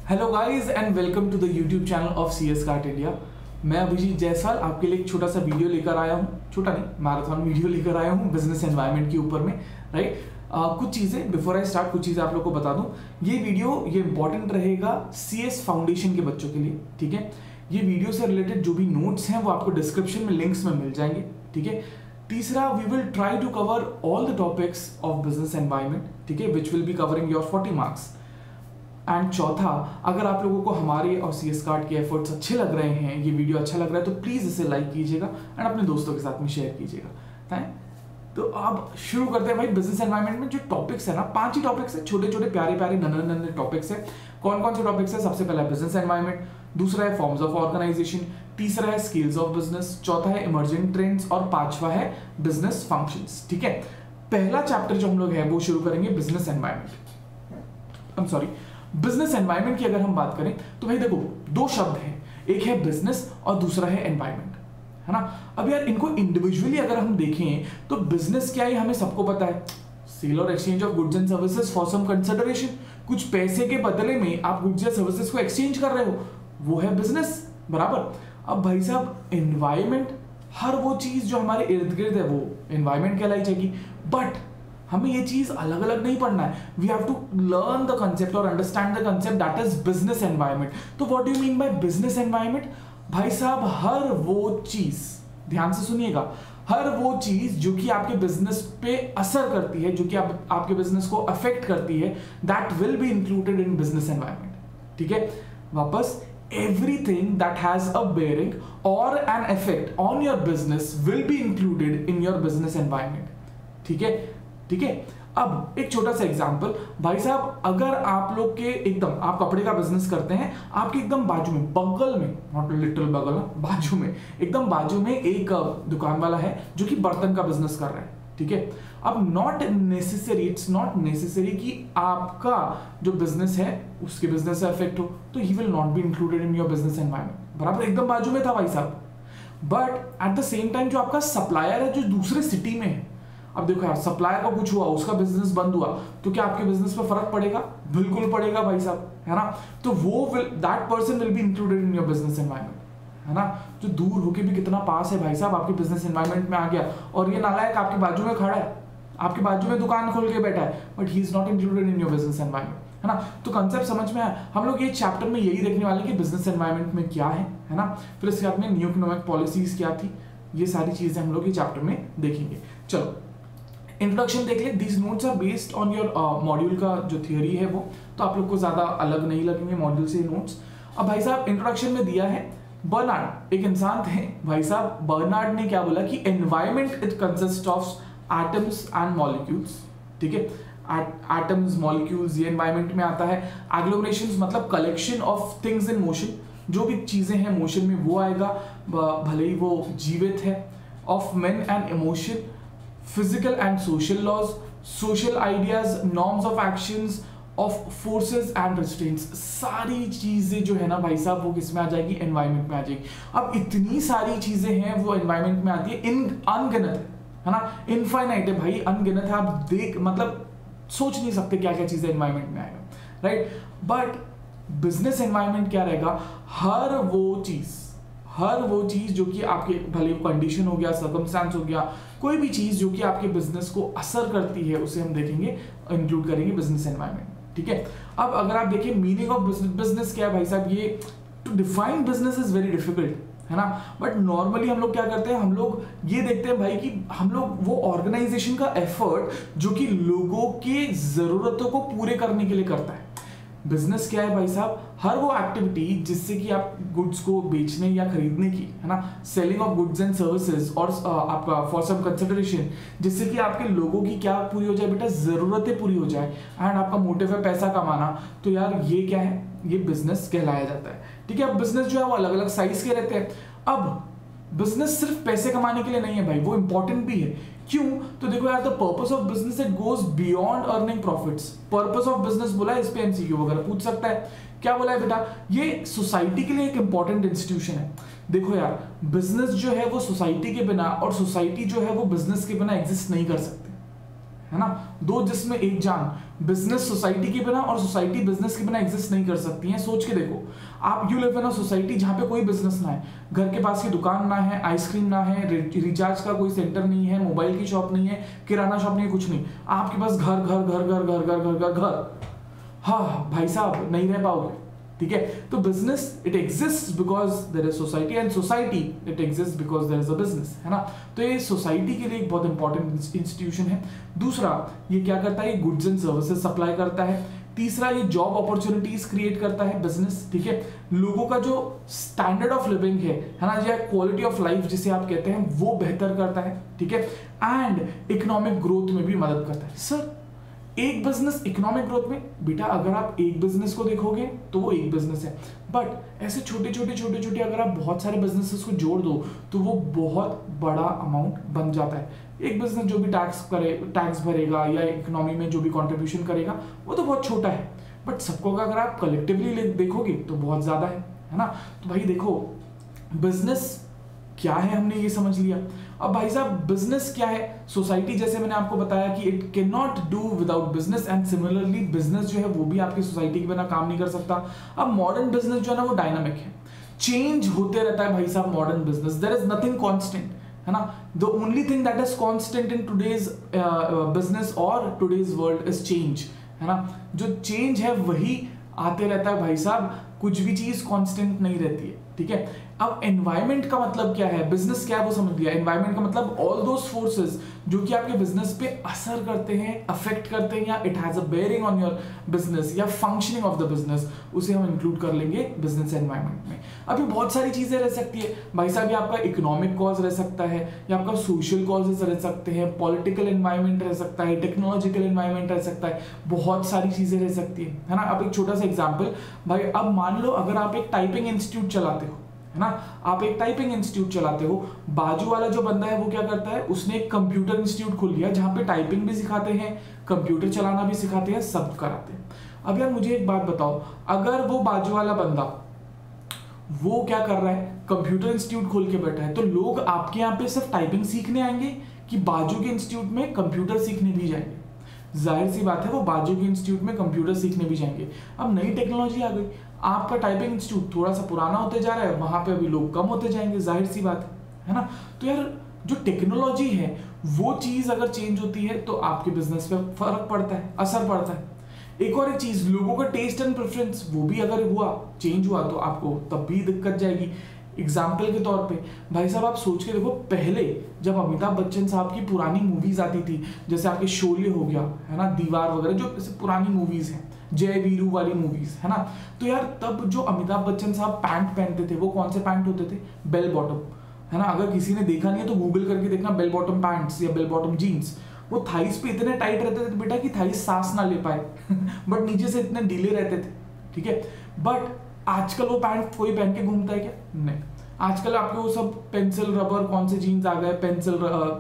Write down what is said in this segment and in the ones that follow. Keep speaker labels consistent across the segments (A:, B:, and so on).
A: Hello guys and welcome to the YouTube channel of CS cart India. मैं अभिजीत जायसवाल आपके लिए एक छोटा सा वीडियो लेकर आया हूँ, छोटा नहीं मैराथन वीडियो लेकर आया हूँ बिजनेस एनवायरनमेंट के ऊपर में, राइट। कुछ चीज़ें बिफोर आई स्टार्ट, कुछ चीज़ें आप लोग को बता दूँ। ये वीडियो ये इंपॉर्टेंट रहेगा CS फाउंडेशन के बच्चों के लिए, ठीक है। ये वीडियो से रिलेटेड जो भी नोट्स हैं वो आपको डिस्क्रिप्शन में लिंक्स में मिल जाएंगे, ठीक है। तीसरा, we will try to cover all the topics of business environment, ठीक है, which will be covering your 40 marks. And चौथा, अगर आप लोगों को हमारे और CS कार्ट के एफर्ट्स अच्छे लग रहे हैं, ये वीडियो अच्छा लग रहा है, तो प्लीज़ इसे लाइक कीजिएगा एंड अपने दोस्तों के साथ में शेयर कीजिएगा। थैंक। तो अब शुरू करते हैं भाई। बिजनेस एनवायरनमेंट में जो टॉपिक्स है ना, 5 ही टॉपिक्स है, छोटे छोटे प्यारे प्यारे नन्हे नन्हे टॉपिक्स है। कौन कौन से टॉपिक्स है? सबसे पहला है बिजनेस एनवायरनमेंट, दूसरा है फॉर्म्स ऑफ ऑर्गेनाइजेशन, तीसरा है स्किल्स ऑफ बिजनेस, चौथा है इमर्जिंग ट्रेंड्स और पांचवा है बिजनेस फंक्शंस, ठीक है। पहला चैप्टर जो हम लोग है वो शुरू करेंगे बिजनेस एनवायरनमेंट। बिजनेस एनवायरनमेंट की अगर हम बात करें तो भाई देखो, 2 शब्द हैं, एक है बिजनेस और दूसरा है एनवायरनमेंट, है ना। अब यार इनको इंडिविजुअली अगर हम देखें तो बिजनेस क्या है हमें सबको पता है, सेल और exchange of goods and services for some consideration, कुछ पैसे के बदले में आप गुड्स या सर्विसेज को एक्सचेंज कर रहे हो, वो है बिजनेस, बराबर। अब भाई साहब एनवायरनमेंट, हर वो चीज जो हमारे इर्द गिर्द है वो एनवायरनमेंट कहलाई जाएगी, बट हमें ये चीज अलग अलग नहीं पढ़ना है। We have to learn the concept और understand the concept that is business environment. तो what do you mean by business environment? भाई साहब हर वो चीज, ध्यान से सुनिएगा, हर वो चीज जो कि आपके बिजनेस पे असर करती है, जो कि आपके बिजनेस को अफेक्ट करती है, that will be included in business environment, ठीक है। वापस, everything that has a bearing or an effect on your business will be included in your business environment, ठीक है, ठीक है। अब एक छोटा सा एग्जांपल, भाई साहब अगर आप लोग के एकदम, आप कपड़े का बिजनेस करते हैं, आपके एकदम बाजू में, बगल में, नॉट लिटिल बगल, बाजू में, एकदम बाजू में एक दुकान वाला है जो कि बर्तन का बिजनेस कर रहा है, ठीक है। अब not necessary, it's not necessary कि आपका जो बिजनेस है उसके बिजनेस से अफेक्ट हो, तो he will not be included in your business environment, बराबर, एकदम बाजू में था भाई साहब। But at the same time जो आपका सप्लायर है जो दूसरे सिटी में है, अब देखो यार, सप्लायर का कुछ हुआ, उसका बिजनेस बंद हुआ, तो क्या आपके बिजनेस पर फर्क पड़ेगा? बिल्कुल पड़ेगा भाई साहब, है ना। तो वो that person will be included in your business environment, है ना। जो दूर होके भी कितना पास है भाई साहब, आपके बिजनेस एनवायरनमेंट में आ गया, और ये नालायक आपके बाजू में खड़ा है, आपके बाजू में दुकान खोल के बैठा है, but he is not included in your business environment, है ना। तो कंसेप्ट समझ में आया। हम लोग ये चैप्टर में यही देखने वाले कि बिजनेस एनवायरनमेंट में क्या है ना। फिर इसके बाद में न्यू इकोनॉमिक पॉलिसीज क्या थी, ये सारी चीजें हम लोग ये चैप्टर में देखेंगे। चलो इंट्रोडक्शन देख ले। These notes are based on your module का जो थियोरी है वो, तो आप लोग को ज्यादा अलग नहीं लगेंगे मॉड्यूल से नोट्स। अब भाई साहब इंट्रोडक्शन में दिया है, बर्नार्ड एक इंसान थे भाई साहब, बर्नार्ड ने क्या बोला कि environment it consist of atoms and molecules, ठीक है। एटम्स, मॉलिक्यूल्स ये एनवायरनमेंट में आता है। एग्लोमरेशंस मतलब collection of things in motion, जो भी चीजें हैं मोशन में वो आएगा, भले ही वो जीवित है। Of men and emotion, physical and social laws, social ideas, norms of actions, of forces and restraints, सारी चीजें जो है ना भाई साहब वो किस में आ जाएगी? एनवायरनमेंट में आ जाएगी। अब इतनी सारी चीजें हैं वो एनवायरनमेंट में आती है, अनगिनत है ना, इनफाइनाइट है भाई, अनगिनत है। आप देख मतलब सोच नहीं सकते क्या क्या चीजें एनवायरनमेंट में आएगा, राइट। बट बिजनेस एनवायरनमेंट क्या रहेगा? हर वो चीज जो कि आपके भले कंडीशन हो गया, सर्कमस्टेंस हो गया, कोई भी चीज जो कि आपके बिजनेस को असर करती है, उसे हम देखेंगे, इंक्लूड करेंगे बिजनेस एनवायरनमेंट, ठीक है। अब अगर आप देखिए मीनिंग ऑफ बिजनेस क्या है भाई साहब, ये to define business is very difficult, है ना। बट नॉर्मली हम लोग क्या करते हैं, हम लोग ये देखते हैं भाई कि हम लोग वो ऑर्गेनाइजेशन का एफर्ट जो कि लोगों के जरूरतों को पूरे करने के लिए करता है। बिजनेस क्या है भाई साहब? हर वो एक्टिविटी जिससे कि आप गुड्स को बेचने या खरीदने की, है ना, selling of goods and services, और आपका फॉर सम कंसिडरेशन, जिससे कि आपके लोगों की क्या पूरी हो जाए बेटा? जरूरतें पूरी हो जाए, एंड आपका मोटिव है पैसा कमाना, तो यार ये क्या है? ये बिजनेस कहलाया जाता है, ठीक है। अब बिजनेस जो है वो अलग अलग साइज के रहते हैं। अब बिजनेस सिर्फ पैसे कमाने के लिए नहीं है भाई, वो इंपॉर्टेंट भी है। क्यों? तो देखो यार, the purpose of business it goes beyond earning profits. Purpose of business बोला है, इस पे MCQ वगैरह पूछ सकता है। क्या बोला है बेटा? ये सोसाइटी के लिए एक इंपॉर्टेंट इंस्टीट्यूशन है। देखो यार, बिजनेस जो है वो सोसाइटी के बिना, और सोसाइटी जो है वो बिजनेस के बिना एग्जिस्ट नहीं कर सकती, है ना, दो जिसमें एक जान। बिजनेस सोसाइटी के बिना और सोसाइटी बिजनेस के बिना एग्जिस्ट नहीं कर सकती है। सोच के देखो, आप you live in a society जहां पे कोई बिजनेस ना है, घर के पास की दुकान ना है, आइसक्रीम ना है, रिचार्ज का कोई सेंटर नहीं है, मोबाइल की शॉप नहीं है, किराना शॉप नहीं है, कुछ नहीं, आपके पास घर घर घर घर घर घर घर घर घर। हाँ भाई साहब, नहीं रह पाओगे, ठीक है। तो business it exist because there is society, and society it exist because there is a business, है ना। तो ये सोसाइटी के लिए एक बहुत इंपॉर्टेंट इंस्टीट्यूशन है। दूसरा, ये क्या करता है, ये गुड्स एंड सर्विसेज सप्लाई करता है। तीसरा, ये जॉब अपॉर्चुनिटीज क्रिएट करता है बिजनेस, ठीक है। लोगों का जो स्टैंडर्ड ऑफ लिविंग है ना, या क्वालिटी ऑफ लाइफ जिसे आप कहते हैं, वो बेहतर करता है, ठीक है। एंड इकोनॉमिक ग्रोथ में भी मदद करता है। सर, एक बिजनेस इकोनॉमिक ग्रोथ में, बेटा अगर आप एक बिजनेस को देखोगे तो वो एक बिजनेस है, बट ऐसे छोटे छोटे अगर आप बहुत सारे बिजनेसेस को जोड़ दो तो वो बहुत बड़ा अमाउंट बन जाता है। एक बिजनेस जो भी टैक्स भरेगा या इकोनॉमी में जो भी कंट्रीब्यूशन करेगा वो तो बहुत छोटा है, बट सबको अगर आप कलेक्टिवली देखोगे तो बहुत ज्यादा है ना। तो भाई देखो, बिजनेस क्या है हमने ये समझ लिया। अब भाई साहब, बिजनेस क्या है, सोसाइटी जैसे मैंने आपको बताया कि it can not do without business, and similarly business जो है वो भी आपकी सोसाइटी के बिना काम नहीं कर सकता। अब मॉडर्न बिजनेस जो है ना वो डायनामिक है, चेंज होते रहता है भाई साहब। Modern business, there is nothing constant, है ना। The only thing that is constant in today's business और टुडेज वर्ल्ड इज चेंज, है ना। जो चेंज है वही आते रहता है भाई साहब, कुछ भी चीज कांस्टेंट नहीं रहती है, ठीक है। अब एनवायरमेंट का मतलब क्या है, बिजनेस क्या है वो समझ लिया। एनवायरमेंट का मतलब ऑल दोस फोर्सेस जो कि आपके बिजनेस पे असर करते हैं, अफेक्ट करते हैं, या it has a bearing on your business या फंक्शनिंग ऑफ द बिजनेस, उसे हम इंक्लूड कर लेंगे बिजनेस एनवायरमेंट में। अभी बहुत सारी चीजें रह सकती है भाई साहब, ये आपका इकोनॉमिक कॉज रह सकता है, या आपका सोशल कॉजेज रह सकते हैं, पॉलिटिकल एनवायरमेंट रह सकता है, टेक्नोलॉजिकल एनवायरमेंट रह सकता है, बहुत सारी चीजें रह सकती है ना। अब एक छोटा सा एग्जाम्पल भाई, अब मान लो अगर आप एक टाइपिंग इंस्टीट्यूट चलाते हो, है ना, आप एक टाइपिंग इंस्टीट्यूट चलाते हो, बाजू वाला जो बंदा है वो क्या करता है, उसने एक कंप्यूटर इंस्टीट्यूट खोल लिया जहां पे टाइपिंग भी सिखाते हैं, कंप्यूटर चलाना भी सिखाते हैं, सब कराते हैं। अब यार मुझे एक बात बताओ, अगर वो बाजू वाला बंदा वो क्या कर रहा है, कंप्यूटर इंस्टीट्यूट खोल के बैठा है, तो लोग आपके यहाँ पे सिर्फ टाइपिंग सीखने आएंगे कि बाजू के इंस्टीट्यूट में कंप्यूटर सीखने भी जाएंगे? जाहिर सी बात है वो बाजू के इंस्टीट्यूट में कंप्यूटर सीखने भी जाएंगे। अब नई टेक्नोलॉजी आ गई, आपका टाइपिंग इंस्टीट्यूट थोड़ा सा पुराना होते जा रहा है, वहां पे अभी लोग कम होते जाएंगे, जाहिर सी बात है ना। तो यार जो टेक्नोलॉजी है वो चीज अगर चेंज होती है तो आपके बिजनेस पे फर्क पड़ता है, असर पड़ता है। एक और एक चीज, लोगों का टेस्ट एंड प्रेफरेंस वो भी अगर हुआ, चेंज हुआ, तो आपको तब भी दिक्कत जाएगी। एग्जाम्पल के तौर पे भाई साहब आप सोच के देखो, पहले जब अमिताभ बच्चन साहब की पुरानी मूवीज आती थी, जैसे आपके शोले हो गया, है ना, दीवार वगैरह, जो पुरानी मूवीज हैं, जय वीरू वाली मूवीज, है ना, तो यार तब जो अमिताभ बच्चन साहब पैंट पहनते थे वो कौन से पैंट होते थे, बेल बॉटम, है ना। अगर किसी ने देखा नहीं है तो गूगल करके देखना, बेल बॉटम पैंट्स या बेल बॉटम जीन्स। वो थाइस पे इतने टाइट रहते थे बेटा कि थाइस सांस ना ले पाए बट नीचे से इतने ढीले रहते थे, ठीक है। बट आजकल वो पैंट कोई पहन के घूमता है क्या? नहीं। आजकल आपके वो सब पेंसिल रबर कौन से जीन्स आ गए, पेंसिल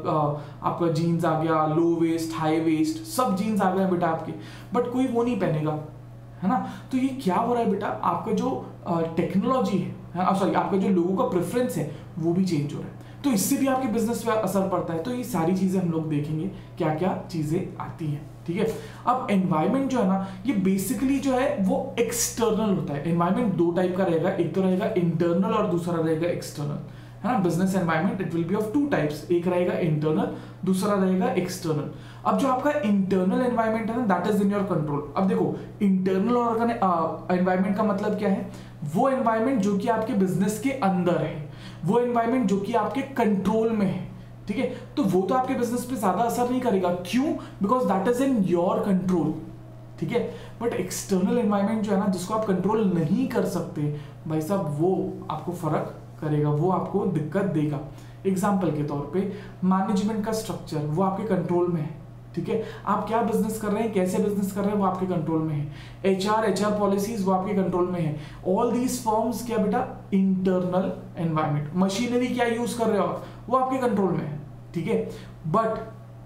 A: आपका जीन्स आ गया, लो वेस्ट, हाई वेस्ट, सब जीन्स आ गए बेटा आपके, बट कोई वो नहीं पहनेगा, है ना। तो ये क्या हो रहा है बेटा, आपका जो टेक्नोलॉजी है, सॉरी, आपका जो लोगों का प्रेफरेंस है वो भी चेंज हो रहा है, तो इससे भी आपके बिजनेस पे असर पड़ता है। तो ये सारी चीजें हम लोग देखेंगे क्या क्या चीजें आती हैं, ठीक है। अब एनवायरमेंट जो है ना, ये बेसिकली जो है वो एक्सटर्नल होता है। एनवायरमेंट दो टाइप का रहेगा, एक तो रहेगा इंटरनल और दूसरा रहेगा एक्सटर्नल, है ना। Business environment it will be of two types, एक रहेगा इंटरनल, दूसरा रहेगा एक्सटर्नल। अब जो आपका इंटरनल एनवायरमेंट है ना, that is in your control. अब देखो, इंटरनल एनवायरमेंट का मतलब क्या है, वो एनवायरमेंट जो कि आपके बिजनेस के अंदर है, वो एनवायरमेंट जो कि आपके कंट्रोल में है, ठीक है। तो वो तो आपके बिजनेस पे ज्यादा असर नहीं करेगा, क्यों? Because that is in your control, ठीक है। बट एक्सटर्नल एनवायरमेंट जो है ना, जिसको आप कंट्रोल नहीं कर सकते भाई साहब, वो आपको फर्क करेगा, वो आपको दिक्कत देगा। एग्जाम्पल के तौर पे मैनेजमेंट का स्ट्रक्चर वो आपके कंट्रोल में है, ठीक है। आप क्या बिजनेस कर रहे हैं, कैसे बिजनेस कर रहे हैं, वो आपके कंट्रोल में है। एचआर पॉलिसीज वो आपके कंट्रोल में है। ऑल दीज फॉर्म्स क्या बेटा, इंटरनल एनवायरमेंट। मशीनरी क्या यूज कर रहे हो आप, वो आपके कंट्रोल में है, ठीक है। बट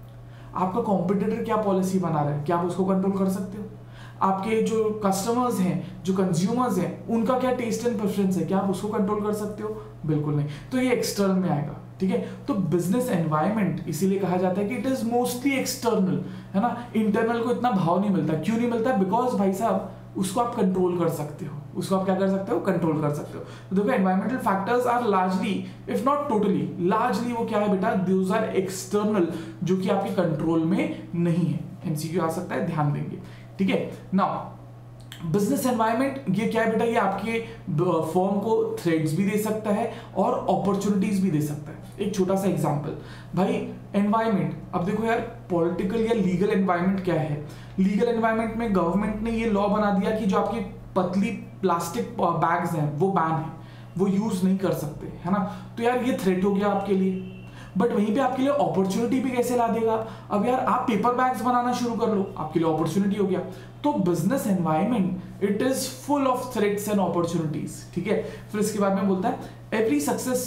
A: आपका कॉम्पिटिटर क्या पॉलिसी बना रहा है, क्या आप उसको कंट्रोल कर सकते हो? आपके जो कस्टमर्स हैं, जो कंज्यूमर्स हैं, उनका क्या टेस्ट एंड प्रेफरेंस है, क्या आप उसको कंट्रोल कर सकते हो? बिल्कुल नहीं। तो ये एक्सटर्नल में आएगा, ठीक है। तो बिजनेस एनवायरनमेंट इसीलिए कहा जाता है कि इट इज मोस्टली एक्सटर्नल, है ना। इंटरनल को इतना भाव नहीं मिलता। क्यों नहीं मिलता? बिकॉज भाई साहब उसको आप कंट्रोल कर सकते हो, उसको आप क्या कर सकते हो? कंट्रोल कर सकते हो। तो देखो environmental factors are largely, if not totally, largely वो क्या है बेटा? दोज आर एक्सटर्नल, जो कि आपके कंट्रोल में नहीं है। एमसीक्यू आ सकता है, ध्यान देंगे, ठीक है। नाउ बिजनेस एनवायरनमेंट ये क्या है बेटा? ये आपके फर्म को थ्रेड्स भी दे सकता है और अपॉर्चुनिटीज भी दे सकता है। एक छोटा सा एग्जांपल भाई, एनवायरनमेंट, अब देखो यार पॉलिटिकल या लीगल एनवायरनमेंट क्या है? लीगल एनवायरनमेंट में गवर्नमेंट ने ये लॉ बना दिया कि जो आपकी पतली प्लास्टिक बैग्स हैं वो बैन है, वो यूज नहीं कर सकते, है ना। तो यार ये थ्रेट हो गया आपके लिए, बट वहीं पे आपके लिए अपॉर्चुनिटी भी कैसे ला देगा? अब यार आप पेपर बैग्स बनाना शुरू कर लो, आपके लिए अपॉर्चुनिटी हो गया। तो business environment it is full of threats and opportunities, ठीक है। फिर इसके बाद में बोलता है the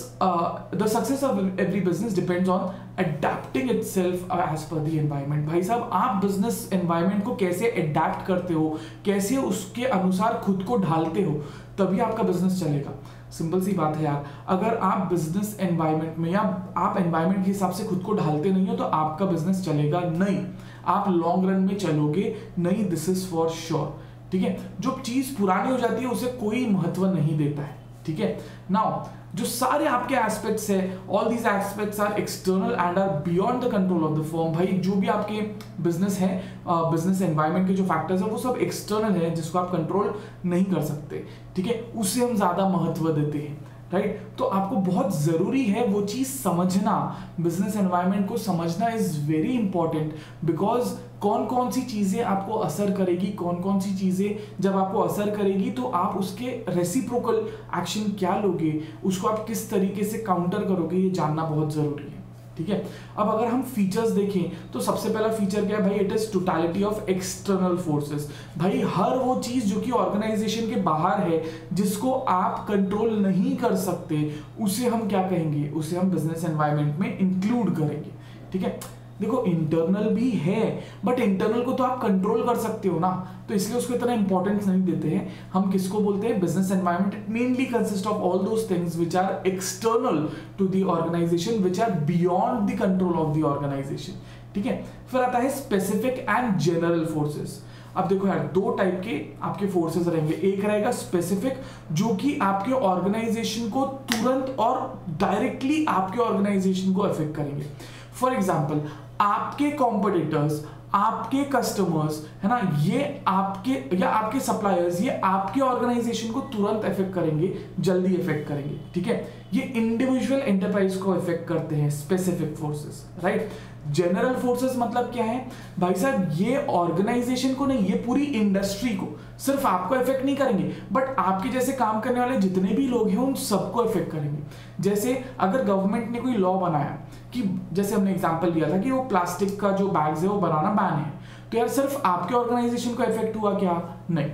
A: success of every business depends on adapting itself as per the environment. भाई साहब आप बिजनेस एनवायरनमेंट को कैसे अडेप्ट करते हो, कैसे उसके अनुसार खुद को ढालते हो, तभी आपका बिजनेस चलेगा। सिंपल सी बात है यार, अगर आप बिजनेस एनवायरनमेंट में या आप एनवायरनमेंट के हिसाब से खुद को ढालते नहीं हो तो आपका बिजनेस चलेगा नहीं, आप लॉन्ग रन में चलोगे नहीं, दिस इज फॉर श्योर, ठीक है। जो चीज पुरानी हो जाती है उसे कोई महत्व नहीं देता है, ठीक है। नाउ जो सारे आपके एस्पेक्ट्स है, all these aspects are external and are beyond the control of the firm. भाई जो भी आपके बिजनेस है, बिजनेस एनवायरनमेंट के जो फैक्टर्स है वो सब एक्सटर्नल है, जिसको आप कंट्रोल नहीं कर सकते, ठीक है। उससे हम ज्यादा महत्व देते हैं, राइट। तो आपको बहुत जरूरी है वो चीज समझना, बिजनेस एनवायरनमेंट को समझना इज वेरी इंपॉर्टेंट, बिकॉज कौन कौन सी चीजें आपको असर करेगी, कौन कौन सी चीजें जब आपको असर करेगी तो आप उसके रेसिप्रोकल एक्शन क्या लोगे, उसको आप किस तरीके से काउंटर करोगे, ये जानना बहुत जरूरी है, ठीक है। अब अगर हम फीचर्स देखें तो सबसे पहला फीचर क्या है भाई? It is totality of external forces. भाई हर वो चीज जो कि ऑर्गेनाइजेशन के बाहर है, जिसको आप कंट्रोल नहीं कर सकते, उसे हम क्या कहेंगे? उसे हम बिजनेस एनवायरनमेंट में इंक्लूड करेंगे, ठीक है। देखो इंटरनल भी है, बट इंटरनल को तो आप कंट्रोल कर सकते हो ना, तो इसलिए उसको इतना इंपॉर्टेंस नहीं देते हैं। हम किसको बोलते हैं? Business environment. It mainly consist of all those things which are external to the organisation, which are beyond the control of the organisation, ठीक है। फिर आता है स्पेसिफिक एंड जनरल फोर्सेस। अब देखो यार दो टाइप के आपके फोर्सेस रहेंगे, एक रहेगा स्पेसिफिक जो कि आपके ऑर्गेनाइजेशन को तुरंत और डायरेक्टली आपके ऑर्गेनाइजेशन को अफेक्ट करेंगे। फॉर एग्जाम्पल आपके कॉम्पिटिटर्स, आपके कस्टमर्स, है ना, ये आपके या आपके सप्लायर्स, ये आपके ऑर्गेनाइजेशन को तुरंत इफेक्ट करेंगे, जल्दी इफेक्ट करेंगे, ठीक है। ये इंडिविजुअल एंटरप्राइज को इफेक्ट करते हैं specific forces, right. General forces मतलब क्या है भाई साहब? ये ऑर्गेनाइजेशन को नहीं, ये पूरी इंडस्ट्री को, सिर्फ आपको इफेक्ट नहीं करेंगे, बट आपके जैसे काम करने वाले जितने भी लोग हैं उन सबको इफेक्ट करेंगे। जैसे अगर गवर्नमेंट ने कोई लॉ बनाया कि, जैसे हमने एग्जांपल दिया था कि वो प्लास्टिक का जो बैग्स है वो बनाना बैन है, तो यार सिर्फ आपके ऑर्गेनाइजेशन को इफेक्ट हुआ क्या? नहीं,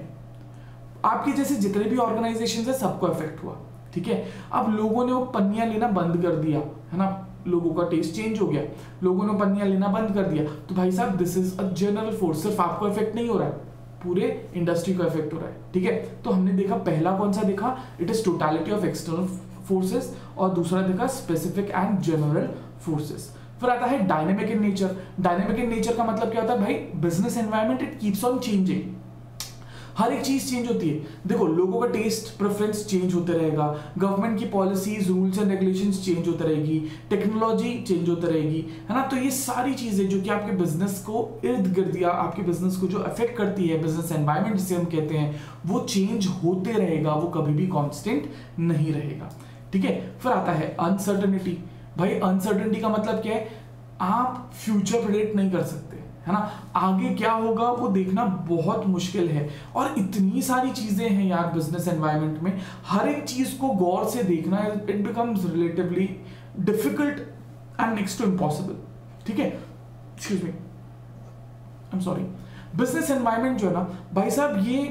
A: आपके जैसे जितने भी ऑर्गेनाइजेशन है सबको इफेक्ट हुआ, ठीक है। अब लोगों ने वो पन्नियां लेना बंद कर दिया, है ना, लोगों का टेस्ट चेंज हो गया, लोगों ने पन्नियां लेना बंद कर दिया, तो भाई साहब this is a general force, सिर्फ आपको इफेक्ट नहीं हो रहा है, पूरे इंडस्ट्री को इफेक्ट हो रहा है, ठीक है। तो हमने देखा पहला कौन सा देखा? It is totality of external forces, और दूसरा देखा स्पेसिफिक एंड जनरल फोर्सेस। फिर आता है dynamic in nature. Dynamic in nature का मतलब क्या होता है भाई? Business environment it keeps on changing, हर एक चीज चेंज होती है। देखो लोगों का टेस्ट प्रेफरेंस चेंज होते रहेगा, गवर्नमेंट की policies rules and regulations change होते रहेगी, टेक्नोलॉजी चेंज होते रहेगी, है ना। तो ये सारी चीजें जो कि आपके बिजनेस को इर्द गिर्द या आपके बिजनेस को जो अफेक्ट करती है, बिजनेस एनवायरनमेंट जिसे हम कहते हैं, वो चेंज होते रहेगा, वो कभी भी कॉन्स्टेंट नहीं रहेगा, ठीक है। फिर आता है अनसर्टेनिटी। भाई अनसर्टेनिटी का मतलब क्या है? आप फ्यूचर प्रेडिक्ट नहीं कर सकते, है ना, आगे क्या होगा वो देखना बहुत मुश्किल है। और इतनी सारी चीजें हैं यार बिजनेस एनवायरनमेंट में, हर एक चीज को गौर से देखना it becomes relatively difficult and next to impossible, ठीक है। Excuse me, I am sorry. Business environment जो है ना भाई साहब, ये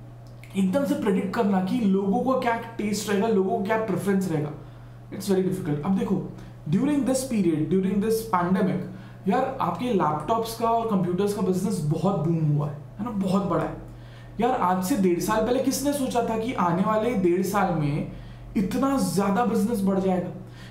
A: एकदम से प्रेडिक्ट करना कि लोगों को क्या टेस्ट रहेगा, लोगों को क्या प्रेफरेंस रहेगा, इट्स वेरी डिफिकल्ट। अब देखो during this period, during this pandemic, यार आपके लैपटॉप्स का और कंप्यूटर्स का बिजनेस बहुत बूम हुआ है ना, बहुत बड़ा है यार। आज से 1.5 साल पहले किसने सोचा था कि आने वाले 1.5 साल में इतना ज्यादा बिजनेस बढ़ जाएगा?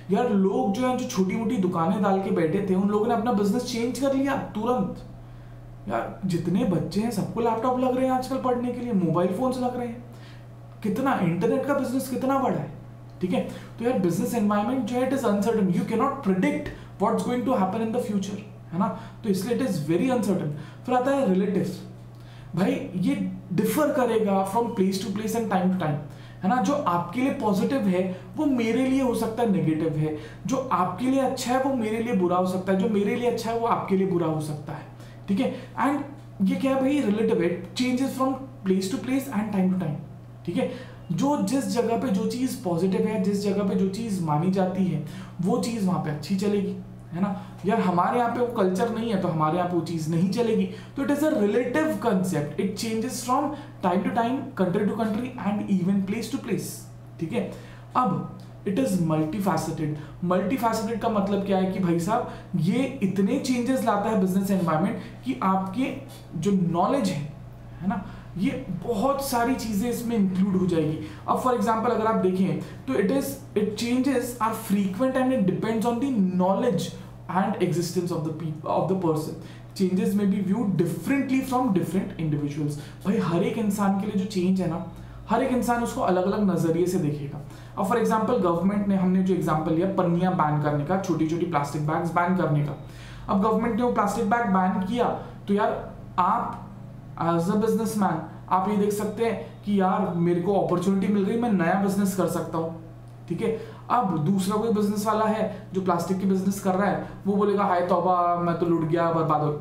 A: यार लोग जो है जो छोटी मोटी दुकानें डाल के बैठे थे, उन लोगों ने अपना बिजनेस चेंज कर लिया तुरंत। यार जितने बच्चे हैं सबको लैपटॉप लग रहे हैं आजकल पढ़ने के लिए, मोबाइल फोन्स लग रहे हैं, कितना इंटरनेट का बिजनेस कितना बड़ा है। ठीक है, तो यार बिजनेस एनवायरनमेंट जो है it is uncertain, you can not predict what's going to happen in the future, है ना, तो इसलिए इट इज वेरी अनसर्टन। फिर आता है रिलेटिव, भाई ये डिफर करेगा from place to place and time to time, है ना, जो आपके लिए पॉजिटिव है वो मेरे लिए हो सकता है नेगेटिव है, जो आपके लिए अच्छा है वो मेरे लिए बुरा हो सकता है, जो मेरे लिए अच्छा है वो आपके लिए बुरा हो सकता है। ठीक है, एंड ये क्या है भाई, रिलेटिव है, changes from place to place and time to time. ठीक है, जो जिस जगह पे जो चीज पॉजिटिव है, जिस जगह पे जो चीज मानी जाती है वो चीज वहां पे अच्छी चलेगी, है ना। यार हमारे यहाँ पे वो कल्चर नहीं है तो हमारे यहाँ पे वो चीज नहीं चलेगी, तो it is a relative concept, it changes from time to time, country to country and even place to place. ठीक है, अब इट इज मल्टीफैसेटेड। मल्टीफैसेटेड का मतलब क्या है कि भाई साहब ये इतने चेंजेस लाता है बिजनेस एनवायरनमेंट कि आपके जो नॉलेज है ना, ये बहुत सारी चीजें इसमें इंक्लूड हो जाएगी। अब फॉर एग्जांपल अगर आप देखें तो it changes are frequent and it depends on the knowledge and existence of the person. Changes may be viewed differently from different individuals. भाई हर एक इंसान के लिए जो चेंज है ना, हर एक इंसान उसको अलग अलग नजरिए से देखेगा। अब फॉर एग्जांपल गवर्नमेंट ने, हमने जो एग्जांपल लिया पन्नियां बैन करने का, छोटी छोटी प्लास्टिक बैग्स बैन करने का, अब गवर्नमेंट ने वो प्लास्टिक बैग बैन किया, तो यार आप एज अ बिजनेसमैन आप ये देख सकते हैं कि यार मेरे को अपॉर्चुनिटी मिल गई, मैं नया बिजनेस कर सकता हूँ। ठीक है, अब दूसरा कोई बिजनेस वाला है जो प्लास्टिक की बिजनेस कर रहा है, वो बोलेगा हाय तौबा मैं तो लुट गया, बर्बाद हो।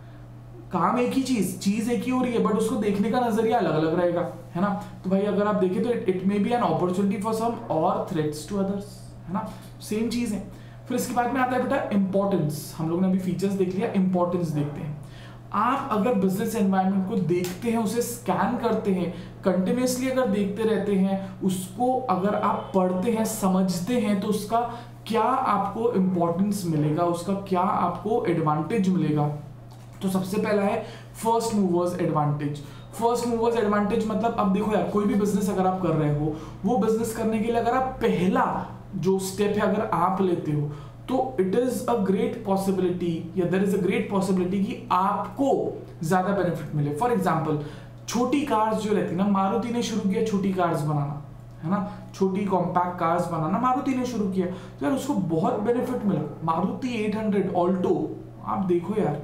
A: काम एक ही चीज एक ही हो रही है, बट उसको देखने का नजरिया अलग अलग रहेगा, है ना। तो भाई अगर आप देखें तो it may be an opportunity for some और थ्रेट्स टू अदर्स, है ना, सेम चीज है। फिर इसके बाद में आता है बेटा इंपॉर्टेंस। हम लोग ने अभी फीचर्स देख लिया, इंपॉर्टेंस देखते हैं। आप अगर बिजनेस एनवायरनमेंट को देखते हैं, उसे स्कैन करते हैं, कंटिन्यूसली अगर देखते रहते हैं, उसको अगर आप पढ़ते हैं, समझते हैं, तो उसका क्या आपको इंपॉर्टेंस मिलेगा, उसका क्या आपको एडवांटेज मिलेगा। तो सबसे पहला है first movers advantage. First movers advantage मतलब अब देखो यार, कोई भी बिजनेस अगर आप कर रहे हो, वो बिजनेस करने के लिए अगर आप पहला जो स्टेप है अगर आप लेते हो, तो it is a great possibility या there is a great possibility कि आपको ज्यादा बेनिफिट मिले। फॉर एग्जांपल छोटी कार्स जो रहती है ना, मारुति ने शुरू किया छोटी कार्स बनाना, है ना, छोटी कॉम्पैक्ट कार्स बनाना मारुति ने शुरू किया, तो यार उसको बहुत बेनिफिट मिला। मारुति 800 ऑल्टो, आप देखो यार,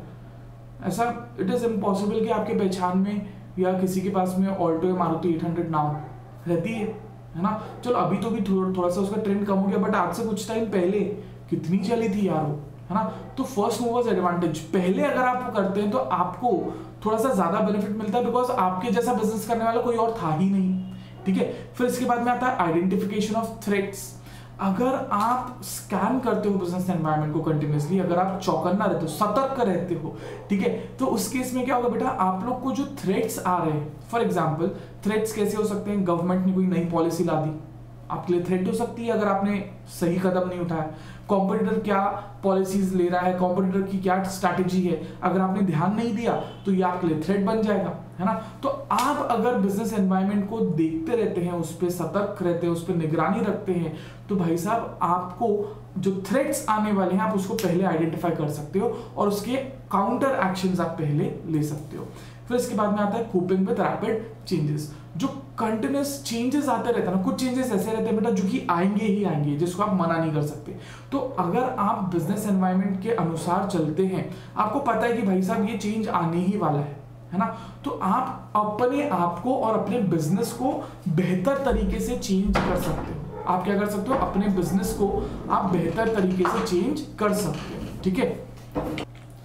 A: ऐसा इट इज इम्पॉसिबल कि आपके पहचान में या किसी के पास में ऑल्टो या मारुति 800 ना रहती है ना। चलो अभी तो भी थोड़ा सा उसका ट्रेंड कम हो गया, बट आज से कुछ टाइम पहले कितनी चली थी यार वो, है ना। तो फर्स्ट मूवर्स एडवांटेज, पहले अगर आप करते हैं तो आपको थोड़ा सा ज्यादा बेनिफिट मिलता है, बिकॉज आपके जैसा बिजनेस करने वाला कोई और था ही नहीं। ठीक है, फिर इसके बाद में आता है आइडेंटिफिकेशन ऑफ थ्रेट्स। अगर आप स्कैन करते हो बिजनेस एनवायरनमेंट को कंटिन्यूसली, अगर आप चौकन्ना रहते हो, सतर्क रहते हो, ठीक है, तो उस केस में क्या होगा बेटा, आप लोग को जो थ्रेट्स आ रहे हैं, फॉर एग्जांपल थ्रेट्स कैसे हो सकते हैं, गवर्नमेंट ने कोई नई पॉलिसी ला दी, आपके लिए थ्रेट हो सकती है अगर आपने सही कदम नहीं उठाया। कॉम्पिटिटर क्या पॉलिसीज ले रहा है, कॉम्पिटिटर की क्या स्ट्रैटेजी है, अगर आपने ध्यान नहीं दिया तो ये आपके लिए थ्रेट बन जाएगा, है ना। तो आप अगर बिजनेस एनवायरनमेंट को देखते रहते हैं, उस पर सतर्क रहते हैं, उस पर निगरानी रखते हैं, तो भाई साहब आपको जो थ्रेट्स आने वाले हैं आप उसको पहले आइडेंटिफाई कर सकते हो और उसके काउंटर एक्शंस आप पहले ले सकते हो। फिर इसके बाद में आता है कोपिंग विद रैपिड चेंजेस। जो कंटिन्यूस चेंजेस आते रहते हैं ना, कुछ चेंजेस ऐसे रहते हैं बेटा जो कि आएंगे ही आएंगे, जिसको आप मना नहीं कर सकते। तो अगर आप बिजनेस एनवायरनमेंट के अनुसार चलते हैं, आपको पता है कि भाई साहब ये चेंज आने ही वाला है ना, तो आप अपने आप को और अपने बिजनेस को बेहतर तरीके से चेंज कर सकते हो। आप क्या कर सकते हो, अपने बिजनेस को आप बेहतर तरीके से चेंज कर सकते हो। ठीक है,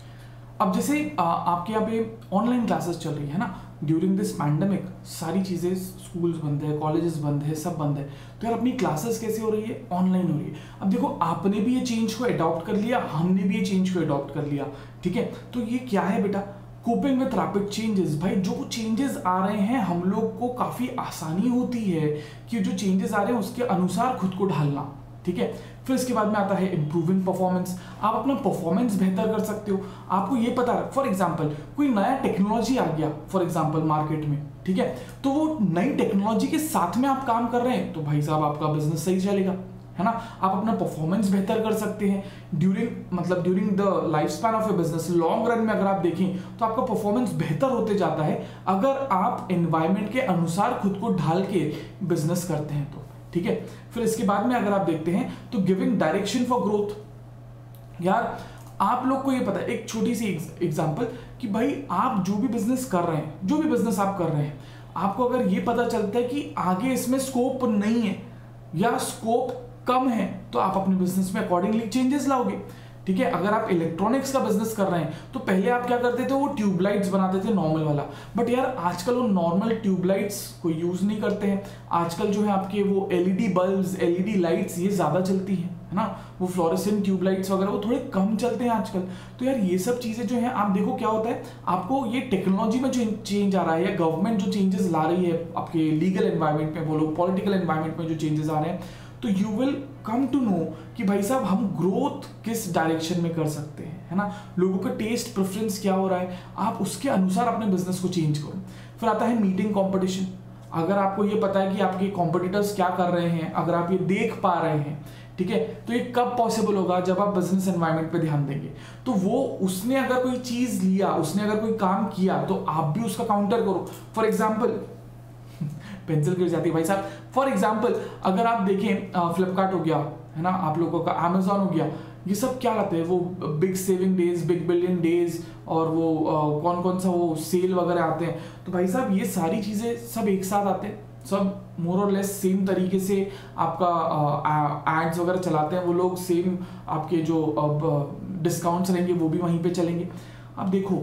A: अब जैसे आपके यहाँ पे ऑनलाइन क्लासेस चल रही है ना, ड्यूरिंग दिस पैंडेमिक सारी चीज़ें, स्कूल्स बंद है, कॉलेजेस बंद है, सब बंद है, तो यार अपनी क्लासेस कैसे हो रही है, ऑनलाइन हो रही है। अब देखो आपने भी ये चेंज को अडॉप्ट कर लिया, हमने भी ये चेंज को अडॉप्ट कर लिया। ठीक है, तो ये क्या है बेटा, कोपिंग विथ रैपिड चेंजेस। भाई जो चेंजेस आ रहे हैं हम लोग को काफ़ी आसानी होती है कि जो चेंजेस आ रहे हैं उसके अनुसार खुद को ढालना। ठीक है, फिर इसके बाद में आता है इंप्रूविंग परफॉर्मेंस। आप अपना परफॉर्मेंस बेहतर कर सकते हो। आपको ये पता है, फॉर एग्जांपल कोई नया टेक्नोलॉजी आ गया फॉर एग्जांपल मार्केट में, ठीक है, तो वो नई टेक्नोलॉजी के साथ में आप काम कर रहे हैं तो भाई साहब आपका बिजनेस सही चलेगा, है ना। आप अपना परफॉर्मेंस बेहतर कर सकते हैं during the life span of a business. Long run में अगर आप देखें तो आपका परफॉर्मेंस बेहतर होते जाता है अगर आप एनवायरमेंट के अनुसार खुद को ढाल के बिजनेस करते हैं तो, ठीक है। फिर इसके बाद में अगर आप देखते हैं तो गिविंग डायरेक्शन फॉर ग्रोथ। यार आप लोग को ये पता है, एक छोटी सी एग्जांपल कि भाई आप जो भी बिजनेस कर रहे हैं, जो भी बिजनेस आप कर रहे हैं, आपको अगर ये पता चलता है कि आगे इसमें स्कोप नहीं है या स्कोप कम है तो आप अपने बिजनेस में अकॉर्डिंगली चेंजेस लाओगे, ठीक है। अगर आप इलेक्ट्रॉनिक्स का बिजनेस कर रहे हैं तो पहले आप क्या करते थे, वो ट्यूबलाइट्स बनाते थे नॉर्मल वाला, बट यार आजकल वो नॉर्मल ट्यूबलाइट्स को यूज नहीं करते हैं। आजकल जो है आपके वो एलईडी बल्ब्स, एलईडी लाइट्स ये ज्यादा चलती है ना। वो फ्लोरेसेंट ट्यूबलाइट्स वगैरह वो थोड़े कम चलते हैं आजकल। तो यार ये सब चीजें जो है आप देखो क्या होता है, आपको ये टेक्नोलॉजी में जो चेंज आ रहा है या गवर्नमेंट जो चेंजेस ला रही है आपके लीगल एनवायरमेंट में, बोलो पॉलिटिकल एनवायरमेंट में जो चेंजेस आ रहे हैं, तो you will come to know कि भाई साहब हम ग्रोथ किस डायरेक्शन में कर सकते हैं, है ना। लोगों का टेस्ट प्रेफरेंस क्या हो रहा है, आप उसके अनुसार अपने बिजनेस को चेंज करो। फिर आता है मीटिंग कंपटीशन। अगर आपको ये पता है कि आपके कॉम्पिटिटर्स क्या कर रहे हैं, अगर आप ये देख पा रहे हैं, ठीक है, तो ये कब पॉसिबल होगा, जब आप बिजनेस एनवायरनमेंट पे ध्यान देंगे। तो वो उसने अगर कोई चीज लिया, उसने अगर कोई काम किया तो आप भी उसका काउंटर करो। फॉर एग्जाम्पल पेंसिल गिर जाती है भाई साहब। फॉर एग्जाम्पल अगर आप देखें फ्लिपकार्ट हो गया, है ना, आप लोगों का अमेजॉन हो गया, ये सब क्या लाते हैं, वो big saving days, big billion days, और वो कौन कौन सा वो सेल वगैरह आते हैं। तो भाई साहब ये सारी चीजें सब एक साथ आते हैं, सब मोर और लेस सेम तरीके से आपका एड्स वगैरह चलाते हैं वो लोग, सेम आपके जो डिस्काउंट्स रहेंगे वो भी वहीं पे चलेंगे। अब देखो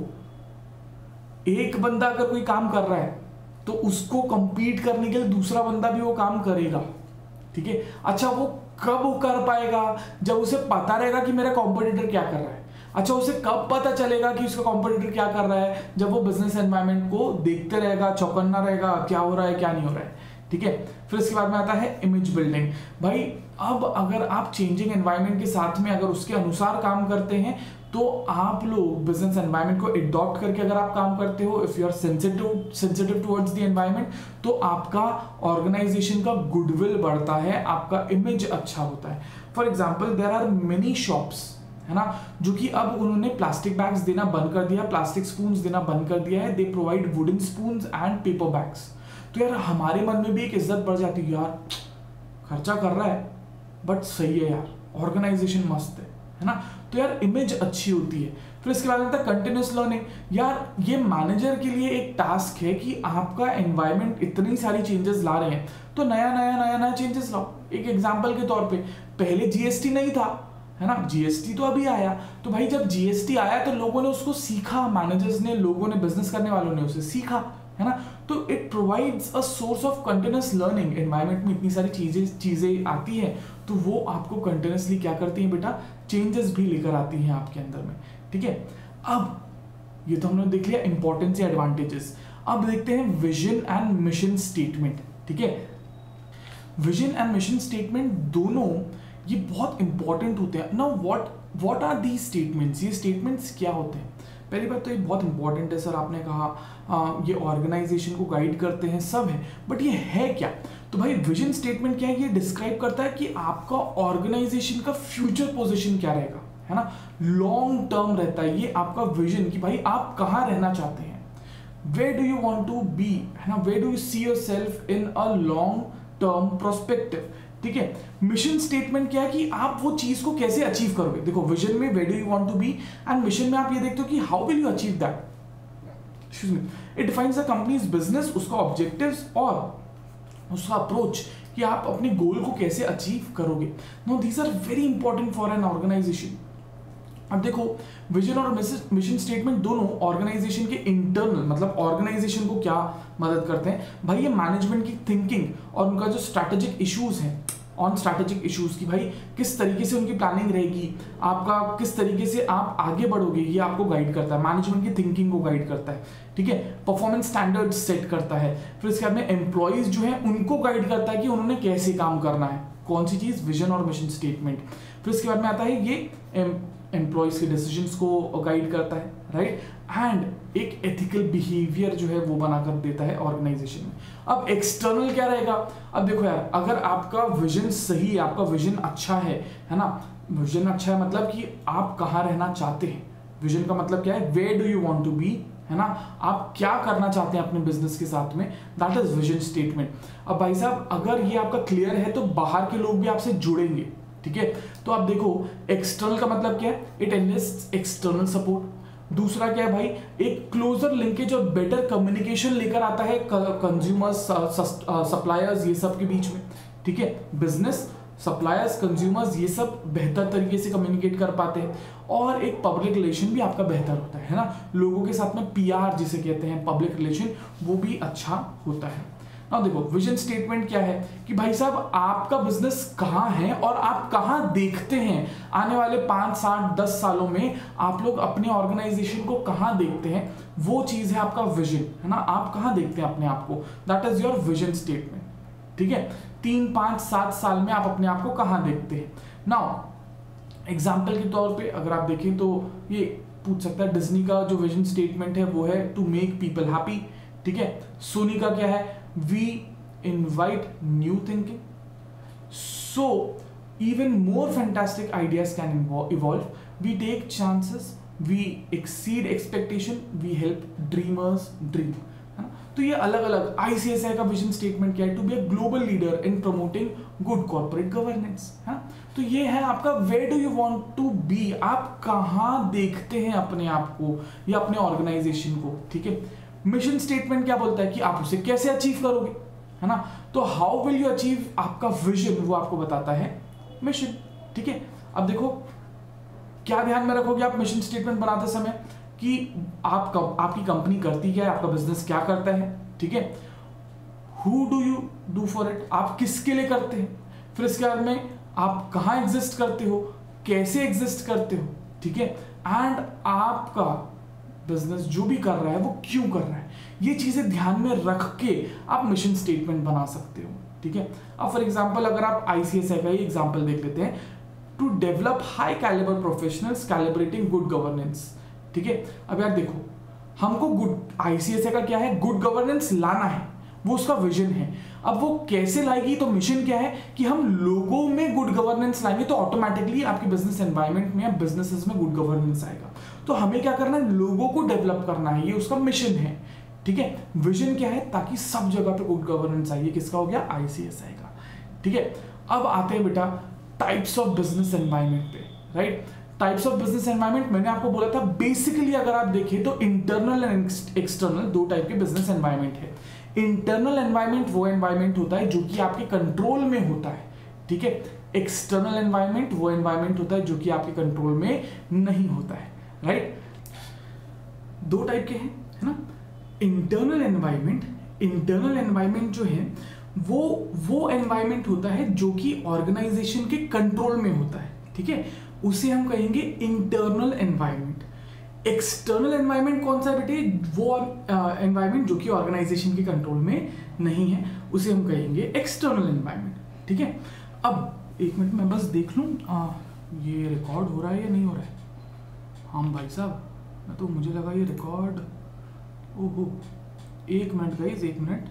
A: एक बंदा अगर कोई काम कर रहा है तो उसको compete करने के लिए दूसरा बंदा भी वो काम करेगा, ठीक है। अच्छा वो कब कर पाएगा, जब उसे पता रहेगा कि मेरा कॉम्पिटिटर क्या कर रहा है। अच्छा उसे कब पता चलेगा कि उसका कॉम्पिटिटर क्या कर रहा है, जब वो बिजनेस एनवायरनमेंट को देखते रहेगा, चौकन्ना रहेगा, क्या हो रहा है क्या नहीं हो रहा है, ठीक है। फिर इसके बाद में आता है इमेज बिल्डिंग। भाई अब अगर आप चेंजिंग एनवायरनमेंट के साथ में अगर उसके अनुसार काम करते हैं तो आप लोग बिजनेस एनवायरनमेंट को एडॉप्ट करके अगर आप काम करते हो, if you are sensitive towards the environment, तो आपका ऑर्गेनाइजेशन का गुडविल बढ़ता है, आपका इमेज अच्छा होता है। For example there are many shops, है ना, जो कि अब उन्होंने प्लास्टिक बैग्स देना बंद कर दिया, प्लास्टिक स्पून्स देना बंद कर दिया है, they provide wooden spoons and paper bags. तो यार हमारे मन में भी एक इज्जत बढ़ जाती है, यार खर्चा कर रहा है बट सही है यार, ऑर्गेनाइजेशन मस्त है ना। तो यार इमेज अच्छी होती है। फिर इसके बाद आता है कंटिन्यूस लर्निंग। यार ये मैनेजर के लिए एक टास्क है कि आपका एनवायरनमेंट इतनी सारी चेंजेस ला रहे हैं तो नया चेंजेस लाओ। एक एग्जांपल के तौर पे पहले जीएसटी नहीं था, है ना, जीएसटी तो अभी आया। तो भाई जब जीएसटी आया तो लोगों ने उसको सीखा, मैनेजर्स ने, लोगों ने, बिजनेस करने वालों ने उसे सीखा, है ना। तो it provides a source of continuous learning. Environment में इतनी सारी चीजें आती हैं तो वो आपको कंटिन्यूसली क्या करती हैं बेटा, चेंजेस भी लेकर आती हैं आपके अंदर में, ठीक है। अब ये तो हमने देख लिया इंपॉर्टेंस या एडवांटेजेस। अब देखते हैं विजन एंड मिशन स्टेटमेंट, ठीक है। विजन एंड मिशन स्टेटमेंट दोनों ये बहुत इंपॉर्टेंट होते हैं। Now what are these statements, ये स्टेटमेंट्स क्या होते हैं। पहली बात तो ये बहुत इंपॉर्टेंट है सर, आपने कहा ये ऑर्गेनाइजेशन को गाइड करते हैं, सब है, बट ये है क्या। तो भाई विजन स्टेटमेंट क्या है, ये डिस्क्राइब करता है कि आपका ऑर्गेनाइजेशन का फ्यूचर पोजीशन क्या रहेगा, है ना, लॉन्ग टर्म रहता है ये आपका विजन कि भाई आप कहाँ रहना चाहते हैं, where do you want to be, है ना, where do you see yourself in a long term prospective, ठीक है। मिशन स्टेटमेंट क्या है कि आप वो चीज को कैसे अचीव करोगे। देखो विजन में where do you want to be and mission में आप ये देखते हो कि how will you achieve that. Excuse me, it defines the company's business, उसका ऑब्जेक्टिव्स और उसका अप्रोच कि आप अपने गोल को कैसे अचीव करोगे। Now these are very important for an organisation. अब देखो विजन और मिशन स्टेटमेंट दोनों ऑर्गेनाइजेशन के इंटरनल, मतलब ऑर्गेनाइजेशन को क्या मदद करते हैं भाई, ये मैनेजमेंट की थिंकिंग और उनका जो स्ट्रैटेजिक इश्यूज हैं, ऑन स्ट्रैटेजिक इश्यूज की भाई किस तरीके से उनकी प्लानिंग रहेगी, आपका किस तरीके से आप आगे बढ़ोगे, ये आपको गाइड करता है, मैनेजमेंट की थिंकिंग को गाइड करता है, ठीक है। परफॉर्मेंस स्टैंडर्ड्स सेट करता है। फिर इसके बाद में एम्प्लॉइज जो है उनको गाइड करता है कि उन्होंने कैसे काम करना है, कौन सी चीज, विजन और मिशन स्टेटमेंट। फिर इसके बाद में आता है ये एम्प्लॉइज के डिसीजंस को गाइड करता है, राइट, एंड एक एथिकल बिहेवियर जो है वो बनाकर देता है ऑर्गेनाइजेशन में। अब एक्सटर्नल क्या रहेगा? अब देखो यार, अगर आपका विजन सही है, आपका विजन अच्छा है ना, विजन अच्छा है मतलब कि आप कहाँ रहना चाहते हैं। विजन का मतलब क्या है? Where do you want to be, है ना, आप क्या करना चाहते हैं अपने बिजनेस के साथ में, दैट इज विजन स्टेटमेंट। अब भाई साहब अगर ये आपका क्लियर है तो बाहर के लोग भी आपसे जुड़ेंगे, ठीक है। तो आप देखो एक्सटर्नल का मतलब क्या है? It enlists external support. दूसरा क्या है भाई? एक क्लोजर लिंकेज और बेटर कम्युनिकेशन लेकर आता है कंज्यूमर्स, सप्लायर्स, ये सब के बीच में, ठीक है। बिजनेस, सप्लायर्स, कंज्यूमर्स, ये सब बेहतर तरीके से कम्युनिकेट कर पाते हैं और एक पब्लिक रिलेशन भी आपका बेहतर होता है ना, लोगों के साथ में पीआर जिसे कहते हैं पब्लिक रिलेशन, वो भी अच्छा होता है। अब देखो विजन स्टेटमेंट क्या है कि भाई साहब आपका बिजनेस कहाँ है और आप कहाँ देखते हैं आने वाले 5, 7, 10 सालों में, आप लोग अपने ऑर्गेनाइजेशन को कहाँ देखते हैं, वो चीज है आपका विजन, है ना। आप कहाँ देखते हैं अपने आप को, that is your vision statement, ठीक है। 3, 5, 7 साल में आप अपने आप को कहाँ देखते हैं। नाउ एग्जाम्पल के तौर पे अगर आप देखें तो ये पूछ सकता है, डिज्नी का जो विजन स्टेटमेंट है वो है टू मेक पीपल हैप्पी, ठीक है। सोनी का क्या है? We invite new thinking. So even more fantastic ideas can evolve, we take chances, we exceed expectation, we help dreamers dream, है ना। तो ये अलग अलग आईसीएसआई का विजन स्टेटमेंट क्या है? To be a global leader in promoting good corporate governance, है। तो ये है आपका where do you want to be, आप कहां देखते हैं अपने आप को या अपने ऑर्गेनाइजेशन को, ठीक है। मिशन स्टेटमेंट क्या बोलता है कि आप उसे कैसे अचीव करोगे, है ना। तो हाउ विल यू अचीव आपका विजन, वो आपको बताता है मिशन, ठीक है। अब देखो क्या ध्यान में रखोगे आप मिशन स्टेटमेंट बनाते समय कि आपकी कंपनी करती क्या है, आपका बिजनेस क्या करता है, ठीक है। Who do you do for it, आप किसके लिए करते हैं। फिर इसके बाद में आप कहाँ एग्जिस्ट करते हो, कैसे एग्जिस्ट करते हो, ठीक है। एंड आपका बिजनेस जो भी कर रहा है वो क्यों कर रहा है, ये चीजें ध्यान में रख के आप मिशन स्टेटमेंट बना सकते हो, ठीक है। अब फॉर एग्जांपल अगर आप आईसीएसआई का ही एग्जांपल देख लेते हैं, to develop high calibre professionals calibrating good governance, ठीक है। अब यार देखो हमको गुड, आईसीएसआई का क्या है? गुड गवर्नेंस लाना है, वो उसका विजन है। अब वो कैसे लाएगी? तो मिशन क्या है कि हम लोगों में गुड गवर्नेंस लाएंगे तो ऑटोमेटिकली आपके बिजनेस एनवायरनमेंट में या बिजनेसेस में गुड गवर्नेंस आएगा। तो हमें क्या करना है? लोगों को डेवलप करना है, ये उसका मिशन है, ठीक है। विजन क्या है? ताकि सब जगह पे गुड गवर्नेंस आए, किसका हो गया? आईसीएसआई का, ठीक है। अब आते हैं बेटा टाइप्स ऑफ बिजनेस एनवायरनमेंट पे, right. Types of business environment मैंने आपको बोला था बेसिकली अगर आप देखें तो इंटरनल एंड एक्सटर्नल दो टाइप के बिजनेस एनवायरनमेंट है। इंटरनल एनवायरनमेंट वो एनवायरनमेंट होता है जो कि आपके कंट्रोल में होता है, ठीक है। एक्सटर्नल एनवायरनमेंट वो एनवायरनमेंट होता है जो कि आपके कंट्रोल में नहीं होता है, राइट। दो टाइप के हैं, है ना। इंटरनल एनवायरनमेंट जो है वो एनवायरनमेंट होता है जो कि ऑर्गेनाइजेशन के कंट्रोल में होता है, ठीक है। उसे हम कहेंगे इंटरनल एनवायरनमेंट। एक्सटर्नल एनवायरनमेंट कौन सा है बेटे? वो एनवायरनमेंट जो कि ऑर्गेनाइजेशन के कंट्रोल में नहीं है, उसे हम कहेंगे एक्सटर्नल एनवायरनमेंट, ठीक है। अब एक मिनट में बस देख लूं ये रिकॉर्ड हो रहा है या नहीं हो रहा है। हाँ भाई साहब, मैं तो मुझे लगा ये रिकॉर्ड, ओहो एक मिनट गाइस, एक मिनट।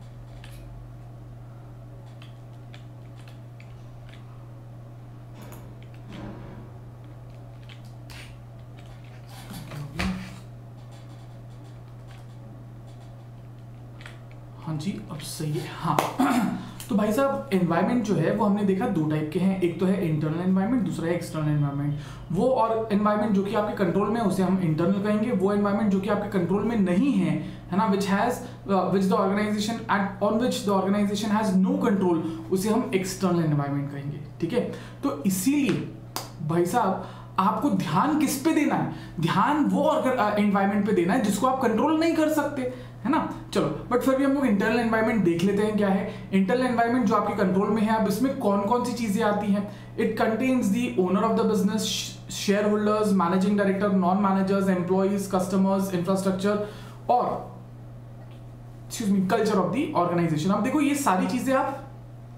A: हाँ जी अब सही है, हाँ। तो भाई साहब एनवायरनमेंट जो है वो हमने देखा दो टाइप के हैं, एक तो है इंटरनल एनवायरनमेंट, दूसरा है एक्सटर्नल एनवायरनमेंट। वो और एनवायरनमेंट जो कि आपके कंट्रोल में है उसे हम इंटरनल कहेंगे, वो एनवायरनमेंट जो कि आपके कंट्रोल में नहीं है ना, which the organisation on which the organisation has no control, उसे हम एक्सटर्नल एनवायरनमेंट कहेंगे, ठीक है। तो इसीलिए भाई साहब आपको ध्यान किस पे देना है? ध्यान वो एनवायरनमेंट पे देना है जिसको आप कंट्रोल नहीं कर सकते, है ना। चलो बट फिर भी हम लोग इंटरनल एनवायरनमेंट देख लेते हैं क्या है। इंटरनल एनवायरनमेंट जो आपके कंट्रोल में है, अब इसमें कौन कौन सी चीजें आती हैं? It contains the owner of the business, share holders, managing director, non managers, employees, customers, infrastructure और कल्चर ऑफ द ऑर्गेनाइजेशन। अब देखो ये सारी चीजें आप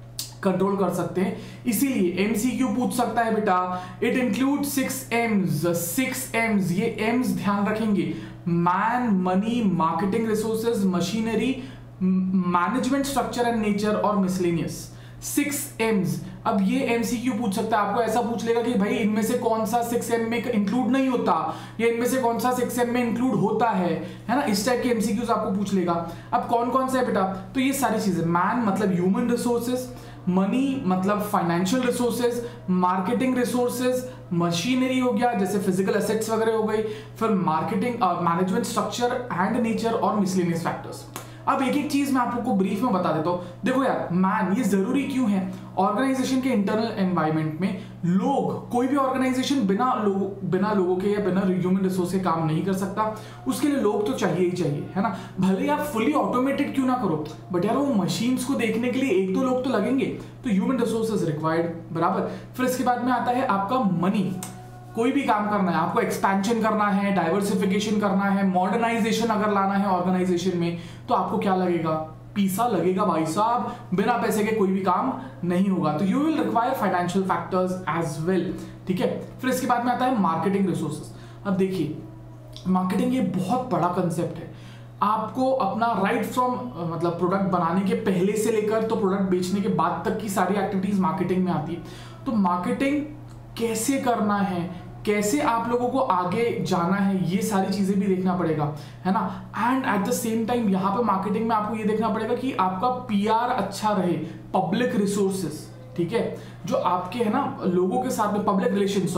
A: कंट्रोल कर सकते हैं। इसीलिए एमसीक्यू पूछ सकता है बेटा, इट इंक्लूड 6 M's। 6 M's, ये M's ध्यान रखेंगे, man, money, marketing resources, machinery, management structure and nature और मिसलेनियस। 6 M's। अब ये एमसीक्यू पूछ सकता है, आपको ऐसा पूछ लेगा कि भाई इनमें से कौन सा 6 M में इंक्लूड नहीं होता, या इनमें से कौन सा 6 M में इंक्लूड होता है ना, इस टाइप के एमसीक्यूज आपको पूछ लेगा। अब कौन कौन सा है बेटा, तो ये सारी चीजें, मैन मतलब ह्यूमन रिसोर्सेज, मनी मतलब financial resources, marketing resources, machinery हो गया जैसे फिजिकल एसेट्स वगैरह हो गई, फिर marketing management structure and nature और मिसलेनियस फैक्टर्स। अब एक एक चीज मैं आप लोग को ब्रीफ में बता देता हूं। देखो यार, मैन ये जरूरी क्यों है, ऑर्गेनाइजेशन के इंटरनल एनवायरनमेंट में लोग, कोई भी ऑर्गेनाइजेशन बिना लोगों के या बिना ह्यूमन रिसोर्स के काम नहीं कर सकता, उसके लिए लोग तो चाहिए ही चाहिए, है ना। भले ही आप फुली ऑटोमेटेड क्यों ना करो, बट यार वो मशीन्स को देखने के लिए एक दो लोग तो लगेंगे, तो ह्यूमन रिसोर्सेज रिक्वायर्ड, बराबर। फिर इसके बाद में आता है आपका मनी। कोई भी काम करना है आपको, एक्सपेंशन करना है, डाइवर्सिफिकेशन करना है, मॉडर्नाइजेशन अगर लाना है ऑर्गेनाइजेशन में, तो आपको क्या लगेगा, पैसा लगेगा भाई साहब, बिना पैसे के कोई भी काम नहीं होगा, तो you will require financial factors as well, ठीक है। फिर इसके बाद में आता है मार्केटिंग रिसोर्सेज। अब देखिए, मार्केटिंग ये बहुत बड़ा कंसेप्ट है। आपको अपना राइट फ्रॉम मतलब प्रोडक्ट बनाने के पहले से लेकर तो प्रोडक्ट बेचने के बाद तक की सारी एक्टिविटीज मार्केटिंग में आती है। तो मार्केटिंग कैसे करना है, कैसे आप लोगों को आगे जाना है, ये सारी चीजें भी देखना पड़ेगा, है ना। And at the same time यहाँ पे मार्केटिंग में आपको ये देखना पड़ेगा कि आपका पीआर अच्छा रहे, पब्लिक रिसोर्सेस, ठीक है, जो आपके है ना लोगों के साथ में पब्लिक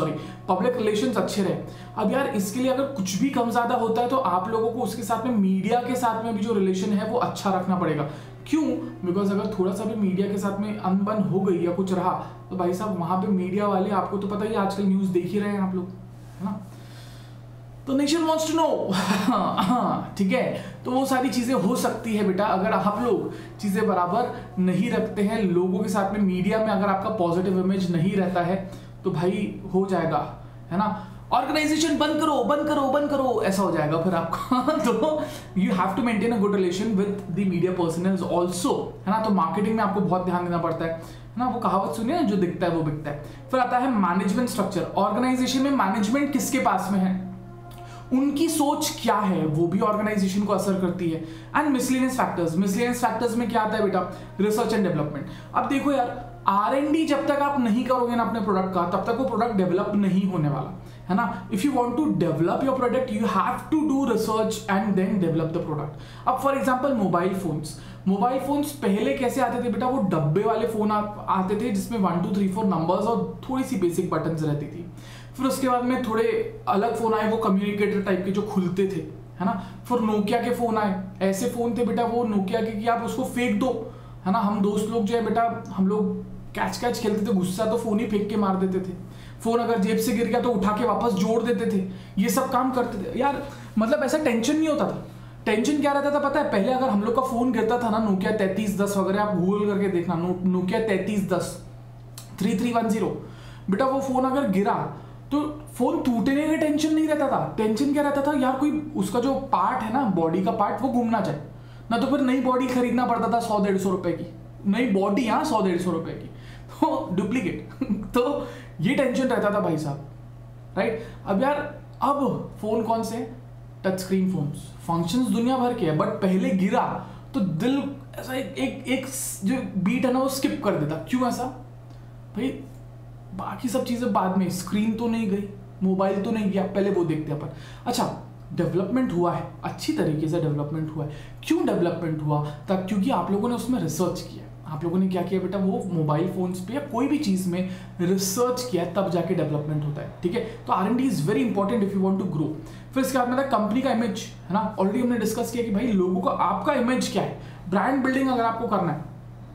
A: रिलेशंस अच्छे रहे। अब यार इसके लिए अगर कुछ भी कम ज्यादा होता है तो आप लोगों को उसके साथ में मीडिया के साथ में भी जो रिलेशन है वो अच्छा रखना पड़ेगा। क्यों? बिकॉज अगर थोड़ा सा भी मीडिया के साथ में अनबन हो गई या कुछ रहा तो भाई साहब वहां पे मीडिया वाले, आपको तो पता ही आजकल न्यूज देख ही रहे हैं आप लोग, है ना, तो नेशन वांट्स टू नो, ठीक है। तो वो सारी चीजें हो सकती है बेटा, अगर आप लोग चीजें बराबर नहीं रखते हैं लोगों के साथ में, मीडिया में अगर आपका पॉजिटिव इमेज नहीं रहता है तो भाई हो जाएगा, है ना, ऑर्गेनाइजेशन बंद करो ऐसा हो जाएगा फिर आपका तो you have to maintain a good relation with the media personals also, है ना। तो मार्केटिंग में आपको बहुत ध्यान देना पड़ता है ना, वो कहावत सुनिए, जो दिखता है वो बिकता है। फिर आता है मैनेजमेंट स्ट्रक्चर। ऑर्गेनाइजेशन में मैनेजमेंट किसके पास में है, उनकी सोच क्या है, वो भी ऑर्गेनाइजेशन को असर करती है। एंड मिसलेनियस फैक्टर्स में क्या आता है बेटा, रिसर्च एंड डेवलपमेंट। अब देखो यार, R&D जब तक आप नहीं करोगे ना अपने प्रोडक्ट का, तब तक वो प्रोडक्ट डेवलप नहीं होने वाला, है ना। If you want to develop your product you have to do research and then develop the product. अब फॉर एग्जांपल मोबाइल फोन्स पहले कैसे आते थे बेटा, वो डब्बे वाले फोन आते थे जिसमें 1 2 3 4 नंबर्स और थोड़ी सी बेसिक बटन्स रहती थी। फिर उसके बाद में थोड़े अलग फोन आए, वो कम्युनिकेटर टाइप के जो खुलते थे, है ना। फिर नोकिया के फोन आए, ऐसे फोन थे बेटा वो नोकिया के कि आप उसको फेंक दो, है ना। हम दोस्त लोग जो है बेटा, हम लोग कैच खेलते थे, गुस्सा तो फोन ही फेंक के मार देते थे। फोन अगर जेब से गिर गया तो उठा के वापस जोड़ देते थे, ये सब काम करते थे यार। मतलब ऐसा टेंशन नहीं होता था। टेंशन क्या रहता था पता है, पहले अगर हम लोग का फोन गिरता था ना, नोकिया 3310 वगैरह, आप गूगल करके देखना, नोकिया 3310 3310, बेटा वो फोन अगर गिरा तो फोन टूटने का टेंशन नहीं रहता था। टेंशन क्या रहता था यार, कोई उसका जो पार्ट है ना, बॉडी का पार्ट, वो घूमना चाहिए ना, तो फिर नई बॉडी खरीदना पड़ता था 100-150 रुपए की, नई बॉडी, हाँ 100-150 रुपए की, तो डुप्लीकेट तो ये टेंशन रहता था भाई साहब, राइट। अब यार, अब फोन कौन से, टच स्क्रीन फोन्स, फंक्शंस दुनिया भर के है, बट पहले गिरा तो दिल ऐसा एक जो बीट है ना वो स्किप कर देता। क्यों ऐसा भाई, बाकी सब चीजें बाद में, स्क्रीन तो नहीं गई, मोबाइल तो नहीं गया, पहले वो देखते हैं अपन। अच्छा, डेवलपमेंट हुआ है, अच्छी तरीके से डेवलपमेंट हुआ है। क्यों डेवलपमेंट हुआ, तब क्योंकि आप लोगों ने उसमें रिसर्च किया। आप लोगों ने क्या किया बेटा, वो मोबाइल फोन्स पे या कोई भी चीज में रिसर्च किया, तब जाके डेवलपमेंट होता है, ठीक है। तो R&D is very important if you want to grow. फिर इसके बाद में कंपनी का इमेज, है ना, ऑलरेडी हमने डिस्कस किया कि भाई लोगों का, आपका इमेज क्या है। ब्रांड बिल्डिंग अगर आपको करना है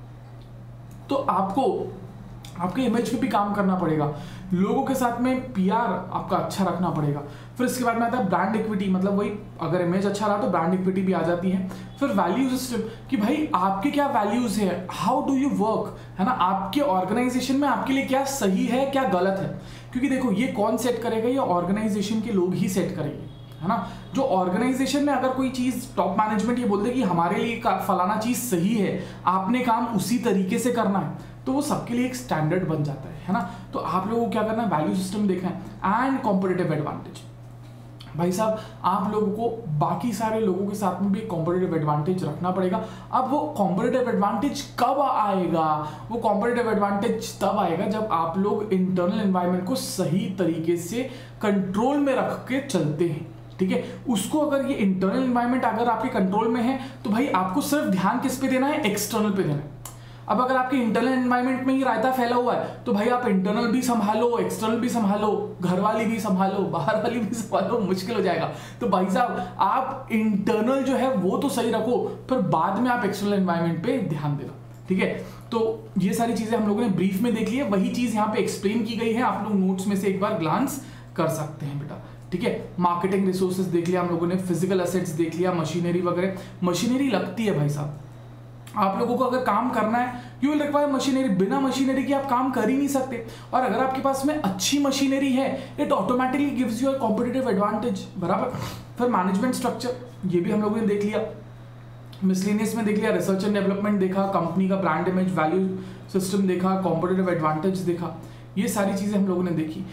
A: तो आपको आपके इमेज पे भी काम करना पड़ेगा, लोगों के साथ में पीआर आपका अच्छा रखना पड़ेगा। फिर इसके बाद में आता है ब्रांड इक्विटी, मतलब वही, अगर इमेज अच्छा रहा तो ब्रांड इक्विटी भी आ जाती है। फिर वैल्यू सिस्टम, कि भाई आपके क्या वैल्यूज है, हाउ डू यू वर्क, है ना, आपके ऑर्गेनाइजेशन में आपके लिए क्या सही है क्या गलत है। क्योंकि देखो, ये कौन सेट करेगा, ये ऑर्गेनाइजेशन के लोग ही सेट करेंगे, है ना। जो ऑर्गेनाइजेशन में अगर कोई चीज टॉप मैनेजमेंट ये बोलते कि हमारे लिए फलाना चीज सही है, आपने काम उसी तरीके से करना है, तो वो सबके लिए एक स्टैंडर्ड बन जाता है ना। तो आप लोगों को क्या करना है, वैल्यू सिस्टम देखना है एंड कॉम्पिटिटिव एडवांटेज। भाई साहब आप लोगों को बाकी सारे लोगों के साथ में भी कॉम्पिटिटिव एडवांटेज रखना पड़ेगा। अब वो कॉम्पिटिटिव एडवांटेज कब आएगा, वो कॉम्पिटिटिव एडवांटेज तब आएगा जब आप लोग इंटरनल एनवायरनमेंट को सही तरीके से कंट्रोल में रख के चलते हैं, ठीक है। उसको अगर ये इंटरनल एनवायरनमेंट अगर आपके कंट्रोल में है तो भाई आपको सिर्फ ध्यान किस पे देना है, एक्सटर्नल पे देना है। अब अगर आपके इंटरनल एनवायरनमेंट में ही रायता फैला हुआ है तो भाई आप इंटरनल भी संभालो, एक्सटर्नल भी संभालो, घर वाली भी संभालो, बाहर वाली भी संभालो, मुश्किल हो जाएगा। तो भाई साहब आप इंटरनल जो है वो तो सही रखो, फिर बाद में आप एक्सटर्नल एनवायरनमेंट पे ध्यान देना, ठीक है। तो ये सारी चीजें हम लोगों ने ब्रीफ में देख ली है, वही चीज यहाँ पे एक्सप्लेन की गई है, आप लोग नोट्स में से एक बार ग्लांस कर सकते हैं बेटा, ठीक है। मार्केटिंग रिसोर्सेज देख लिया हम लोगों ने, फिजिकल एसेट्स देख लिया, मशीनरी वगैरह। मशीनरी लगती है भाई साहब, आप लोगों को अगर काम करना है यू विल रिक्वायर मशीनरी, बिना मशीनरी के आप काम कर ही नहीं सकते। और अगर आपके पास में अच्छी मशीनरी है it automatically gives you a competitive advantage, बराबर। फिर मैनेजमेंट स्ट्रक्चर ये भी हम लोगों ने देख लिया, मिसलेनियस में देख लिया, रिसर्च एंड डेवलपमेंट देखा, कंपनी का ब्रांड इमेज वैल्यू सिस्टम देखा, कॉम्पिटिटिव एडवांटेज देखा, ये सारी चीजें हम लोगों ने देखी।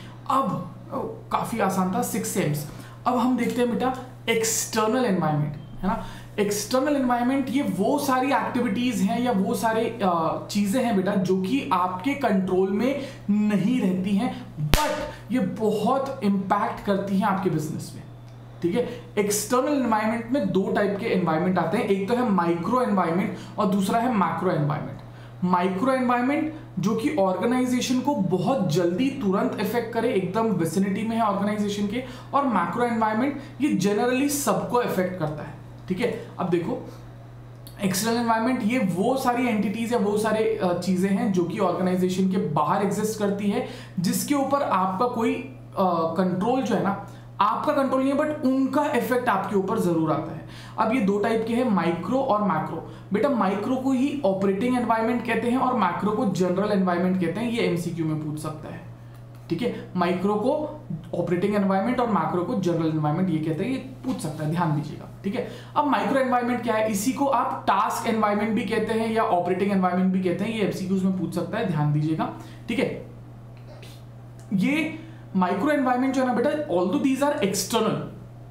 A: अब काफी आसान था, 6 सेम्स। अब हम देखते हैं बेटा एक्सटर्नल एनवायरनमेंट, है ना। एक्सटर्नल एनवायरनमेंट ये वो सारी एक्टिविटीज हैं या वो सारे चीजें हैं बेटा जो कि आपके कंट्रोल में नहीं रहती हैं, बट ये बहुत इंपैक्ट करती हैं आपके बिजनेस में, ठीक है। एक्सटर्नल एनवायरनमेंट में 2 टाइप के एनवायरनमेंट आते हैं, एक तो है माइक्रो एनवायरनमेंट और दूसरा है मैक्रो एनवायरनमेंट। माइक्रो एनवायरनमेंट जो कि ऑर्गेनाइजेशन को बहुत जल्दी तुरंत इफेक्ट करे, एकदम विसिनिटी में है ऑर्गेनाइजेशन के, और मैक्रो एनवायरनमेंट ये जनरली सबको इफेक्ट करता है, ठीक है। अब देखो एक्सटर्नल एनवायरनमेंट ये वो सारी एंटिटीज या वो सारे चीजें हैं जो कि ऑर्गेनाइजेशन के बाहर एग्जिस्ट करती है, जिसके ऊपर आपका कोई कंट्रोल जो है ना, आपका कंट्रोल नहीं है बट उनका इफेक्ट आपके ऊपर जरूर आता है। अब ये 2 टाइप के हैं, माइक्रो और मैक्रो। बेटा माइक्रो को ही ऑपरेटिंग एनवायरनमेंट कहते हैं और मैक्रो को जनरल एनवायरनमेंट कहते हैं, ये एमसीक्यू में पूछ सकता है, ठीक है। माइक्रो को ऑपरेटिंग एनवायरनमेंट और मैक्रो को जनरल एनवायरनमेंट ये कहते हैं, ये पूछ सकता है, ध्यान दीजिएगा, ठीक है। अब माइक्रो एनवायरनमेंट क्या है, इसी को आप टास्क एनवायरनमेंट भी कहते हैं या ऑपरेटिंग एनवायरनमेंट भी कहते हैं, ये एमसीक्यूज में पूछ सकता है, ध्यान दीजिएगा, ठीक है। ये माइक्रो एनवायरनमेंट जो है ना बेटा, ऑल्दो दीज आर एक्सटर्नल,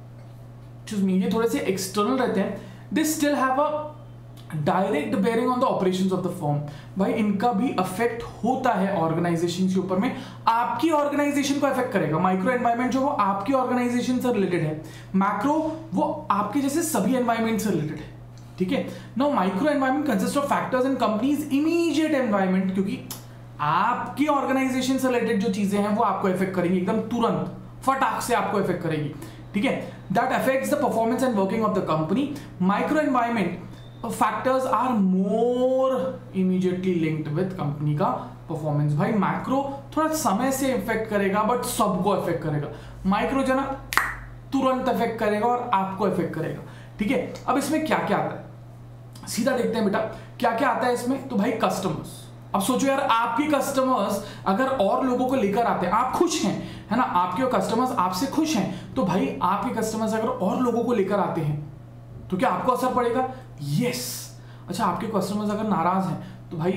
A: ये थोड़े से एक्सटर्नल रहते हैं, they still have a direct bearing on the operations of the firm. भाई इनका भी अफेक्ट होता है ऑर्गेनाइजेशन के ऊपर में, आपकी ऑर्गेनाइजेशन को अफेक्ट करेगा। माइक्रो एनवायरनमेंट जो वो आपकी ऑर्गेनाइजेशन से रिलेटेड है, मैक्रो वो आपके जैसे सभी एनवायरनमेंट से रिलेटेड है, ठीक है। Now micro environment consist of factors in companies immediate environment, क्योंकि आपकी ऑर्गेनाइजेशन से रिलेटेड जो चीजें हैं वो आपको इफेक्ट करेंगी, एकदम तुरंत फटाक से आपको इफेक्ट करेगी, ठीक है। That affects the performance and working of the company. Micro environment factors are more immediately linked with company का परफॉर्मेंस। भाई मैक्रो थोड़ा समय से इफेक्ट करेगा बट सबको इफेक्ट करेगा, माइक्रो जो ना तुरंत इफेक्ट करेगा और आपको इफेक्ट करेगा, ठीक है। अब इसमें क्या क्या आता है, सीधा देखते हैं बेटा क्या क्या आता है इसमें। तो भाई कस्टमर्स, अब सोचो यार आपके कस्टमर्स अगर और लोगों को लेकर आते हैं, आप खुश हैं, है ना, आपके कस्टमर्स आपसे खुश हैं, तो भाई आपके कस्टमर्स अगर और लोगों को लेकर आते हैं तो क्या आपको असर पड़ेगा? यस। अच्छा आपके कस्टमर्स अगर नाराज हैं तो भाई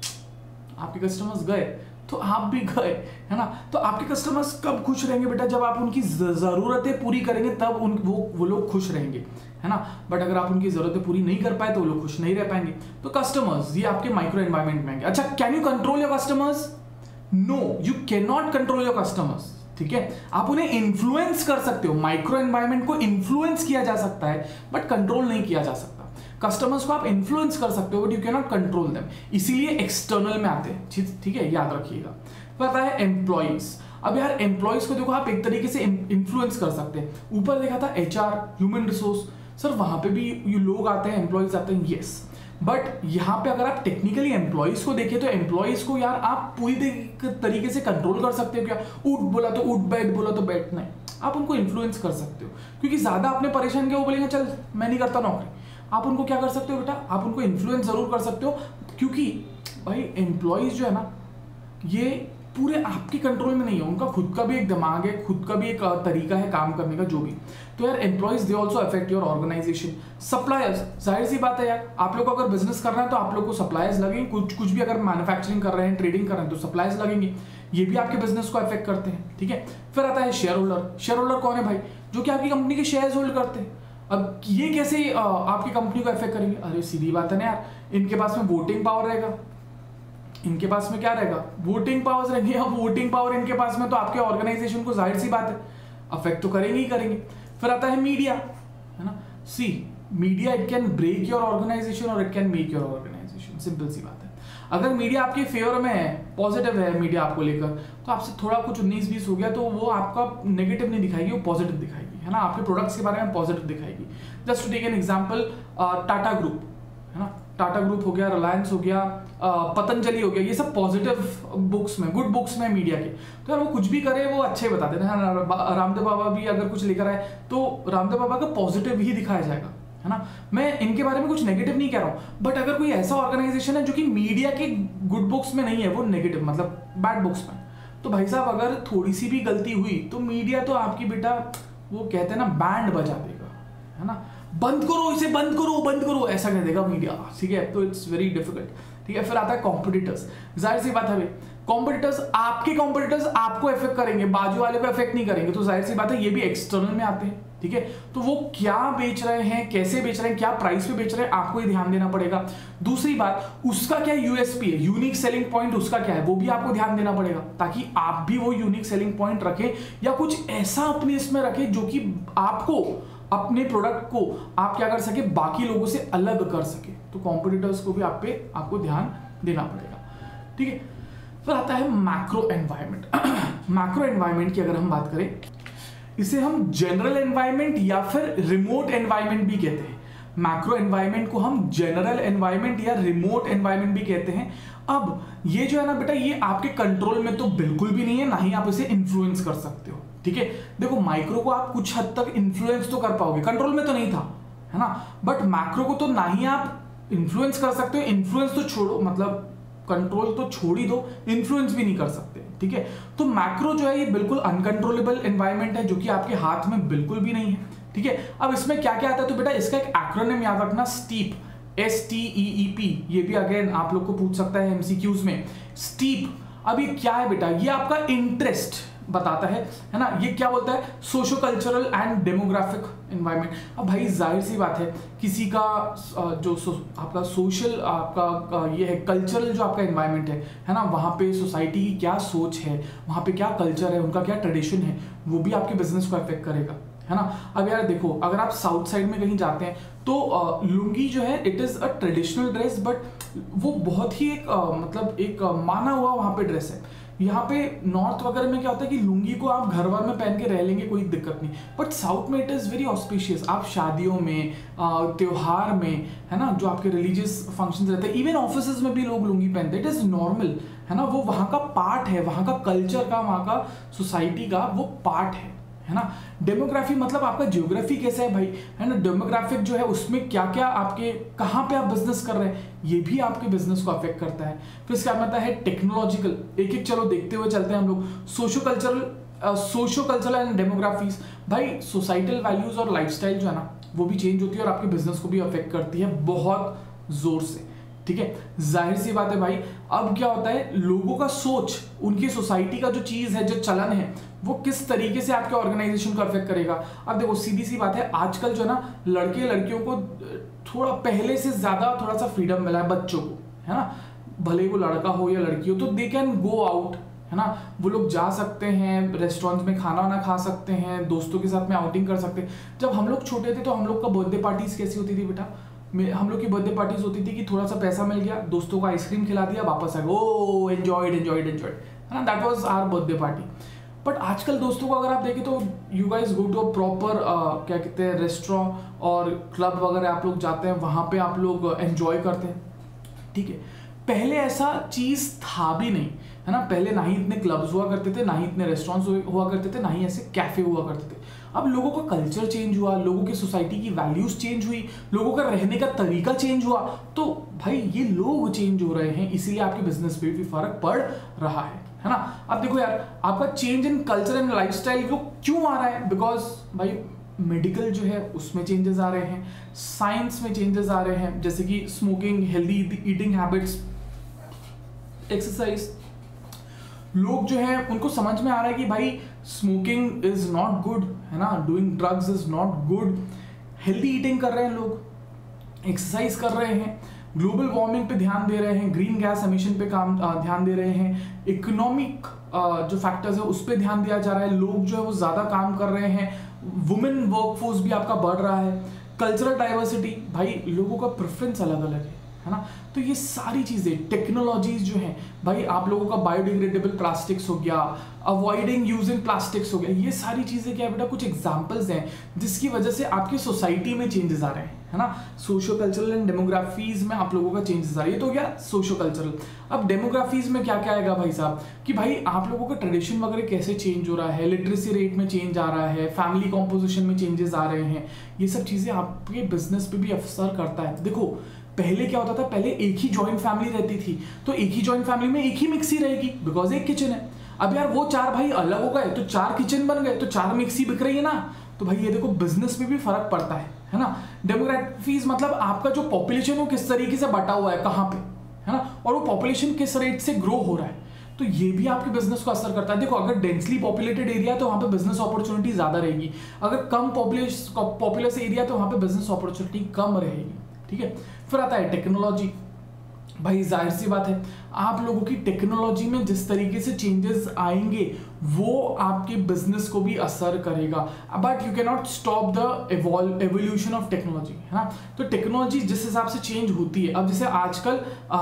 A: आपके कस्टमर्स गए तो आप भी गए, है ना। तो आपके कस्टमर्स कब खुश रहेंगे बेटा? जब आप उनकी जरूरतें पूरी करेंगे तब वो लोग खुश रहेंगे, है ना। बट अगर आप उनकी जरूरतें पूरी नहीं कर पाए तो वो लोग खुश नहीं रह पाएंगे। तो कस्टमर्स ये आपके माइक्रो एनवायरनमेंट में आएंगे। अच्छा can you control your customers? No, you can not control your customers, ठीक है। आप उन्हें इन्फ्लुएंस कर सकते हो, माइक्रो एनवायरनमेंट को इन्फ्लुएंस किया जा सकता है बट कंट्रोल नहीं किया जा सकता। कस्टमर्स को आप इन्फ्लुएंस कर सकते हो but you can not control them, इसीलिए एक्सटर्नल में आते हैं, ठीक है, याद रखिएगा। पता है एम्प्लॉइज, अब यार एम्प्लॉइज को देखो आप एक तरीके से इन्फ्लुएंस कर सकते हैं। ऊपर देखा था एचआर, ह्यूमन रिसोर्स, सर वहां पे भी ये लोग आते हैं, एम्प्लॉइज आते हैं, यस। बट यहाँ पे अगर आप टेक्निकली एम्प्लॉइज को देखें तो एम्प्लॉइज को यार आप पूरी तरीके से कंट्रोल कर सकते हो क्या? उठ बोला तो उठ, बैठ बोला तो बैठ, नहीं, आप उनको इन्फ्लुएंस कर सकते हो। क्योंकि ज्यादा आपने परेशान किया वो बोलेंगे चल मैं नहीं करता नौकरी। आप उनको क्या कर सकते हो बेटा? आप उनको इन्फ्लुएंस जरूर कर सकते हो, क्योंकि भाई एम्प्लॉइज जो है ना ये पूरे आपके कंट्रोल में नहीं है, उनका खुद का भी एक दिमाग है, खुद का भी एक तरीका है काम करने का जो भी। तो यार employees they also affect your organisation. Suppliers, जाहिर सी बात है यार, आप लोग को अगर बिजनेस करना है तो आप लोग को सप्लायर्स लगेंगे, कुछ भी अगर मैन्युफैक्चरिंग कर रहे हैं, ट्रेडिंग कर रहे हैं तो सप्लायर्स लगेंगे, ये भी आपके बिजनेस को अफेक्ट करते हैं, ठीक है। फिर आता है शेयर होल्डर। शेयर होल्डर कौन है भाई? जो कि आपकी कंपनी के शेयर्स होल्ड करते हैं। अब ये कैसे आपकी कंपनी को अफेक्ट करेंगे? अरे सीधी बात है ना यार, इनके पास में वोटिंग पावर रहेगा, इनके पास में क्या रहेगा? वोटिंग पावर्स रहेंगे। अब वोटिंग पावर इनके पास में तो आपके ऑर्गेनाइजेशन को जाहिर सी बात है अफेक्ट तो करेंगे ही करेंगे। फिर आता है मीडिया, है ना। See media, it can break your organisation और it can make your organisation, simple सी बात है। अगर मीडिया आपके फेवर में है, पॉजिटिव है मीडिया आपको लेकर, तो आपसे थोड़ा कुछ 19-20 हो गया तो वो आपका नेगेटिव नहीं दिखाएगी, वो पॉजिटिव दिखाएगी, है ना। आपके प्रोडक्ट्स के बारे में पॉजिटिव दिखाएगी। Just to take an example, Tata group, है ना, टाटा ग्रुप हो गया, रिलायंस हो गया, पतंजलि हो गया, ये सब पॉजिटिव बुक्स में, गुड बुक्स में मीडिया के। तो यार वो कुछ भी करे वो अच्छे बताते हैं ना। रामदेव बाबा भी अगर कुछ लेकर आए तो रामदेव बाबा का पॉजिटिव ही दिखाया जाएगा, है ना। मैं इनके बारे में कुछ नेगेटिव नहीं कह रहा हूँ, बट अगर कोई ऐसा ऑर्गेनाइजेशन है जो कि मीडिया के गुड बुक्स में नहीं है, वो नेगेटिव मतलब बैड बुक्स में, तो भाई साहब अगर थोड़ी सी भी गलती हुई तो मीडिया तो आपकी बेटा वो कहते हैं ना बैंड बजा देगा, है ना। बंद करो इसे, बंद करो ऐसा कह देगा मीडिया, ठीक है। तो इट्स वेरी डिफिकल्ट, ठीक है। फिर आता है कॉम्पिटिटर्स। जाहिर सी बात है भाई, कॉम्पिटिटर्स आपको इफेक्ट करेंगे, बाजू वाले को इफेक्ट नहीं करेंगे। तो जाहिर सी बात है ये भी एक्सटर्नल में आते हैं, ठीक है। तो वो क्या बेच रहे हैं, कैसे बेच रहे हैं, क्या प्राइस पे बेच रहे हैं, आपको ही ध्यान देना पड़ेगा। दूसरी बात, उसका क्या यूएसपी है, यूनिक सेलिंग पॉइंट उसका क्या है, वो भी आपको ध्यान देना पड़ेगा, ताकि आप भी वो यूनिक सेलिंग पॉइंट रखें या कुछ ऐसा अपने इसमें रखें जो कि आपको, अपने प्रोडक्ट को आप क्या कर सके, बाकी लोगों से अलग कर सके। तो कॉम्पिटिटर्स को भी आपको ध्यान देना पड़ेगा, ठीक है। फिर आता है मैक्रो एनवायरनमेंट। मैक्रो एनवायरनमेंट की अगर हम बात करें, इसे हम जनरल एनवायरनमेंट या फिर रिमोट एनवायरनमेंट भी कहते हैं। मैक्रो एनवायरनमेंट को हम जनरल एनवायरनमेंट या रिमोट एनवायरनमेंट भी कहते हैं। अब ये जो है ना बेटा, ये आपके कंट्रोल में तो बिल्कुल भी नहीं है, ना ही आप इसे इन्फ्लुएंस कर सकते हो, ठीक है। देखो माइक्रो को आप कुछ हद तक इन्फ्लुएंस तो कर पाओगे, कंट्रोल में तो नहीं था, है ना। बट मैक्रो को तो ना ही आप इन्फ्लुएंस कर सकते हो, इन्फ्लुएंस तो छोड़ो, मतलब कंट्रोल तो छोड़ ही दो, इन्फ्लुएंस भी नहीं कर सकते, ठीक है। तो मैक्रो जो है ये बिल्कुल अनकंट्रोलेबल एनवायरनमेंट है, जो कि आपके हाथ में बिल्कुल भी नहीं है, ठीक है। अब इसमें क्या क्या आता है, तो बेटा इसका एक एक्रोनिम याद रखना, स्टीप, STEEP। ये भी अगेन आप लोग को पूछ सकता है MCQs में, स्टीप। अब ये क्या है बेटा, ये आपका इंटरेस्ट बताता है ना। ये क्या बोलता है, socio cultural and demographic environment. अब भाई जाहिर सी बात है, किसी का जो आपका सोशल, आपका ये है कल्चरल जो आपका एनवायरनमेंट है ना, वहाँ पे सोसाइटी की क्या सोच है, वहाँ पे क्या कल्चर है, उनका क्या ट्रेडिशन है, वो भी आपके बिजनेस को अफेक्ट करेगा, है ना। अब यार देखो, अगर आप साउथ साइड में कहीं जाते हैं तो लुंगी जो है it is a traditional dress, but वो बहुत ही एक मतलब एक माना हुआ वहाँ पे ड्रेस है। यहाँ पे नॉर्थ वगैरह में क्या होता है कि लुंगी को आप घर भर में पहन के रह लेंगे, कोई दिक्कत नहीं, बट साउथ में इट इज़ वेरी ऑस्पिशियस। आप शादियों में, त्योहार में, है ना, जो आपके रिलीजियस फंक्शंस रहते हैं, इवन ऑफिसेज में भी लोग लुंगी पहनते हैं, इट इज़ नॉर्मल, है ना। वो वहाँ का पार्ट है, वहाँ का कल्चर का, वहाँ का सोसाइटी का वो पार्ट है ना। डेमोग्राफी मतलब आपका जियोग्राफी कैसा है भाई, है ना। डेमोग्राफिक जो है उसमें क्या क्या आपके, कहाँ पे आप बिजनेस कर रहे हैं, ये भी आपके बिजनेस को अफेक्ट करता है। फिर इसका मतलब है टेक्नोलॉजिकल, एक एक चलो देखते हुए चलते हैं हम लोग। सोशो कल्चरल एंड डेमोग्राफीज, भाई सोसाइटल वैल्यूज और लाइफस्टाइल जो है ना वो भी चेंज होती है और आपके बिजनेस को भी अफेक्ट करती है बहुत जोर से, ठीक है। जाहिर सी बात है भाई, अब क्या होता है, लोगों का सोच, उनकी सोसाइटी का जो चीज है, जो चलन है, वो किस तरीके से आपके ऑर्गेनाइजेशन को अफेक्ट करेगा। अब देखो सीधी सी बात है, आजकल जो है ना लड़के लड़कियों को थोड़ा पहले से ज्यादा थोड़ा सा फ्रीडम मिला है बच्चों को, है ना। भले वो लड़का हो या लड़की हो, तो दे कैन गो आउट, है ना। वो लोग जा सकते हैं, रेस्टोरेंट्स में खाना वाना खा सकते हैं, दोस्तों के साथ में आउटिंग कर सकते हैं। जब हम लोग छोटे थे तो हम लोग का बर्थडे पार्टीज कैसी होती थी बेटा, हम लोग की बर्थडे पार्टीज होती थी कि थोड़ा सा पैसा मिल गया, दोस्तों को आइसक्रीम खिला दिया, वापस आ गए, ओ एंजॉयड, है ना, that was our birthday party. But आजकल दोस्तों को अगर आप देखें तो you guys go to a proper क्या कहते हैं रेस्टोरेंट और क्लब वगैरह आप लोग जाते हैं, वहाँ पे आप लोग एंजॉय करते हैं, ठीक है। पहले ऐसा चीज़ था भी नहीं, है ना। पहले ना ही इतने क्लब्स हुआ करते थे, ना ही इतने रेस्टोरेंट्स हुआ करते थे, ना ही ऐसे कैफे हुआ करते थे। अब लोगों का कल्चर चेंज हुआ, लोगों की सोसाइटी की वैल्यूज चेंज हुई, लोगों का रहने का तरीका चेंज हुआ, तो भाई ये लोग चेंज हो रहे हैं, इसीलिए आपके बिजनेस पे भी फर्क पड़ रहा है। है ना। अब देखो यार, आपका change in culture and lifestyle क्यों आ रहा है? बिकॉज भाई मेडिकल जो है उसमें चेंजेस आ रहे हैं, साइंस में चेंजेस आ रहे हैं, जैसे कि smoking, healthy eating habits, exercise. लोग जो है उनको समझ में आ रहा है कि भाई स्मोकिंग इज नॉट गुड, है ना, doing drugs is not good, healthy eating कर रहे हैं लोग, एक्सरसाइज कर रहे हैं, ग्लोबल वार्मिंग पे ध्यान दे रहे हैं, ग्रीन गैस एमिशन पे ध्यान दे रहे हैं, इकोनॉमिक जो फैक्टर्स है उस पर ध्यान दिया जा रहा है, लोग जो है वो ज़्यादा काम कर रहे हैं, वुमेन वर्कफोर्स भी आपका बढ़ रहा है, कल्चरल डाइवर्सिटी, भाई लोगों का प्रेफरेंस अलग अलग है ना। तो ये सारी चीज़ें, टेक्नोलॉजीज जो हैं भाई, आप लोगों का बायोडिग्रेडेबल प्लास्टिक्स हो गया, अवॉइडिंग यूजिंग प्लास्टिक्स हो गया, ये सारी चीज़ें क्या है बेटा, कुछ एग्जांपल्स हैं जिसकी वजह से आपकी सोसाइटी में चेंजेस आ रहे हैं, है ना। सोशो कल्चरल एंड डेमोग्राफीज में आप लोगों का चेंजेस आ रही है। तो क्या सोशो कल्चरल, अब डेमोग्राफीज में क्या क्या आएगा भाई साहब, कि भाई आप लोगों का ट्रेडिशन वगैरह कैसे चेंज हो रहा है, लिटरेसी रेट में चेंज आ रहा है, फैमिली कॉम्पोजिशन में चेंजेस आ रहे हैं, ये सब चीज़ें आपके बिजनेस पे भी असर करता है। देखो पहले क्या होता था, पहले एक ही जॉइंट फैमिली रहती थी, तो एक ही जॉइंट फैमिली में एक ही मिक्सी रहेगी, बिकॉज एक किचन है। अब यार वो 4 भाई अलग हो गए तो 4 किचन बन गए, तो 4 मिक्सी बिक रही है ना। तो भाई ये देखो बिजनेस में भी फर्क पड़ता है ना। डेमोग्राफीज मतलब आपका जो पॉपुलेशन वो किस तरीके से बटा हुआ है, कहाँ पे, है ना, और वो पॉपुलेशन किस रेट से ग्रो हो रहा है, तो ये भी आपके बिजनेस को असर करता है। देखो अगर डेंसली पॉपुलेटेड एरिया है तो वहाँ पे बिजनेस अपॉर्चुनिटी ज़्यादा रहेगी, अगर कम पॉपुलस एरिया तो वहाँ पे बिजनेस अपॉर्चुनिटी कम रहेगी, ठीक है। फिर आता है टेक्नोलॉजी, भाई जाहिर सी बात है आप लोगों की टेक्नोलॉजी में जिस तरीके से चेंजेस आएंगे वो आपके बिजनेस को भी असर करेगा, but you can not stop the evolution of technology, है ना। तो टेक्नोलॉजी जिस हिसाब से चेंज होती है, अब जैसे आजकल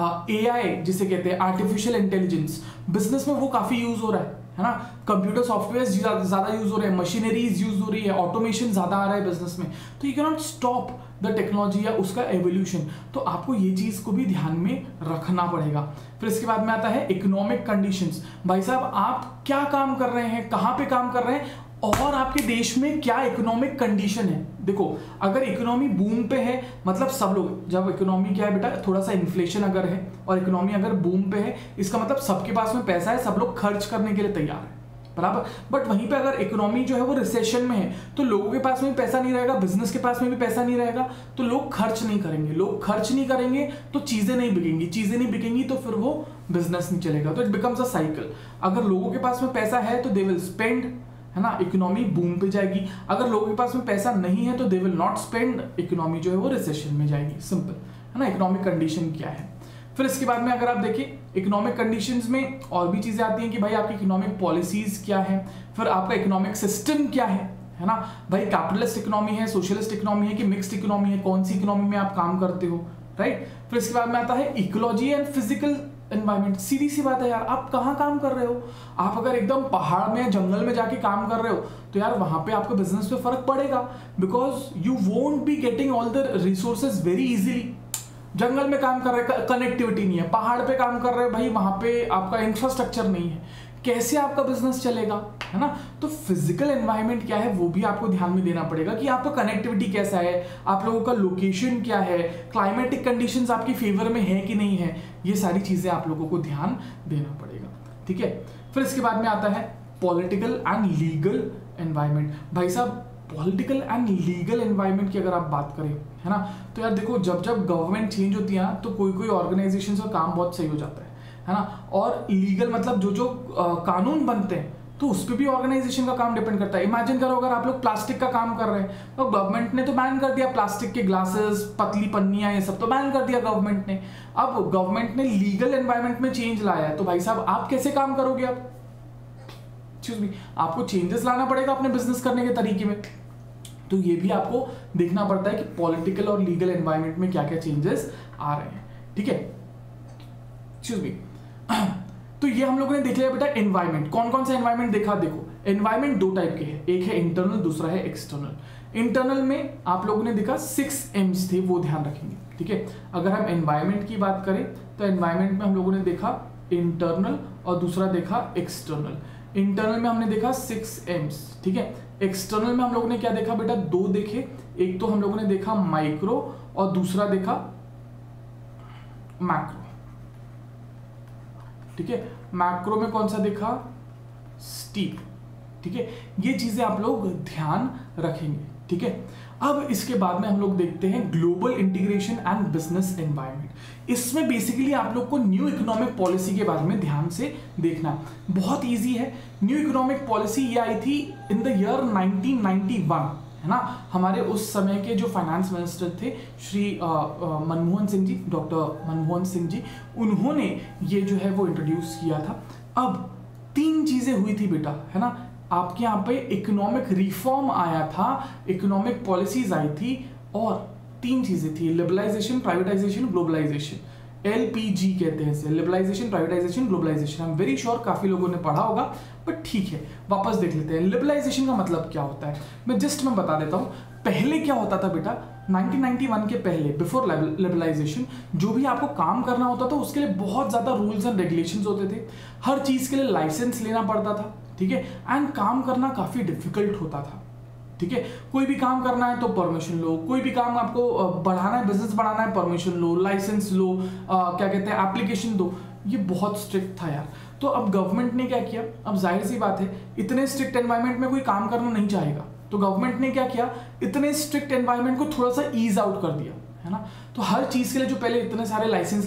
A: AI जिसे कहते हैं आर्टिफिशियल इंटेलिजेंस, बिजनेस में वो काफी यूज हो रहा है ना। कंप्यूटर सॉफ्टवेयर ज्यादा यूज हो रहे हैं, मशीनरीज यूज हो रही है, ऑटोमेशन ज्यादा आ रहा है बिजनेस में, तो you can not stop the technology या उसका एवोल्यूशन। तो आपको ये चीज को भी ध्यान में रखना पड़ेगा। फिर इसके बाद में आता है इकोनॉमिक कंडीशंस, भाई साहब आप क्या काम कर रहे हैं, कहाँ पे काम कर रहे हैं, और आपके देश में क्या इकोनॉमिक कंडीशन है। देखो अगर इकोनॉमी बूम पे है, मतलब सब लोग, जब इकोनॉमी क्या है बेटा, थोड़ा सा इन्फ्लेशन अगर है और इकोनॉमी अगर बूम पे है, इसका मतलब सबके पास में पैसा है, सब लोग खर्च करने के लिए तैयार है, बराबर। बट वहीं पे अगर इकोनॉमी जो है वो रिसेशन में है तो लोगों के पास में पैसा नहीं रहेगा, बिजनेस के पास में भी पैसा नहीं रहेगा, तो लोग खर्च नहीं करेंगे, लोग खर्च नहीं करेंगे तो चीजें नहीं बिकेंगी, चीजें नहीं बिकेंगी तो फिर वो बिजनेस नहीं चलेगा, तो इट बिकम्स अ साइकिल। अगर लोगों के पास में पैसा है तो दे विल स्पेंड, है ना, इकोनॉमी बूम पे जाएगी। अगर लोगों के पास में पैसा नहीं है तो they will not spend, economy जो है वो रिसेशन में जाएगी, सिंपल, है ना। इकोनॉमिक कंडीशन क्या है। फिर इसके बाद में अगर आप देखिए इकोनॉमिक कंडीशंस में और भी चीजें आती हैं कि भाई आपकी इकोनॉमिक पॉलिसीज क्या है, फिर आपका इकोनॉमिक सिस्टम क्या है ना। भाई कैपिटलिस्ट इकोनॉमी है, सोशलिस्ट इकोनॉमी है कि मिक्स्ड इकोनॉमी है, कौन सी इकोनॉमी में आप काम करते हो, राइट। फिर इसके बाद में आता है इकोलॉजी एंड फिजिकल एनवायरमेंट। सीधी सी बात है यार, आप कहाँ काम कर रहे हो, आप अगर एकदम पहाड़ में जंगल में जाके काम कर रहे हो तो यार वहां पे आपके बिजनेस पे फर्क पड़ेगा, because you won't be getting all the resources very easily. जंगल में काम कर रहे हैं, कनेक्टिविटी नहीं है, पहाड़ पे काम कर रहे हैं, भाई वहां पे आपका इंफ्रास्ट्रक्चर नहीं है, कैसे आपका बिजनेस चलेगा, है ना। तो फिजिकल एनवायरनमेंट क्या है वो भी आपको ध्यान में देना पड़ेगा कि आपका कनेक्टिविटी कैसा है, आप लोगों का लोकेशन क्या है, क्लाइमेटिक कंडीशंस आपकी फेवर में है कि नहीं है, ये सारी चीजें आप लोगों को ध्यान देना पड़ेगा, ठीक है। फिर इसके बाद में आता है पॉलिटिकल एंड लीगल एनवायरनमेंट। भाई साहब पॉलिटिकल एंड लीगल एनवायरनमेंट की अगर आप बात करें, है ना, तो यार देखो जब जब गवर्नमेंट चेंज होती है ना तो कोई कोई ऑर्गेनाइजेशन का काम बहुत सही हो जाता है ना। और लीगल मतलब जो जो कानून बनते हैं तो उस पर भी ऑर्गेनाइजेशन का काम डिपेंड करता है। इमेजिन करो अगर आप लोग प्लास्टिक का काम कर रहे हैं तो गवर्नमेंट ने तो बैन कर दिया, प्लास्टिक के ग्लासेस, पतली पन्नियां, ये सब तो बैन कर दिया गवर्नमेंट ने। अब गवर्नमेंट ने लीगल एनवायरनमेंट में चेंज लाया है तो भाई साहब आप कैसे काम करोगे, आप आपको चेंजेस लाना पड़ेगा अपने बिजनेस करने के तरीके में। तो ये भी आपको देखना पड़ता है कि पॉलिटिकल और लीगल एनवायरनमेंट में क्या क्या चेंजेस आ रहे हैं, ठीक है। तो ये हम लोगों ने देख लिया बेटा एनवायरनमेंट। कौन कौन सा एनवायरनमेंट देखा, देखो एनवायरनमेंट 2 टाइप के हैं, एक है इंटरनल, दूसरा है एक्सटर्नल। इंटरनल में आप लोगों ने देखा 6 M's थे, वो ध्यान रखेंगे, ठीक है। अगर हम एनवायरनमेंट की बात करें तो एनवायरनमेंट में हम लोगों ने देखा इंटरनल और दूसरा देखा एक्सटर्नल। इंटरनल में हमने देखा 6 M's, ठीक है। एक्सटर्नल में हम लोगों ने क्या देखा बेटा, 2 देखे, एक तो हम लोगों ने देखा माइक्रो और दूसरा देखा मैक्रो। ठीक है, मैक्रो में कौन सा देखा, स्टीप, ठीक है, ये चीजें आप लोग ध्यान रखेंगे, ठीक है। अब इसके बाद में हम लोग देखते हैं global integration and business environment. इसमें बेसिकली आप लोग को न्यू इकोनॉमिक पॉलिसी के बारे में ध्यान से देखना, बहुत इजी है। न्यू इकोनॉमिक पॉलिसी ये आई थी इन द ईयर 1991, है ना। हमारे उस समय के जो फाइनेंस मिनिस्टर थे श्री मनमोहन सिंह जी, डॉक्टर मनमोहन सिंह जी, उन्होंने ये जो है वो इंट्रोड्यूस किया था। अब 3 चीजें हुई थी बेटा, है ना, आपके यहाँ पे इकोनॉमिक रिफॉर्म आया था, इकोनॉमिक पॉलिसीज आई थी, और 3 चीजें थी, लिबरलाइजेशन, प्राइवेटाइजेशन, ग्लोबलाइजेशन। LPG कहते हैं इसे, liberalisation, privatisation, globalisation. I am very sure काफी लोगों ने पढ़ा होगा, बट ठीक है, वापस देख लेते हैं। लिबरलाइजेशन का मतलब क्या होता है, मैं बता देता हूँ। पहले क्या होता था बेटा, 1991 के पहले, बिफोर लिबरलाइजेशन, जो भी आपको काम करना होता था उसके लिए बहुत ज्यादा रूल्स एंड रेगुलेशंस होते थे। हर चीज के लिए लाइसेंस लेना पड़ता था, ठीक है, एंड काम करना काफी डिफिकल्ट होता था, ठीक है। कोई भी काम करना है तो परमिशन लो, कोई भी काम आपको बढ़ाना है, बिजनेस बढ़ाना है, परमिशन लो, लाइसेंस लो, क्या कहते हैं, एप्लीकेशन दो। ये बहुत स्ट्रिक्ट था यार। तो अब गवर्नमेंट ने क्या किया, अब जाहिर सी बात है इतने स्ट्रिक्ट एनवायरनमेंट में कोई काम करना नहीं चाहेगा, तो गवर्नमेंट ने क्या किया, इतने स्ट्रिक्ट एनवायरनमेंट को थोड़ा सा ईज आउट कर दिया, है ना। तो हर चीज के लिए जो पहले इतने सारे लाइसेंस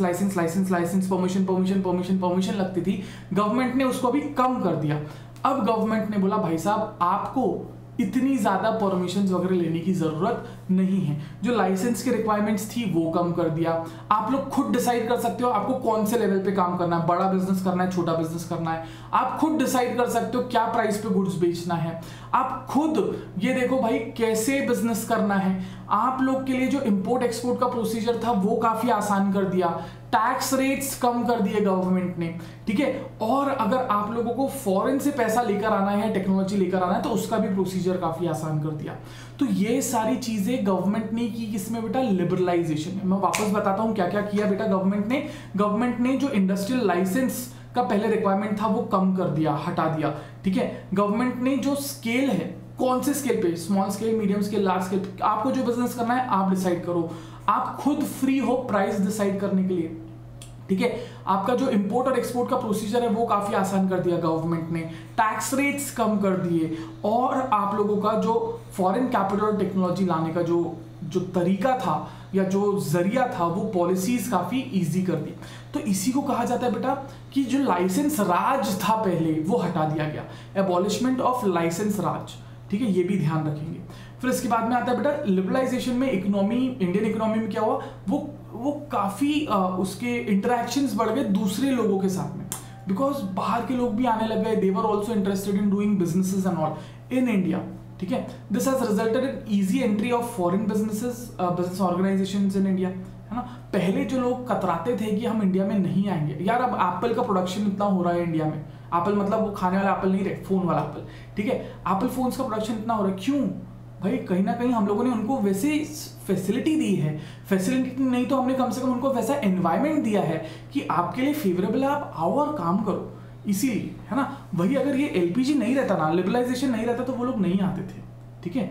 A: परमिशन लगती थी, गवर्नमेंट ने उसको अभी कम कर दिया। अब गवर्नमेंट ने बोला भाई साहब आपको इतनी ज्यादा परमिशंस वगैरह लेने की जरूरत नहीं है। जो लाइसेंस की रिक्वायरमेंट्स थी वो कम कर दिया। आप लोग खुद डिसाइड कर सकते हो आपको कौन से लेवल पे काम करना है, बड़ा बिजनेस करना है, छोटा बिजनेस करना है। आप खुद डिसाइड कर सकते हो क्या प्राइस पे गुड्स बेचना है। आप खुद ये देखो भाई कैसे बिजनेस करना है। आप लोग के लिए जो इंपोर्ट एक्सपोर्ट का प्रोसीजर था वो काफी आसान कर दिया। टैक्स रेट्स कम कर दिए गवर्नमेंट ने, ठीक है। और अगर आप लोगों को फॉरेन से पैसा लेकर आना है, टेक्नोलॉजी लेकर आना है, तो उसका भी प्रोसीजर काफी आसान कर दिया। तो ये सारी चीजें गवर्नमेंट ने की, किसमें बेटा, लिबरलाइजेशन। मैं वापस बताता हूं क्या क्या किया बेटा गवर्नमेंट ने जो इंडस्ट्रियल लाइसेंस का पहले रिक्वायरमेंट था वो कम कर दिया, हटा दिया, ठीक है। गवर्नमेंट ने जो स्केल है, कौन से स्केल पे, small scale, medium scale, large scale, आपको जो बिजनेस करना है आप डिसाइड करो। आप खुद फ्री हो प्राइस डिसाइड करने के लिए, ठीक है। आपका जो इंपोर्ट और एक्सपोर्ट का प्रोसीजर है वो काफी आसान कर दिया गवर्नमेंट ने। टैक्स रेट्स कम कर दिए, और आप लोगों का जो फॉरेन कैपिटल और टेक्नोलॉजी लाने का जो तरीका था या जो जरिया था वो पॉलिसीज काफी इजी कर दी। तो इसी को कहा जाता है बेटा कि जो लाइसेंस राज था पहले वो हटा दिया गया, एबॉलिशमेंट ऑफ लाइसेंस राज, ठीक है। ये भी ध्यान रखेंगे। फिर इसके बाद में आता है बेटा लिबरलाइजेशन में इकोनॉमी, इंडियन इकोनॉमी में क्या हुआ, वो काफी उसके इंटरेक्शंस बढ़ गए दूसरे लोगों के साथ में, बिकॉज बाहर के लोग भी आने लग गए। They were also interested in doing businesses and all in India, ठीक है। This has resulted in easy entry of foreign business organisations in India, है ना। पहले जो लोग कतराते थे कि हम इंडिया में नहीं आएंगे, यार अब एप्पल का प्रोडक्शन इतना हो रहा है इंडिया में, एप्पल मतलब वो खाने वाला एप्पल नहीं रहे, फोन वाला एप्पल, ठीक है। एप्पल फोन्स का प्रोडक्शन इतना हो रहा है, क्यों भाई, कहीं ना कहीं हम लोगों ने उनको वैसे फैसिलिटी दी है। फैसिलिटी नहीं तो हमने कम से कम उनको वैसा एनवायरनमेंट दिया है कि आपके लिए फेवरेबल है, आप आओ और काम करो, इसीलिए, है ना। वही अगर ये LPG नहीं रहता ना, लिबरलाइजेशन नहीं रहता, तो वो लोग नहीं आते थे, ठीक है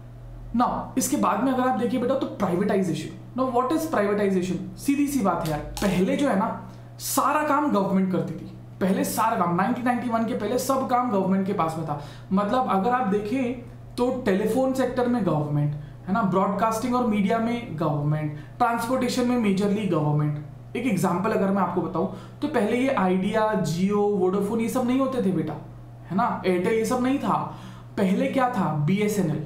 A: ना। इसके बाद में अगर आप देखिए बेटा तो privatisation. Now what is privatisation, सीधी सी बात है यार, पहले जो है ना सारा काम गवर्नमेंट करती थी। पहले सारा काम 1991 के पहले सब काम गवर्नमेंट के पास में था। मतलब अगर आप देखें तो टेलीफोन सेक्टर में गवर्नमेंट, है ना, ब्रॉडकास्टिंग और मीडिया में गवर्नमेंट, ट्रांसपोर्टेशन में मेजरली गवर्नमेंट। एक एग्जांपल अगर मैं आपको बताऊं तो पहले ये आइडिया, जियो, वोडाफोन ये सब नहीं होते थे बेटा, है ना, एयरटेल ये सब नहीं था। पहले क्या था, BSNL,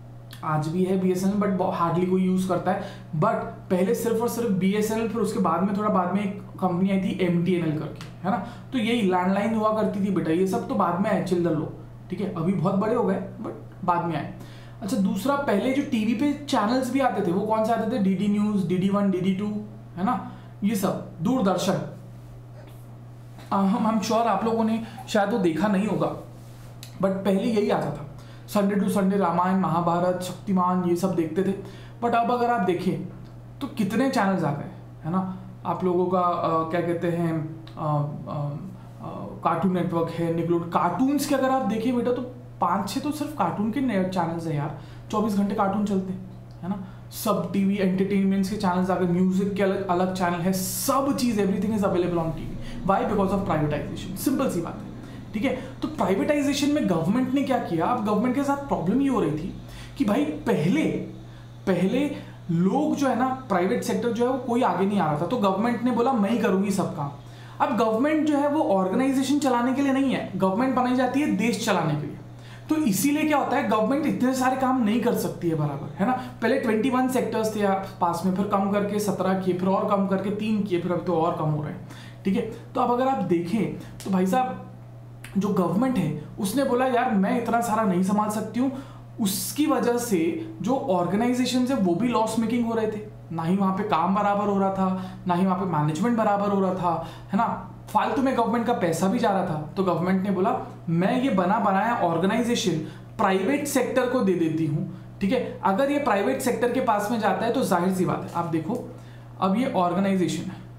A: आज भी है BSNL बट हार्डली कोई यूज करता है। बट पहले सिर्फ और सिर्फ BSNL, फिर उसके बाद में थोड़ा बाद में एक कंपनी आई थी MTNL करके, है ना। तो यही लैंडलाइन हुआ करती थी बेटा, ये सब तो बाद में आए, चिल्ड्रन लोग, ठीक है, अभी बहुत बड़े हो गए बट बाद में आए। अच्छा, दूसरा पहले जो टीवी पे चैनल्स भी आते थे वो कौन से आते थे, DD न्यूज, DD1, DD2, है ना, ये सब, दूरदर्शन। हम श्योर आप लोगों ने शायद वो देखा नहीं होगा, बट पहले यही आता था, Sunday to Sunday Ramayan, Mahabharat, Shaktimaan, ये सब देखते थे। बट अब अगर आप देखें तो कितने चैनल्स आ गए, है ना। आप लोगों का क्या कहते हैं, कार्टून नेटवर्क है, निकलोड, कार्टून्स के अगर आप देखें बेटा तो 5-6 तो सिर्फ कार्टून के चैनल्स है यार, 24 घंटे कार्टून चलते हैं, है ना। सब टीवी एंटरटेनमेंट्स के चैनल्स आ गए, म्यूजिक के अलग अलग चैनल है, सब चीज, everything is available on TV. Why? Because of privatisation. Simple सी बात है, ठीक है। तो प्राइवेटाइजेशन में गवर्नमेंट ने क्या किया, अब गवर्नमेंट के साथ प्रॉब्लम ये हो रही थी कि भाई पहले लोग जो है ना, प्राइवेट सेक्टर जो है वो कोई आगे नहीं आ रहा था, तो गवर्नमेंट ने बोला मैं ही करूंगी सब काम। अब गवर्नमेंट जो है वो ऑर्गेनाइजेशन चलाने के लिए नहीं है, गवर्नमेंट बनाई जाती है देश चलाने के लिए। तो इसीलिए क्या होता है, गवर्नमेंट इतने सारे काम नहीं कर सकती है बराबर, है ना। पहले 21 सेक्टर्स थे पास में, फिर कम करके 17 किए, फिर और कम करके 3 किए, फिर अब तो और कम हो रहे हैं, ठीक है। तो अब अगर आप देखें तो भाई साहब जो गवर्नमेंट है उसने बोला यार मैं इतना सारा नहीं संभाल सकती हूँ, उसकी वजह से जो ऑर्गेनाइजेशन है वो भी लॉस मेकिंग हो रहे थे, ना ही वहां पे काम बराबर हो रहा था, ना ही वहां पे मैनेजमेंट बराबर हो रहा था, है ना। फालतू में गवर्नमेंट का पैसा भी जा रहा था। तो गवर्नमेंट ने बोला मैं ये बनाया ऑर्गेनाइजेशन प्राइवेट सेक्टर को दे देती हूं, ठीक है। अगर ये प्राइवेट सेक्टर के पास में जाता है तो जाहिर सी बात है, आप देखो अब ये ऑर्गेनाइजेशन है,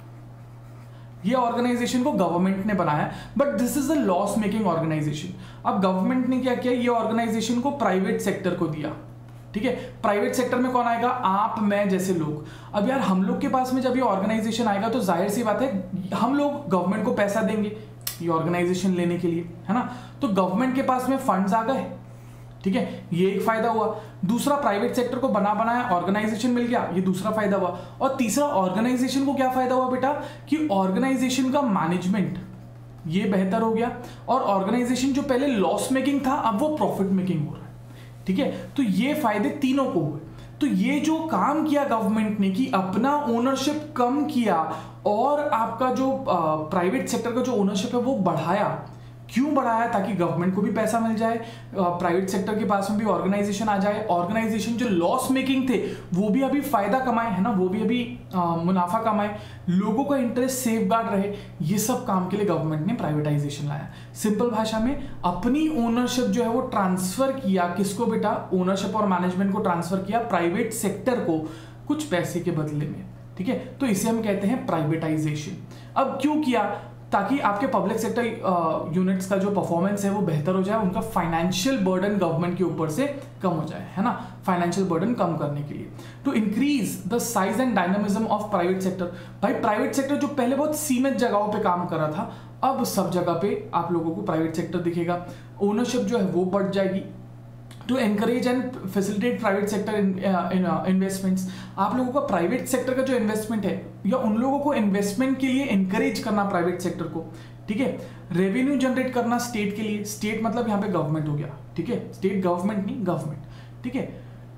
A: ये ऑर्गेनाइजेशन को गवर्नमेंट ने बनाया, but this is a loss making organisation. अब गवर्नमेंट ने क्या किया, ये ऑर्गेनाइजेशन को प्राइवेट सेक्टर को दिया, ठीक है। प्राइवेट सेक्टर में कौन आएगा, आप मैं जैसे लोग। अब यार हम लोग के पास में जब ये ऑर्गेनाइजेशन आएगा तो जाहिर सी बात है हम लोग गवर्नमेंट को पैसा देंगे ये ऑर्गेनाइजेशन लेने के लिए, है ना। तो गवर्नमेंट के पास में फंड्स आ गए, ठीक है, ये एक फायदा हुआ। दूसरा, प्राइवेट सेक्टर को बनाया ऑर्गेनाइजेशन मिल गया, ये दूसरा फायदा हुआ। और तीसरा, ऑर्गेनाइजेशन को क्या फायदा हुआ बेटा, कि ऑर्गेनाइजेशन का मैनेजमेंट ये बेहतर हो गया, और ऑर्गेनाइजेशन जो पहले लॉस मेकिंग था अब वो प्रॉफिट मेकिंग हो रहा है, ठीक है। तो ये फायदे तीनों को हुए। तो ये जो काम किया गवर्नमेंट ने कि अपना ओनरशिप कम किया और आपका जो प्राइवेट सेक्टर का जो ओनरशिप है वो बढ़ाया। क्यों बढ़ाया, ताकि गवर्नमेंट को भी पैसा मिल जाए, प्राइवेट सेक्टर के पास में भी ऑर्गेनाइजेशन आ जाए, ऑर्गेनाइजेशन जो लॉस मेकिंग थे वो भी अभी फायदा कमाए, है ना, वो भी अभी मुनाफा कमाए, लोगों का इंटरेस्ट सेफगार्ड रहे। ये सब काम के लिए गवर्नमेंट ने प्राइवेटाइजेशन लाया। सिंपल भाषा में अपनी ओनरशिप जो है वो ट्रांसफर किया, किसको बेटा, ओनरशिप और मैनेजमेंट को ट्रांसफर किया प्राइवेट सेक्टर को कुछ पैसे के बदले में, ठीक है। तो इसे हम कहते हैं प्राइवेटाइजेशन। अब क्यों किया, ताकि आपके पब्लिक सेक्टर यूनिट्स का जो परफॉर्मेंस है वो बेहतर हो जाए, उनका फाइनेंशियल बर्डन गवर्नमेंट के ऊपर से कम हो जाए, है ना, फाइनेंशियल बर्डन कम करने के लिए। To increase the size and dynamism of private sector. भाई प्राइवेट सेक्टर जो पहले बहुत सीमित जगहों पे काम कर रहा था, अब सब जगह पे आप लोगों को प्राइवेट सेक्टर दिखेगा, ओनरशिप जो है वो बढ़ जाएगी। To encourage and facilitate private sector investments. आप लोगों का प्राइवेट सेक्टर का जो इन्वेस्टमेंट है, या उन लोगों को इन्वेस्टमेंट के लिए एनकरेज करना प्राइवेट सेक्टर को, ठीक है। रेवेन्यू जनरेट करना स्टेट के लिए, स्टेट मतलब यहाँ पे गवर्नमेंट हो गया, ठीक है, स्टेट गवर्नमेंट नहीं गवर्नमेंट, ठीक है।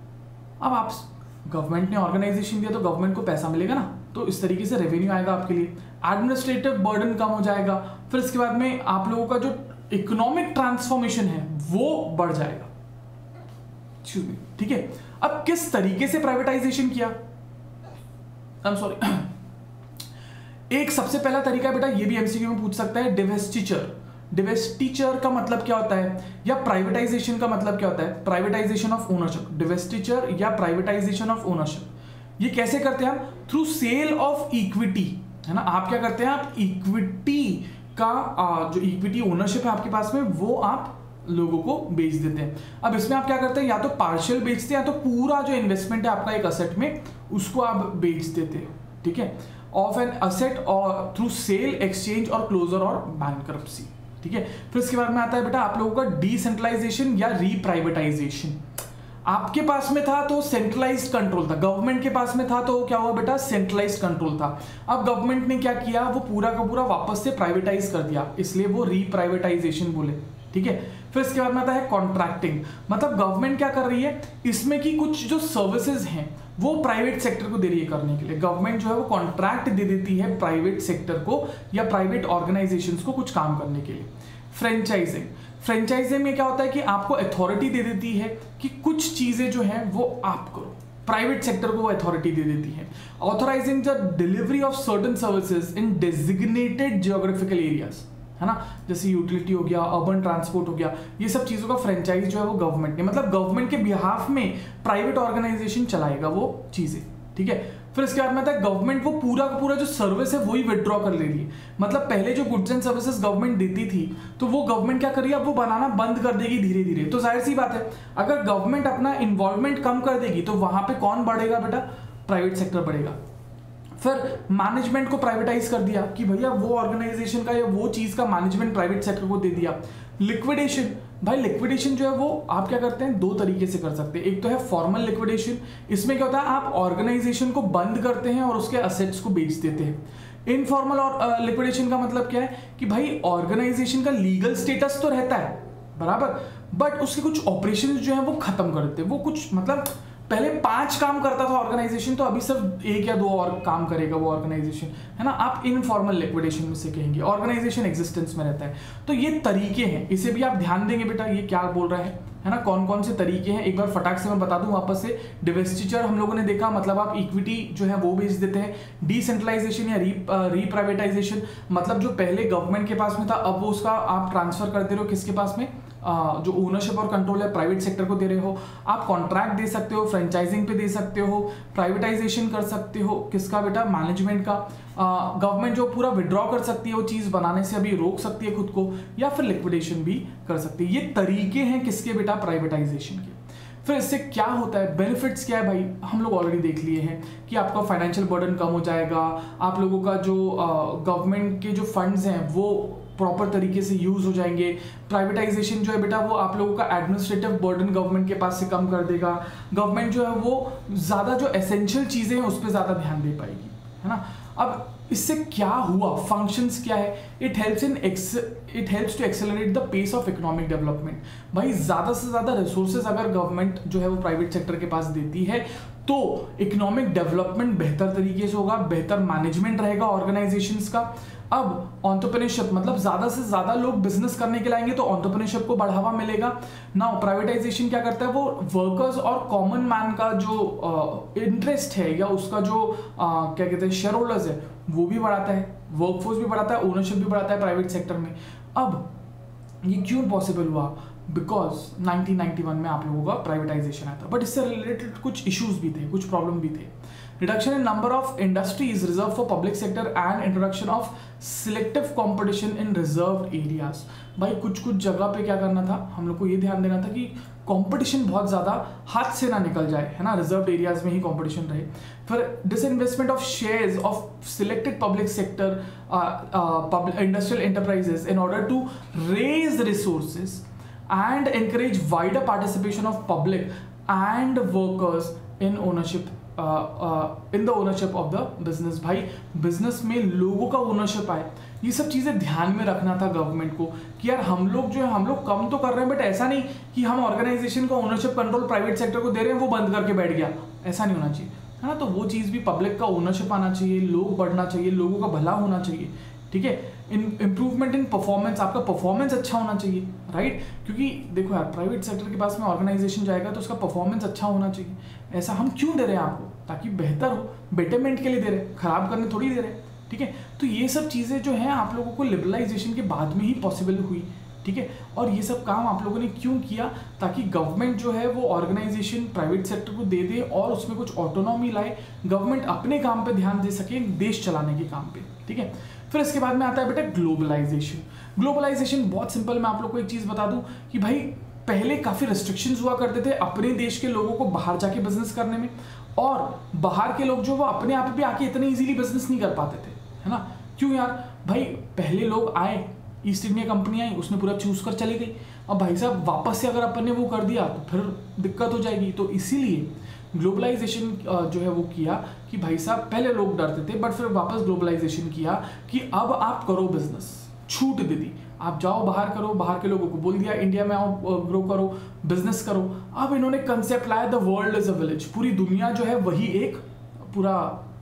A: अब आप गवर्नमेंट ने ऑर्गेनाइजेशन दिया तो गवर्नमेंट को पैसा मिलेगा ना, तो इस तरीके से रेवेन्यू आएगा आपके लिए, एडमिनिस्ट्रेटिव बर्डन कम हो जाएगा, फिर इसके बाद में आप लोगों का जो इकोनॉमिक ट्रांसफॉर्मेशन है वो बढ़ जाएगा, ठीक है। अब किस तरीके से प्राइवेटाइजेशन किया, आई एम सॉरी, एक सबसे पहला तरीका बेटा, ये भी एमसीक्यू में पूछ सकता है, डिवेस्टिचर। डिवेस्टिचर का मतलब क्या होता है, या प्राइवेटाइजेशन का मतलब क्या होता है, प्राइवेटाइजेशन ऑफ ओनरशिप, डिवेस्टिचर या प्राइवेटाइजेशन ऑफ ओनरशिप। ये कैसे करते हैं हम, थ्रू सेल ऑफ इक्विटी, है ना। आप क्या करते हैं, आप इक्विटी का जो इक्विटी ओनरशिप है आपके पास में वो आप लोगों को बेच देते हैं। अब इसमें आप क्या करते हैं, या तो पार्शियल बेचते हैं, या तो पूरा जो इन्वेस्टमेंट है आपका एक असेट में उसको आप बेच देते हैं, ठीक है, ऑफ एन असेट और थ्रू सेल, एक्सचेंज और क्लोजर और बैंकरप्सी, ठीक है। फिर इसके बाद में आता है बेटा आप लोगों का डिसेंट्रलाइजेशन या रीप्राइवेटाइजेशन। आपके पास में था तो सेंट्रलाइज्ड कंट्रोल था, गवर्नमेंट के पास में था तो क्या हुआ बेटा, सेंट्रलाइज्ड कंट्रोल था। अब गवर्नमेंट ने क्या किया, वो पूरा का पूरा वापस से प्राइवेटाइज कर दिया, इसलिए वो रीप्राइवेटाइजेशन बोले, ठीक है। फिर इसके बाद में आता है कॉन्ट्रैक्टिंग, मतलब गवर्नमेंट क्या कर रही है, इसमें की कुछ जो सर्विसेज हैं वो प्राइवेट सेक्टर को दे रही है करने के लिए। गवर्नमेंट जो है वो कॉन्ट्रैक्ट दे देती है प्राइवेट सेक्टर को या प्राइवेट ऑर्गेनाइजेशंस को कुछ काम करने के लिए। फ्रेंचाइजिंग, फ्रेंचाइजिंग में क्या होता है कि आपको अथॉरिटी दे देती है कि कुछ चीजें जो है वो आप करो, प्राइवेट सेक्टर को वो अथॉरिटी दे देती है। Authorising the delivery of certain services in designated geographical areas, है ना, जैसे यूटिलिटी हो गया, अर्बन ट्रांसपोर्ट हो गया, ये सब चीजों का फ्रेंचाइज जो है वो गवर्नमेंट ने, मतलब गवर्नमेंट के बिहाफ में प्राइवेट ऑर्गेनाइजेशन चलाएगा वो चीजें, ठीक है। फिर इसके बाद में आता है गवर्नमेंट वो पूरा का पूरा जो सर्विस है वही विड्रॉ कर ले रही है, मतलब पहले जो गुड्स एंड सर्विसेज गवर्नमेंट देती थी तो वो गवर्नमेंट क्या कर रही है, अब वो बनाना बंद कर देगी धीरे धीरे। तो जाहिर सी बात है अगर गवर्नमेंट अपना इन्वॉल्वमेंट कम कर देगी तो वहां पे कौन बढ़ेगा बेटा, प्राइवेट सेक्टर बढ़ेगा। फिर मैनेजमेंट को प्राइवेटाइज कर दिया कि भैया वो ऑर्गेनाइजेशन का या वो चीज का मैनेजमेंट प्राइवेट सेक्टर को दे दिया। लिक्विडेशन, भाई लिक्विडेशन जो है वो आप क्या करते हैं, दो तरीके से कर सकते हैं। एक तो है फॉर्मल लिक्विडेशन, इसमें क्या होता है आप ऑर्गेनाइजेशन को बंद करते हैं और उसके असेट्स को बेच देते हैं। इनफॉर्मल और लिक्विडेशन का मतलब क्या है कि भाई ऑर्गेनाइजेशन का लीगल स्टेटस तो रहता है बराबर, बट उसके कुछ ऑपरेशंस जो है वो खत्म कर देते हैं। वो कुछ मतलब पहले 5 काम करता था ऑर्गेनाइजेशन, तो अभी सिर्फ 1 या 2 और काम करेगा वो ऑर्गेनाइजेशन, है ना। आप इनफॉर्मल लिक्विडेशन में से कहेंगे, ऑर्गेनाइजेशन एग्जिस्टेंस में रहता है। तो ये तरीके हैं, इसे भी आप ध्यान देंगे बेटा ये क्या बोल रहा है ना, कौन कौन से तरीके हैं। एक बार फटाक से मैं बता दूं वापस से। डिवेस्टिचर हम लोगों ने देखा, मतलब आप इक्विटी जो है वो बेच देते हैं। डिसेंट्रलाइजेशन या रीप्राइवेटाइजेशन, मतलब जो पहले गवर्नमेंट के पास में था अब वो उसका आप ट्रांसफर कर दे रहे हो किसके पास में, जो ओनरशिप और कंट्रोल है प्राइवेट सेक्टर को दे रहे हो। आप कॉन्ट्रैक्ट दे सकते हो, फ्रेंचाइजिंग पे दे सकते हो, प्राइवेटाइजेशन कर सकते हो किसका बेटा, मैनेजमेंट का। गवर्नमेंट जो पूरा विड्रॉ कर सकती है वो चीज बनाने से अभी रोक सकती है खुद को, या फिर लिक्विडेशन भी कर सकती है। ये तरीके हैं किसके बेटा, प्राइवेटाइजेशन के। फिर इससे क्या होता है, बेनिफिट्स क्या है भाई, हम लोग ऑलरेडी देख लिए हैं कि आपका फाइनेंशियल बर्डन कम हो जाएगा, आप लोगों का जो गवर्नमेंट के जो फंड्स हैं वो प्रॉपर तरीके से यूज हो जाएंगे। प्राइवेटाइजेशन जो है बेटा वो आप लोगों का एडमिनिस्ट्रेटिव बर्डन गवर्नमेंट के पास से कम कर देगा। गवर्नमेंट जो है वो ज्यादा जो एसेंशियल चीजें हैं उस पर ज्यादा ध्यान दे पाएगी, है ना। अब इससे क्या हुआ, फंक्शंस क्या है, it helps to accelerate the pace of economic development. भाई ज्यादा से ज्यादा रिसोर्सेज अगर गवर्नमेंट जो है वो प्राइवेट सेक्टर के पास देती है तो इकोनॉमिक डेवलपमेंट बेहतर तरीके से होगा, बेहतर मैनेजमेंट रहेगा ऑर्गेनाइजेशंस का। अब एंटरप्रेन्योरशिप, मतलब ज्यादा से ज्यादा लोग बिजनेस करने के लाएंगे तो एंटरप्रेन्योरशिप को बढ़ावा मिलेगा ना। प्राइवेटाइजेशन क्या करता है, वो वर्कर्स और कॉमन मैन का जो इंटरेस्ट है या उसका जो क्या कहते हैं शेयर होल्डर्स है वो भी बढ़ाता है, वर्कफोर्स भी बढ़ाता है, ओनरशिप भी बढ़ाता है प्राइवेट सेक्टर में। अब ये क्यों पॉसिबल हुआ, बिकॉज 1991 में आप लोगों का प्राइवेटाइजेशन आया था, बट इससे रिलेटेड कुछ इश्यूज भी थे, कुछ प्रॉब्लम भी थे। Reduction in number of industries reserve for public sector and introduction of selective competition in reserve areas. भाई कुछ जगह पे क्या करना था, हम लोग को ये ध्यान देना था कि कंपटीशन बहुत ज्यादा हाथ से ना निकल जाए, है ना, रिजर्व एरियाज में ही कंपटीशन रहे। फिर disinvestment of shares of selected public sector industrial enterprises in order to raise resources and encourage wider participation of public and workers in ownership in the ownership of the business। भाई business में लोगों का ownership आए, ये सब चीजें ध्यान में रखना था गवर्नमेंट को कि यार हम लोग जो है हम लोग कम तो कर रहे हैं, बट ऐसा नहीं कि हम ऑर्गेनाइजेशन का ओनरशिप कंट्रोल प्राइवेट सेक्टर को दे रहे हैं वो बंद करके बैठ गया, ऐसा नहीं होना चाहिए, है ना। तो वो चीज भी पब्लिक का ओनरशिप आना चाहिए, लोग बढ़ना चाहिए, लोगों का भला होना चाहिए, ठीक है। इंप्रूवमेंट इन परफॉर्मेंस, आपका परफॉर्मेंस अच्छा होना चाहिए, राइट। क्योंकि देखो यार प्राइवेट सेक्टर के पास में ऑर्गेनाइजेशन जाएगा तो उसका परफॉर्मेंस अच्छा होना चाहिए। ऐसा हम क्यों दे रहे हैं आपको, ताकि बेहतर हो, बेटरमेंट के लिए दे रहे हैं, खराब करने थोड़ी दे रहे हैं, ठीक है। तो ये सब चीजें जो हैं आप लोगों को लिबरलाइजेशन के बाद में ही पॉसिबल हुई, ठीक है। और ये सब काम आप लोगों ने क्यों किया, ताकि गवर्नमेंट जो है वो ऑर्गेनाइजेशन प्राइवेट सेक्टर को दे दे और उसमें कुछ ऑटोनॉमी लाए, गवर्नमेंट अपने काम पे ध्यान दे सके देश चलाने के काम पे, ठीक है। फिर इसके बाद में आता है बेटा ग्लोबलाइजेशन। ग्लोबलाइजेशन बहुत सिंपल, मैं आप लोग को एक चीज बता दूं कि भाई पहले काफी रिस्ट्रिक्शंस हुआ करते थे अपने देश के लोगों को बाहर जाके बिजनेस करने में, और बाहर के लोग जो वो अपने आप भी आके इतने इजीली बिजनेस नहीं कर पाते थे, है ना। क्यों यार, भाई पहले लोग आए, ईस्ट इंडिया कंपनी आई, उसने पूरा चूज कर चली गई। अब भाई साहब वापस से अगर अपन ने वो कर दिया तो फिर दिक्कत हो जाएगी। तो इसीलिए ग्लोबलाइजेशन जो है वो किया कि भाई साहब पहले लोग डरते थे, बट फिर वापस ग्लोबलाइजेशन किया कि अब आप करो बिजनेस, छूट दे दी, आप जाओ बाहर करो, बाहर के लोगों को बोल दिया इंडिया में आओ, ग्रो करो, बिजनेस करो। अब इन्होंने कंसेप्ट लाया the world is a village, पूरी दुनिया जो है वही एक पूरा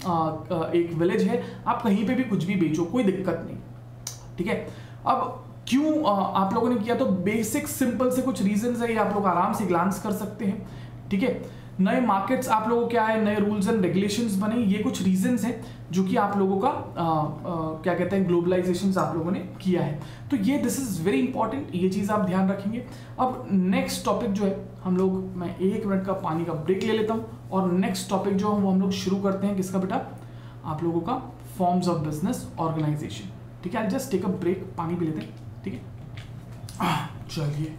A: एक विलेज है, आप कहीं पे भी कुछ भी बेचो, कोई दिक्कत नहीं, ठीक है। अब क्यों आप लोगों ने किया, तो बेसिक सिंपल से कुछ रीजंस है, ये आप लोग आराम से ग्लांस कर सकते हैं, ठीक है। नए मार्केट्स आप लोगों के आए, नए रूल्स एंड रेगुलेशंस बने, ये कुछ रीजंस हैं जो कि आप लोगों का क्या कहते हैं ग्लोबलाइजेशन आप लोगों ने किया है। तो ये दिस इज वेरी इंपॉर्टेंट, ये चीज आप ध्यान रखेंगे। अब नेक्स्ट टॉपिक जो है हम लोग, मैं 1 मिनट का पानी का ब्रेक ले लेता हूँ और नेक्स्ट टॉपिक जो है वो हम लोग शुरू करते हैं किसका बेटा, आप लोगों का फॉर्म्स ऑफ बिजनेस ऑर्गेनाइजेशन, ठीक है। जस्ट टेक अ ब्रेक, पानी पी लेते हैं, ठीक है। चलिए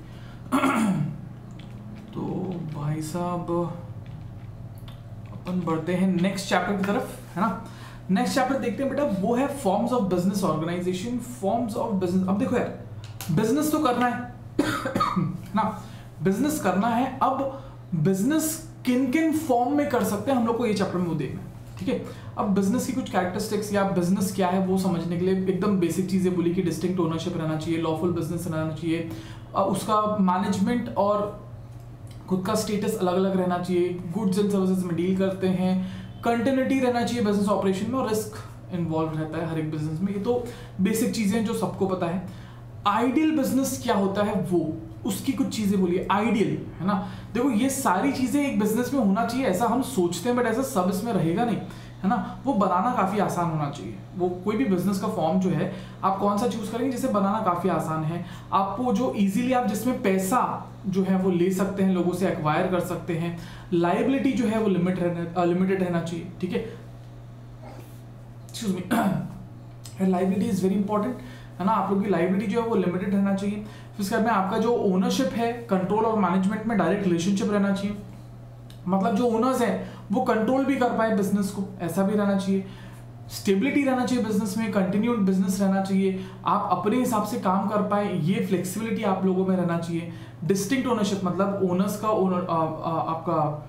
A: तो भाई साहब अपन बढ़ते हैं नेक्स्ट चैप्टर की तरफ, है ना। नेक्स्ट चैप्टर देखते हैं बेटा, वो है forms of business organisation. Forms of business, अब देखो यार, बिजनेस तो करना है ना, बिजनेस करना है। अब बिजनेस किन किन फॉर्म में कर सकते हैं हम लोग को ये चैप्टर में वो देखना है, ठीक है। अब बिजनेस की कुछ कैरेक्टरिस्टिक्स या बिजनेस क्या है वो समझने के लिए एकदम बेसिक चीजें बोली कि डिस्टिंक्ट ओनरशिप रहना चाहिए, लॉफुल बिजनेस रहना चाहिए, उसका मैनेजमेंट और खुद का स्टेटस अलग अलग रहना चाहिए, गुड्स एंड सर्विसेज में डील करते हैं, कंटिन्यूटी रहना चाहिए बिजनेस ऑपरेशन में, और रिस्क इन्वॉल्व रहता है हर एक बिजनेस में। ये तो बेसिक चीजें जो सबको पता है। आइडियल बिजनेस क्या होता है वो, उसकी कुछ चीजें बोलिए। आइडियल है ना, देखो ये सारी चीजें एक बिजनेस में होना चाहिए ऐसा हम सोचते हैं, बट ऐसा सब इसमें रहेगा नहीं, है ना। वो बनाना काफी आसान होना चाहिए। वो कोई भी बिजनेस का फॉर्म जो है आप कौन सा चूज करेंगे जिसे बनाना काफी आसान है, आपको जो इजीली आप जिसमें पैसा जो है वो ले सकते हैं, लोगों से एक्वायर कर सकते हैं, लायबिलिटी जो है वो लिमिटेड रहना चाहिए, ठीक है। Excuse me, liability is very important, है ना। आप लोग की लायबिलिटी जो है वो लिमिटेड रहना चाहिए। फिर इसके बाद में आपका जो ओनरशिप है, कंट्रोल और मैनेजमेंट में डायरेक्ट रिलेशनशिप रहना चाहिए, मतलब जो ओनर्स हैं वो कंट्रोल भी कर पाए बिजनेस को, ऐसा भी रहना चाहिए। स्टेबिलिटी रहना चाहिए बिजनेस में, कंटिन्यूड बिजनेस रहना चाहिए, आप अपने हिसाब से काम कर पाए, ये फ्लेक्सिबिलिटी आप लोगों में रहना चाहिए। डिस्टिंक्ट ओनरशिप मतलब ओनर्स का आपका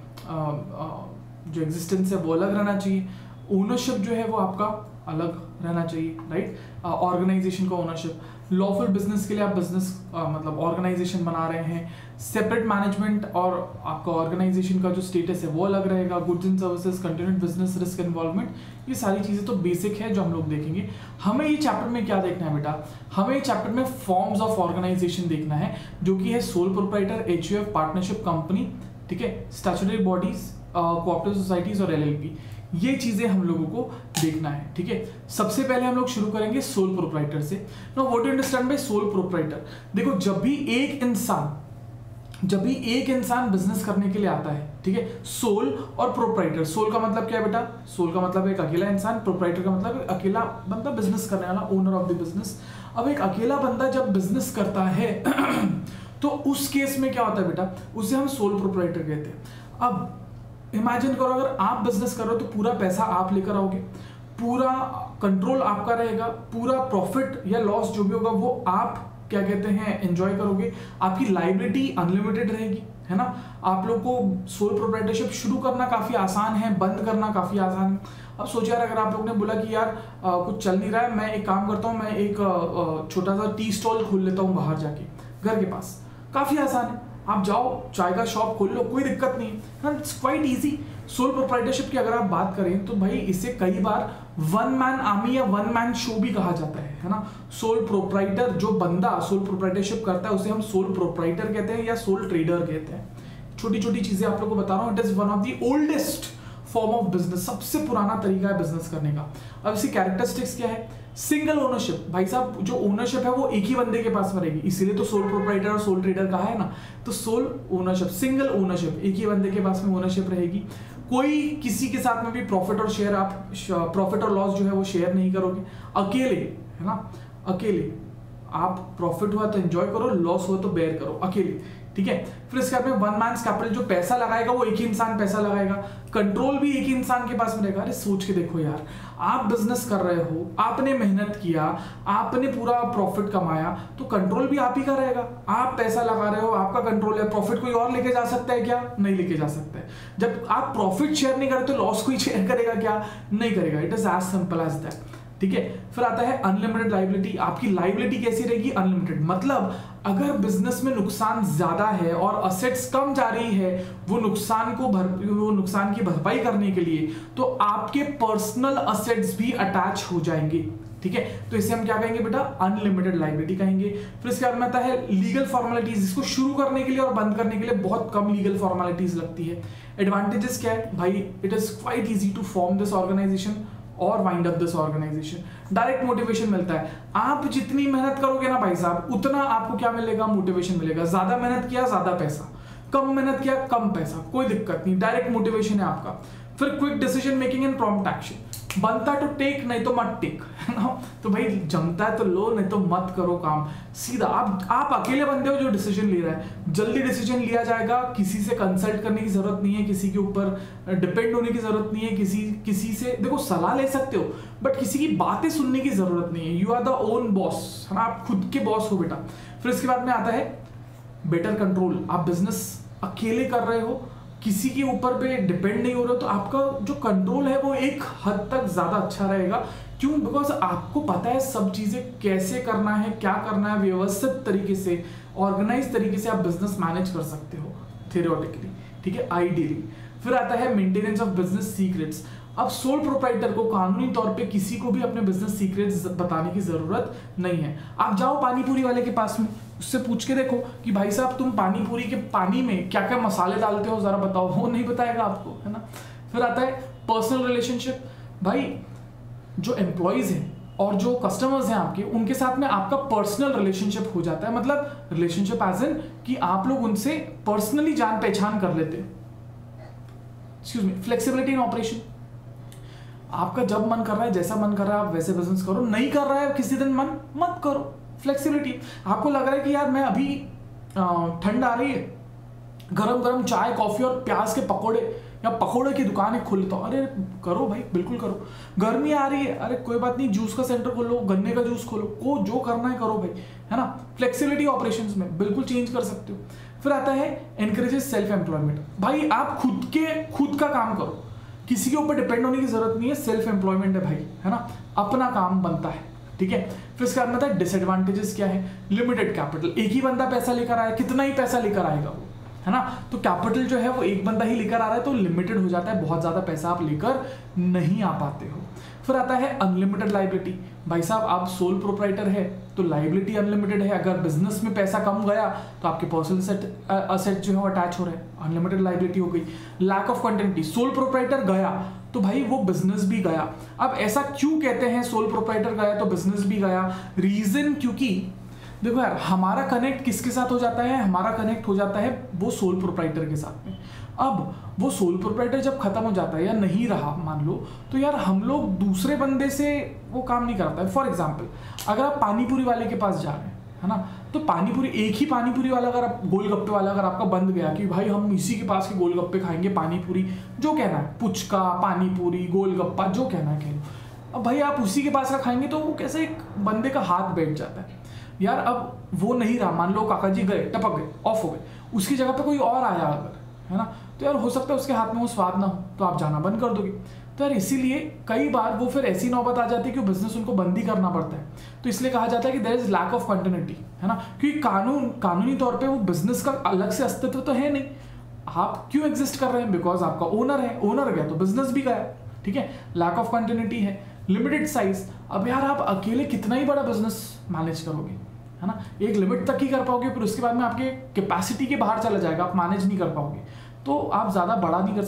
A: जो एग्जिस्टेंस है वो अलग रहना चाहिए, ओनरशिप जो है वो आपका अलग रहना चाहिए, राइट। ऑर्गेनाइजेशन का ओनरशिप, लॉफुल बिजनेस के लिए आप बिजनेस मतलब ऑर्गेनाइजेशन बना रहे हैं, सेपरेट मैनेजमेंट और आपका ऑर्गेनाइजेशन का जो स्टेटस है वो अलग रहेगा, goods and services, continued business, risk involvement, ये सारी चीजें तो बेसिक है जो हम लोग देखेंगे। हमें ये चैप्टर में क्या देखना है बेटा, हमें ये चैप्टर में फॉर्म्स ऑफ ऑर्गेनाइजेशन देखना है, जो कि है sole proprietor, HUF, partnership company, ठीक है, स्टैट्यूटरी बॉडीज, कोऑपरेटिव सोसाइटीज और एलएलपी, ये चीजें हम लोगों को देखना है, ठीक है। सबसे पहले हम लोग शुरू करेंगे सोल प्रोप्राइटर से। Now what you understand by sole proprietor, देखो जब भी एक इंसान बिजनेस करने के लिए आता है, ठीक है, सोल और प्रोप्राइटर, सोल का मतलब क्या है बेटा, सोल का मतलब एक अकेला इंसान, प्रोप्राइटर का मतलब अकेला बंदा बिजनेस करने वाला, ओनर ऑफ द बिजनेस। अब एक अकेला बंदा जब बिजनेस करता है तो उस केस में क्या होता है बेटा, उसे हम सोल प्रोप्राइटर कहते हैं। अब इमेजिन करो अगर आप बिजनेस करो तो पूरा पैसा आप लेकर आओगे, पूरा कंट्रोल आपका रहेगा, पूरा प्रॉफिट या लॉस जो भी होगा वो आप क्या कहते हैं एंजॉय करोगे, आपकी लायबिलिटी अनलिमिटेड रहेगी, है ना। आप लोग को सोल प्रोप्राइटरशिप शुरू करना काफी आसान है, बंद करना काफी आसान है। अब सोचिए यार, अगर आप लोग ने बोला कि यार कुछ चल नहीं रहा है, मैं एक काम करता हूँ, मैं एक छोटा सा टी स्टॉल खोल लेता हूँ बाहर जाके घर के पास, काफी आसान है, आप जाओ चाय का शॉप खोल लो, कोई दिक्कत नहीं है, it's quite easy. Sole proprietorship की अगर आप बात करें तो भाई इसे कई बार वन मैन आर्मी या वन मैन शो भी कहा जाता है ना। सोल प्रोप्राइटर, जो बंदा सोल प्रोप्राइटरशिप करता है उसे हम सोल प्रोप्राइटर कहते हैं या सोल ट्रेडर कहते हैं। छोटी छोटी चीजें आप लोग को बता रहा हूँ, it is one of the oldest form of business, सबसे पुराना तरीका है बिजनेस करने का। अब इसकी कैरेक्टरिस्टिक्स क्या है, सिंगल ओनरशिप, भाई साहब जो ओनरशिप है वो एक ही बंदे के पास में रहेगी, इसीलिए तो सोल प्रोप्राइटर और सोल ट्रेडर कहा है ना। तो सोल ओनरशिप, सिंगल ओनरशिप, एक ही बंदे के पास में ओनरशिप रहेगी, कोई किसी के साथ में भी प्रॉफिट और शेयर, आप प्रॉफिट और लॉस जो है वो शेयर नहीं करोगे, अकेले, है ना, अकेले आप प्रॉफिट हुआ तो एंजॉय करो, लॉस हुआ तो बेयर करो, अकेले, ठीक है। फिर इसके बाद में वन मैन कैपिटल, जो पैसा लगाएगा वो एक ही इंसान पैसा लगाएगा, कंट्रोल भी एक ही इंसान के पास में रहेगा। अरे सोच के देखो यार, आप बिजनेस कर रहे हो, आपने मेहनत किया, आपने पूरा प्रॉफिट कमाया, तो कंट्रोल भी आप ही का रहेगा। आप पैसा लगा रहे हो, आपका कंट्रोल है, प्रॉफिट कोई और लेके जा सकता है क्या? नहीं लेके जा सकता है। जब आप प्रॉफिट शेयर नहीं करते तो लॉस कोई शेयर करेगा क्या? नहीं करेगा। It is as simple as that, ठीक है। फिर आता है अनलिमिटेड लायबिलिटी। आपकी लायबिलिटी कैसी रहेगी? अनलिमिटेड, मतलब अगर बिजनेस में नुकसान ज्यादा है और असेट्स कम जा रही है, वो नुकसान की भरपाई करने के लिए तो आपके पर्सनल असेट्स भी अटैच हो जाएंगे, ठीक है। तो इसे हम क्या कहेंगे बेटा? अनलिमिटेड लायबिलिटी कहेंगे। फिर इसके बाद में आता है लीगल फॉर्मेलिटीज। इसको शुरू करने के लिए और बंद करने के लिए बहुत कम लीगल फॉर्मेलिटीज लगती है। एडवांटेजेस क्या है भाई? It is quite easy to form this organisation और wind up this organisation. Direct motivation मिलता है। आप जितनी मेहनत करोगे ना भाई साहब, उतना आपको क्या मिलेगा? मोटिवेशन मिलेगा। ज्यादा मेहनत किया ज्यादा पैसा, कम मेहनत किया कम पैसा, कोई दिक्कत नहीं, डायरेक्ट मोटिवेशन है आपका। फिर quick decision making and prompt action. बनता तो टेक, नहीं तो मत टेक, है ना। तो भाई जमता है तो लो, नहीं तो मत करो काम सीधा। आप अकेले बंदे हो जो डिसीजन ले रहा है, जल्दी डिसीजन लिया जाएगा, किसी से कंसल्ट करने की जरूरत नहीं है, किसी के ऊपर डिपेंड होने की जरूरत नहीं है, किसी से देखो सलाह ले सकते हो बट किसी की बातें सुनने की जरूरत नहीं है। You are the own boss, है ना, आप खुद के बॉस हो बेटा। फिर इसके बाद में आता है बेटर कंट्रोल। आप बिजनेस अकेले कर रहे हो, किसी के ऊपर पे डिपेंड नहीं हो रहा, तो आपका जो कंट्रोल है वो एक हद तक ज्यादा अच्छा रहेगा। क्यों? बिकॉज आपको पता है सब चीजें कैसे करना है, क्या करना है, व्यवस्थित तरीके से, ऑर्गेनाइज तरीके से आप बिजनेस मैनेज कर सकते हो थियोरेटिकली, ठीक है, आइडियली। फिर आता है मेंटेनेंस ऑफ बिजनेस सीक्रेट्स। अब सोल प्रोप्राइटर को कानूनी तौर पे किसी को भी अपने बिजनेस सीक्रेट्स बताने की जरूरत नहीं है। आप जाओ पानी पूरी वाले के पास में, उससे पूछ के देखो कि भाई साहब तुम पानी पूरी के पानी में क्या क्या मसाले डालते हो, जरा बताओ, वो नहीं बताएगा आपको, है ना। फिर आता है पर्सनल रिलेशनशिप। भाई जो एम्प्लॉयज हैं और जो कस्टमर्स हैं आपके, उनके साथ में आपका पर्सनल रिलेशनशिप हो जाता है। मतलब रिलेशनशिप एज इन कि आप लोग उनसे पर्सनली जान पहचान कर लेते हैं। Excuse me, flexibility in operation. आपका जब मन कर रहा है, जैसा मन कर रहा है आप वैसे बिजनेस करो, नहीं कर रहा है किसी दिन मन, मत करो। फ्लेक्सिबिलिटी, आपको लग रहा है कि यार मैं अभी ठंड आ रही है, गरम गरम चाय कॉफी और प्याज के पकोड़े या पकोड़े की दुकान एक खोल लेता हूं, अरे करो भाई, बिल्कुल करो। गर्मी आ रही है, अरे कोई बात नहीं, जूस का सेंटर खोलो, गन्ने का जूस खोलो, को जो करना है करो भाई, है ना। फ्लेक्सिबिलिटी ऑपरेशंस में बिल्कुल चेंज कर सकते हो। फिर आता है एनकरेजेस सेल्फ एम्प्लॉयमेंट। भाई आप खुद का काम करो, किसी के ऊपर डिपेंड होने की जरूरत नहीं है, सेल्फ एम्प्लॉयमेंट है भाई, है ना, अपना काम बनता है, ठीक है। फिर इसके बाद में डिसएडवांटेजेस क्या है? लिमिटेड कैपिटल, एक ही बंदा पैसा लेकर आया, कितना ही पैसा लेकर आएगा वो, है ना। तो कैपिटल जो है वो एक बंदा ही लेकर आ रहा है तो लिमिटेड हो जाता है, बहुत ज्यादा पैसा आप लेकर नहीं आ पाते हो। फिर आता है अनलिमिटेड लाइबिलिटी। भाई साहब आप सोल प्रोप्राइटर है तो लाइबिलिटी अनलिमिटेड है। अगर बिजनेस में पैसा कम गया तो आपके पर्सनल असेट जो है वो अटैच हो रहे हैं, अनलिमिटेड लाइबिलिटी हो गई। Lack of continuity, sole proprietor गया तो भाई वो बिजनेस भी गया। अब ऐसा क्यों कहते हैं सोल प्रोप्राइटर गया तो बिजनेस भी गया? रीजन, क्योंकि देखो यार हमारा कनेक्ट किसके साथ हो जाता है? हमारा कनेक्ट हो जाता है वो सोल प्रोप्राइटर के साथ में। अब वो सोल प्रोप्राइटर जब खत्म हो जाता है या नहीं रहा मान लो, तो यार हम लोग दूसरे बंदे से वो काम नहीं करता है। फॉर एग्जाम्पल अगर आप पानीपुरी वाले के पास जा रहे हैं, है ना, तो पानीपुरी, एक ही पानीपुरी वाला अगर आप, गोलगप्पे वाला अगर आपका बंद गया कि भाई हम इसी के पास के गोलगप्पे खाएंगे, पानीपुरी जो कहना है, पुचका, पानीपुरी, गोलगप्पा जो कहना है कह लो, अब भाई आप उसी के पास का खाएंगे तो वो कैसे एक बंदे का हाथ बैठ जाता है यार। अब वो नहीं रहा, मान लो काका जी गए, टपक गए, ऑफ हो गए, उसकी जगह पे कोई और आया अगर, है ना, तो यार हो सकता है उसके हाथ में वो स्वाद ना हो तो आप जाना बंद कर दोगे। तो यार इसीलिए कई बार वो फिर ऐसी नौबत आ जाती है कि बिजनेस उनको बंद ही करना पड़ता है। तो इसलिए कहा जाता है कि there is lack of continuity, है ना, क्योंकि कानूनी तौर पे वो बिजनेस का अलग से अस्तित्व तो है नहीं। आप क्यों एग्जिस्ट कर रहे हैं? बिकॉज आपका ओनर है, ओनर गया तो बिजनेस भी गया, ठीक है। लैक ऑफ कंटिन्यूटी है। लिमिटेड साइज, अब यार आप अकेले कितना ही बड़ा बिजनेस मैनेज करोगे, है ना, एक लिमिट तक ही कर पाओगे, फिर उसके बाद में आपके कैपेसिटी के बाहर चला जाएगा, आप मैनेज नहीं कर पाओगे, तो आप ज़्यादा बढ़ा नहीं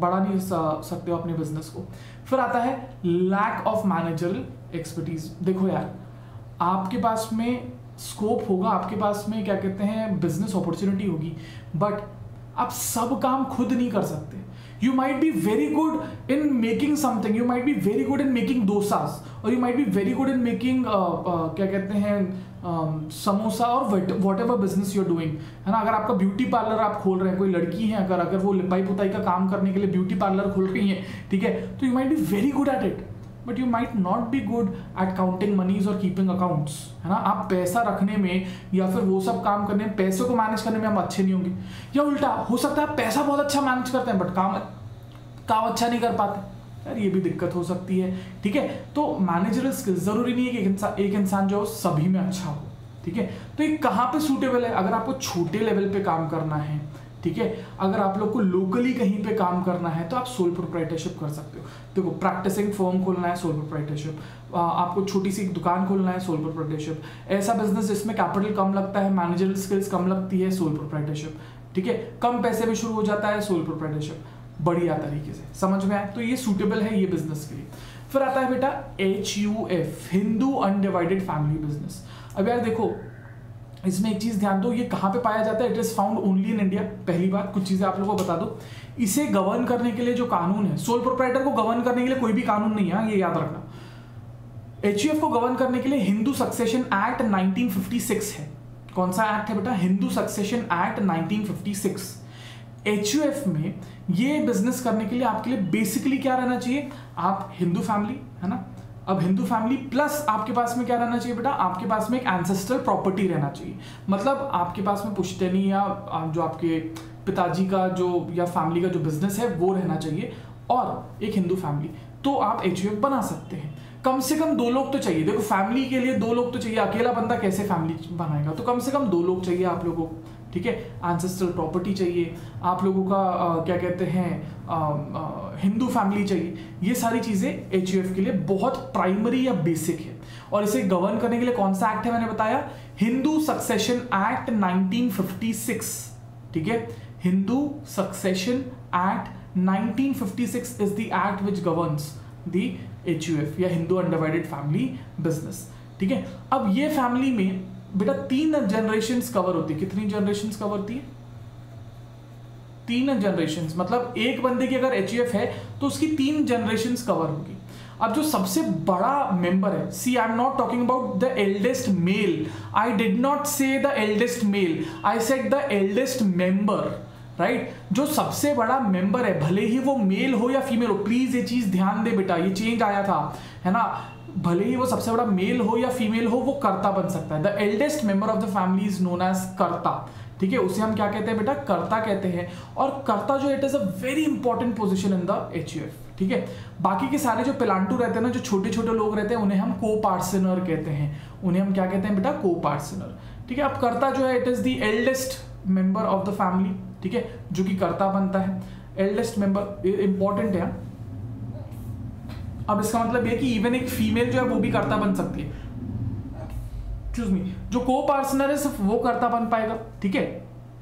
A: सकते हो अपने बिजनेस को। फिर आता है लैक ऑफ मैनेजरल एक्सपर्टीज। देखो यार आपके पास में स्कोप होगा, आपके पास में क्या कहते हैं बिजनेस अपॉर्चुनिटी होगी, बट आप सब काम खुद नहीं कर सकते। You might be very good in making something, you might be very good in making dosas, or you might be very good in making क्या कहते हैं समोसा और whatever business you're doing, है ना। अगर आपका ब्यूटी पार्लर आप खोल रहे हैं, कोई लड़की है अगर वो लिपाई पुताई का काम करने के लिए ब्यूटी पार्लर खोल रही है, ठीक है, तो you might be very good at it, but you might not be good at counting monies or keeping accounts, है ना। आप पैसा रखने में या फिर वो सब काम करने में, पैसे को मैनेज करने में हम अच्छे नहीं होंगे, या उल्टा हो सकता है आप पैसा बहुत अच्छा मैनेज करते हैं बट काम अच्छा नहीं कर पाते, यार ये भी दिक्कत हो सकती है, ठीक है। तो मैनेजरल स्किल्स जरूरी नहीं है कि एक इंसान जो सभी में अच्छा हो, ठीक है। तो ये कहाँ पे सूटेबल है? अगर आपको छोटे लेवल पे काम करना है, ठीक है, अगर आप लोग को लोकली कहीं पे काम करना है तो आप सोल प्रोप्राइटरशिप कर सकते हो। देखो प्रैक्टिसिंग फर्म खोलना है, सोल प्रोप्राइटरशिप, आपको छोटी सी दुकान खोलना है, सोल प्रोप्राइटरशिप, ऐसा बिजनेस जिसमें कैपिटल कम लगता है, मैनेजरल स्किल्स कम लगती है, सोल प्रोप्राइटरशिप, ठीक है, कम पैसे में शुरू हो जाता है, सोल प्रोप्राइटरशिप, बढ़िया तरीके से समझ में आया, तो ये सूटेबल है ये बिजनेस के लिए। फिर आता है बेटा HUF, Hindu undivided family business. अब यार देखो इसमें एक चीज ध्यान दो, ये कहाँ पे पाया जाता है? It is found only in India. पहली बात, कुछ चीजें आप लोगों को बता दो, इसे गवर्न करने के लिए जो कानून है, सोल प्रोप्राइटर को गवर्न करने के लिए कोई भी कानून नहीं है, ये याद रखना। एचयूएफ को गवर्न करने के लिए हिंदू सक्सेशन एक्ट 1956 है। कौन सा एक्ट है बेटा? Hindu succession act 1956। एचयूएफ में ये बिजनेस करने के लिए आपके लिए बेसिकली क्या रहना चाहिए? आप हिंदू फैमिली, है ना? अब हिंदू फैमिली प्लस आपके पास में क्या रहना चाहिए बेटा? आपके पास में एक एंसेस्ट्रल प्रॉपर्टी रहना चाहिए। मतलब आपके पास में पुश्तैनी या जो आपके पिताजी का जो या फैमिली का जो बिजनेस है वो रहना चाहिए, और एक हिंदू फैमिली, तो आप एचयूएफ बना सकते हैं। कम से कम 2 लोग तो चाहिए। देखो फैमिली के लिए 2 लोग तो चाहिए, अकेला बंदा कैसे फैमिली बनाएगा? तो कम से कम 2 लोग चाहिए आप लोगों को, ठीक है? एंसेस्ट्रल प्रॉपर्टी चाहिए आप लोगों का, क्या कहते हैं, हिंदू फैमिली चाहिए। ये सारी चीजें एचयूएफ के लिए बहुत प्राइमरी या बेसिक है। और इसे गवर्न करने के लिए कौन सा एक्ट है? मैंने बताया हिंदू सक्सेशन एक्ट 1956, ठीक है? Hindu succession act 1956 is the act which governs the HUF या हिंदू अनडिवाइडेड फैमिली बिजनेस, ठीक है? अब ये फैमिली में बेटा 3 जनरेशंस कवर होती है। कितनी जनरेशंस कवर होती है? 3 जनरेशंस। मतलब एक बंदे की अगर एचयूएफ है तो उसकी 3 जनरेशंस कवर होगी। अब जो सबसे बड़ा मेंबर है, see I am not talking about the eldest male, I did not say the eldest male, I said the eldest member, right? जो सबसे बड़ा मेंबर है, भले ही वो मेल हो या फीमेल हो, प्लीज ये चीज ध्यान दे बेटा, ये चेंज आया था, है ना? भले ही वो सबसे बड़ा मेल हो या फीमेल हो, वो कर्ता बन सकता है। The eldest member of the family is known as karta, ठीक है? उसे हम क्या कहते हैं बेटा? कर्ता कहते हैं। और कर्ता जो it is a very important position in the HUF, ठीक है? बाकी के सारे जो पिलांटू रहते हैं ना, जो छोटे छोटे लोग रहते हैं, उन्हें हम को पार्टनर कहते हैं। उन्हें हम क्या कहते हैं बेटा? को पार्टनर, ठीक है? अब कर्ता जो है it is the eldest member of the family, ठीक है? जो कि कर्ता बनता है। एल्डेस्ट मेंबर इंपॉर्टेंट है। अब इसका मतलब यह कि इवन एक फीमेल जो है वो भी कर्ता बन सकती है। एक्सक्यूज मी, जो को पार्टनर है सिर्फ वो कर्ता बन पाएगा, ठीक है?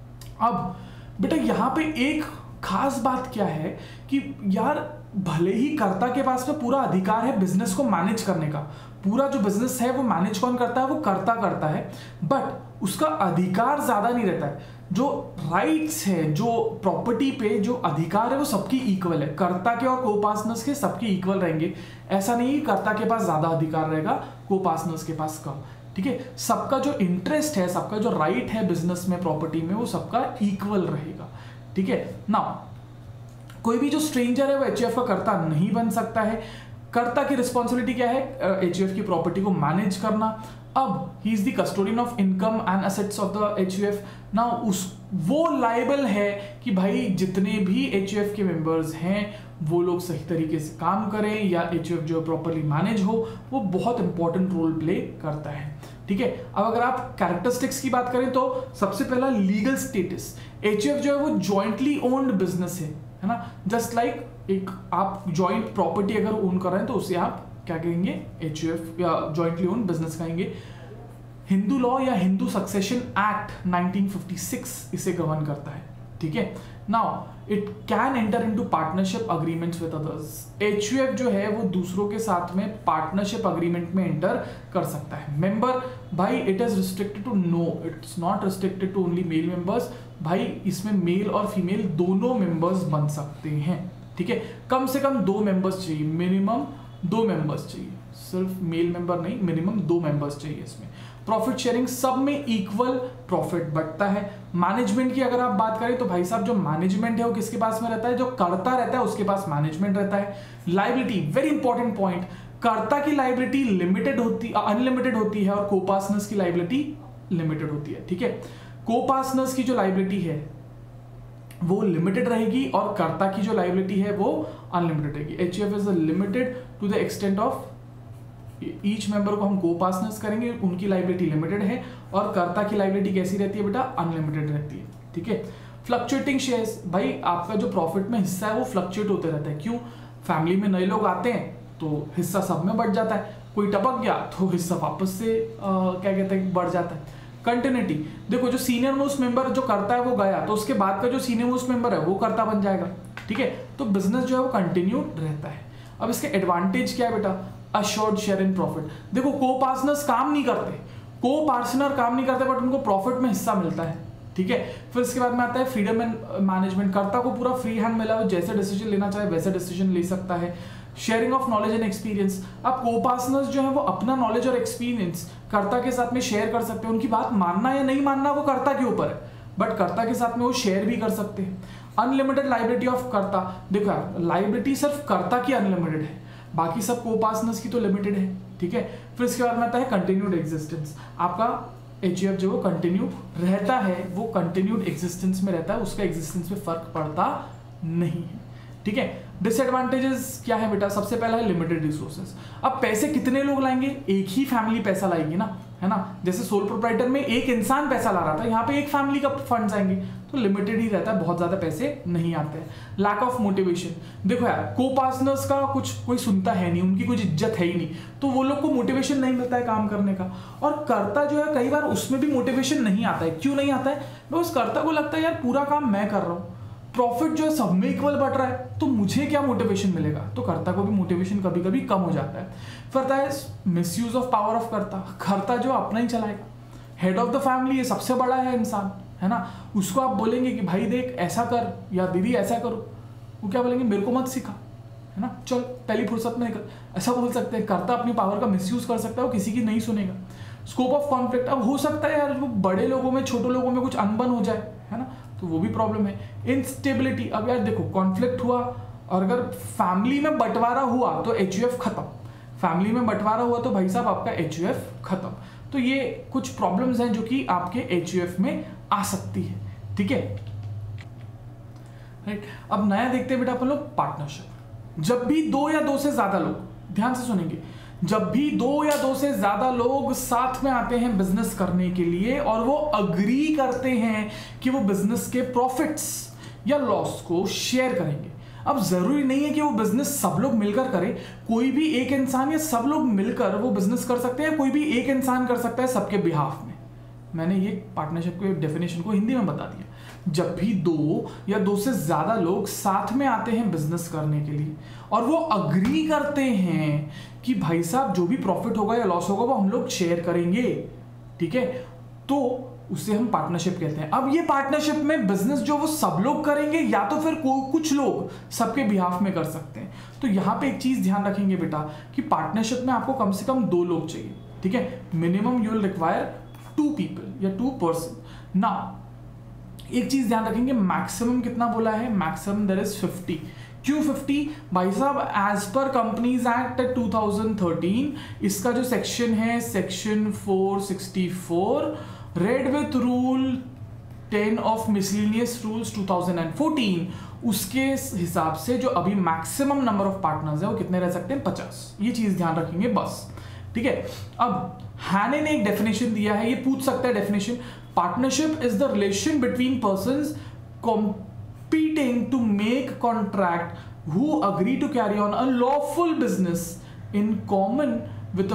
A: अब बेटा यहां पे एक खास बात क्या है कि यार भले ही कर्ता के पास में पूरा अधिकार है बिजनेस को मैनेज करने का, पूरा जो बिजनेस है वो मैनेज कौन करता है? वो कर्ता करता है, बट उसका अधिकार ज्यादा नहीं रहता है। जो राइट्स है, जो प्रॉपर्टी पे जो अधिकार है, वो सबकी इक्वल है। कर्ता के और को-पार्टनर्स के सबके इक्वल रहेंगे। ऐसा नहीं कि कर्ता के पास ज्यादा अधिकार रहेगा, को-पार्टनर्स के पास कम, ठीक है? सबका जो इंटरेस्ट है, सबका जो राइट है बिजनेस में, प्रॉपर्टी में, वो सबका इक्वल रहेगा, ठीक है? नाउ कोई भी जो स्ट्रेंजर है वो एचयूएफ का कर्ता नहीं बन सकता है। कर्ता की रिस्पॉन्सिबिलिटी क्या है? एचयूएफ की प्रॉपर्टी को मैनेज करना। अब he is the custodian of income and assets of the HUF. ना वो लायबल है कि भाई जितने भी एचयूएफ के मेंबर्स हैं वो लोग सही तरीके से काम करें, या एचयूएफ जो प्रॉपर्ली मैनेज हो, वो बहुत इंपॉर्टेंट रोल प्ले करता है, ठीक है? अब अगर आप कैरेक्टरिस्टिक्स की बात करें तो सबसे पहला लीगल स्टेटस। एचयूएफ जो है वो जॉइंटली ओन्ड बिजनेस है ना? जस्ट लाइक एक आप जॉइंट प्रॉपर्टी अगर ओन कर रहे हैं तो उसे आप क्या कहेंगे? एचयूएफ या जॉइंटली ओन्ड बिजनेस कहेंगे। हिंदू लॉ या हिंदू सक्सेशन एक्ट 1956 इसे गवर्न करता है, ठीक है? Now it can enter into partnership agreements with others. HUF जो है वो दूसरों के साथ में पार्टनरशिप अग्रीमेंट में एंटर कर सकता है। मेंबर भाई it is restricted to, no it's not restricted to only male members. भाई इसमें मेल और फीमेल दोनों मेंबर्स बन सकते हैं, ठीक है? कम से कम 2 मेंबर्स चाहिए, मिनिमम 2 मेंबर्स चाहिए, सिर्फ मेल मेंबर नहीं, मिनिमम 2 मेंबर्स चाहिए इसमें। प्रॉफिट शेयरिंग, सब में इक्वल प्रॉफिट बढ़ता है। मैनेजमेंट की अगर आप बात करें तो भाई साहब जो मैनेजमेंट है वो किसके पास में रहता है? जो कर्ता रहता है उसके पास मैनेजमेंट रहता है। लायबिलिटी, वेरी इंपॉर्टेंट पॉइंट, कर्ता की लायबिलिटी लिमिटेड होती, अनलिमिटेड होती है, और को-पार्टनर्स की लायबिलिटी लिमिटेड होती है, ठीक है? को-पार्टनर्स की जो लायबिलिटी है वो लिमिटेड रहेगी और कर्ता की जो लायबिलिटी है वो अनलिमिटेड रहेगी। HUF is limited to the extent of each member को हम को-पार्टनर्स करेंगे, उनकी लायबिलिटी लिमिटेड है, और कर्ता की लायबिलिटी कैसी रहती है बेटा? अनलिमिटेड रहती है, ठीक है? फ्लक्चुएटिंग शेयर्स, भाई आपका जो प्रॉफिट में हिस्सा है वो फ्लक्चुएट होते रहता है। क्यों? फैमिली में नए लोग आते हैं तो हिस्सा सब में बढ़ जाता है, कोई टपक गया तो हिस्सा वापस से क्या कहते हैं, बढ़ जाता है। कंटिन्यूटी, देखो जो सीनियर मोस्ट मेंबर जो करता है वो गया तो उसके बाद का जो सीनियर मोस्ट मेंबर है वो कर्ता बन जाएगा, ठीक है? तो बिजनेस जो है वो कंटिन्यू रहता है। अब इसके एडवांटेज क्या है बेटा? Assured share in profit. देखो को-पार्टनर्स काम नहीं करते, को पार्टनर काम नहीं करते बट उनको प्रॉफिट में हिस्सा मिलता है, ठीक है। फिर इसके बाद में आता है फ्रीडम एंड मैनेजमेंट, कर्ता को पूरा फ्री हैंड मिला, वो जैसे डिसीजन लेना चाहे वैसे डिसीजन ले सकता है। Sharing of knowledge and experience, अब को पार्टनर्स जो है वो अपना नॉलेज और एक्सपीरियंस कर्ता के साथ में शेयर कर सकते हैं, उनकी बात मानना या नहीं मानना वो कर्ता के ऊपर है, बट कर्ता के साथ में वो शेयर भी कर सकते हैं। अनलिमिटेड लाइबिलिटी ऑफ कर्ता, देखो यार लाइबिलिटी सिर्फ कर्ता की अनलिमिटेड है, बाकी सब को पार्टनर्स की तो लिमिटेड है, ठीक है। फिर इसके बाद में आता है कंटिन्यूड एग्जिस्टेंस, आपका एचयूएफ जो वो कंटिन्यू रहता है, वो कंटिन्यूड एग्जिस्टेंस में रहता है, उसका एग्जिस्टेंस में फर्क पड़ता नहीं है, ठीक है। डिसएडवांटेजेस क्या है बेटा, सबसे पहला है लिमिटेड रिसोर्सेज। अब पैसे कितने लोग लाएंगे, एक ही फैमिली पैसा लाएगी ना, है ना। जैसे सोल प्रोप्राइटर में एक इंसान पैसा ला रहा था, यहाँ पे एक फैमिली का फंड्स आएंगे, तो लिमिटेड ही रहता है, बहुत ज्यादा पैसे नहीं आते हैं। लैक ऑफ मोटिवेशन, देखो यार को पार्टनर्स का कुछ कोई सुनता है नहीं, उनकी कुछ इज्जत है ही नहीं, तो वो लोग को मोटिवेशन नहीं मिलता है काम करने का। और कर्ता जो है कई बार उसमें भी मोटिवेशन नहीं आता है, क्यों नहीं आता है, उस कर्ता को लगता है यार पूरा काम मैं कर रहा हूँ, प्रॉफिट जो है सब में इक्वल बढ़ रहा है, तो मुझे क्या मोटिवेशन मिलेगा, तो कर्ता को भी मोटिवेशन कभी कभी कम हो जाता है। फिर आता है मिसयूज ऑफ पावर ऑफ कर्ता जो अपना ही चलाएगा, हेड ऑफ द फैमिली है, सबसे बड़ा है इंसान, है ना, उसको आप बोलेंगे कि भाई देख ऐसा कर या दीदी ऐसा करो, वो क्या बोलेंगे मेरे को मत सिखा, है ना, चल पहली फुर्सत में कर, ऐसा बोल सकते हैं। कर्ता अपनी पावर का मिसयूज कर सकता है, वो किसी की नहीं सुनेगा। स्कोप ऑफ कॉन्फ्लिक्ट, अब हो सकता है यार वो बड़े लोगों में छोटे लोगों में कुछ अनबन हो जाए, है ना, तो वो भी प्रॉब्लम है। इंस्टेबिलिटी, अब यार देखो कॉन्फ्लिक्ट हुआ और अगर फैमिली में बंटवारा हुआ तो एचयूएफ खत्म, फैमिली में बंटवारा हुआ तो भाई साहब आपका एचयूएफ खत्म। तो ये कुछ प्रॉब्लम्स हैं जो कि आपके एचयूएफ में आ सकती है, ठीक है, राइट। अब नया देखते हैं बेटा अपन लोग पार्टनरशिप। जब भी दो या दो से ज्यादा लोग, ध्यान से सुनेंगे, जब भी दो या दो से ज्यादा लोग साथ में आते हैं बिजनेस करने के लिए और वो अग्री करते हैं कि वो बिजनेस के प्रॉफिट्स या लॉस को शेयर करेंगे। अब जरूरी नहीं है कि वो बिजनेस सब लोग मिलकर करें, कोई भी एक इंसान या सब लोग मिलकर वो बिजनेस कर सकते हैं, कोई भी एक इंसान कर सकता है सबके बिहाफ में। मैंने ये पार्टनरशिप के डेफिनेशन को हिंदी में बता दिया। जब भी दो या दो से ज्यादा लोग साथ में आते हैं बिजनेस करने के लिए और वो अग्री करते हैं कि भाई साहब जो भी प्रॉफिट होगा या लॉस होगा वो हम लोग शेयर करेंगे, ठीक है, तो उसे हम पार्टनरशिप कहते हैं। अब ये पार्टनरशिप में बिजनेस जो वो सब लोग करेंगे या तो फिर कुछ लोग सबके बिहाफ में कर सकते हैं। तो यहां पे एक चीज ध्यान रखेंगे बेटा कि पार्टनरशिप में आपको कम से कम दो लोग चाहिए, ठीक है, minimum you will require 2 people या 2 person। ना एक चीज ध्यान रखेंगे, मैक्सिमम कितना बोला है, मैक्सिमम देयर इज 50। क्यों 50 भाई साहब, एज पर कंपनीज एक्ट 2013 इसका जो सेक्शन है section 464 read with rule 10 of miscellaneous rules 2014, उसके हिसाब से जो अभी मैक्सिमम नंबर ऑफ पार्टनर्स है वो कितने रह सकते हैं, 50। ये चीज ध्यान रखेंगे बस, ठीक है। अब हैने ने एक डेफिनेशन दिया है, ये पूछ सकता है definition, partnership is the relation between persons competing to make contract who agree to carry on a lawful business in common with a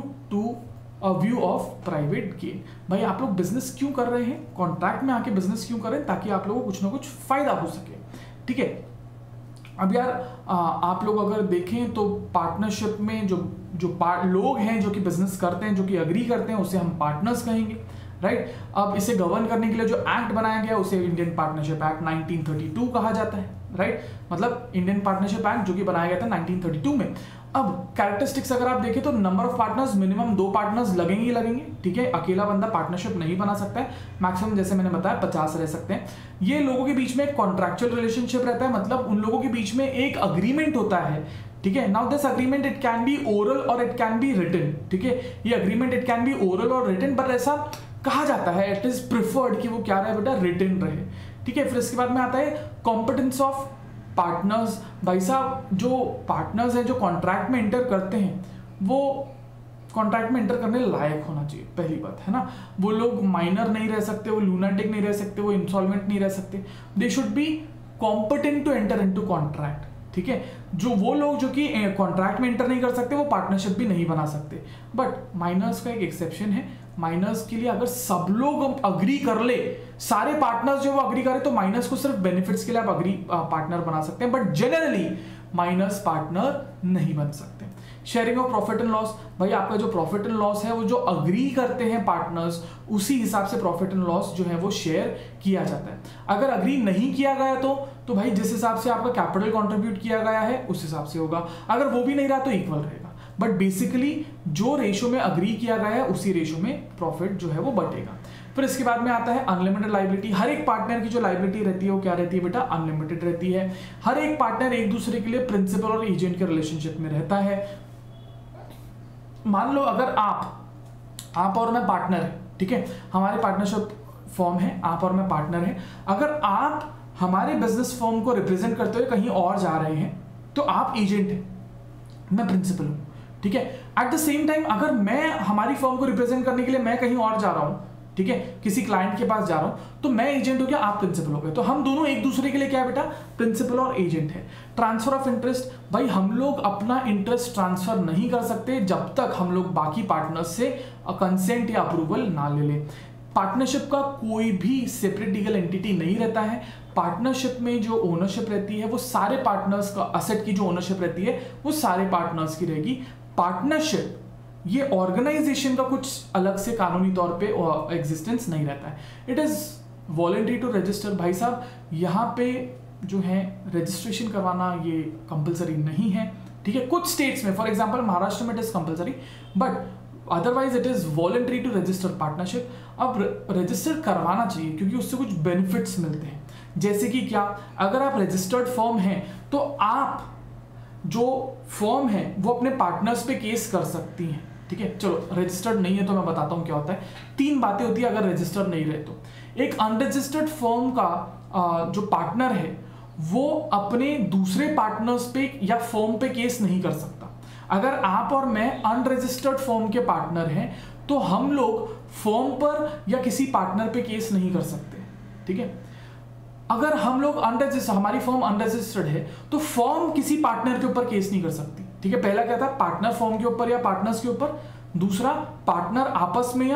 A: view of private gain। भाई आप लोग बिजनेस क्यों कर रहे हैं, कॉन्ट्रैक्ट में आके बिजनेस क्यों कर रहे हैं, ताकि आप लोगों को कुछ ना कुछ फायदा हो सके, ठीक है। अब यार आप लोग अगर देखें तो पार्टनरशिप में जो लोग हैं जो कि बिजनेस करते हैं, जो कि अग्री करते हैं, उसे हम पार्टनर्स कहेंगे, राइट। अब इसे गवर्न करने के लिए जो एक्ट बनाया गया उसे इंडियन पार्टनरशिप एक्ट 1932 कहा जाता है, राइट, मतलब इंडियन पार्टनरशिप एक्ट जो कि बनाया गया था 1932 में। अब कैरेक्टरिस्टिक्स अगर आप देखें तो number of partners, minimum 2 partners लगेंगे, ठीक है, अकेला बंदा पार्टनरशिप नहीं बना सकता है। मैक्सिमम जैसे मैंने बताया 50 रह सकते हैं। ये लोगों के बीच में एक कॉन्ट्रैक्चुअल रिलेशनशिप रहता है, मतलब उन लोगों के बीच में एक अग्रीमेंट होता है, ठीक है। Now this agreement it can be oral और इट कैन बी रिटन, ठीक है, ये agreement it can be oral और रिटन, पर ऐसा कहा जाता है इट इज प्रिफर्ड कि वो क्या रहे बेटा, रिटन रहे, ठीक है। फिर इसके बाद में आता है कॉम्पिटेंस ऑफ पार्टनर्स। भाई साहब जो पार्टनर्स हैं जो कॉन्ट्रैक्ट में एंटर करते हैं वो कॉन्ट्रैक्ट में एंटर करने लायक होना चाहिए, पहली बात, है ना। वो लोग माइनर नहीं रह सकते, वो लूनाटिक नहीं रह सकते, वो इंसॉल्वेंट नहीं रह सकते, they should be competent to enter into contract, ठीक है। जो वो लोग जो कि कॉन्ट्रैक्ट में एंटर नहीं कर सकते वो पार्टनरशिप भी नहीं बना सकते। बट माइनर्स का एक एक्सेप्शन है, माइनर्स के लिए अगर सब लोग अग्री कर ले, सारे पार्टनर्स जो वो अग्री करे, तो माइनर्स को सिर्फ बेनिफिट्स के लिए आप अग्री पार्टनर बना सकते हैं, बट जनरली माइनर्स पार्टनर नहीं बन सकते। Sharing of profit and loss, भाई आपका जो प्रॉफिट एंड लॉस है वो जो अग्री करते हैं पार्टनर्स उसी हिसाब से प्रॉफिट एंड लॉस जो है वो शेयर किया जाता है। अगर अग्री नहीं किया गया तो भाई जिस हिसाब से आपका कैपिटल कंट्रीब्यूट किया गया है उस हिसाब से होगा, अगर वो भी नहीं रहा तो इक्वल रहेगा। बट बेसिकली जो रेशो में अग्री किया गया है उसी रेशो में प्रॉफिट जो है वो बटेगा। फिर इसके बाद में आता है अनलिमिटेड लायबिलिटी। हर एक पार्टनर की जो लायबिलिटी रहती है वो क्या रहती है बेटा, अनलिमिटेड रहती है। हर एक पार्टनर एक दूसरे के लिए प्रिंसिपल और एजेंट के रिलेशनशिप में रहता है। मान लो अगर आप और मैं पार्टनर है, ठीक है, हमारे पार्टनरशिप फॉर्म है, आप और मैं पार्टनर है। अगर आप हमारे बिजनेस फॉर्म को रिप्रेजेंट करते हुए कहीं और जा रहे हैं तो आप एजेंट हैं, मैं प्रिंसिपल हूं, ठीक है। एट द सेम टाइम अगर मैं हमारी फर्म को रिप्रेजेंट करने के लिए मैं कहीं और जा रहा हूं, ठीक है, किसी क्लाइंट के पास जा रहा हूं, तो मैं एजेंट हो गया, आप प्रिंसिपल हो गए, तो हम दोनों एक दूसरे के लिए क्या है बेटा, प्रिंसिपल और एजेंट है। ट्रांसफर ऑफ इंटरेस्ट, भाई हम लोग अपना इंटरेस्ट ट्रांसफर नहीं कर सकते जब तक हम लोग बाकी पार्टनर्स से कंसेंट या अप्रूवल ना ले लें। पार्टनरशिप का कोई भी सेपरेट लीगल एंटिटी नहीं रहता है। पार्टनरशिप में जो ओनरशिप रहती है वो सारे पार्टनर्स का, असेट की जो ओनरशिप रहती है वो सारे पार्टनर्स की रहेगी। पार्टनरशिप ये ऑर्गेनाइजेशन का कुछ अलग से कानूनी तौर पे एग्जिस्टेंस नहीं रहता है। It is voluntary to register. भाई साहब यहाँ पे जो है रजिस्ट्रेशन करवाना ये कंपलसरी नहीं है, ठीक है। कुछ स्टेट्स में, फॉर एग्जांपल महाराष्ट्र में it is compulsory, but otherwise it is voluntary to register partnership. अब रजिस्टर करवाना चाहिए क्योंकि उससे कुछ बेनिफिट्स मिलते हैं। जैसे कि क्या, अगर आप रजिस्टर्ड फर्म हैं तो आप जो फर्म है वो अपने पार्टनर्स पे केस कर सकती हैं, ठीक है। चलो रजिस्टर्ड नहीं है तो मैं बताता हूं क्या होता है। 3 बातें होती है अगर रजिस्टर्ड नहीं रहे तो। एक अनरजिस्टर्ड फर्म का जो पार्टनर है वो अपने दूसरे पार्टनर्स पे या फर्म पे केस नहीं कर सकता। अगर आप और मैं अनरजिस्टर्ड फर्म के पार्टनर हैं तो हम लोग फर्म पर या किसी पार्टनर पे केस नहीं कर सकते, ठीक है। अगर हम लोग अनरजिस्टर्ड, हमारी फर्म अनरजिस्टर्ड है तो फर्म किसी पार्टनर के ऊपर केस नहीं कर सकती, ठीक है। पहला क्या था, पार्टनर फर्म के ऊपर या पार्टनर्स के ऊपर। दूसरा, पार्टनर आपस में या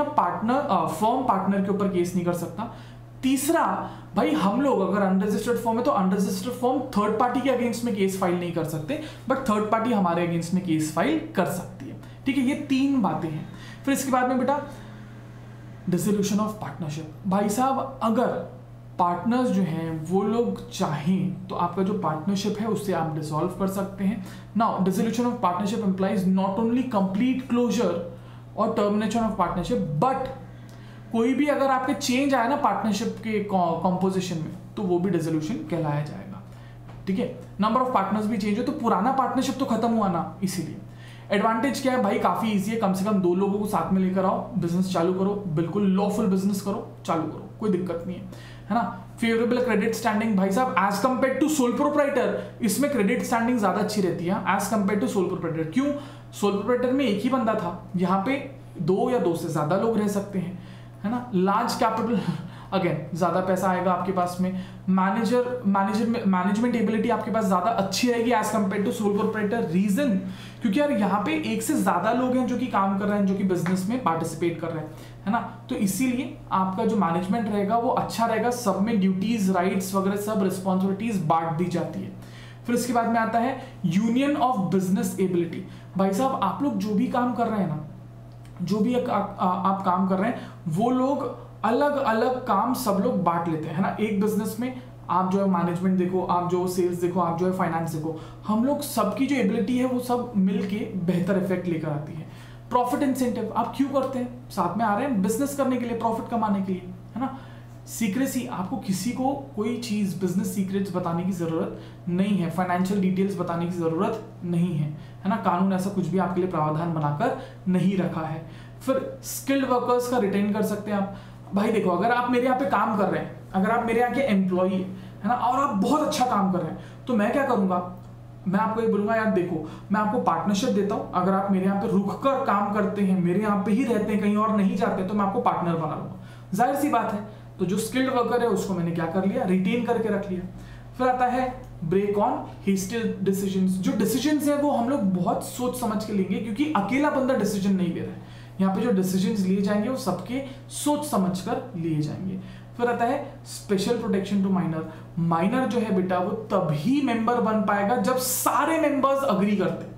A: फर्म पार्टनर के ऊपर केस नहीं कर सकता। तीसरा, भाई हम लोग अगर अनरजिस्टर्ड फर्म है तो अनरजिस्टर्ड फर्म थर्ड पार्टी के अगेंस्ट में केस फाइल नहीं कर सकते, बट थर्ड पार्टी हमारे अगेंस्ट में केस फाइल कर सकती है, ठीक है। ये 3 बातें हैं। फिर इसके बाद में बेटा डिसोल्यूशन ऑफ पार्टनरशिप। भाई साहब अगर पार्टनर्स जो हैं वो लोग चाहें तो आपका जो पार्टनरशिप है उससे आप डिसॉल्व कर सकते हैं। Now dissolution of partnership implies not only complete closure और टर्मिनेशन ऑफ पार्टनरशिप, बट कोई भी अगर आपके चेंज आए ना पार्टनरशिप के कॉम्पोजिशन में तो वो भी डिसोल्यूशन कहलाया जाएगा, ठीक है। नंबर ऑफ पार्टनर्स भी चेंज हो तो पुराना पार्टनरशिप तो खत्म हुआ ना, इसीलिए। एडवांटेज क्या है भाई, काफी इजी है, कम से कम 2 लोगों को साथ में लेकर आओ, बिजनेस चालू करो, बिल्कुल लॉफुल बिजनेस करो, चालू करो, कोई दिक्कत नहीं है ना। फेवरेबल क्रेडिट स्टैंडिंग, भाई साहब as compare to sole proprietor इसमें क्रेडिट स्टैंडिंग ज्यादा अच्छी रहती है as compare to sole proprietor. क्यों, सोल प्रोप्राइटर में एक ही बंदा था, यहाँ पे 2 या 2 से ज्यादा लोग रह सकते हैं, है ना। लार्ज कैपिटल, अगेन ज्यादा पैसा आएगा आपके पास में। मैनेजमेंट एबिलिटी आपके पास ज्यादा अच्छी रहेगी as compare to sole proprietor. Reason, क्योंकि यार यहाँ पे एक से ज्यादा लोग हैं जो कि काम कर रहे हैं, जो कि बिजनेस में पार्टिसिपेट कर रहे हैं, है ना। तो इसीलिए आपका जो मैनेजमेंट रहेगा वो अच्छा रहेगा, सब में ड्यूटीज, राइट्स वगैरह सब रिस्पॉन्सिबिलिटीज बांट दी जाती है। फिर इसके बाद में आता है यूनियन ऑफ बिजनेस एबिलिटी। भाई साहब आप लोग जो भी काम कर रहे हैं ना, जो भी आप काम कर रहे हैं वो लोग अलग अलग काम सब लोग बांट लेते हैं, है ना। एक बिजनेस में आप जो है मैनेजमेंट देखो, आप जो सेल्स देखो, आप जो है फाइनेंस देखो, हम लोग सबकी जो एबिलिटी है वो सब मिलके बेहतर इफेक्ट लेकर आती है। प्रॉफिट इंसेंटिव आप क्यों करते हैं, साथ में आ रहे हैं बिजनेस करने के लिए, प्रॉफिट कमाने के लिए, है ना। सीक्रेसी, आपको किसी को कोई चीज बिजनेस सीक्रेट्स बताने की जरूरत नहीं है, फाइनेंशियल डिटेल्स बताने की जरूरत नहीं है ना। कानून ऐसा कुछ भी आपके लिए प्रावधान बनाकर नहीं रखा है। फिर स्किल्ड वर्कर्स का रिटेन कर सकते हैं आप। भाई देखो, अगर आप मेरे यहाँ पे काम कर रहे हैं, अगर आप मेरे यहाँ के एम्प्लॉई है ना और आप बहुत अच्छा काम कर रहे हैं, तो मैं क्या करूंगा, मैं आपको ये बोलूंगा यार देखो मैं आपको पार्टनरशिप देता हूं, अगर आप मेरे यहाँ पे रुक कर काम करते हैं, मेरे यहाँ पे ही रहते हैं, कहीं और नहीं जाते, तो मैं आपको पार्टनर बना लूंगा। जाहिर सी बात है, तो जो स्किल्ड वर्कर है उसको मैंने क्या कर लिया, रिटेन करके रख लिया। फिर आता है ब्रेक ऑन हेस्टी डिसीजंस। जो डिसीजंस है वो हम लोग बहुत सोच समझ के लेंगे, क्योंकि अकेला बंदा डिसीजन नहीं ले रहा है। यहाँ पे जो डिसीजंस लिए जाएंगे वो सबके सोच समझकर लिए जाएंगे। फिर आता है special protection to minor. Minor जो है बेटा वो तभी मेंबर बन पाएगा जब सारे मेंबर्स अग्री करते हैं।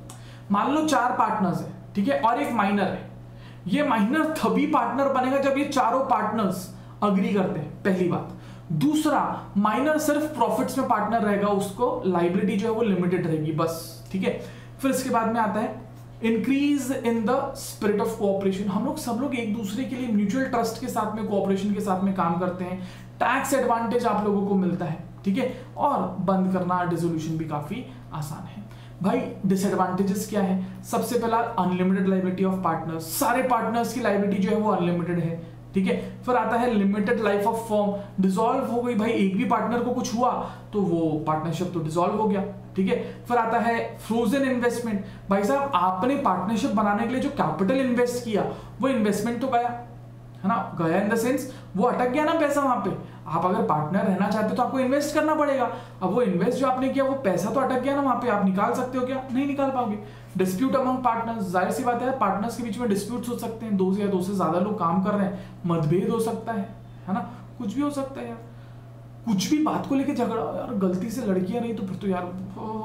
A: मान लो 4 पार्टनर्स है, ठीक है, और एक माइनर है। ये माइनर तभी पार्टनर बनेगा जब ये चारों पार्टनर्स अग्री करते हैं, पहली बात। दूसरा, माइनर सिर्फ प्रॉफिट्स में पार्टनर रहेगा, उसको लाइबिलिटी जो है वो लिमिटेड रहेगी, बस, ठीक है। फिर इसके बाद में आता है increase in the spirit of cooperation. हम लोग सब लोग एक दूसरे के लिए म्यूचुअल ट्रस्ट के साथ में, कोऑपरेशन के साथ में काम करते हैं। टैक्स एडवांटेज आप लोगों को मिलता है, ठीक है, और बंद करना, डिसोल्यूशन भी काफी आसान है। भाई डिसएडवांटेजेस क्या है? सबसे पहला अनलिमिटेड लाइबिलिटी ऑफ पार्टनर्स, सारे पार्टनर्स की लाइबिलिटी जो है वो अनलिमिटेड है, ठीक है। फिर आता है limited life of firm, dissolve हो गई भाई, एक भी पार्टनर को कुछ हुआ तो वो पार्टनरशिप तो डिसॉल्व हो गया, ठीक है। फिर आता है फ्रोजन इन्वेस्टमेंट, भाई साहब आपने पार्टनरशिप बनाने के लिए जो कैपिटल इन्वेस्ट किया वो इन्वेस्टमेंट तो गया, है ना, गया इन द सेंस वो अटक गया ना पैसा वहां पे। आप अगर पार्टनर रहना चाहते हो तो आपको इन्वेस्ट करना पड़ेगा। अब वो इन्वेस्ट जो आपने किया वो पैसा तो अटक गया ना वहां पे, आप निकाल सकते हो क्या? नहीं निकाल पाओगे। डिस्प्यूट अमंग पार्टनर्स, जाहिर सी बात है पार्टनर्स के बीच में डिस्प्यूट्स हो सकते हैं, दो या दो से ज्यादा लोग काम कर रहे हैं, मतभेद हो सकता है ना, कुछ भी हो सकता है यार, कुछ भी बात को लेके झगड़ा यार, गलती से लड़कियां नहीं तो फिर तो यार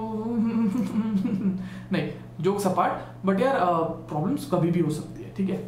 A: नहीं, जोक्स अपार्ट, बट यार प्रॉब्लम्स कभी भी हो सकती है, ठीक है,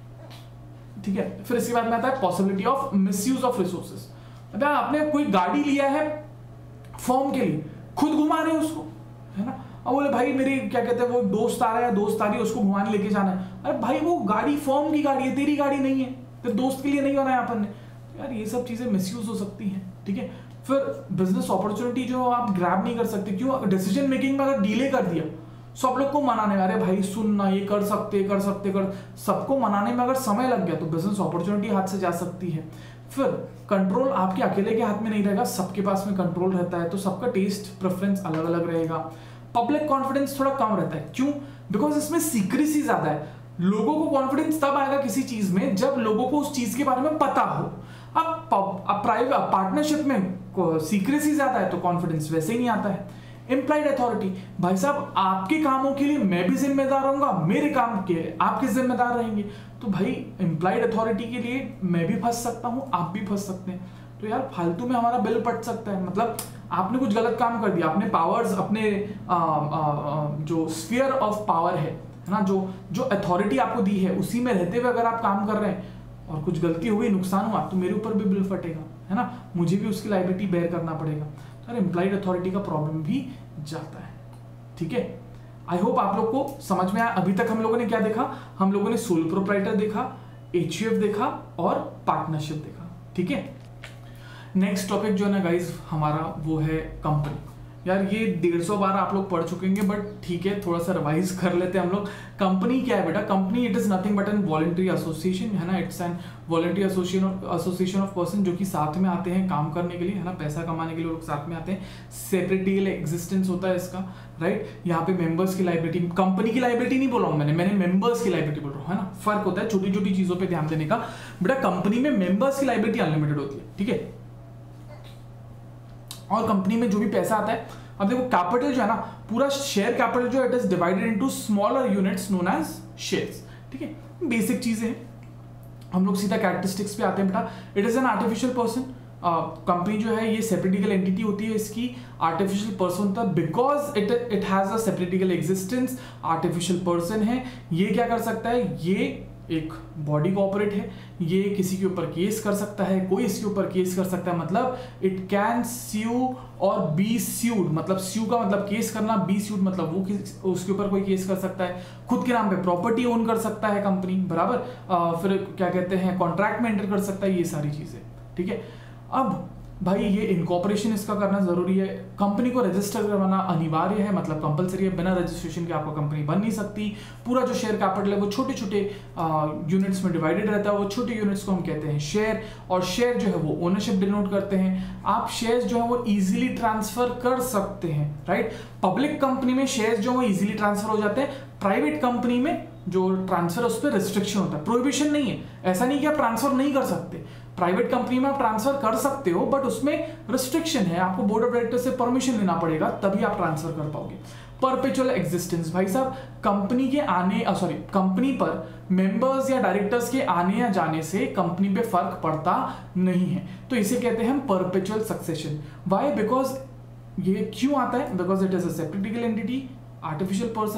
A: ठीक है। फिर इसके बाद में आता है possibility of misuse of resources. अगर आपने कोई गाड़ी लिया है फॉर्म के लिए, खुद घुमा रहे हो उसको, है ना, अब बोले भाई मेरी क्या कहते हैं वो दोस्त आ रहा है, दोस्त आ रही है, उसको घुमाने लेके जाना है। अरे भाई वो गाड़ी फॉर्म की गाड़ी है, तेरी गाड़ी नहीं है, तेरे दोस्त के लिए नहीं होना है अपन ने, यार ये सब चीजें मिसयूज हो सकती हैं, ठीक है। फिर बिजनेस अपॉर्चुनिटी जो आप ग्रैब नहीं कर सकते, क्यों? डिसीजन मेकिंग में अगर डिले कर दिया, सब लोग को मनाने में, अरे भाई सुनना ये कर सकते, सबको मनाने में अगर समय लग गया तो बिजनेस अपॉर्चुनिटी हाथ से जा सकती है। फिर कंट्रोल आपके अकेले के हाथ में नहीं रहेगा, सबके पास में कंट्रोल रहता है, तो सबका टेस्ट प्रेफरेंस अलग अलग रहेगा। पब्लिक कॉन्फिडेंस थोड़ा कम रहता है, क्यों? बिकॉज इसमें सीक्रेसी ज्यादा है। लोगों को कॉन्फिडेंस तब आएगा किसी चीज में जब लोगों को उस चीज के बारे में पता हो। अब प्राइवेट पार्टनरशिप में सीक्रेसी ज्यादा है तो कॉन्फिडेंस वैसे ही नहीं आता है। इंप्लाइड अथॉरिटी, भाई साहब आपके कामों के लिए मैं भी जिम्मेदार रहूंगा, मेरे काम के आपके जिम्मेदार रहेंगे, तो भाई इंप्लाइड अथॉरिटी के लिए मैं भी फंस सकता हूं, आप भी फंस सकते हैं, तो यार फालतू में हमारा बिल पट सकता है। मतलब आपने कुछ गलत काम कर दिया, अपने पावर्स, अपने जो स्फीयर ऑफ पावर है ना, जो अथॉरिटी आपको दी है उसी में रहते हुए अगर आप काम कर रहे हैं और कुछ गलती हो गई, नुकसान हुआ, तो मेरे ऊपर भी बिल फटेगा, है ना, मुझे भी उसकी लायबिलिटी बेयर करना पड़ेगा। तो एम्प्लॉयड अथॉरिटी का प्रॉब्लम भी जाता है, ठीक है। आई होप आप लोग को समझ में आया। अभी तक हम लोगों ने क्या देखा? हम लोगों ने सोल प्रोप्राइटर देखा, एचयूएफ देखा और पार्टनरशिप देखा, ठीक है। नेक्स्ट टॉपिक जो है ना गाइज हमारा वो है कंपनी। यार ये 150 बार आप लोग पढ़ चुके होंगे, बट ठीक है थोड़ा सा रिवाइज कर लेते हैं हम लोग। कंपनी क्या है बेटा? Company it is nothing but an voluntary association, है ना, it's an voluntary association of person जो कि साथ में आते हैं काम करने के लिए, है ना, पैसा कमाने के लिए लोग साथ में आते हैं। सेपरेट लीगल एग्जिस्टेंस होता है इसका, राइट। यहाँ पे मेंबर्स की लाइबिलिटी, कंपनी की लाइबिलिटी नहीं बोल रहा हूँ मैंने मेंबर्स की लाइबिलिटी बोल रहा हूँ, है ना, फर्क होता है छोटी छोटी चीजों पर ध्यान देने का। बेटा कंपनी में मेंबर्स की लाइबिलिटी अनलिमिटेड होती है, ठीक है, और कंपनी में जो भी पैसा आता है, अब देखो कैपिटल जो है ना, पूरा शेयर कैपिटल जो it is divided into smaller units known as shares, ठीक है। बेसिक चीजें हैं, हम लोग सीधा कैरेक्टरिस्टिक्स पे आते हैं बेटा। It is an artificial person, company जो है ये सेपरेट लीगल एंटिटी होती है, इसकी आर्टिफिशियल पर्सन होता है because it has a separate legal existence. Artificial person है, ये क्या कर सकता है? ये एक बॉडी कॉर्पोरेट है, ये किसी के ऊपर केस कर सकता है, कोई इसके ऊपर केस कर सकता है, मतलब इट कैन स्यू और बी स्यूड, मतलब स्यू का मतलब केस करना, बी स्यूड मतलब वो उसके ऊपर कोई केस कर सकता है। खुद के नाम पे प्रॉपर्टी ओन कर सकता है कंपनी, बराबर। फिर क्या कहते हैं, कॉन्ट्रैक्ट में एंटर कर सकता है, ये सारी चीजें, ठीक है। अब भाई ये इनकॉर्पोरेशन इसका करना जरूरी है, कंपनी को रजिस्टर करवाना अनिवार्य है, मतलब कंपलसरी है, बिना रजिस्ट्रेशन के आपको कंपनी बन नहीं सकती। पूरा जो शेयर कैपिटल है वो छोटे छोटे यूनिट्स में डिवाइडेड रहता है, वो छोटे यूनिट्स को हम कहते हैं शेयर, और शेयर जो है वो ओनरशिप डिनोट करते हैं। आप शेयर्स जो है वो इजीली ट्रांसफर कर सकते हैं, राइट। पब्लिक कंपनी में शेयर्स जो है वो इजीली ट्रांसफर हो जाते हैं, प्राइवेट कंपनी में जो ट्रांसफर है उस पर रिस्ट्रिक्शन होता है, प्रोहिबिशन नहीं है, ऐसा नहीं कि आप ट्रांसफर नहीं कर सकते। प्राइवेट कंपनी में आप ट्रांसफर कर सकते हो, बट उसमें रिस्ट्रिक्शन है, आपको बोर्ड ऑफ डायरेक्टर से परमिशन लेना पड़ेगा, तभी आप ट्रांसफर कर पाओगे। परपेचुअल एग्जिस्टेंस, भाई साहब कंपनी के कंपनी पर मेंबर्स या डायरेक्टर्स के आने या जाने से कंपनी पे फर्क पड़ता नहीं है, तो इसे कहते हैं हम परपेचुअल सक्सेशन। वाई? बिकॉज ये क्यों आता है? Because it is a separate legal entity, artificial person है,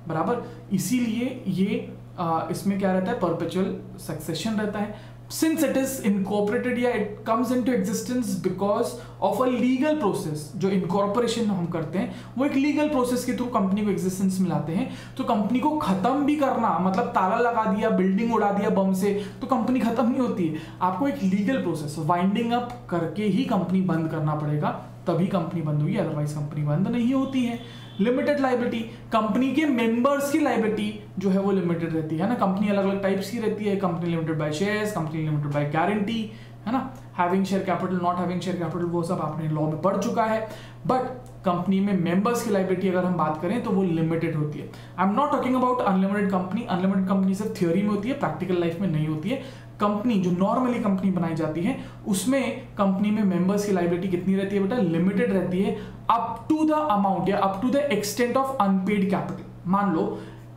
A: बराबर। इसीलिए ये इसमें क्या रहता है, परपेचुअल सक्सेशन रहता है। सिंस इट इज इनकॉर्पोरेटेड या it comes into existence because of a legal process, जो इनकॉर्पोरेशन हम करते हैं वो एक लीगल प्रोसेस के थ्रू कंपनी को एग्जिस्टेंस में लाते हैं। तो कंपनी को खत्म भी करना, मतलब ताला लगा दिया, बिल्डिंग उड़ा दिया बम से, तो कंपनी खत्म नहीं होती है। आपको एक लीगल प्रोसेस वाइंडिंग अप करके ही कंपनी बंद करना पड़ेगा, तभी कंपनी बंद होगी, अदरवाइज कंपनी बंद नहीं होती है। लिमिटेड लाइबिलिटी, कंपनी के मेंबर्स की लाइबिलिटी जो है वो लिमिटेड रहती है ना। कंपनी अलग अलग टाइप्स की रहती है, company limited by shares, company limited by guarantee, है ना। Having share capital, not having share capital, वो सब आपने लॉ में पढ़ चुका है। बट कंपनी में मेंबर्स की लाइबिलिटी अगर हम बात करें तो वो लिमिटेड होती है। I am not talking about unlimited company. Unlimited company सिर्फ थ्योरी में होती है, प्रैक्टिकल लाइफ में नहीं होती है। कंपनी जो नॉर्मली कंपनी बनाई जाती है उसमें कंपनी में मेंबर्स की लाइबिलिटी कितनी रहती है बेटा, लिमिटेड रहती है, अप टू द अमाउंट या up to the extent of unpaid capital. मान लो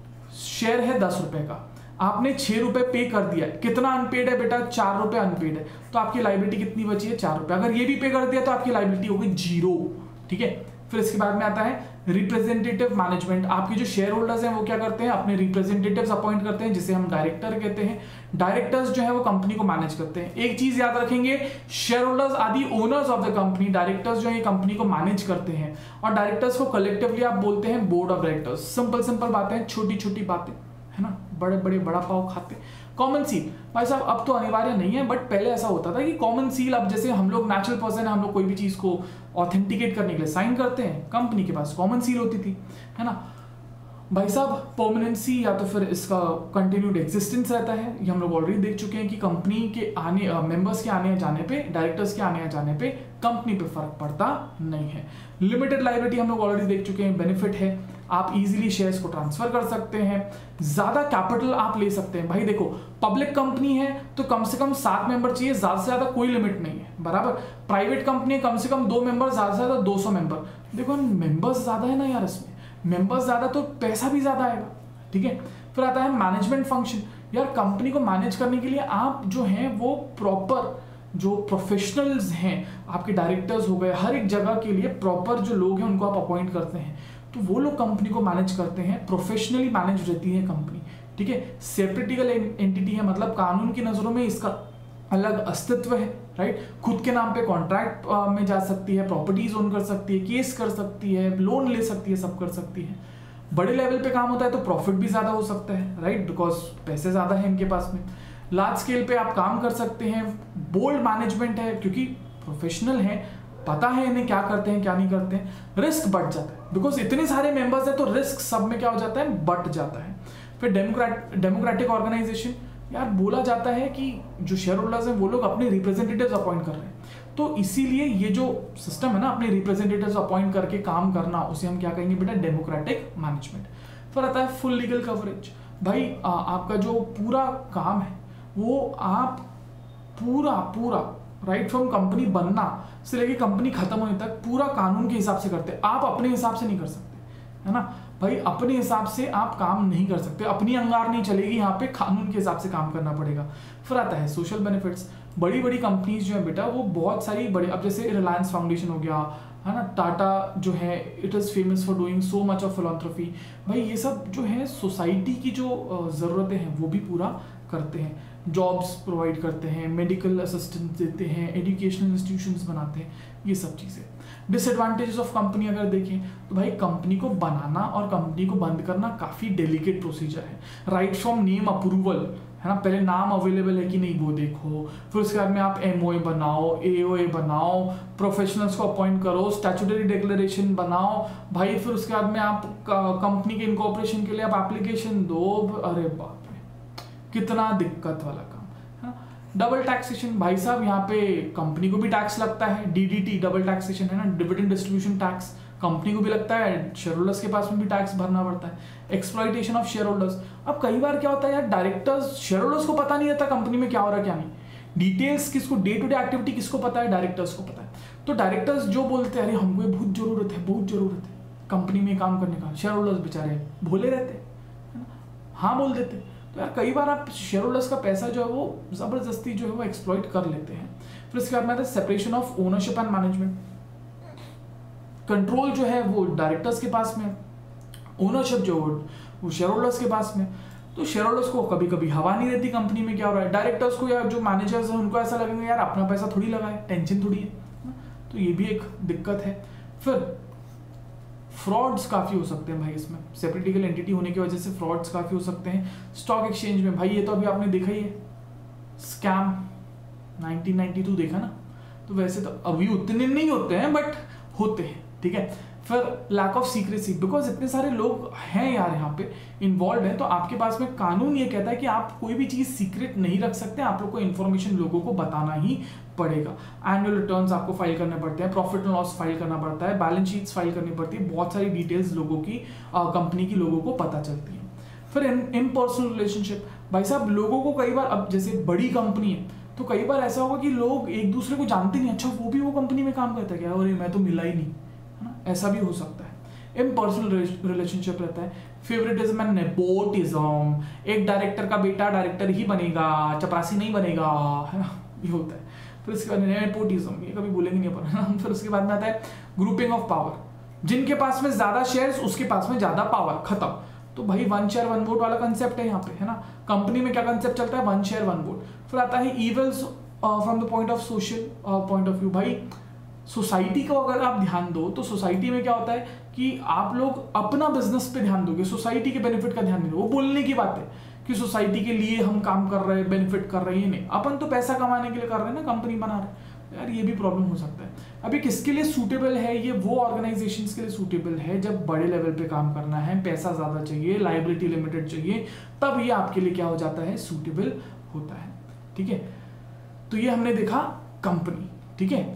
A: शेयर है 10 रुपए का, आपने 6 रुपए पे कर दिया, कितना अनपेड है बेटा, 4 रुपए अनपेड है, तो आपकी लाइबिलिटी कितनी बची है, 4 रुपए। अगर ये भी पे कर दिया तो आपकी लाइबिलिटी हो गई 0, ठीक है। फिर इसके बाद में आता है रिप्रेजेंटेटिव मैनेजमेंट। आपके जो शेयर होल्डर्स हैं वो क्या करते हैं, अपने रिप्रेजेंटेटिव्स अपॉइंट करते हैं, जिसे हम डायरेक्टर कहते हैं। डायरेक्टर्स जो है वो कंपनी को मैनेज करते हैं। एक चीज याद रखेंगे, shareholders are the owners of the company, directors जो है कंपनी को मैनेज करते हैं, और डायरेक्टर्स को कलेक्टिवली आप बोलते हैं board of directors. Simple simple बातें, छोटी छोटी बातें, है ना, बड़े बड़े बड़ा पाव खाते। कॉमन सील भाई साहब अब तो अनिवार्य नहीं है, बट पहले ऐसा होता था कि कॉमन सील, अब जैसे हम लोग नेचुरल पर्सन है, हम लोग कोई भी चीज को ऑथेंटिकेट करने के लिए साइन करते हैं, कंपनी के पास कॉमन सील होती थी, है ना भाई साहब। परमानेंसी या तो फिर इसका कंटिन्यूड एग्जिस्टेंस रहता है, ये हम लोग ऑलरेडी देख चुके हैं कि कंपनी के आने मेंबर्स के आने जाने पे, डायरेक्टर्स के आने जाने पे कंपनी पे फर्क पड़ता नहीं है। लिमिटेड लायबिलिटी हम लोग ऑलरेडी देख चुके हैं, बेनिफिट है, आप इजीली शेयर्स को ट्रांसफर कर सकते हैं, ज्यादा कैपिटल आप ले सकते हैं। भाई देखो पब्लिक कंपनी है तो कम से कम 7 मेंबर चाहिए, ज्यादा से ज्यादा कोई लिमिट नहीं है, बराबर। प्राइवेट कंपनी है, कम से कम 2 मेंबर, ज्यादा से ज्यादा 200 मेंबर। देखो मेंबर्स ज्यादा है ना यार, इसमें मेंबर्स ज्यादा तो पैसा भी ज्यादा आएगा, ठीक है। फिर आता है मैनेजमेंट फंक्शन। यार कंपनी को मैनेज करने के लिए आप जो हैं वो प्रॉपर जो प्रोफेशनल्स हैं, आपके डायरेक्टर्स हो गए, हर एक जगह के लिए प्रॉपर जो लोग हैं उनको आप अपॉइंट करते हैं, तो वो लोग कंपनी को मैनेज करते हैं, प्रोफेशनली मैनेज रहती है कंपनी, ठीक है। सेपरेटिकल एंटिटी है, मतलब कानून की नजरों में इसका अलग अस्तित्व है, राइट। खुद के नाम पे कॉन्ट्रैक्ट में जा सकती है, प्रॉपर्टीज ओन कर सकती है, केस कर सकती है, लोन ले सकती है, सब कर सकती है। बड़े लेवल पे काम होता है तो प्रॉफिट भी ज्यादा हो सकता है, राइट, बिकॉज पैसे ज्यादा है इनके पास में। लार्ज स्केल पे आप काम कर सकते हैं, बोल्ड मैनेजमेंट है क्योंकि प्रोफेशनल है, पता है इन्हें क्या करते हैं क्या नहीं करते हैं। रिस्क बढ़ जाता है बिकॉज इतने सारे मेंबर्स हैं, तो रिस्क सब में क्या हो जाता है, बढ़ जाता है। फिर डेमोक्रेटिक ऑर्गेनाइजेशन, यार बोला जाता है कि जो शेयर होल्डर्स हैं वो लोग अपने रिप्रेजेंटेटिव्स अपॉइंट कर रहे हैं, तो इसीलिए ये जो सिस्टम है ना, अपने रिप्रेजेंटेटिव्स अपॉइंट करके काम करना, उसे हम क्या कहेंगे बेटा, डेमोक्रेटिक मैनेजमेंट। फिर आता है फुल लीगल कवरेज। भाई आपका जो पूरा काम है वो आप पूरा राइट फ्रॉम कंपनी बनना से लेके कंपनी खत्म होने तक पूरा कानून के हिसाब से करते हैं, आप अपने हिसाब से नहीं कर सकते, है ना भाई। अपने हिसाब से आप काम नहीं कर सकते, अपनी अंगार नहीं चलेगी, यहाँ पे कानून के हिसाब से काम करना पड़ेगा। फिर आता है सोशल बेनिफिट्स। बड़ी बड़ी कंपनीज जो है बेटा वो बहुत सारी बड़े, अब जैसे रिलायंस फाउंडेशन हो गया, है ना, टाटा जो है it is famous for doing so much of philanthropy. भाई ये सब जो है सोसाइटी की जो ज़रूरतें हैं वो भी पूरा करते हैं, जॉब्स प्रोवाइड करते हैं, मेडिकल असिस्टेंस देते हैं, एजुकेशनल इंस्टीट्यूशंस बनाते हैं, ये सब चीज़ें। डिसएडवांटेजेस ऑफ कंपनी अगर देखें तो भाई कंपनी को बनाना और कंपनी को बंद करना काफ़ी डेलिकेट प्रोसीजर है, राइट फ्रॉम नेम अप्रूवल, है ना, पहले नाम अवेलेबल है कि नहीं वो देखो, फिर उसके बाद में आप MOA बनाओ, AOA बनाओ, प्रोफेशनल्स को अपॉइंट करो, स्टैट्यूटरी डिक्लेरेशन बनाओ, भाई फिर उसके बाद में आप कंपनी के इनकॉर्पोरेशन के लिए आप एप्लीकेशन दो, अरे बाप रे कितना दिक्कत वाला काम है। डबल टैक्सेशन, भाई साहब यहाँ पे कंपनी को भी टैक्स लगता है, DDT डबल टैक्सेशन है ना, डिविडेंड डिस्ट्रीब्यूशन टैक्स कंपनी को भी लगता है, शेयर होल्डर्स के पास में भी टैक्स भरना पड़ता है। एक्सप्लॉइटेशन ऑफ शेयर होल्डर्स, अब कई बार क्या होता है यार, डायरेक्टर्स शेयर होल्डर्स को पता नहीं रहता कंपनी में क्या हो रहा है क्या नहीं, डिटेल्स किसको, डे टू डे एक्टिविटी किसको पता है, डायरेक्टर्स को पता है। तो डायरेक्टर्स जो बोलते हैं अरे हमको बहुत जरूरत है कंपनी में काम करने का, शेयर होल्डर्स बेचारे भोले रहते हैं, हाँ बोल देते। तो यार कई बार आप शेयर होल्डर्स का पैसा जो है वो जबरदस्ती जो है वो एक्सप्लॉइट कर लेते हैं। फिर इसके बाद में आता है separation of ownership and management. Control जो है वो डायरेक्टर्स के पास में, ओनरशिप जो वो शेयर होल्डर्स के पास में। तो शेयर होल्डर्स को कभी कभी हवा नहीं रहती कंपनी में क्या हो रहा है, डायरेक्टर्स को या जो मैनेजर्स हैं उनको ऐसा लगेगा यार अपना पैसा थोड़ी लगा है, टेंशन थोड़ी है। तो ये भी एक दिक्कत है। फिर फ्रॉड्स काफ़ी हो सकते हैं भाई इसमें, सेपरेट लीगल एंटिटी होने की वजह से फ्रॉड्स काफ़ी हो सकते हैं। स्टॉक एक्सचेंज में भाई ये तो अभी आपने देखा ही है, स्कैम 1992 देखा ना। तो वैसे तो अभी उतने नहीं होते हैं बट होते हैं, ठीक है। फिर लैक ऑफ सीक्रेसी, बिकॉज इतने सारे लोग हैं यार यहाँ पे इन्वॉल्व हैं, तो आपके पास में कानून ये कहता है कि आप कोई भी चीज़ सीक्रेट नहीं रख सकते, आप लोग को इन्फॉर्मेशन लोगों को बताना ही पड़ेगा। एनुअल रिटर्न्स आपको फाइल करने पड़ते हैं, प्रॉफिट एंड लॉस फाइल करना पड़ता है, बैलेंस शीट्स फाइल करनी पड़ती है, बहुत सारी डिटेल्स लोगों की कंपनी की लोगों को पता चलती है। फिर इन पर्सनल रिलेशनशिप, भाई साहब लोगों को कई बार, अब जैसे बड़ी कंपनी है तो कई बार ऐसा होगा कि लोग एक दूसरे को जानते नहीं, अच्छा वो भी वो कंपनी में काम करता है क्या, अरे मैं तो मिला ही नहीं, है ना, ऐसा भी हो सकता है। इम्पर्सनल रिलेशनशिप रहता है। फेवरेटिज्म एंड नेपोटिज्म, एक डायरेक्टर का बेटा डायरेक्टर ही बनेगा, चपरासी नहीं बनेगा, है ना, ये होता है। फिर उसके बाद नेपोटिज्म, ये कभी बोलेंगे नहीं अपन। फिर उसके बाद में आता है ग्रुपिंग ऑफ पावर, जिनके पास में ज्यादा शेयर्स उसके पास में ज्यादा पावर, खत्म। तो भाई 1 शेयर 1 वोट वाला कंसेप्ट है यहाँ पे, है ना। कंपनी में क्या कंसेप्ट चलता है, 1 शेयर 1 वोट। फिर आता है evils from the point of social point of view. भाई सोसाइटी को अगर आप ध्यान दो तो सोसाइटी में क्या होता है कि आप लोग अपना बिजनेस पे ध्यान दोगे, सोसाइटी के बेनिफिट का ध्यान नहीं दोगे। वो बोलने की बात है कि सोसाइटी के लिए हम काम कर रहे हैं, बेनिफिट कर रहे हैं, नहीं, अपन तो पैसा कमाने के लिए कर रहे हैं ना, कंपनी बना रहे हैं। यार ये भी प्रॉब्लम हो सकता है। अभी किसके लिए सूटेबल है ये, वो ऑर्गेनाइजेशंस के लिए सूटेबल है जब बड़े लेवल पे काम करना है, पैसा ज्यादा चाहिए, लायबिलिटी लिमिटेड चाहिए, तब ये आपके लिए क्या हो जाता है, सूटेबल होता है, ठीक है। तो ये हमने देखा कंपनी, ठीक है।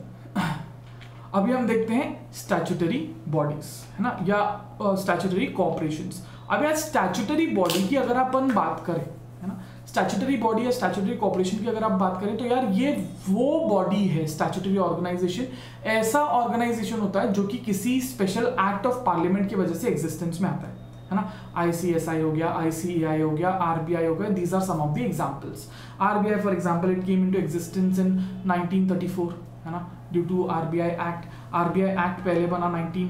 A: अभी हम देखते हैं स्टैट्यूटरी बॉडीज, है ना, या स्टैट्यूटरी कॉर्पोरेशंस। अब यार स्टैट्यूटरी बॉडी की अगर अपन बात करें, है ना, स्टैट्यूटरी बॉडी या स्टैट्यूटरी कॉर्पोरेशन की अगर आप बात करें तो यार ये वो बॉडी है, स्टैट्यूटरी ऑर्गेनाइजेशन, ऐसा ऑर्गेनाइजेशन होता है जो कि किसी स्पेशल एक्ट ऑफ पार्लियामेंट की वजह से एग्जिस्टेंस में आता है ना। ICSI हो गया, ICAI हो गया, RBI हो गया, these are some of the examples. RBI for example it came into existence in 1934, है ना, due to RBI act. RBI act पहले बना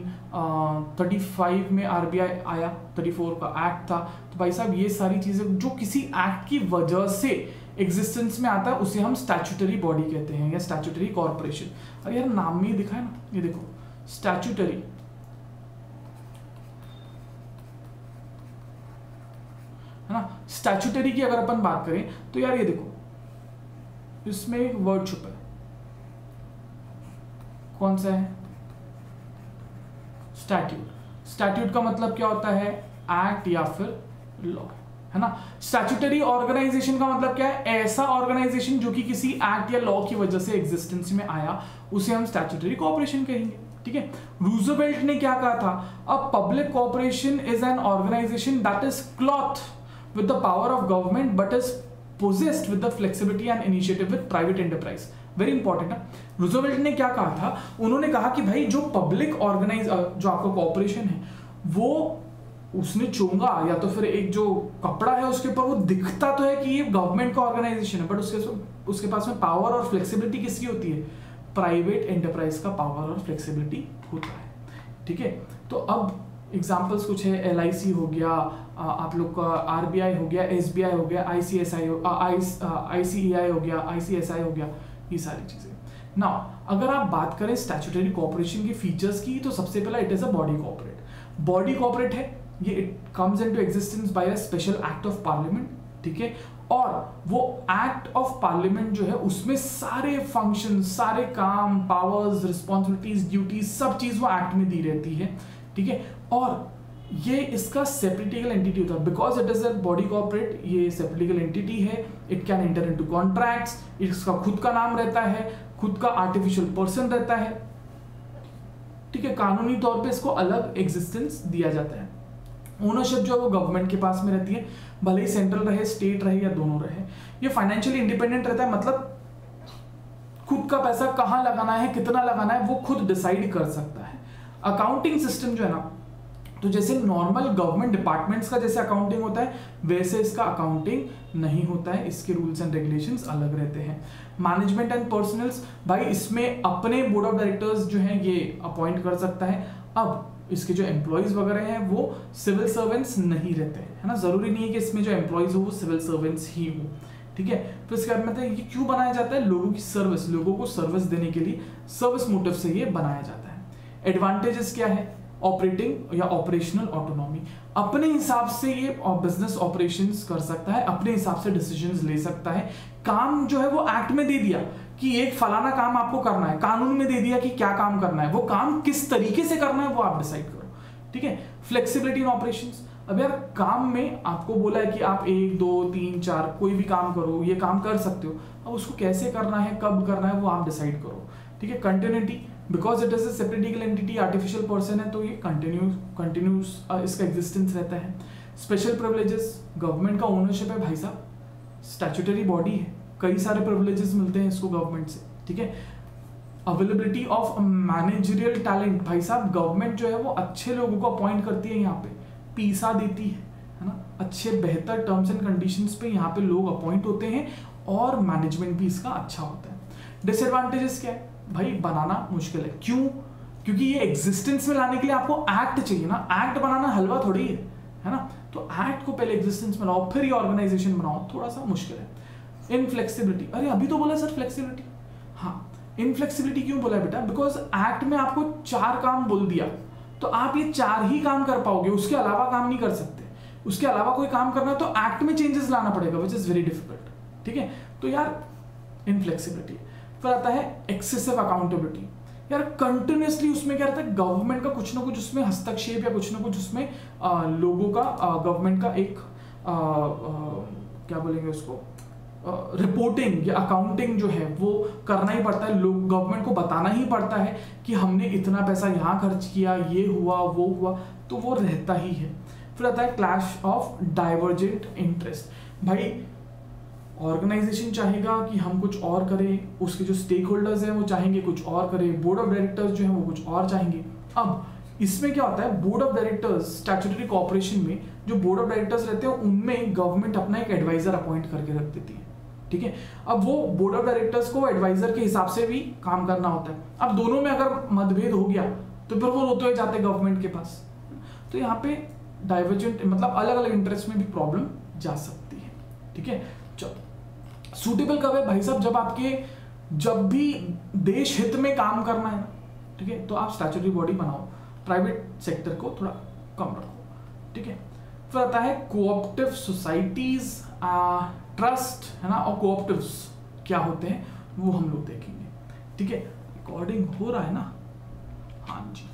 A: 1935 में, RBI आया, 34 का एक्ट था। तो भाई साहब ये सारी चीजें जो किसी एक्ट की वजह से एग्जिस्टेंस में आता है उसे हम स्टैट्यूटरी बॉडी कहते हैं या स्टैट्यूटरी कॉर्पोरेशन। अरे यार नाम में ही दिखा है ना, ये देखो स्टैट्यूटरी, है ना। स्टैट्यूटरी की अगर अपन बात करें तो यार ये देखो इसमें एक वर्ड छुपा है, कौन सा है, स्टैट्यूट। स्टैट्यूट का मतलब क्या होता है, एक्ट या फिर लॉ, है ना। स्टैट्यूटरी ऑर्गेनाइजेशन का मतलब क्या है, ऐसा ऑर्गेनाइजेशन जो कि किसी एक्ट या लॉ की वजह से एग्जिस्टेंस में आया, उसे हम स्टैट्यूटरी कॉर्पोरेशन कहेंगे, ठीक है। रूजवेल्ट ने क्या कहा था, a public corporation is an organisation that is cloth with the power of government but is possessed with the flexibility and initiative with private enterprise। Very important है। रूजवेल्ट ने क्या कहा था, उन्होंने कहा कि भाई जो पब्लिक ऑर्गेनाइज जो आपका कॉर्पोरेशन है वो उसने चोंगा या तो फिर एक जो कपड़ा है उसके ऊपर वो दिखता तो है कि ये गवर्नमेंट का ऑर्गेनाइजेशन है, बट उसके पास में पावर और फ्लेक्सिबिलिटी किसकी होती है, प्राइवेट एंटरप्राइज का पावर और फ्लेक्सिबिलिटी होता है, ठीक है। तो अब एग्जाम्पल्स कुछ है, LIC हो गया, आप लोग का RBI हो गया, SBI हो गया, ICSI हो, ICAI हो गया, ICSI हो गया, ये सारी चीजें। नाउ अगर आप बात करें स्टैट्यूटरी कॉर्पोरेशन के फीचर्स की तो सबसे पहला it is a body corporate. Body corporate है ये, it comes into existence by a special act of Parliament, ठीक है। और वो एक्ट ऑफ पार्लियामेंट जो है उसमें सारे फंक्शन, सारे काम, पावर्स, रिस्पॉन्सिबिलिटीज, ड्यूटीज, सब चीज वो एक्ट में दी रहती है, ठीक है। और ये इसका सेपरेट लीगल एंटिटी होता है, because it is a body corporate, ये सेपरेट लीगल एंटिटी है, it can enter into contracts, इसका खुद का नाम रहता है, खुद का आर्टिफिशियल पर्सन रहता है, ठीक है। कानूनी तौर पे इसको अलग एग्जिस्टेंस दिया जाता है। ओनरशिप जो है वो गवर्नमेंट के पास में रहती है, भले ही सेंट्रल रहे, स्टेट रहे या दोनों रहे। ये फाइनेंशियली इंडिपेंडेंट रहता है, मतलब खुद का पैसा कहां लगाना है, कितना लगाना है, वो खुद डिसाइड कर सकता है। अकाउंटिंग सिस्टम जो है ना, तो जैसे नॉर्मल गवर्नमेंट डिपार्टमेंट्स का जैसे अकाउंटिंग होता है वैसे इसका अकाउंटिंग नहीं होता है, इसके रूल्स एंड रेगुलेशंस अलग रहते हैं। मैनेजमेंट एंड पर्सनल्स, भाई इसमें अपने बोर्ड ऑफ डायरेक्टर्स जो हैं ये अपॉइंट कर सकता है। अब इसके जो एम्प्लॉयज वगैरह हैं वो सिविल सर्वेंट्स नहीं रहते हैं, है ना। जरूरी नहीं है कि इसमें जो एम्प्लॉयज हो वो सिविल सर्वेंट्स ही हो, ठीक है। फिर इसके बाद में ये क्यों बनाया जाता है, लोगों की सर्विस, लोगों को सर्विस देने के लिए, सर्विस मोटिव से ये बनाया जाता है। एडवांटेजेस क्या है, ऑपरेटिंग या ऑपरेशनल ऑटोनॉमी, अपने हिसाब से ये बिजनेस ऑपरेशंस कर सकता है, अपने हिसाब से डिसीजंस ले सकता है। काम जो है वो एक्ट में दे दिया कि एक फलाना काम आपको करना है, कानून में दे दिया कि क्या काम करना है, वो काम किस तरीके से करना है वो आप डिसाइड करो, ठीक है। फ्लेक्सिबिलिटी इन ऑपरेशंस, अब यार काम में आपको बोला है कि आप 1 2 3 4 कोई भी काम करो, ये काम कर सकते हो, अब उसको कैसे करना है, कब करना है वो आप डिसाइड करो, ठीक है। Continuity, because it is a separate legal entity, artificial person है तो ये कंटिन्यूस इसका एग्जिस्टेंस रहता है। स्पेशल प्रिविलेजेस, गवर्नमेंट का ओनरशिप है भाई साहब, स्टैट्यूटरी बॉडी है, कई सारे प्रिविलेजेस मिलते हैं इसको गवर्नमेंट से, ठीक है। अवेलेबिलिटी ऑफ मैनेजरियल टैलेंट, भाई साहब गवर्नमेंट जो है वो अच्छे लोगों को अपॉइंट करती है, यहाँ पे पीसा देती है ना, अच्छे बेहतर टर्म्स एंड कंडीशंस पे यहाँ पे लोग अपॉइंट होते हैं और मैनेजमेंट भी इसका अच्छा होता है। डिसएडवांटेजेस क्या है भाई, बनाना मुश्किल है, क्यों, क्योंकि ये एग्जिस्टेंस में लाने के लिए आपको एक्ट चाहिए ना, एक्ट बनाना हलवा थोड़ी है ना, तो एक्ट को पहले एग्जिस्टेंस में लाओ फिर ये ऑर्गेनाइजेशन बनाओ, थोड़ा सा मुश्किल है। इनफ्लेक्सिबिलिटी, अरे अभी तो बोला सर फ्लेक्सिबिलिटी, हाँ इनफ्लेक्सिबिलिटी क्यों बोला बेटा, बिकॉज एक्ट में आपको 4 काम बोल दिया तो आप ये 4 ही काम कर पाओगे, उसके अलावा काम नहीं कर सकते, उसके अलावा कोई काम करना है तो एक्ट में चेंजेस लाना पड़ेगा, विच इज वेरी डिफिकल्ट, ठीक है। तो यार इनफ्लेक्सिबिलिटी। फिर आता है एक्सेसिव अकाउंटेबिलिटी, यार कंटिन्यूसली उसमें क्या रहता है, गवर्नमेंट का कुछ ना कुछ उसमें हस्तक्षेप या कुछ ना कुछ उसमें लोगों का गवर्नमेंट का एक क्या बोलेंगे उसको, रिपोर्टिंग या अकाउंटिंग जो है वो करना ही पड़ता है, लोग गवर्नमेंट को बताना ही पड़ता है कि हमने इतना पैसा यहाँ खर्च किया, ये हुआ वो हुआ, तो वो रहता ही है। फिर आता है क्लैश ऑफ डाइवर्जेंट इंटरेस्ट, भाई ऑर्गेनाइजेशन चाहेगा कि हम कुछ और करें, उसके जो स्टेक होल्डर्स हैं वो चाहेंगे कुछ और करें, बोर्ड ऑफ डायरेक्टर्स जो है वो कुछ और चाहेंगे। अब इसमें क्या होता है, board of directors statutory corporation में जो बोर्ड ऑफ डायरेक्टर्स रहते हैं उनमें गवर्नमेंट अपना एक एडवाइजर अपॉइंट करके रख देती है, ठीक है। अब वो बोर्ड ऑफ डायरेक्टर्स को एडवाइजर के हिसाब से भी काम करना होता है, अब दोनों में अगर मतभेद हो गया तो फिर वो रोते हुए जाते हैं गवर्नमेंट के पास, तो यहाँ पे डाइवर्जेंट मतलब अलग अलग इंटरेस्ट में भी प्रॉब्लम जा सकती है, ठीक है। चलो सूटेबल कब है भाई साहब, जब भी देश हित में काम करना है, ठीक है, तो आप स्टैट्यूटरी बॉडी बनाओ, प्राइवेट सेक्टर को थोड़ा कम रखो, ठीक है। फिर आता है कोऑपरेटिव सोसाइटीज, ट्रस्ट, है ना, और कोऑपरेटिव्स क्या होते हैं वो हम लोग देखेंगे, ठीक है। रिकॉर्डिंग हो रहा है ना, हाँ जी।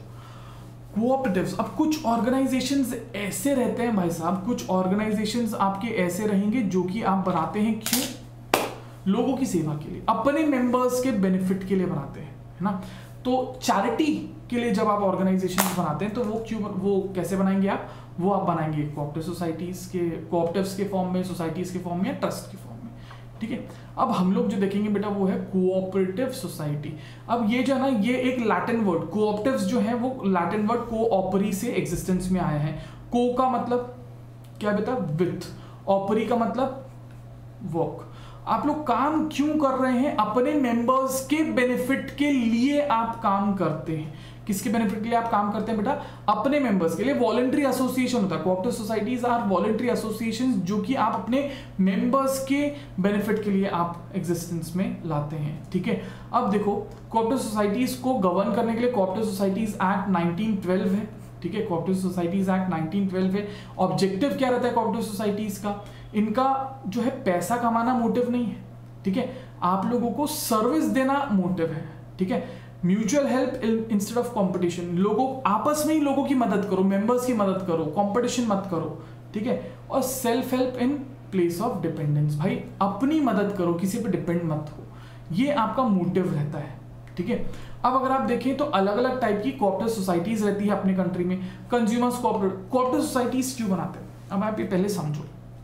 A: कोऑपरेटिव्स, अब कुछ ऑर्गेनाइजेशंस ऐसे रहते हैं भाई साहब, कुछ ऑर्गेनाइजेशंस आपके ऐसे रहेंगे जो कि आप बनाते हैं क्यों, लोगों की सेवा के लिए, अपने मेंबर्स के बेनिफिट के लिए बनाते हैं, है ना। तो चैरिटी के लिए जब आप ऑर्गेनाइजेशंस बनाते हैं तो वो कैसे बनाएंगे आप, वो आप बनाएंगे कोऑपरेटिव सोसाइटीज के, कोऑपरेटिव्स के फॉर्म में, सोसाइटीज के फॉर्म में या ट्रस्ट के फॉर्म में, ठीक है। अब हम लोग जो देखेंगे बेटा वो है कोऑपरेटिव सोसाइटी। अब ये जो है ना, ये एक लैटिन वर्ड, कोऑपरेटिव्स जो है वो लैटिन वर्ड कोऑपरी से एग्जिस्टेंस में आया है। को का मतलब क्या बेटा, विथ, ऑपरी का मतलब वर्क। आप लोग काम क्यों कर रहे हैं, अपने मेंबर्स के बेनिफिट के लिए आप काम करते हैं। किसके बेनिफिट के लिए आप काम करते हैं बेटा, अपने मेंबर्स के लिए। वॉलंटरी एसोसिएशन होता है, cooperative societies are voluntary associations, जो कि आप अपने मेंबर्स के बेनिफिट के लिए आप एग्जिस्टेंस में लाते हैं, ठीक है। अब देखो कोऑपरेटिव सोसाइटीज को गवर्न करने के लिए कोऑपरेटिव सोसाइटीज एक्ट 1912 है, ठीक है। कोऑपरेटिव सोसाइटीज एक्ट 1912 है। ऑब्जेक्टिव क्या रहता है कोऑपरेटिव सोसाइटीज का, इनका जो है पैसा कमाना मोटिव नहीं है, ठीक है, आप लोगों को सर्विस देना मोटिव है, ठीक है। Mutual help instead of competition, लोगों आपस में ही लोगों की मदद करो, मेंबर्स की मदद करो, कंपटीशन मत करो, ठीक है। और self help in place of dependence, भाई अपनी मदद करो, किसी पे डिपेंड मत हो, ये आपका मोटिव रहता है, ठीक है। अब अगर आप देखें तो अलग अलग टाइप की कोऑपरेटिव सोसाइटीज रहती है अपने कंट्री में। कंज्यूमर्स कोऑपरेटिव सोसाइटीज क्यों बनाते हैं, अब आप ये पहले समझो।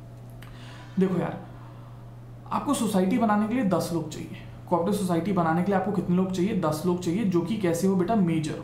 A: देखो यार, आपको सोसाइटी बनाने के लिए 10 लोग चाहिए, कोऑपरेटिव सोसाइटी बनाने के लिए आपको कितने लोग चाहिए, 10 लोग चाहिए, जो कि कैसे हो बेटा, मेजर हो,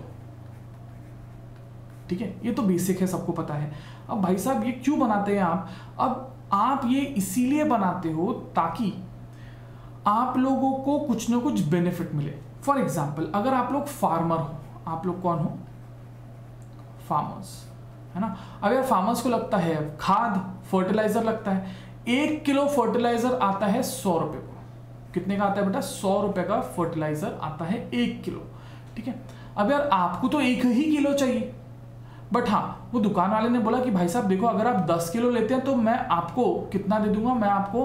A: ठीक है। ये तो बेसिक है, सबको पता है। अब भाई साहब ये क्यों बनाते हैं आप, अब आप ये इसीलिए बनाते हो ताकि आप लोगों को कुछ ना कुछ बेनिफिट मिले। फॉर एग्जाम्पल अगर आप लोग फार्मर हो, आप लोग कौन हो, फार्मर्स, है ना। अब यार फार्मर्स को लगता है खाद, फर्टिलाइजर लगता है, 1 किलो फर्टिलाइजर आता है 100 रुपए को। कितने का आता है बेटा? 100 रुपए का फर्टिलाइजर आता है 1 किलो, ठीक है। अब यार आपको तो 1 ही किलो चाहिए, बट हाँ वो दुकान वाले ने बोला कि भाई साहब देखो, अगर आप 10 किलो लेते हैं तो मैं आपको कितना दे दूंगा, मैं आपको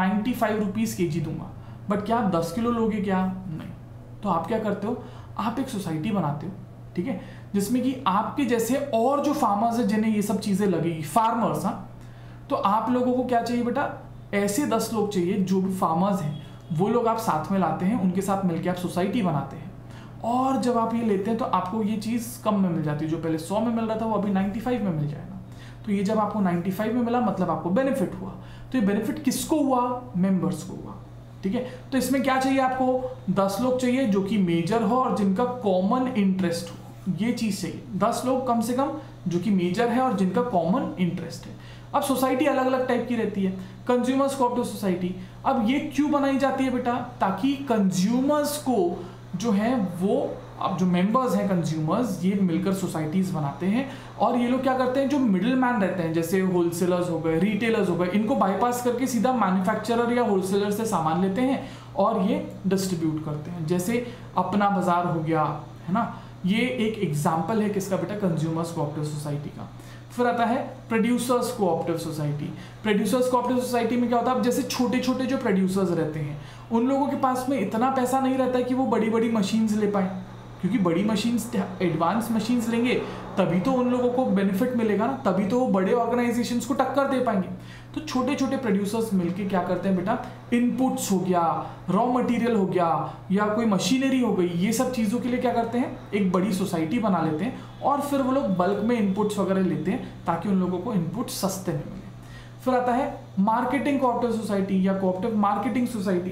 A: 95 रुपीज kg दूंगा। बट क्या आप 10 किलो लोगे? क्या नहीं। तो आप क्या करते हो, आप एक सोसाइटी बनाते हो, ठीक है, जिसमें कि आपके जैसे और जो फार्मर्स है जिन्हें ये सब चीजें लगेगी, फार्मर्स, हाँ, तो आप लोगों को क्या चाहिए बेटा? ऐसे 10 लोग चाहिए जो भी फार्मर्स हैं, वो लोग आप साथ में लाते हैं, उनके साथ मिलकर आप सोसाइटी बनाते हैं। और जब आप ये लेते हैं तो आपको ये चीज़ कम में मिल जाती है, जो पहले 100 में मिल रहा था वो अभी 95 में मिल जाएगा। तो ये जब आपको 95 में मिला मतलब आपको बेनिफिट हुआ। तो ये बेनिफिट किसको हुआ? मेंबर्स को हुआ, ठीक है। तो इसमें क्या चाहिए आपको? 10 लोग चाहिए जो कि मेजर हो और जिनका कॉमन इंटरेस्ट हो, ये चीज़ चाहिए। 10 लोग कम से कम जो कि मेजर है और जिनका कॉमन इंटरेस्ट है। अब सोसाइटी अलग अलग टाइप की रहती है, कंज्यूमर्स कोऑपरेटिव सोसाइटी। अब ये क्यों बनाई जाती है बेटा? ताकि कंज्यूमर्स को जो है वो, अब जो मेंबर्स हैं कंज्यूमर्स, ये मिलकर सोसाइटीज बनाते हैं। और ये लोग क्या करते हैं, जो मिडिल मैन रहते हैं जैसे होलसेलर्स हो गए, रिटेलर्स हो गए, इनको बाईपास करके सीधा मैन्युफैक्चरर या होलसेलर से सामान लेते हैं और ये डिस्ट्रीब्यूट करते हैं। जैसे अपना बाजार हो गया, है ना, ये एक एग्जाम्पल है किसका बेटा? कंज्यूमर्स कोऑपरेटिव सोसाइटी का। फिर आता है producers cooperative society. Producers cooperative society में क्या होता है? अब जैसे छोटे छोटे जो प्रोड्यूसर्स रहते हैं उन लोगों के पास में इतना पैसा नहीं रहता है कि वो बड़ी बड़ी मशीन्स ले पाए, क्योंकि बड़ी मशीन्स, एडवांस मशीन्स लेंगे तभी तो उन लोगों को बेनिफिट मिलेगा ना, तभी तो वो बड़े ऑर्गेनाइजेशंस को टक्कर दे पाएंगे। तो छोटे छोटे प्रोड्यूसर्स मिलके क्या करते हैं बेटा? इनपुट्स हो गया, रॉ मटेरियल हो गया या कोई मशीनरी हो गई, ये सब चीज़ों के लिए क्या करते हैं? एक बड़ी सोसाइटी बना लेते हैं और फिर वो लोग बल्क में इनपुट्स वगैरह लेते हैं ताकि उन लोगों को इनपुट सस्ते में मिले। फिर आता है मार्केटिंग कोऑपरेटिव सोसाइटी या कोऑपरेटिव मार्केटिंग सोसाइटी।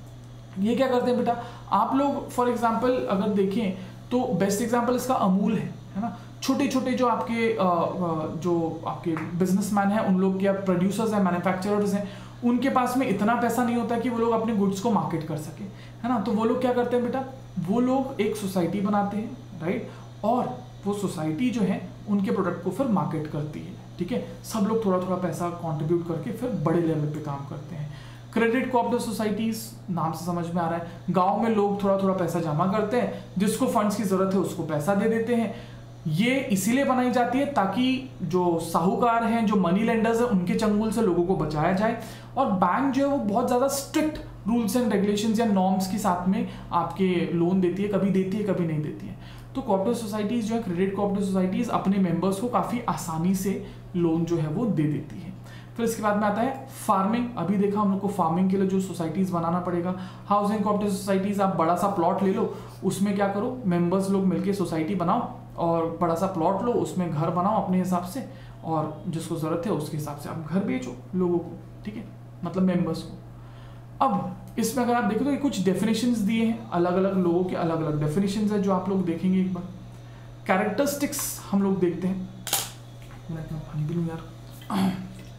A: ये क्या करते हैं बेटा? आप लोग फॉर एग्जांपल अगर देखें तो बेस्ट एग्जांपल इसका अमूल है ना। छोटे छोटे जो आपके बिजनेसमैन हैं, उन लोग या प्रोड्यूसर्स हैं, मैन्युफैक्चरर्स हैं, उनके पास में इतना पैसा नहीं होता कि वो लोग अपने गुड्स को मार्केट कर सके, है ना। तो वो लोग क्या करते हैं बेटा? वो लोग एक सोसाइटी बनाते हैं, राइट, और वो सोसाइटी जो है उनके प्रोडक्ट को फिर मार्केट करती है, ठीक है। सब लोग थोड़ा थोड़ा पैसा कॉन्ट्रीब्यूट करके फिर बड़े लेवल पे काम करते हैं। क्रेडिट कोऑपरेटिव सोसाइटीज, नाम से समझ में आ रहा है, गांव में लोग थोड़ा थोड़ा पैसा जमा करते हैं, जिसको फंड्स की जरूरत है उसको पैसा दे देते हैं। ये इसीलिए बनाई जाती है ताकि जो साहूकार हैं, जो मनी लेंडर्स हैं, उनके चंगुल से लोगों को बचाया जाए। और बैंक जो है वो बहुत ज़्यादा स्ट्रिक्ट रूल्स एंड रेगुलेशंस या नॉर्म्स के साथ में आपके लोन देती है, कभी देती है कभी नहीं देती है। तो कोऑपरेटिव सोसाइटीज़ जो है, क्रेडिट कोऑपरेटिव सोसाइटीज़ अपने मेंबर्स को काफ़ी आसानी से लोन जो है वो दे देती है। फिर इसके बाद में आता है फार्मिंग। अभी देखा हम लोग को फार्मिंग के लिए जो सोसाइटीज़ बनाना पड़ेगा। हाउसिंग कोऑपरेटिव सोसाइटीज़, आप बड़ा सा प्लॉट ले लो, उसमें क्या करो, मेंबर्स लोग मिलके सोसाइटी बनाओ और बड़ा सा प्लॉट लो, उसमें घर बनाओ अपने हिसाब से, और जिसको ज़रूरत है उसके हिसाब से आप घर बेचो लोगों को, ठीक है, मतलब मेंबर्स को। अब इसमें अगर आप देखो तो ये कुछ डेफिनेशंस दिए हैं, अलग अलग लोगों के अलग अलग डेफिनेशंस है जो आप लोग देखेंगे एक बार। कैरेक्टरिस्टिक्स हम लोग देखते हैं, पानी पी लूं यार।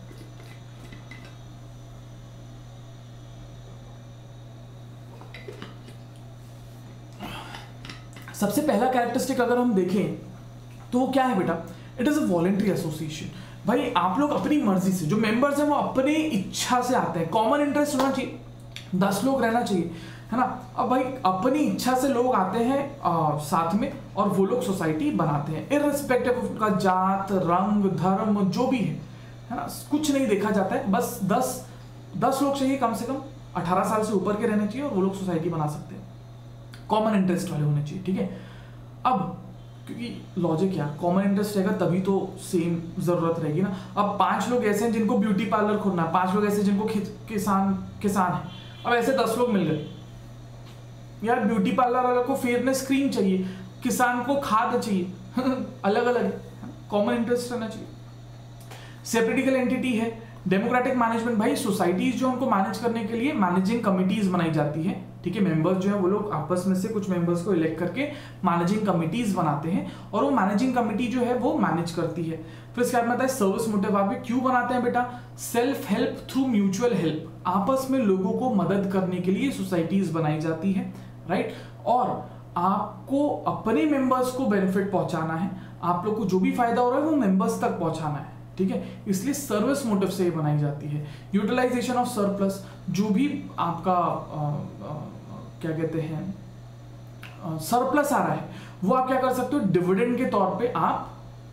A: सबसे पहला कैरेक्टरिस्टिक अगर हम देखें तो वो क्या है बेटा? It is a voluntary association. भाई आप लोग अपनी मर्जी से, जो मेंबर्स हैं वो अपनी इच्छा से आते हैं, कॉमन इंटरेस्ट होना चाहिए, 10 लोग रहना चाहिए, है ना। अब भाई अपनी इच्छा से लोग आते हैं साथ में और वो लोग सोसाइटी बनाते हैं, इररिस्पेक्टिव ऑफ उनका जात, रंग, धर्म, जो भी है ना, कुछ नहीं देखा जाता है। बस 10 लोग चाहिए, कम से कम 18 साल से ऊपर के रहने चाहिए और वो लोग सोसाइटी बना सकते हैं, कॉमन इंटरेस्ट वाले होने चाहिए, ठीक है। अब क्योंकि लॉजिक क्या, कॉमन इंटरेस्ट रहेगा तभी तो सेम जरूरत रहेगी ना। अब 5 लोग ऐसे हैं जिनको ब्यूटी पार्लर खोलना है, 5 लोग ऐसे जिनको किसान है, अब ऐसे 10 लोग मिल गए यार, ब्यूटी पार्लर वाले को फेयरनेस क्रीम चाहिए, किसान को खाद चाहिए अलग अलग कॉमन इंटरेस्ट रहना चाहिए। सेपरेटिकल एंटिटी है, डेमोक्रेटिक मैनेजमेंट। भाई सोसाइटीज जो उनको मैनेज करने के लिए मैनेजिंग कमिटीज बनाई जाती है, ठीक है। मेंबर्स जो है वो लोग आपस में से कुछ मेंबर्स को इलेक्ट करके मैनेजिंग कमिटीज बनाते हैं और वो मैनेजिंग कमिटी जो है वो मैनेज करती है। फिर इसके बाद में आता है सर्विस मोटिव। आप क्यों बनाते हैं बेटा? Self help through mutual help, आपस में लोगों को मदद करने के लिए सोसाइटीज बनाई जाती है, राइट। और आपको अपने मेंबर्स को बेनिफिट पहुंचाना है, आप लोग को जो भी फायदा हो रहा है वो मेंबर्स तक पहुंचाना है, ठीक है। इसलिए सर्विस मोटिव से ये बनाई जाती है। यूटिलाइजेशन ऑफ सरप्लस, जो भी आपका क्या कहते हैं सरप्लस आ रहा है वो आप क्या कर सकते हो, डिविडेंड के तौर पे आप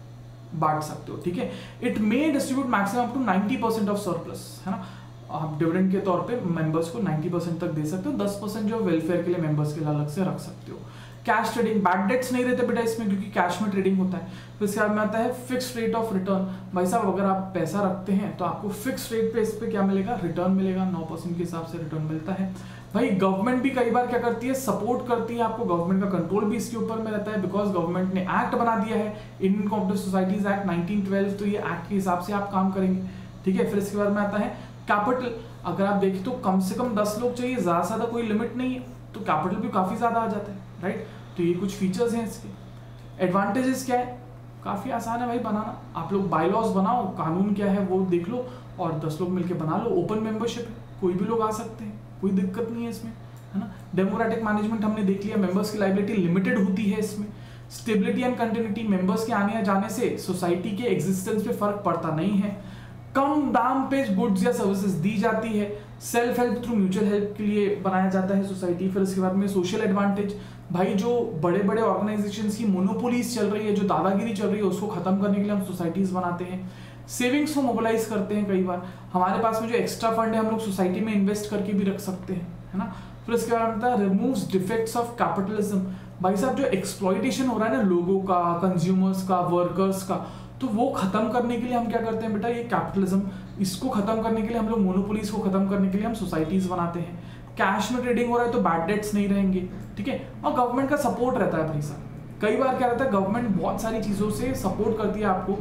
A: बांट सकते हो, ठीक है। It may distribute maximum to 90% of surplus, है ना। आप डिविडेंड के तौर पे मेंबर्स को 90% तक दे सकते हो, 10% जो वेलफेयर के लिए मेंबर्स के लिए अलग से रख सकते हो। कैश ट्रेडिंग, बैड डेट्स नहीं रहते बेटा इसमें, क्योंकि कैश में ट्रेडिंग होता है। फिर इसके बाद में आता है फिक्स रेट ऑफ रिटर्न। भाई साहब अगर आप पैसा रखते हैं तो आपको फिक्स रेट पे इस पे क्या मिलेगा, रिटर्न मिलेगा, 9% के हिसाब से रिटर्न मिलता है। भाई गवर्नमेंट भी कई बार क्या करती है, सपोर्ट करती है आपको, गवर्नमेंट का कंट्रोल भी इसके ऊपर में रहता है, बिकॉज गवर्नमेंट ने एक्ट बना दिया है, इंडियन कोऑपरेटिव सोसाइटीज एक्ट 1912, तो ये एक्ट के हिसाब से आप काम करेंगे, ठीक है। फिर इसके बाद में आता है कैपिटल। अगर आप देखें तो कम से कम 10 लोग चाहिए, ज्यादा से ज्यादा कोई लिमिट नहीं है, तो कैपिटल भी काफी ज्यादा आ जाता है, राइट। तो ये कुछ फीचर्स हैं इसके। एडवांटेजेस क्या है, काफी आसान है भाई बनाना, आप लोग बायलॉज बनाओ, कानून क्या है वो देख लो और 10 लोग मिलकर बना लो। ओपन मेंबरशिप है, कोई भी लोग आ सकते हैं, कोई दिक्कत नहीं है इसमें, है ना। डेमोक्रेटिक मैनेजमेंट हमने देख लिया, मेंबर्स की लायबिलिटी लिमिटेड होती है इसमें। स्टेबिलिटी एंड कंटिन्यूटी, मेंबर्स के आने या जाने से सोसाइटी के एग्जिस्टेंस पे फर्क पड़ता नहीं है। कम दाम पे गुड्स या सर्विसेज दी जाती है। Self help through mutual help के लिए बनाया जाता है सोसाइटी। फिर इसके बाद में सोशल एडवांटेज, भाई जो बड़े बड़े ऑर्गेनाइजेशंस की मोनोपोलीज चल रही है, जो दादागिरी चल रही है, उसको खत्म करने के लिए हम सोसाइटीज बनाते हैं। सेविंग्स को मोबिलाइज करते हैं, कई बार हमारे पास में जो एक्स्ट्रा फंड है हम लोग सोसाइटी में इन्वेस्ट करके भी रख सकते हैं, है ना। फिर इसके बाद आता है रिमूव्स डिफेक्ट्स ऑफ कैपिटलिज्म। भाई साहब जो एक्सप्लॉइटेशन हो रहा है ना लोगों का, कंज्यूमर्स का, वर्कर्स का, तो वो खत्म करने के लिए हम क्या करते हैं बेटा, ये कैपिटलिज्म, इसको खत्म करने के लिए हम लोग मोनोपोलीज को खत्म करने के लिए हम सोसाइटीज बनाते हैं। कैश में ट्रेडिंग हो रहा है तो बैड डेट्स नहीं रहेंगे, ठीक है। और गवर्नमेंट का सपोर्ट रहता है भाई साहब, कई बार क्या रहता है गवर्नमेंट बहुत सारी चीज़ों से सपोर्ट करती है आपको।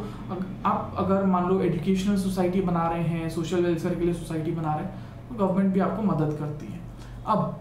A: आप अगर मान लो एजुकेशनल सोसाइटी बना रहे हैं, सोशल वेलफेयर के लिए सोसाइटी बना रहे हैं, तो गवर्नमेंट भी आपको मदद करती है। अब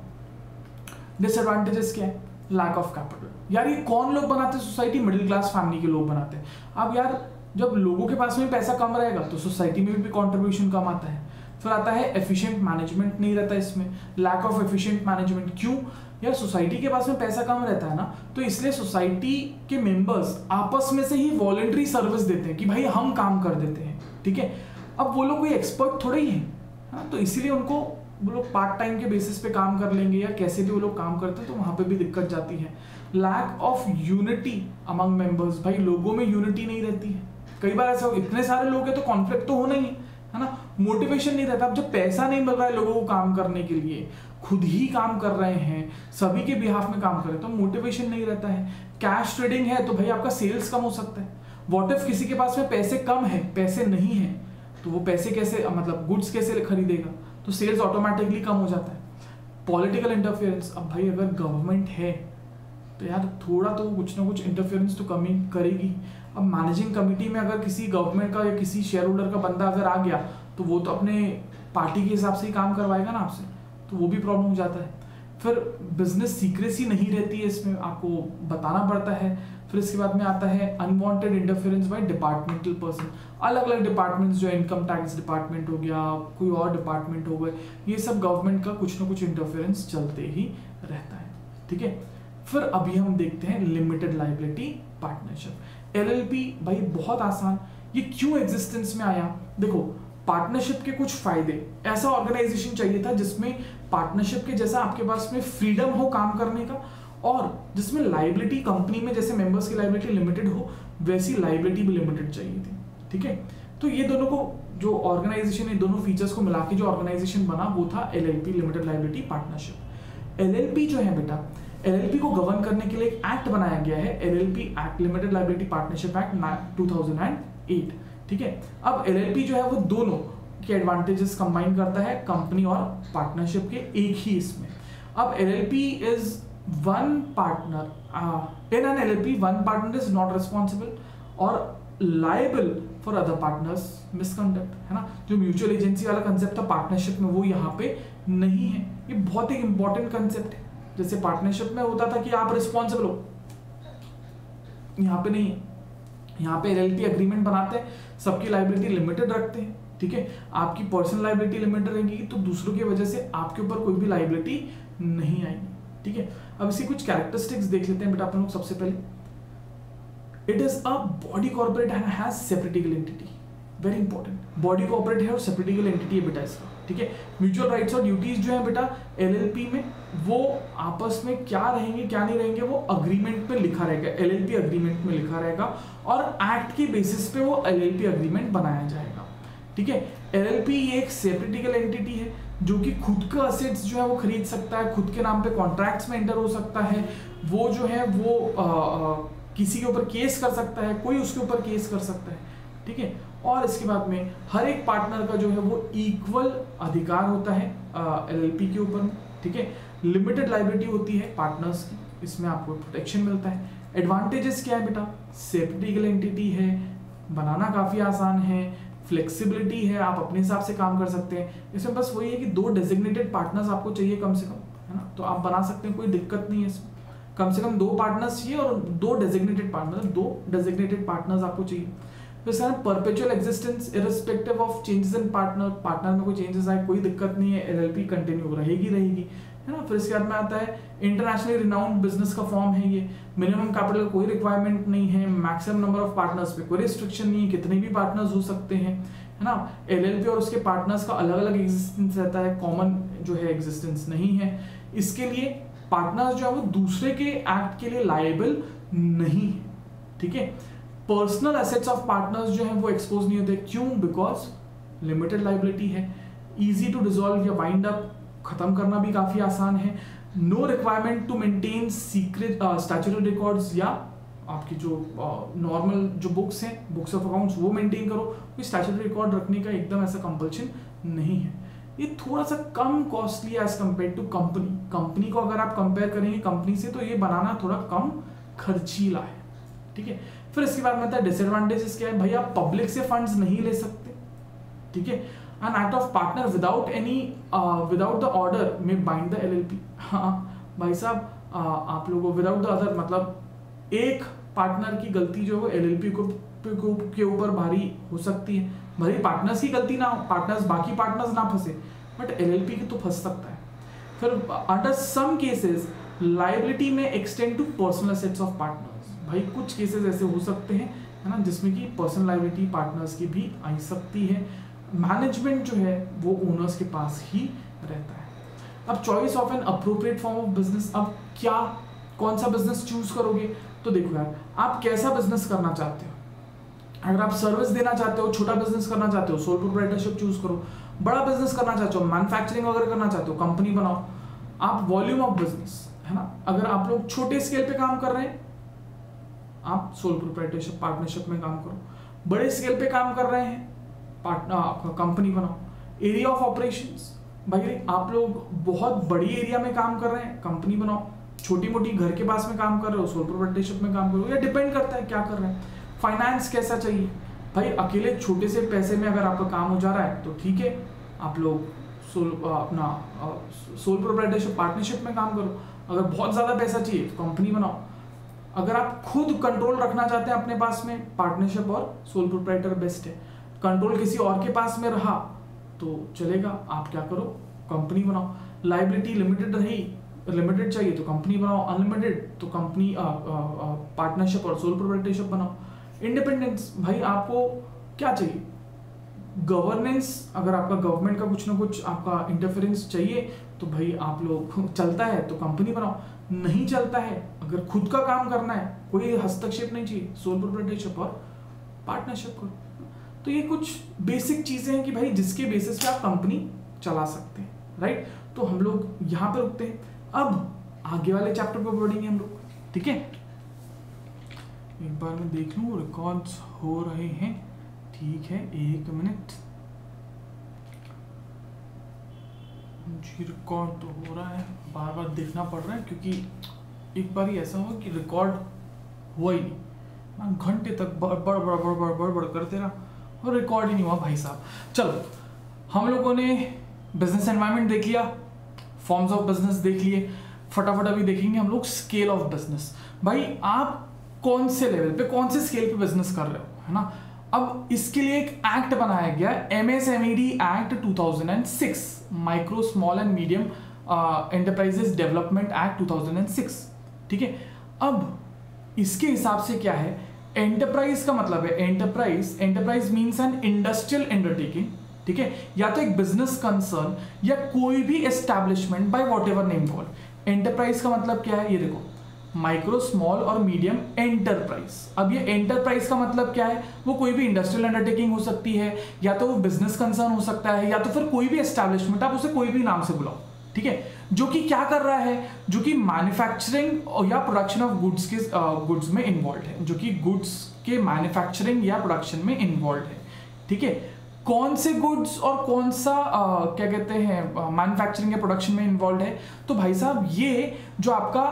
A: डिसएडवांटेजेस क्या है, लैक ऑफ कैपिटल। यार ये कौन लोग बनाते हैं सोसाइटी, मिडिल क्लास फैमिली के लोग बनाते हैं। अब यार जब लोगों के पास में पैसा कम रहेगा तो सोसाइटी में भी कंट्रीब्यूशन कम आता है। फिर आता है एफिशिएंट मैनेजमेंट नहीं रहता इसमें, लैक ऑफ एफिशिएंट मैनेजमेंट। क्यों यार, सोसाइटी के पास में पैसा कम रहता है ना, तो इसलिए सोसाइटी के मेंबर्स आपस में से ही वॉलंटरी सर्विस देते हैं कि भाई हम काम कर देते हैं, ठीक है। अब वो लोग कोई एक्सपर्ट थोड़े ही है, हाँ, तो इसीलिए उनको वो लोग पार्ट टाइम के बेसिस पे काम कर लेंगे या कैसे भी वो लोग काम करते हैं, तो वहां पे भी दिक्कत जाती है। Lack of unity among members, भाई लोगों में यूनिटी नहीं रहती है। कई बार ऐसा इतने सारे लोग हैं तो कॉन्फ्लिक्ट तो होना ही है ना। मोटिवेशन नहीं रहता। अब जब पैसा नहीं मिल रहा है लोगों को काम करने के लिए, खुद ही काम कर रहे हैं, सभी के बिहाफ में काम कर रहे हैं, तो मोटिवेशन नहीं रहता है। कैश ट्रेडिंग है तो भाई आपका सेल्स कम हो सकता है। व्हाट इफ किसी के पास में पैसे कम है, पैसे नहीं है, तो वो पैसे कैसे, मतलब गुड्स कैसे खरीदेगा, तो सेल्स ऑटोमेटिकली कम हो जाता है। पॉलिटिकल इंटरफेरेंस, अब भाई अगर गवर्नमेंट है तो यार थोड़ा तो कुछ ना कुछ इंटरफेरेंस तो कमी करेगी। अब मैनेजिंग कमेटी में अगर किसी गवर्नमेंट का या किसी शेयर होल्डर का बंदा अगर आ गया तो वो तो अपने पार्टी के हिसाब से ही काम करवाएगा ना आपसे, तो वो भी प्रॉब्लम हो जाता है। फिर बिजनेस सीक्रेसी नहीं रहती है इसमें, आपको बताना पड़ता है। फिर इसके बाद में आता है unwanted interference by departmental person. अलग अलग डिपार्टमेंट्स, जो इनकम टैक्स डिपार्टमेंट हो गया, कोई और डिपार्टमेंट हो गए, ये सब गवर्नमेंट का कुछ ना कुछ इंटरफेरेंस चलते ही रहता है, ठीक है। फिर अभी हम देखते हैं लिमिटेड लायबिलिटी पार्टनरशिप, एलएलपी। भाई बहुत आसान, ये क्यों एग्जिस्टेंस में आया, देखो पार्टनरशिप के कुछ फायदे। ऐसा ऑर्गेनाइजेशन चाहिए था जिसमें पार्टनरशिप के जैसा आपके पास में फ्रीडम हो काम करने का, और जिसमें लायबिलिटी कंपनी में जैसे मेंबर्स की लायबिलिटी लिमिटेड हो, वैसी लायबिलिटी भी लिमिटेड चाहिए थी, ठीक है। तो ये दोनों को जो ऑर्गेनाइजेशन है, दोनों फीचर्स को मिला के जो ऑर्गेनाइजेशन बना वो था LLP, limited liability partnership. LLP जो है बेटा, एलएलपी को गवर्न करने के लिए एक एक्ट बनाया गया है, LLP act, limited liability partnership act 2008, ठीक है। अब एलएलपी जो है वो दोनों के एडवांटेजेस कंबाइन करता है, कंपनी और पार्टनरशिप के एक ही इसमें। अब LLP is one partner in an LLP, one partner is not responsible और liable for other partners misconduct, है ना। जो म्यूचुअल एजेंसी वाला कंसेप्ट था पार्टनरशिप में, वो यहाँ पे नहीं है। ये बहुत ही इंपॉर्टेंट कंसेप्ट है। जैसे पार्टनरशिप में होता था कि आप रिस्पॉन्सिबल हो, यहाँ पे नहीं है। यहाँ पे एलएलपी एग्रीमेंट बनाते हैं, सबकी लायबिलिटी लिमिटेड रखते हैं, ठीक है। आपकी पर्सनल लायबिलिटी लिमिटेड रहेगी, तो दूसरों की वजह से आपके ऊपर कोई भी लायबिलिटी नहीं आएगी, ठीक है। अब इसकी कुछ कैरेक्टरिस्टिक्स देख लेते हैं बेटा अपन लोग। सबसे पहले it is a body corporate and has separate legal entity, very important, body corporate है और सेपरेट लीगल एंटिटी है बेटा इसका, ठीक है। म्यूचुअल राइट्स और ड्यूटीज जो है बेटा एलएलपी में वो आपस में क्या रहेंगे क्या नहीं रहेंगे वो अग्रीमेंट में लिखा रहेगा, एलएलपी अग्रीमेंट में लिखा रहेगा और एक्ट की बेसिस पे वो एलएलपी अग्रीमेंट बनाया जाएगा, ठीक है। एलएलपी ये एक सेपरेट लीगल एंटिटी है जो कि खुद का असेट्स जो है वो खरीद सकता है, खुद के नाम पे कॉन्ट्रैक्ट्स में एंटर हो सकता है, वो जो है वो किसी के ऊपर केस कर सकता है, कोई उसके ऊपर केस कर सकता है, ठीक है। और इसके बाद में हर एक पार्टनर का जो है वो इक्वल अधिकार होता है एलएलपी के ऊपर, ठीक है। लिमिटेड लायबिलिटी होती है पार्टनर्स की, इसमें आपको प्रोटेक्शन मिलता है। एडवांटेजेस क्या है बेटा, सेपरेट लीगल एंटिटी है, बनाना काफ़ी आसान है, फ्लेक्सिबिलिटी है, आप अपने हिसाब से काम कर सकते हैं। इसमें बस वही है कि 2 डेजिग्नेटेड पार्टनर्स आपको चाहिए कम से कम, है ना, तो आप बना सकते हैं, कोई दिक्कत नहीं है इसमें। कम से कम 2 पार्टनर्स चाहिए और 2 डेजिग्नेटेड पार्टनर, 2 डेजिग्नेटेड पार्टनर्स आपको चाहिए। तो sir perpetual existence irrespective of changes in partner में कोई चेंजेस आए कोई दिक्कत नहीं है, एलएलपी कंटिन्यू रहेगी, है ना। फिर इसके बाद में आता है इंटरनेशनली रिनाउंड बिजनेस का फॉर्म है ये, मिनिमम कैपिटल कोई रिक्वायरमेंट नहीं है, मैक्सिमम नंबर ऑफ पार्टनर्स पे कोई रिस्ट्रिक्शन नहीं है, कितने भी पार्टनर्स हो सकते हैं, है ना। एलएलपी और उसके पार्टनर्स का अलग अलग एग्जिस्टेंस रहता है, कॉमन जो है एग्जिस्टेंस नहीं है। इसके लिए पार्टनर्स जो है वो दूसरे के एक्ट के लिए लायबल नहीं है, ठीक है। पर्सनल एसेट्स ऑफ पार्टनर्स जो है वो एक्सपोज नहीं होते, क्यों, बिकॉज लिमिटेड लायबिलिटी है, इजी टू डिसॉल्व या वाइंड अप, खत्म करना भी काफी आसान है। No requirement to maintain secret statutory records या आपकी जो नॉर्मल जो बुक्स हैं, बुक्स ऑफ अकाउंट्स वो मेंटेन करो, कोई स्टैट्यूटरी रिकॉर्ड रखने का एकदम ऐसा कंपल्शन नहीं है। ये थोड़ा सा कम costly as compare to company को अगर आप कंपेयर करेंगे कंपनी से तो ये बनाना थोड़ा कम खर्चीला है, ठीक है। फिर इसके बाद में आता है डिसएडवांटेजेस क्या है, भाई आप पब्लिक से फंड्स नहीं ले सकते, ठीक है। An act of partner without the order में बाइंड द एलएलपी। हाँ भाई साहब, आप लोगों विदाउट द अदर मतलब एक पार्टनर की गलती जो है एलएलपी के ऊपर भारी हो सकती है, भले पार्टनर्स की गलती ना हो, बाकी पार्टनर्स ना फंसे, बट एलएलपी की तो फंस सकता है। फिर अंडर सम केसेस लायबिलिटी में extend to personal assets of partners, भाई कुछ केसेस ऐसे हो सकते हैं, है ना, जिसमें कि पर्सनल लायबिलिटी पार्टनर्स की भी आ सकती है। मैनेजमेंट जो है वो ओनर्स के पास ही रहता है। अब choice of an appropriate form of business, अब क्या कौन सा बिजनेस चूज करोगे, तो देखो यार आप कैसा बिजनेस करना चाहते हो। अगर आप सर्विस देना चाहते हो, छोटा बिजनेस करना चाहते हो, सोल प्रोप्राइटरशिप चूज करो। बड़ा बिजनेस करना चाहते हो, मैन्युफैक्चरिंग वगैरह करना चाहते हो, कंपनी बनाओ, आप वॉल्यूम ऑफ बिजनेस, है ना। अगर आप लोग छोटे स्केल पे काम कर रहे हैं आप सोल प्रोप्राइटरशिप पार्टनरशिप में काम करो, बड़े स्केल पे काम कर रहे हैं कंपनी बनाओ। एरिया ऑफ ऑपरेशंस, भाई आप लोग बहुत बड़ी एरिया में काम कर रहे हैं कंपनी बनाओ, छोटी मोटी घर के पास में काम कर रहे हो सोल प्रोप्राइटरशिप में काम करो, या डिपेंड करता है क्या कर रहे हैं। फाइनेंस कैसा चाहिए, भाई अकेले छोटे से पैसे में अगर आपका काम हो जा रहा है तो ठीक है, आप लोग सोल प्रोप्राइटरशिप पार्टनरशिप में काम करो। अगर बहुत ज़्यादा पैसा चाहिए तो कंपनी बनाओ। अगर आप खुद कंट्रोल रखना चाहते हैं अपने पास में, पार्टनरशिप और सोल प्रोप्राइटर बेस्ट है। कंट्रोल किसी और के पास में रहा तो चलेगा, आप क्या करो, कंपनी बनाओ। लायबिलिटी लिमिटेड रही, लिमिटेड चाहिए तो कंपनी बनाओ, अनलिमिटेड तो कंपनी पार्टनरशिप और सोल प्रोप्राइटरशिप बनाओ। इंडिपेंडेंस, भाई आपको क्या चाहिए, गवर्नेंस, अगर आपका गवर्नमेंट का कुछ ना कुछ आपका इंटरफेरेंस चाहिए तो भाई आप लोग चलता है तो कंपनी बनाओ, नहीं चलता है अगर खुद का काम करना है, कोई हस्तक्षेप नहीं चाहिए, सोल प्रोप्राइटरशिप और पार्टनरशिप करो। तो ये कुछ बेसिक चीजें हैं कि भाई जिसके बेसिस पे आप कंपनी चला सकते हैं, राइट। तो हम लोग यहाँ पे रुकते हैं, अब आगे वाले चैप्टर पर बढ़ेंगे हम लोग, ठीक है। एक बार मैं देख लूँ रिकॉर्ड्स हो रहे हैं, ठीक है, 1 मिनट, जी रिकॉर्ड तो हो रहा है, बार बार देखना पड़ रहा है क्योंकि एक बार ही ऐसा हुआ कि रिकॉर्ड हुआ ही नहीं, मैं घंटे तक बड़ करते रहा और रिकॉर्ड ही नहीं हुआ भाई साहब। चलो हम लोगों ने बिजनेस एनवायरनमेंट देख लिया, फॉर्म्स ऑफ बिजनेस देख लिए, फटाफट अभी देखेंगे हम लोग स्केल ऑफ बिजनेस। भाई आप कौन से लेवल पे, कौन से स्केल पे बिजनेस कर रहे हो, है ना। अब इसके लिए एक एक्ट बनाया गया, MSMED act 2006, micro small and medium enterprises development act 2006, ठीक है। अब इसके हिसाब से क्या है एंटरप्राइज का मतलब है enterprise means an industrial undertaking, ठीक है, या तो एक बिजनेस कंसर्न या कोई भी establishment by whatever name called. Enterprise का मतलब क्या है, ये देखो, माइक्रो, स्मॉल और मीडियम एंटरप्राइज। अब ये एंटरप्राइज का मतलब क्या है, वो कोई भी इंडस्ट्रियल अंडरटेकिंग हो सकती है, या तो वो बिजनेस कंसर्न हो सकता है, या तो फिर कोई भी एस्टैब्लिशमेंट, आप उसे कोई भी नाम से बुलाओ, ठीक है, जो कि क्या कर रहा है, जो कि मैन्युफैक्चरिंग या प्रोडक्शन ऑफ गुड्स में इन्वॉल्व है, जो कि गुड्स के मैन्युफैक्चरिंग या प्रोडक्शन में इन्वॉल्व है, ठीक है। कौन से गुड्स और कौन सा क्या कहते हैं मैन्युफैक्चरिंग या प्रोडक्शन में इन्वॉल्व है, तो भाई साहब ये जो आपका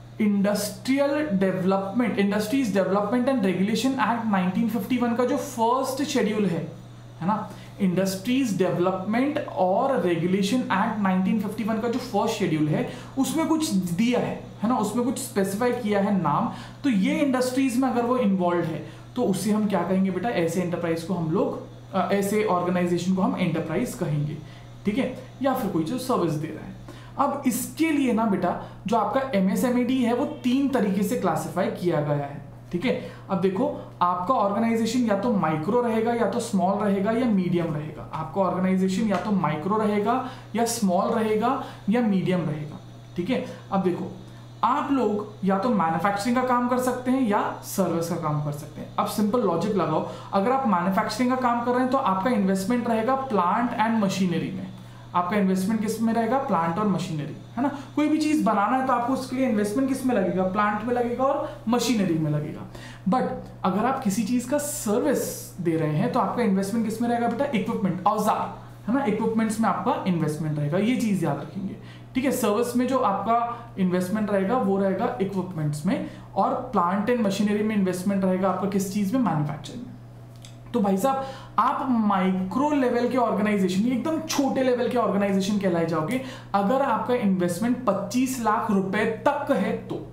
A: industries development and regulation act 1951 का जो फर्स्ट शेड्यूल है ना, इंडस्ट्रीज डेवलपमेंट और रेगुलेशन एक्ट 1951 का जो फर्स्ट शेड्यूल है, उसमें कुछ दिया है ना, उसमें कुछ स्पेसिफाई किया है नाम। तो ये इंडस्ट्रीज में अगर वो इन्वॉल्व है तो उससे हम क्या कहेंगे बेटा, ऐसे एंटरप्राइज को हम लोग ऐसे ऑर्गेनाइजेशन को हम एंटरप्राइज कहेंगे, ठीक है, या फिर कोई जो सर्विस दे रहा है। अब इसके लिए ना बेटा जो आपका MSMED है वो 3 तरीके से क्लासिफाई किया गया है, ठीक है। अब देखो आपका ऑर्गेनाइजेशन या तो माइक्रो रहेगा, या तो स्मॉल रहेगा, या मीडियम रहेगा। आपका ऑर्गेनाइजेशन या तो माइक्रो रहेगा, या स्मॉल रहेगा, या मीडियम रहेगा, ठीक है। अब देखो आप लोग या तो मैन्युफैक्चरिंग का काम कर सकते हैं या सर्विस का काम कर सकते हैं। अब सिंपल लॉजिक लगाओ, अगर आप मैन्युफैक्चरिंग का काम कर रहे हैं तो आपका इन्वेस्टमेंट रहेगा प्लांट एंड मशीनरी में। आपका इन्वेस्टमेंट किस में रहेगा, प्लांट और मशीनरी, है ना। कोई भी चीज बनाना है तो आपको उसके लिए इन्वेस्टमेंट किस में लगेगा, प्लांट में लगेगा और मशीनरी में लगेगा। बट अगर आप किसी चीज का सर्विस दे रहे हैं तो आपका इन्वेस्टमेंट किस में रहेगा बेटा, इक्विपमेंट, औजार, है ना, इक्विपमेंट्स में आपका इन्वेस्टमेंट रहेगा। ये चीज याद रखेंगे, ठीक है। सर्विस में जो आपका इन्वेस्टमेंट रहेगा वो रहेगा इक्विपमेंट्स में, और प्लांट एंड मशीनरी में इन्वेस्टमेंट रहेगा आपका किस चीज में, मैन्युफैक्चरिंग में। तो भाई साहब आप माइक्रो लेवल के ऑर्गेनाइजेशन, एकदम छोटे लेवल के ऑर्गेनाइजेशन कहलाए जाओगे अगर आपका इन्वेस्टमेंट 25 लाख रुपए तक है तो,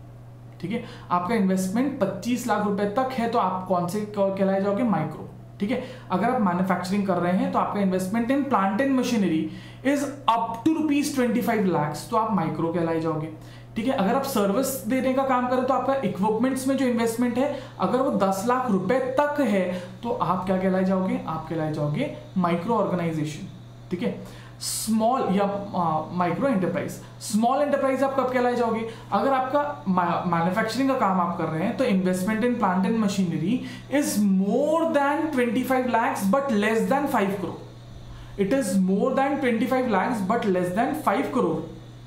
A: ठीक है। आपका इन्वेस्टमेंट 25 लाख रुपए तक है तो आप कौन से कहलाए जाओगे, माइक्रो, ठीक है। अगर आप मैन्युफैक्चरिंग कर रहे हैं तो आपका investment in plant and machinery is up to ₹25 lakh तो आप माइक्रो कहलाए जाओगे, ठीक है। अगर आप सर्विस देने का काम करें तो आपका इक्विपमेंट्स में जो इन्वेस्टमेंट है अगर वो 10 लाख रुपए तक है तो आप क्या कहलाए जाओगे, आप कहलाए जाओगे माइक्रो ऑर्गेनाइजेशन, ठीक है। स्मॉल या माइक्रो एंटरप्राइज, स्मॉल एंटरप्राइज आप कब कहलाए जाओगे, अगर आपका मैन्युफैक्चरिंग का काम आप कर रहे हैं तो investment in plant and machinery is more than 25 lakhs but less than 5 crore. It is more than 25 lakhs but less than 5 crore,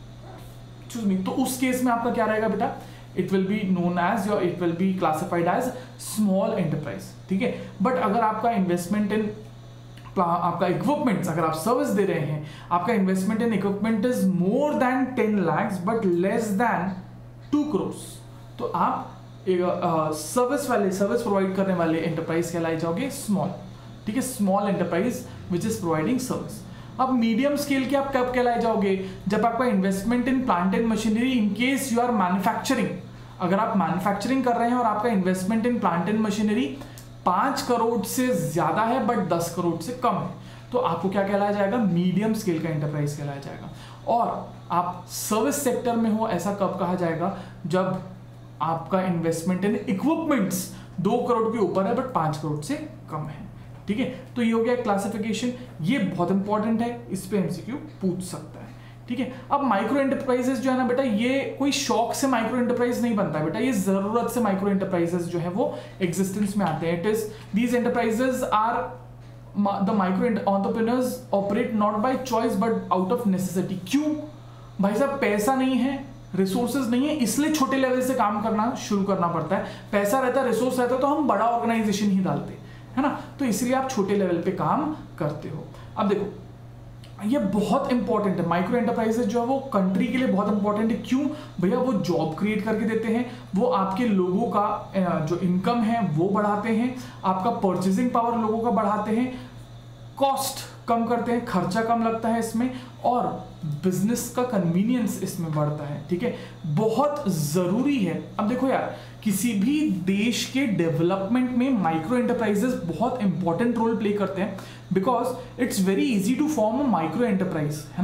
A: तो उस केस में आपका क्या रहेगा बेटा, it will be known as या it will be classified as small enterprise, ठीक है। बट अगर आपका इन्वेस्टमेंट इन आपका इक्विपमेंट्स, अगर आप सर्विस दे रहे हैं, आपका investment in equipment is more than 10 lakhs but less than 2 crores, तो आप सर्विस प्रोवाइड करने वाले एंटरप्राइज कहलाए जाओगे स्मॉल, ठीक है, small enterprise which is providing service. अब मीडियम स्केल के आप कब कहलाए जाओगे, जब आपका investment in plant and machinery in case you are manufacturing, अगर आप मैन्युफैक्चरिंग कर रहे हैं और आपका investment in plant and machinery 5 crore से ज्यादा है बट 10 करोड़ से कम है तो आपको क्या कहलाया जाएगा, मीडियम स्केल का एंटरप्राइज कहलाया जाएगा। और आप सर्विस सेक्टर में हो ऐसा कब कहा जाएगा, जब आपका इन्वेस्टमेंट इन इक्विपमेंट्स 2 करोड़ के ऊपर है बट 5 करोड़ से कम है, ठीक है। तो ये हो गया क्लासिफिकेशन, ये बहुत इंपॉर्टेंट है, इस पे एमसीक्यू पूछ सकता है, ठीक है। अब माइक्रो एंटरप्राइजेस जो है ना बेटा, ये कोई शौक से माइक्रो एंटरप्राइज नहीं बनता है बेटा, ये जरूरत से माइक्रो एंटरप्राइजेस जो है वो एग्जिस्टेंस में आते हैं। It is these enterprises are the micro entrepreneurs operate not by choice but out of necessity. क्यों भाई साहब, पैसा नहीं है, रिसोर्सेज नहीं है, इसलिए छोटे लेवल से काम करना शुरू करना पड़ता है। पैसा रहता, रिसोर्स रहता तो हम बड़ा ऑर्गेनाइजेशन ही डालते, है ना, तो इसलिए आप छोटे लेवल पे काम करते हो। अब देखो ये बहुत इंपॉर्टेंट है, माइक्रो एंटरप्राइजेस जो है वो कंट्री के लिए बहुत इंपॉर्टेंट है। क्यों भैया, वो जॉब क्रिएट करके देते हैं, वो आपके लोगों का जो इनकम है वो बढ़ाते हैं, आपका परचेजिंग पावर लोगों का बढ़ाते हैं, कॉस्ट कम करते हैं, खर्चा कम लगता है इसमें, और बिजनेस का कन्वीनियंस इसमें बढ़ता है, ठीक है, बहुत जरूरी है। अब देखो यार, किसी भी देश के डेवलपमेंट में माइक्रो एंटरप्राइजेस बहुत इंपॉर्टेंट रोल प्ले करते हैं, because it's very easy to form a micro enterprise, है ना।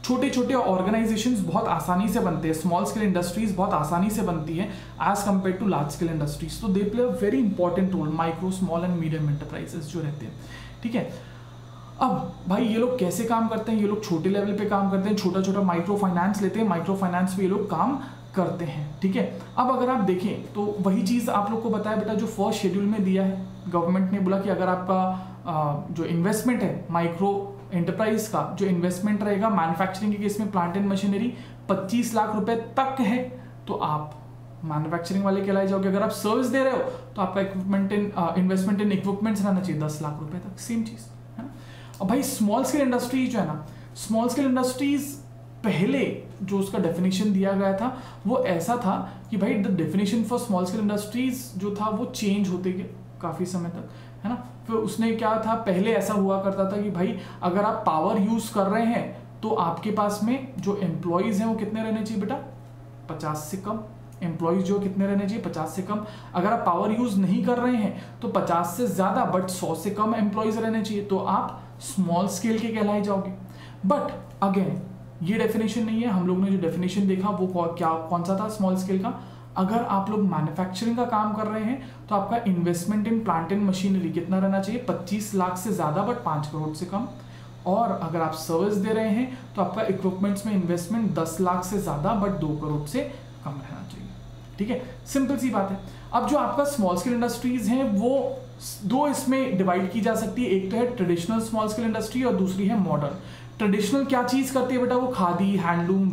A: छोटे छोटे ऑर्गेनाइजेशंस बहुत आसानी से बनते हैं, स्मॉल स्केल इंडस्ट्रीज बहुत आसानी से बनती है as compare to large scale industries. तो they play a very important role, micro small and medium enterprises जो रहते हैं, ठीक है। अब भाई ये लोग कैसे काम करते हैं, ये लोग छोटे लेवल पे काम करते हैं, छोटा छोटा माइक्रो फाइनेंस लेते हैं, माइक्रो फाइनेंस पे ये लोग काम करते हैं, ठीक है। अब अगर आप देखें तो वही चीज़ आप लोग को बताया बेटा जो फर्स्ट शेड्यूल में दिया है, गवर्नमेंट ने बोला कि अगर आपका जो इन्वेस्टमेंट है माइक्रो एंटरप्राइज का जो इन्वेस्टमेंट रहेगा मैन्युफैक्चरिंग के केस में प्लांट एंड मशीनरी 25 लाख रुपए तक है तो आप मैन्युफैक्चरिंग वाले कहलाए जाओगे। अगर आप सर्विस दे रहे हो तो आपका इन्वेस्टमेंट इन इक्विपमेंट्स रहना चाहिए 10 लाख रुपए तक, सेम चीज़ है ना। अब भाई स्मॉल स्केल इंडस्ट्रीज जो है ना, स्मॉल स्केल इंडस्ट्रीज पहले जो उसका डेफिनेशन दिया गया था वो ऐसा था कि भाई the definition for small scale industries जो था वो चेंज होते गए काफ़ी समय तक, है ना। फिर उसने क्या था, पहले ऐसा हुआ करता था कि भाई अगर आप पावर यूज कर रहे हैं तो आपके पास में जो एम्प्लॉयज हैं वो कितने रहने चाहिए बेटा, 50 से कम। एम्प्लॉयज जो कितने रहने चाहिए, 50 से कम। अगर आप पावर यूज नहीं कर रहे हैं तो 50 से ज्यादा बट 100 से कम एम्प्लॉयज रहने चाहिए, तो आप स्मॉल स्केल के कहलाए जाओगे। बट अगेन ये डेफिनेशन नहीं है, हम लोग ने जो डेफिनेशन देखा वो कौन सा था स्मॉल स्केल का। अगर आप लोग मैन्युफैक्चरिंग का काम कर रहे हैं तो आपका investment in plant and machinery कितना रहना चाहिए, 25 लाख से ज्यादा बट 5 करोड़ से कम। और अगर आप सर्विस दे रहे हैं तो आपका इक्विपमेंट्स में इन्वेस्टमेंट 10 लाख से ज्यादा बट 2 करोड़ से कम रहना चाहिए, ठीक है। सिंपल सी बात है। अब जो आपका स्मॉल स्केल इंडस्ट्रीज हैं वो दो इसमें डिवाइड की जा सकती है, एक तो है ट्रेडिशनल स्मॉल स्केल इंडस्ट्री और दूसरी है मॉडर्न। ट्रेडिशनल क्या चीज करती है बेटा, वो khadi, handloom,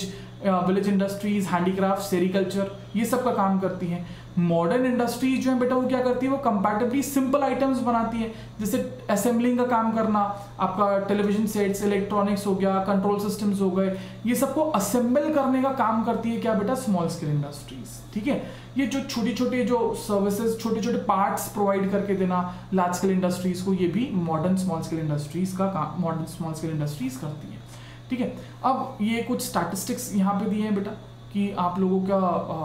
A: village industries, handicraft, sericulture, ये सब का काम करती है। मॉडर्न इंडस्ट्रीज जो है बेटा वो क्या करती है, वो कंपैरेटिवली सिंपल आइटम्स बनाती है, जैसे असेंबलिंग का काम करना, आपका टेलीविजन सेट्स, इलेक्ट्रॉनिक्स हो गया, कंट्रोल सिस्टम्स हो गए, ये सबको असेंबल करने का काम करती है क्या बेटा, स्मॉल स्केल इंडस्ट्रीज, ठीक है। ये जो छोटे छोटे जो सर्विसेज, छोटे छोटे पार्ट्स प्रोवाइड करके देना लार्ज स्केल इंडस्ट्रीज को, ये भी मॉडर्न स्मॉल स्केल इंडस्ट्रीज का काम, मॉडर्न स्मॉल स्केल इंडस्ट्रीज करती है, ठीक है। अब ये कुछ स्टैटिस्टिक्स यहाँ पे दिए हैं बेटा कि आप लोगों का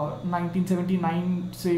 A: 1979 से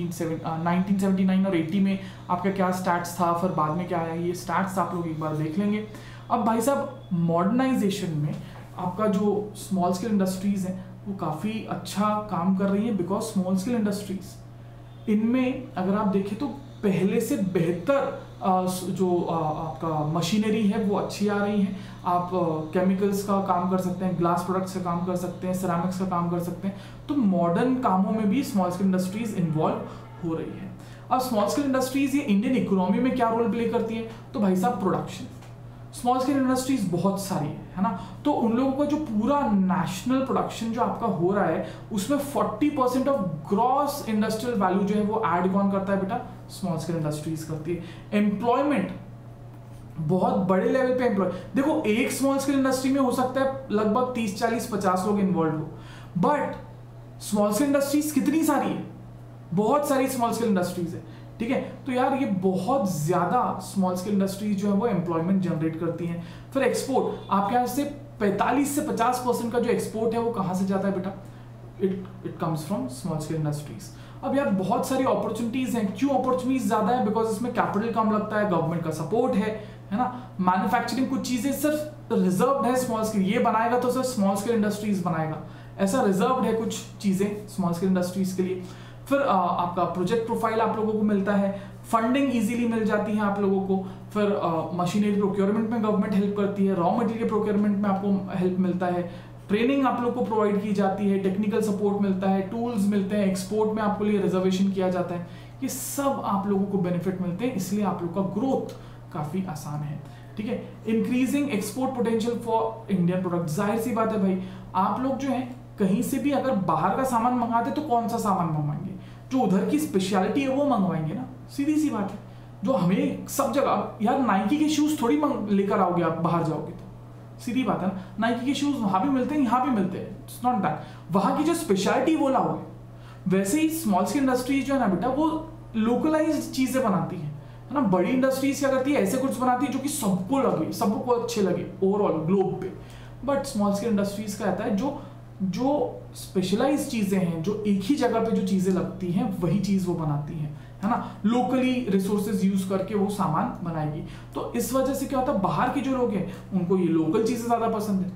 A: 1979 और 80 में आपका क्या स्टैट्स था, फिर बाद में क्या आया, ये स्टैट्स आप लोग एक बार देख लेंगे। अब भाई साहब मॉडर्नाइजेशन में आपका जो स्मॉल स्केल इंडस्ट्रीज हैं वो काफ़ी अच्छा काम कर रही है, बिकॉज स्मॉल स्केल इंडस्ट्रीज इनमें अगर आप देखें तो पहले से बेहतर जो आपका मशीनरी है वो अच्छी आ रही है। आप केमिकल्स का काम कर सकते हैं, ग्लास प्रोडक्ट्स का काम कर सकते हैं, सिरेमिक्स का काम कर सकते हैं, तो मॉडर्न कामों में भी स्मॉल स्केल इंडस्ट्रीज इन्वॉल्व हो रही है। अब स्मॉल स्केल इंडस्ट्रीज ये इंडियन इकोनॉमी में क्या रोल प्ले करती है, तो भाई साहब प्रोडक्शन। स्मॉल स्केल इंडस्ट्रीज बहुत सारी है ना, तो उन लोगों का जो पूरा नेशनल प्रोडक्शन जो आपका हो रहा है उसमें 40% ऑफ ग्रॉस इंडस्ट्रियल वैल्यू जो है वो ऐड कौन करता है बेटा, स्मॉल स्केल इंडस्ट्रीज करती है। एम्प्लॉयमेंट बहुत बड़े लेवल पे एम्प्लॉय, देखो एक स्मॉल स्केल इंडस्ट्री में हो सकता है लगभग 30, 40, 50 लोग इन्वॉल्व हो, बट स्मॉल स्केल इंडस्ट्रीज कितनी सारी है, बहुत सारी स्मॉल स्केल इंडस्ट्रीज है, ठीक है। तो यार ये बहुत ज्यादा स्मॉल स्केल इंडस्ट्रीज जो है वो एम्प्लॉयमेंट जनरेट करती हैं। फिर एक्सपोर्ट, आपके यहाँ से 45 से 50% का जो एक्सपोर्ट है वो कहाँ से जाता है बेटा, it comes from small scale industries. अब यार बहुत सारी अपॉर्चुनिटीज हैं, क्यों अपॉर्चुनिटीज ज्यादा है, बिकॉज इसमें कैपिटल कम लगता है, गवर्नमेंट का सपोर्ट है ना। मैन्युफैक्चरिंग कुछ चीजें सिर्फ रिजर्व्ड है स्मॉल स्केल, ये बनाएगा तो सिर्फ स्मॉल स्केल इंडस्ट्रीज बनाएगा, ऐसा रिजर्व्ड है कुछ चीजें स्मॉल स्केल इंडस्ट्रीज के लिए। फिर आपका प्रोजेक्ट प्रोफाइल आप लोगों को मिलता है, फंडिंग इजीली मिल जाती है आप लोगों को। फिर मशीनरी प्रोक्योरमेंट में गवर्नमेंट हेल्प करती है, रॉ मटेरियल प्रोक्योरमेंट में आपको हेल्प मिलता है, ट्रेनिंग आप लोग को प्रोवाइड की जाती है, टेक्निकल सपोर्ट मिलता है, टूल्स मिलते हैं, एक्सपोर्ट में आपको लिए रिजर्वेशन किया जाता है, ये सब आप लोगों को बेनिफिट मिलते हैं, इसलिए आप लोग का ग्रोथ काफी आसान है, ठीक है। Increasing export potential for Indian product, जाहिर सी बात है भाई, आप लोग जो है कहीं से भी अगर बाहर का सामान मंगाते तो कौन सा सामान मंगवाएंगे, जो उधर की स्पेशलिटी है वो मंगवाएंगे ना, सीधी सी बात है। जो हमें सब जगह यार नाइकी के शूज थोड़ी लेकर आओगे आप बाहर जाओगे तो, सीधी बात है ना, नाइकी के शूज वहां भी मिलते हैं, यहाँ भी मिलते हैं, इट्स नॉट दैट, वहां की जो स्पेशलिटी वो लाओगे। वैसे ही स्मॉल स्केल इंडस्ट्रीज जो है ना बेटा वो लोकलाइज्ड चीजें बनाती है ना। बड़ी इंडस्ट्रीज क्या करती है, ऐसे कुछ बनाती है जो कि सबको लगे, सबको अच्छे लगे ओवरऑल ग्लोब पे, बट स्मॉल स्केल इंडस्ट्रीज का आता है जो स्पेशलाइज चीजें हैं, जो एक ही जगह पे जो चीजें लगती हैं वही चीज वो बनाती है ना, लोकली रिसोर्सेज यूज करके वो सामान बनाएगी। तो इस वजह से क्या होता है, बाहर के जो लोग हैं उनको ये लोकल चीजें ज्यादा पसंद है,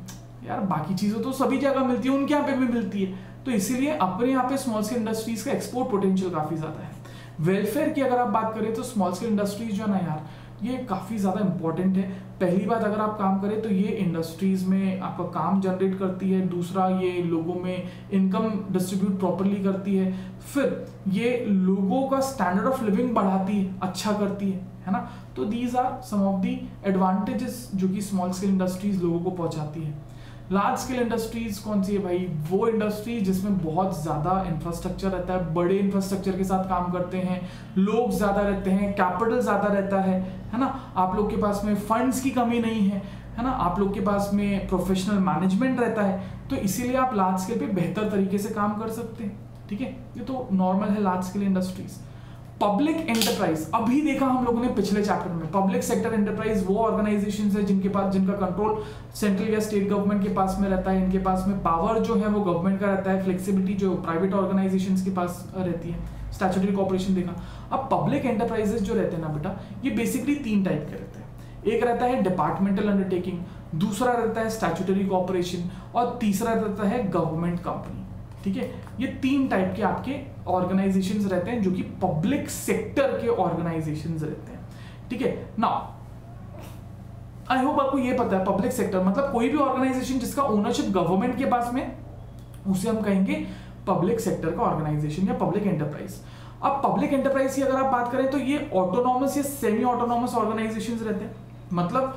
A: यार बाकी चीज़ें तो सभी जगह मिलती है, उनके यहाँ पे भी मिलती है, तो इसीलिए अपने यहाँ पे स्मॉल स्केल इंडस्ट्रीज का एक्सपोर्ट पोटेंशियल काफ़ी ज़्यादा है। वेलफेयर की अगर आप बात करें तो स्मॉल स्केल इंडस्ट्रीज जो है ना यार, ये काफ़ी ज़्यादा इंपॉर्टेंट है। पहली बात अगर आप काम करें तो ये इंडस्ट्रीज़ में आपका काम जनरेट करती है, दूसरा ये लोगों में इनकम डिस्ट्रीब्यूट प्रॉपरली करती है, फिर ये लोगों का स्टैंडर्ड ऑफ लिविंग बढ़ाती है, अच्छा करती है ना। तो these are some of the advantages जो कि स्मॉल स्केल इंडस्ट्रीज लोगों को पहुंचाती है। लार्ज स्केल इंडस्ट्रीज कौन सी है भाई? वो इंडस्ट्रीज जिसमें बहुत ज़्यादा इंफ्रास्ट्रक्चर रहता है, बड़े इंफ्रास्ट्रक्चर के साथ काम करते हैं, लोग ज़्यादा रहते हैं, कैपिटल ज़्यादा रहता है ना। आप लोग के पास में फंड्स की कमी नहीं है ना, आप लोग के पास में प्रोफेशनल मैनेजमेंट रहता है, तो इसीलिए आप लार्ज स्केल पे बेहतर तरीके से काम कर सकते हैं। ठीक है, ये तो नॉर्मल है large scale industries. Public enterprise, अभी देखा हम लोगों ने पिछले चैप्टर में, पब्लिक सेक्टर एंटरप्राइज वो ऑर्गेनाइजेशंस है जिनका कंट्रोल सेंट्रल या स्टेट गवर्नमेंट के पास में रहता है, इनके पास में पावर जो है वो गवर्नमेंट का रहता है, फ्लेक्सिबिलिटी जो प्राइवेट ऑर्गेनाइजेशंस के पास रहती है, स्टैट्यूटरी कॉर्पोरेशन देखा। अब पब्लिक एंटरप्राइजेस जो रहते हैं ना बेटा, ये बेसिकली 3 टाइप के रहते हैं। एक रहता है डिपार्टमेंटल अंडरटेकिंग, दूसरा रहता है स्टैट्यूटरी कॉर्पोरेशन, और तीसरा रहता है गवर्नमेंट कंपनी। ठीक है, ये 3 टाइप के आपके ऑर्गेनाइजेशंस रहते हैं जो कि पब्लिक सेक्टर के ऑर्गेनाइजेशंस रहते हैं। ठीक है, नाउ आई होप आपको ये पता है पब्लिक सेक्टर मतलब कोई भी ऑर्गेनाइजेशन जिसका ओनरशिप गवर्नमेंट के पास में, उसे हम कहेंगे पब्लिक सेक्टर का ऑर्गेनाइजेशन या पब्लिक एंटरप्राइज। अब पब्लिक एंटरप्राइज की अगर आप बात करें तो ये ऑटोनॉमस या सेमी ऑटोनॉमस ऑर्गेनाइजेशंस रहते हैं, मतलब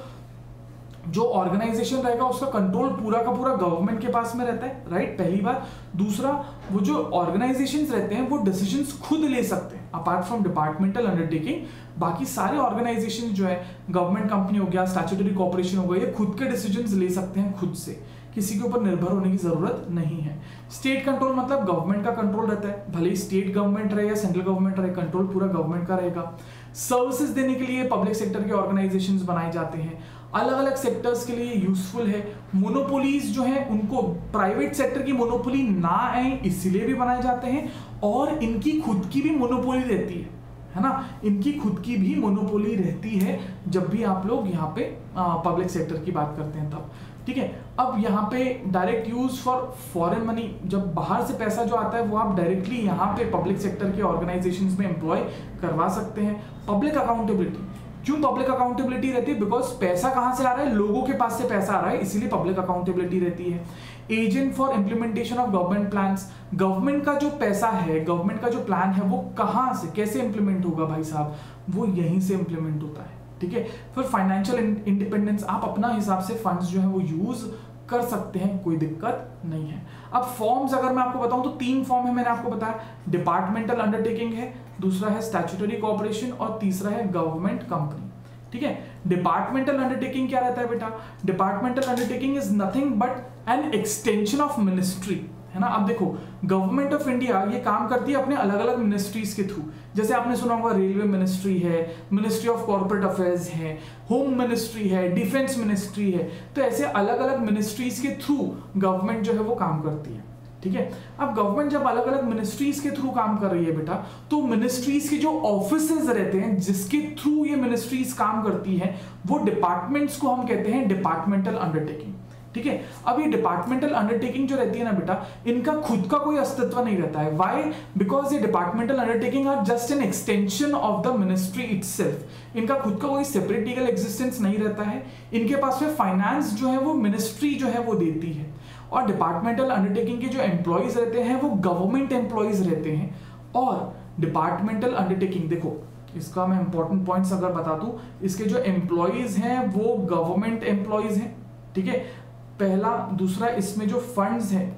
A: जो ऑर्गेनाइजेशन रहेगा उसका कंट्रोल पूरा का पूरा गवर्नमेंट के पास में रहता है, राइट, पहली बात। दूसरा, वो जो ऑर्गेनाइजेशंस रहते हैं वो डिसीजंस खुद ले सकते हैं अपार्ट फ्रॉम डिपार्टमेंटल अंडरटेकिंग। बाकी सारे ऑर्गेनाइजेशंस जो है, गवर्नमेंट कंपनी हो गया, स्टैट्यूटरी कॉर्पोरेशन हो गया, ये खुद के डिसीजंस ले सकते हैं खुद से, किसी के ऊपर निर्भर होने की जरूरत नहीं है। स्टेट कंट्रोल मतलब गवर्नमेंट का कंट्रोल रहता है, भले ही स्टेट गवर्नमेंट रहे या सेंट्रल गवर्नमेंट रहे, कंट्रोल पूरा गवर्नमेंट का रहेगा। सर्विसेज देने के लिए पब्लिक सेक्टर के ऑर्गेनाइजेशंस बनाए जाते हैं, अलग अलग सेक्टर्स के लिए यूजफुल है। मोनोपोलीज जो है उनको प्राइवेट सेक्टर की मोनोपोली ना आए इसीलिए भी बनाए जाते हैं, और इनकी खुद की भी मोनोपोली रहती है ना, इनकी खुद की भी मोनोपोली रहती है जब भी आप लोग यहाँ पे पब्लिक सेक्टर की बात करते हैं तब। ठीक है, अब यहाँ पे direct use for foreign money, जब बाहर से पैसा जो आता है वो आप डायरेक्टली यहाँ पे पब्लिक सेक्टर के ऑर्गेनाइजेशंस में एम्प्लॉय करवा सकते हैं। पब्लिक अकाउंटेबिलिटी, क्यों पब्लिक अकाउंटेबिलिटी रहती है? बिकॉज पैसा कहां से आ रहा है, लोगों के पास से पैसा आ रहा है, इसीलिए पब्लिक अकाउंटेबिलिटी रहती है। Agent for implementation of government plans, government का जो पैसा है, गवर्नमेंट का जो प्लान है वो कहां से कैसे इंप्लीमेंट होगा भाई साहब, वो यहीं से इंप्लीमेंट होता है। ठीक है, फिर फाइनेंशियल इंडिपेंडेंस, आप अपना हिसाब से फंड्स जो है वो यूज कर सकते हैं, कोई दिक्कत नहीं है। अब फॉर्म्स अगर मैं आपको बताऊं तो 3 फॉर्म है, मैंने आपको बताया, डिपार्टमेंटल अंडरटेकिंग है, दूसरा है स्टैट्यूटरी कॉर्पोरेशन, और तीसरा है गवर्नमेंट कंपनी। ठीक है, डिपार्टमेंटल अंडरटेकिंग क्या रहता है बेटा? Departmental undertaking is nothing but an extension of ministry, है ना। अब देखो, गवर्नमेंट ऑफ इंडिया ये काम करती है अपने अलग अलग मिनिस्ट्रीज के थ्रू, जैसे आपने सुना होगा रेलवे मिनिस्ट्री है, मिनिस्ट्री ऑफ कॉर्पोरेट अफेयर्स है, होम मिनिस्ट्री है, डिफेंस मिनिस्ट्री है, तो ऐसे अलग अलग मिनिस्ट्रीज के थ्रू गवर्नमेंट जो है वो काम करती है। ठीक है, अब गवर्नमेंट जब अलग अलग मिनिस्ट्रीज के थ्रू काम कर रही है बेटा, तो मिनिस्ट्रीज के जो ऑफिसेज रहते हैं जिसके थ्रू ये मिनिस्ट्रीज काम करती है, वो डिपार्टमेंट्स को हम कहते हैं डिपार्टमेंटल अंडरटेकिंग। ठीक है, अब ये डिपार्टमेंटल अंडरटेकिंग जो रहती है ना बेटा, इनका खुद का कोई अस्तित्व नहीं रहता है। व्हाई? बिकॉज ये departmental undertaking are just an extension of the ministry itself. इनका खुद का कोई सेपरेट लीगल एग्जिस्टेंस नहीं रहता है, इनके पास में फाइनेंस जो है वो मिनिस्ट्री जो है वो देती है, और डिपार्टमेंटल अंडरटेकिंग के जो एम्प्लॉयज रहते हैं वो गवर्नमेंट एम्प्लॉयज रहते हैं। और डिपार्टमेंटल अंडरटेकिंग, देखो इसका मैं इंपॉर्टेंट पॉइंट्स अगर बता दूं, इसके जो एम्प्लॉयज हैं वो गवर्नमेंट एम्प्लॉयज हैं। ठीक है, पहला। दूसरा, इसमें जो फंड्स हैं,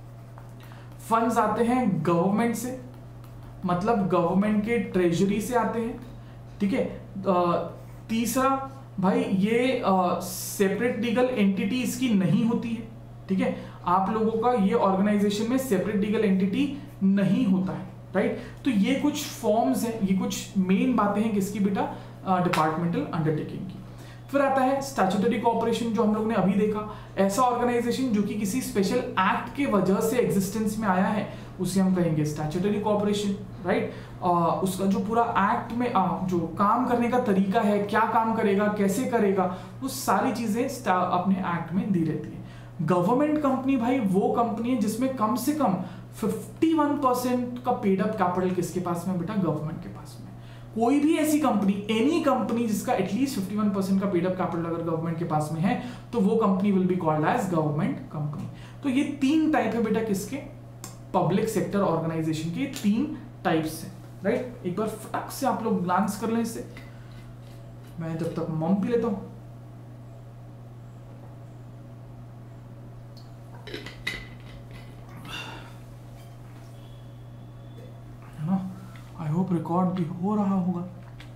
A: फंड्स आते हैं गवर्नमेंट से, मतलब गवर्नमेंट के ट्रेजरी से आते हैं। ठीक है, तीसरा भाई ये सेपरेट लीगल एंटिटी इसकी नहीं होती है। ठीक है, आप लोगों का ये ऑर्गेनाइजेशन में सेपरेट लीगल एंटिटी नहीं होता है, राइट। तो ये कुछ फॉर्म्स हैं, ये कुछ मेन बातें हैं किसकी बेटा, डिपार्टमेंटल अंडरटेकिंग की। फिर आता है स्टैट्यूटरी कॉर्पोरेशन, जो हम लोग ने अभी देखा, ऐसा ऑर्गेनाइजेशन जो कि किसी स्पेशल एक्ट के वजह से एग्जिस्टेंस में आया है, उसे हम कहेंगे स्टैट्यूटरी कॉर्पोरेशन, राइट। उसका जो पूरा एक्ट में जो काम करने का तरीका है, क्या काम करेगा, कैसे करेगा, वो सारी चीजें अपने एक्ट में दी रहती है। गवर्नमेंट कंपनी भाई वो कंपनी है जिसमें कम से कम 51% का पेड अप कैपिटल किसके पास में बेटा, गवर्नमेंट के पास में। कोई भी ऐसी कंपनी, एनी कंपनी जिसका एटलीस्ट 51% का पेड अप कैपिटल अगर गवर्नमेंट के पास में है तो वो company will be called as government company. तो ये 3 टाइप है बेटा किसके, पब्लिक सेक्टर ऑर्गेनाइजेशन के 3 टाइप्स हैं, राइट। एक बार फटाक से आप लोग ग्लांस कर लें इससे, मैं जब तक मम पी लेता हूं। है ना, आई होप रिकॉर्ड भी हो रहा होगा।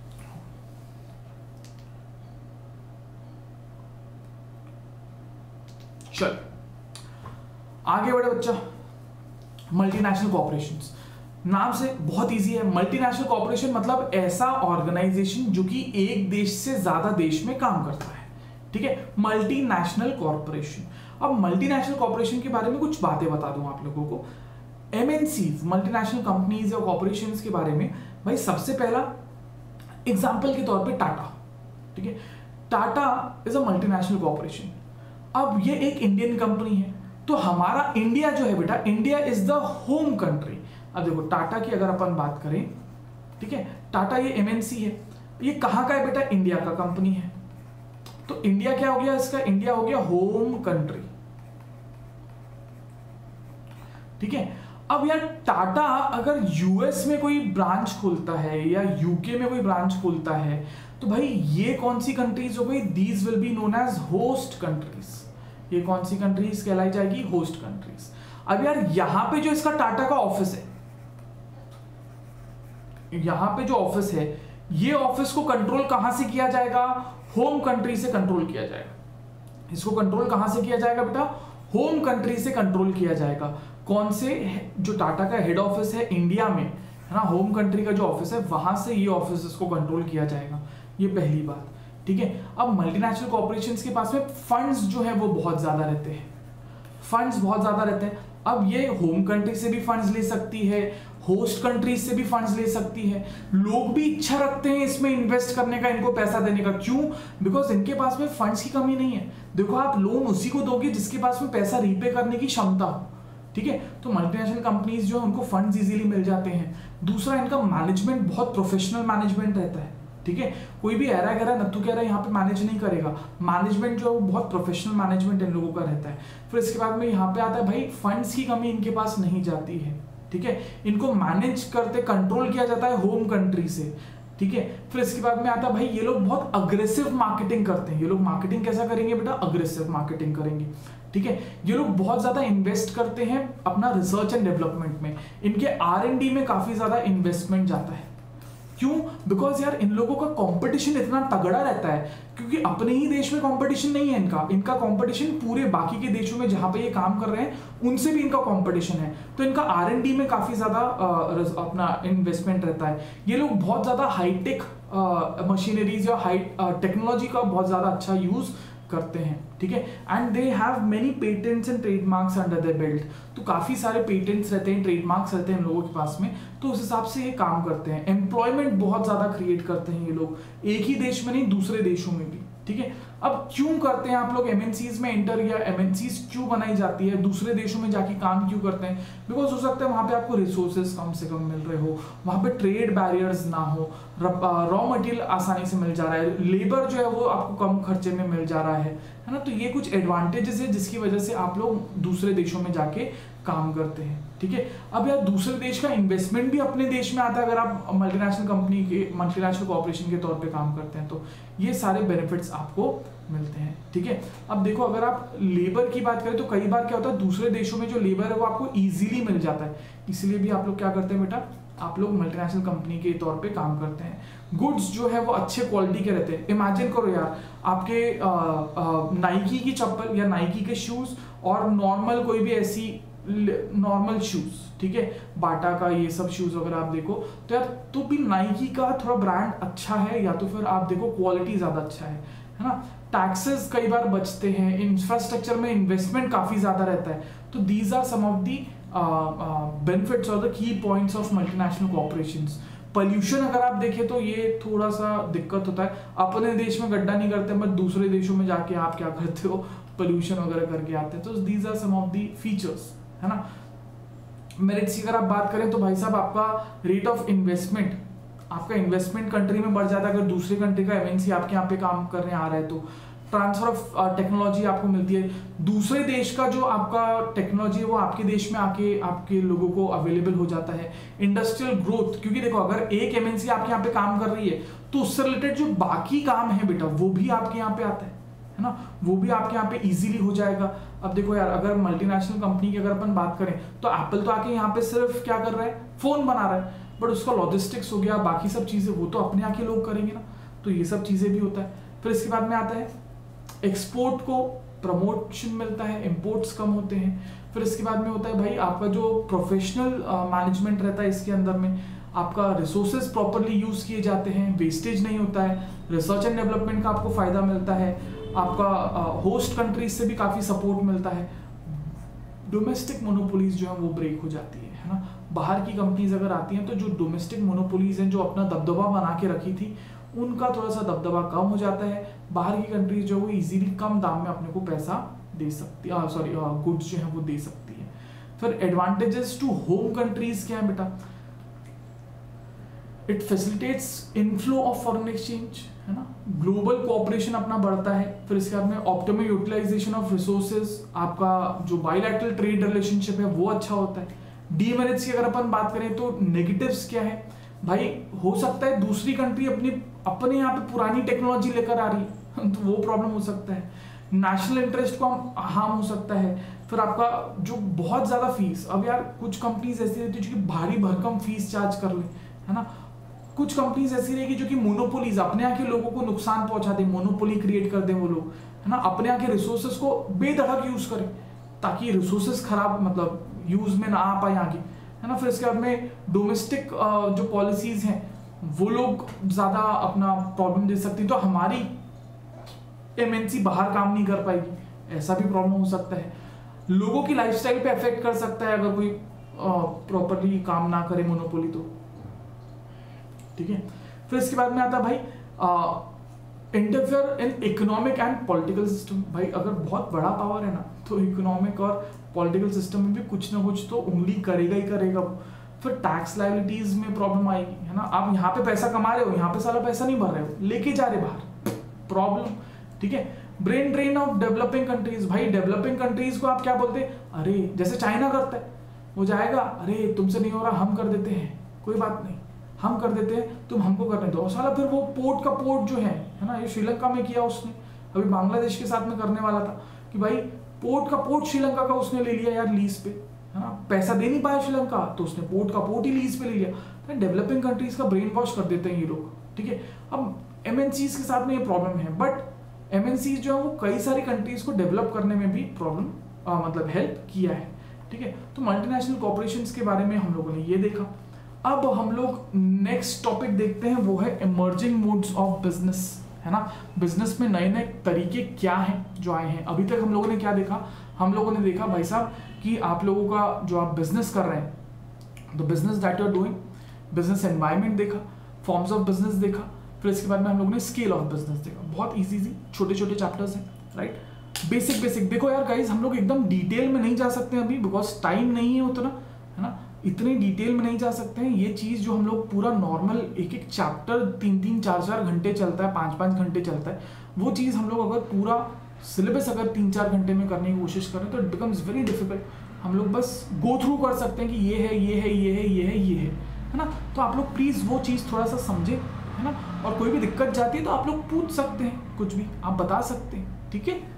A: चल आगे बढ़े बच्चा। मल्टीनेशनल कॉर्पोरेशंस, नाम से बहुत इजी है। मल्टीनेशनल कॉर्पोरेशन मतलब ऐसा ऑर्गेनाइजेशन जो कि एक देश से ज्यादा देश में काम करता है, ठीक है, मल्टीनेशनल कॉर्पोरेशन। अब मल्टीनेशनल कॉर्पोरेशन के बारे में कुछ बातें बता दूं आप लोगों को। एमएनसीज, मल्टीनेशनल कंपनीज या कॉर्पोरेशंस के बारे में भाई सबसे पहला एग्जांपल के तौर पे टाटा, ठीक है। Tata is a multinational corporation. अब ये एक इंडियन कंपनी है, तो हमारा इंडिया जो है बेटा, India is the home country. अब देखो टाटा की अगर अपन बात करें, ठीक है, टाटा ये एमएनसी है, ये कहां का है बेटा, इंडिया का कंपनी है। तो इंडिया क्या हो गया इसका, इंडिया हो गया होम कंट्री, ठीक है। अब यार टाटा अगर यूएस में कोई ब्रांच खोलता है या यूके में कोई ब्रांच खोलता है तो भाई ये कौन सी कंट्रीज हो गई, these will be known as host countries. ये कौन सी कंट्रीज कहलाई जाएगी, होस्ट कंट्रीज। अब यार यहां पे जो इसका टाटा का ऑफिस है, यहां पे जो ऑफिस है, ये ऑफिस को कंट्रोल कहां से किया जाएगा, होम कंट्री से कंट्रोल किया जाएगा। इसको कंट्रोल कहां से किया जाएगा बेटा, होम कंट्री से कंट्रोल किया जाएगा। कौन से, जो टाटा का हेड ऑफिस है इंडिया में, है ना, होम कंट्री का जो ऑफिस है वहां से ये ऑफिस इसको कंट्रोल किया जाएगा। ये पहली बात, ठीक है। अब मल्टीनेशनल कॉर्पोरेशंस के पास में फंड्स जो है वो बहुत ज्यादा रहते हैं, फंड्स बहुत ज्यादा रहते हैं। अब ये होम कंट्री से भी फंड्स ले सकती है, होस्ट कंट्रीज से भी फंड्स ले सकती है। लोग भी इच्छा रखते हैं इसमें इन्वेस्ट करने का, इनको पैसा देने का। क्यों? बिकॉज इनके पास में फंड्स की कमी नहीं है। देखो आप लोन उसी को दोगे जिसके पास में पैसा रीपे करने की क्षमता हो, ठीक है। तो मल्टीनेशनल कंपनीज जो है उनको फंड्स इजीली मिल जाते हैं। दूसरा, इनका मैनेजमेंट बहुत प्रोफेशनल मैनेजमेंट रहता है, ठीक है। कोई भी ऐरा गहरा नत्थु गहरा यहाँ पे मैनेज नहीं करेगा। मैनेजमेंट जो है वो बहुत प्रोफेशनल मैनेजमेंट इन लोगों का रहता है। फिर इसके बाद में यहाँ पे आता है भाई, फंड्स की कमी इनके पास नहीं जाती है, ठीक है। इनको मैनेज करते, कंट्रोल किया जाता है होम कंट्री से, ठीक है। फिर इसके बाद में आता है भाई, ये लोग बहुत अग्रेसिव मार्केटिंग करते हैं। ये लोग मार्केटिंग कैसा करेंगे बेटा, अग्रेसिव मार्केटिंग करेंगे, ठीक है। ये लोग बहुत ज्यादा इन्वेस्ट करते हैं अपना रिसर्च एंड डेवलपमेंट में। इनके R&D में काफी ज्यादा इन्वेस्टमेंट जाता है। क्यों? बिकॉज यार इन लोगों का कंपटीशन इतना तगड़ा रहता है, क्योंकि अपने ही देश में कंपटीशन नहीं है इनका कंपटीशन पूरे बाकी के देशों में जहां पे ये काम कर रहे हैं उनसे भी इनका कंपटीशन है। तो इनका R&D में काफी ज्यादा अपना इन्वेस्टमेंट रहता है। ये लोग बहुत ज्यादा हाईटेक मशीनरीज या हाई टेक्नोलॉजी का बहुत ज्यादा अच्छा यूज करते हैं, ठीक है। And they have many patents and trademarks under their belt. तो काफी सारे पेटेंट्स रहते हैं, ट्रेडमार्क्स रहते हैं इन लोगों के पास में। तो उस हिसाब से ये काम करते हैं। एम्प्लॉयमेंट बहुत ज्यादा क्रिएट करते हैं ये लोग, एक ही देश में नहीं दूसरे देशों में भी, ठीक है। अब क्यों करते हैं आप लोग एमएनसीज में एंटर, या एमएनसीज क्यों बनाई जाती है, दूसरे देशों में जाके काम क्यों करते हैं? बिकॉज हो सकता है वहां पे आपको रिसोर्सेज कम से कम मिल रहे हो, वहां पे ट्रेड बैरियर्स ना हो, रॉ मटेरियल आसानी से मिल जा रहा है, लेबर जो है वो आपको कम खर्चे में मिल जा रहा है ना। तो ये कुछ एडवांटेजेस है जिसकी वजह से आप लोग दूसरे देशों में जाके काम करते हैं, ठीक है। अब यार दूसरे देश का इन्वेस्टमेंट भी अपने देश में आता है अगर आप मल्टीनेशनल कंपनी के, मल्टीनेशनल कॉर्पोरेशन के तौर पे काम करते हैं, तो ये सारे बेनिफिट्स आपको मिलते हैं, ठीक है। अब देखो अगर आप लेबर की बात करें तो कई बार क्या होता है, दूसरे देशों में जो लेबर है वो आपको इजीली मिल जाता है। इसलिए भी आप लोग क्या करते हैं बेटा, आप लोग मल्टीनेशनल कंपनी के तौर पे काम करते हैं। गुड्स जो है वो अच्छे क्वालिटी के रहते हैं। इमेजिन करो यार, आपके नाइकी की चप्पल या नाइकी के शूज और नॉर्मल कोई भी ऐसी नॉर्मल शूज, ठीक है, बाटा का ये सब शूज अगर आप देखो तो यार तो भी नाइकी का थोड़ा ब्रांड अच्छा है, या तो फिर आप देखो क्वालिटी ज्यादा अच्छा है ना। टैक्सेस कई बार बचते हैं, इंफ्रास्ट्रक्चर में इन्वेस्टमेंट काफी ज्यादा रहता है। तो these are some of the benefits और the key points of multinational corporations. Pollution अगर आप देखें तो ये थोड़ा सा दिक्कत होता है। अपने देश में गड्ढा नहीं करते, बट दूसरे देशों में जाके आप क्या करते हो, पोल्यूशन वगैरह करके आते हैं। तो these are some of the features, है ना। मेरिट्स की अगर आप बात करें तो भाई साहब आपका रेट ऑफ इन्वेस्टमेंट, आपका इन्वेस्टमेंट कंट्री में बढ़ जाता है अगर दूसरी कंट्री का एमएनसी आपके यहाँ पे काम करने आ रहा है तो। ट्रांसफर ऑफ टेक्नोलॉजी आपको मिलती है, दूसरे देश का जो आपका टेक्नोलॉजी है वो आपके देश में आके आपके लोगों को अवेलेबल हो जाता है। इंडस्ट्रियल ग्रोथ, क्योंकि देखो अगर एक एमएनसी आपके यहाँ पे काम कर रही है तो उससे रिलेटेड जो बाकी काम है बेटा वो भी आपके यहाँ पे आता है ना, वो भी आपके यहाँ पे इजीली हो जाएगा। अब देखो यार, अगर मल्टीनेशनल कंपनी की अगर अपन बात करें तो एप्पल तो आके यहाँ पे सिर्फ क्या कर रहा है, फोन बना रहा है, बट उसका लॉजिस्टिक्स हो गया, बाकी सब चीजें वो तो अपने यहाँ के लोग करेंगे ना, तो ये सब चीजें भी होता है। फिर इसके बाद में आता है एक्सपोर्ट को प्रमोशन मिलता है, इंपोर्ट्स कम होते हैं। फिर इसके बाद में होता है भाई आपका जो प्रोफेशनल मैनेजमेंट रहता है, इसके अंदर में आपका रिसोर्सेज प्रॉपरली यूज किए जाते हैं, वेस्टेज नहीं होता है, रिसर्च एंड डेवलपमेंट का आपको फायदा मिलता है, आपका होस्ट कंट्रीज से भी काफी सपोर्ट मिलता है, डोमेस्टिक मोनोपोलीज जो है वो ब्रेक हो जाती है ना। बाहर की कंपनीज अगर आती हैं तो जो डोमेस्टिक मोनोपोलीज हैं जो अपना दबदबा बना के रखी थी उनका थोड़ा सा दबदबा कम हो जाता है। बाहर की कंट्रीज जो वो इजीली कम दाम में अपने को पैसा दे सकती है, सॉरी गुड्स जो है वो दे सकती है। फिर एडवांटेजेस टू होम कंट्रीज क्या है बेटा, it facilitates inflow of foreign exchange, है ना, ग्लोबल कोऑपरेशन अपना बढ़ता है। फिर इसके बाद में ऑप्टिमल यूटिलाइजेशन ऑफ रिसोर्सेज, आपका जो बायलैटरल ट्रेड रिलेशनशिप है वो अच्छा होता है। डीमेरिट्स की अगर अपन बात करें तो नेगेटिव्स क्या है भाई, हो सकता है दूसरी कंट्री अपने यहाँ पे पुरानी टेक्नोलॉजी लेकर आ रही है तो वो प्रॉब्लम हो सकता है। नेशनल इंटरेस्ट को हार्म हो सकता है। फिर आपका जो बहुत ज्यादा फीस, अब यार कुछ कंपनीज ऐसी रहती है जो कि भारी भरकम फीस चार्ज कर ले, है ना, कुछ कंपनीज ऐसी रहेगी जो कि मोनोपोलीज अपने यहाँ के लोगों को नुकसान पहुंचा दे, मोनोपोली क्रिएट कर दे वो लोग, है ना, अपने यहाँ के रिसोर्सेज को बेधड़क यूज करें ताकि रिसोर्सेज खराब मतलब यूज में ना आ पाए आगे, है ना। फिर इसके बाद में डोमेस्टिक जो पॉलिसीज हैं वो लोग ज्यादा अपना प्रॉब्लम दे सकती, तो हमारी एमएनसी बाहर काम नहीं कर पाएगी, ऐसा भी प्रॉब्लम हो सकता है। लोगों की लाइफस्टाइल पे अफेक्ट कर सकता है अगर कोई प्रॉपरली काम ना करे मोनोपोली तो, ठीक है। फिर इसके बाद में आता है भाई interfere in economic and political system. भाई अगर बहुत बड़ा पावर है ना तो इकोनॉमिक और पॉलिटिकल सिस्टम में भी कुछ ना कुछ तो उंगली करेगा ही करेगा। फिर टैक्स लायबिलिटीज में प्रॉब्लम आएगी, है ना, आप यहाँ पे पैसा कमा रहे हो, यहाँ पे साला पैसा नहीं भर रहे हो, लेके जा रहे बाहर, प्रॉब्लम, ठीक है। Brain drain of developing countries, भाई डेवलपिंग कंट्रीज को आप क्या बोलते हैं, अरे जैसे चाइना करता है, वो जाएगा, अरे तुमसे नहीं हो रहा हम कर देते हैं, कोई बात नहीं हम कर देते हैं, तुम हमको करने दो, साला फिर वो पोर्ट का पोर्ट जो है ना, ये श्रीलंका में किया उसने, अभी बांग्लादेश के साथ में करने वाला था कि भाई पोर्ट का पोर्ट श्रीलंका का उसने ले लिया यार लीज पे, है ना, पैसा दे नहीं पाया श्रीलंका तो उसने पोर्ट का पोर्ट ही लीज पे ले लिया। तो डेवलपिंग कंट्रीज का ब्रेन वॉश कर देते हैं ये लोग, ठीक है। अब एमएनसीज के साथ में ये प्रॉब्लम है, बट एमएनसीज जो है वो कई सारी कंट्रीज को डेवलप करने में भी प्रॉब्लम मतलब हेल्प किया है, ठीक है। तो मल्टीनेशनल कॉर्पोरेशंस के बारे में हम लोगों ने ये देखा। अब हम लोग नेक्स्ट टॉपिक देखते हैं, वो है इमर्जिंग मोड्स ऑफ बिजनेस, है ना, बिजनेस में नए नए तरीके क्या हैं जो आए हैं। अभी तक हम लोगों ने क्या देखा, हम लोगों ने देखा भाई साहब कि आप लोगों का जो आप बिजनेस कर रहे हैं, the business that you are doing, business environment देखा, फॉर्म्स ऑफ बिजनेस देखा, फिर इसके बाद में हम लोगों ने स्केल ऑफ बिजनेस देखा। बहुत इजी छोटे छोटे चैप्टर्स हैं, राइट, बेसिक। देखो यार गाइज, हम लोग एकदम डिटेल में नहीं जा सकते अभी, बिकॉज टाइम नहीं है उतना, है ना, इतने डिटेल में नहीं जा सकते हैं। ये चीज जो हम लोग पूरा नॉर्मल एक एक चैप्टर 3-3, 4-4 घंटे चलता है, 5-5 घंटे चलता है, वो चीज हम लोग अगर पूरा सिलेबस अगर 3-4 घंटे में करने की कोशिश करें तो इट बिकम्स वेरी डिफिकल्ट। हम लोग बस गो थ्रू कर सकते हैं कि ये है, ये है, ये है, ये है, ये है ना। तो आप लोग प्लीज वो चीज थोड़ा सा समझे, है ना, और कोई भी दिक्कत जाती है तो आप लोग पूछ सकते हैं, कुछ भी आप बता सकते हैं, ठीक है।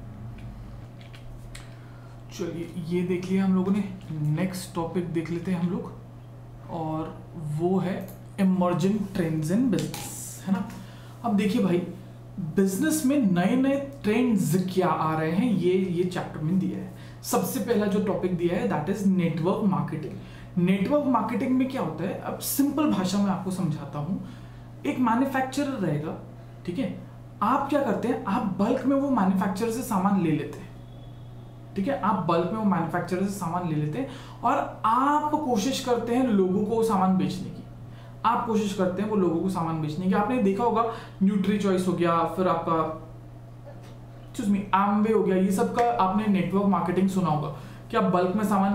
A: चलिए ये देख लिया हम लोगों ने, नेक्स्ट टॉपिक देख लेते हैं हम लोग, और वो है इमर्जिंग ट्रेंड्स इन बिजनेस, है ना। अब देखिए भाई, बिजनेस में नए नए ट्रेंड्स क्या आ रहे हैं, ये चैप्टर में दिया है। सबसे पहला जो टॉपिक दिया है that is network marketing. Network marketing में क्या होता है, अब सिंपल भाषा में आपको समझाता हूं। एक मैन्युफैक्चरर रहेगा, ठीक है, आप क्या करते हैं, आप बल्क में वो मैन्युफैक्चरर से सामान ले लेते हैं, ठीक है, आप बल्क में वो मैन्युफैक्चरर से सामान ले लेते हैं और आप कोशिश करते हैं लोगों को सामान बेचने की, आप कोशिश करते हैं वो लोगों को सामान बेचने की। आपने देखा होगा न्यूट्री चॉइस हो गया, फिर आपका एक्सक्यूज मी एमवे हो गया, ये सब का आपने नेटवर्क मार्केटिंग सुना होगा कि आप बल्क में सामान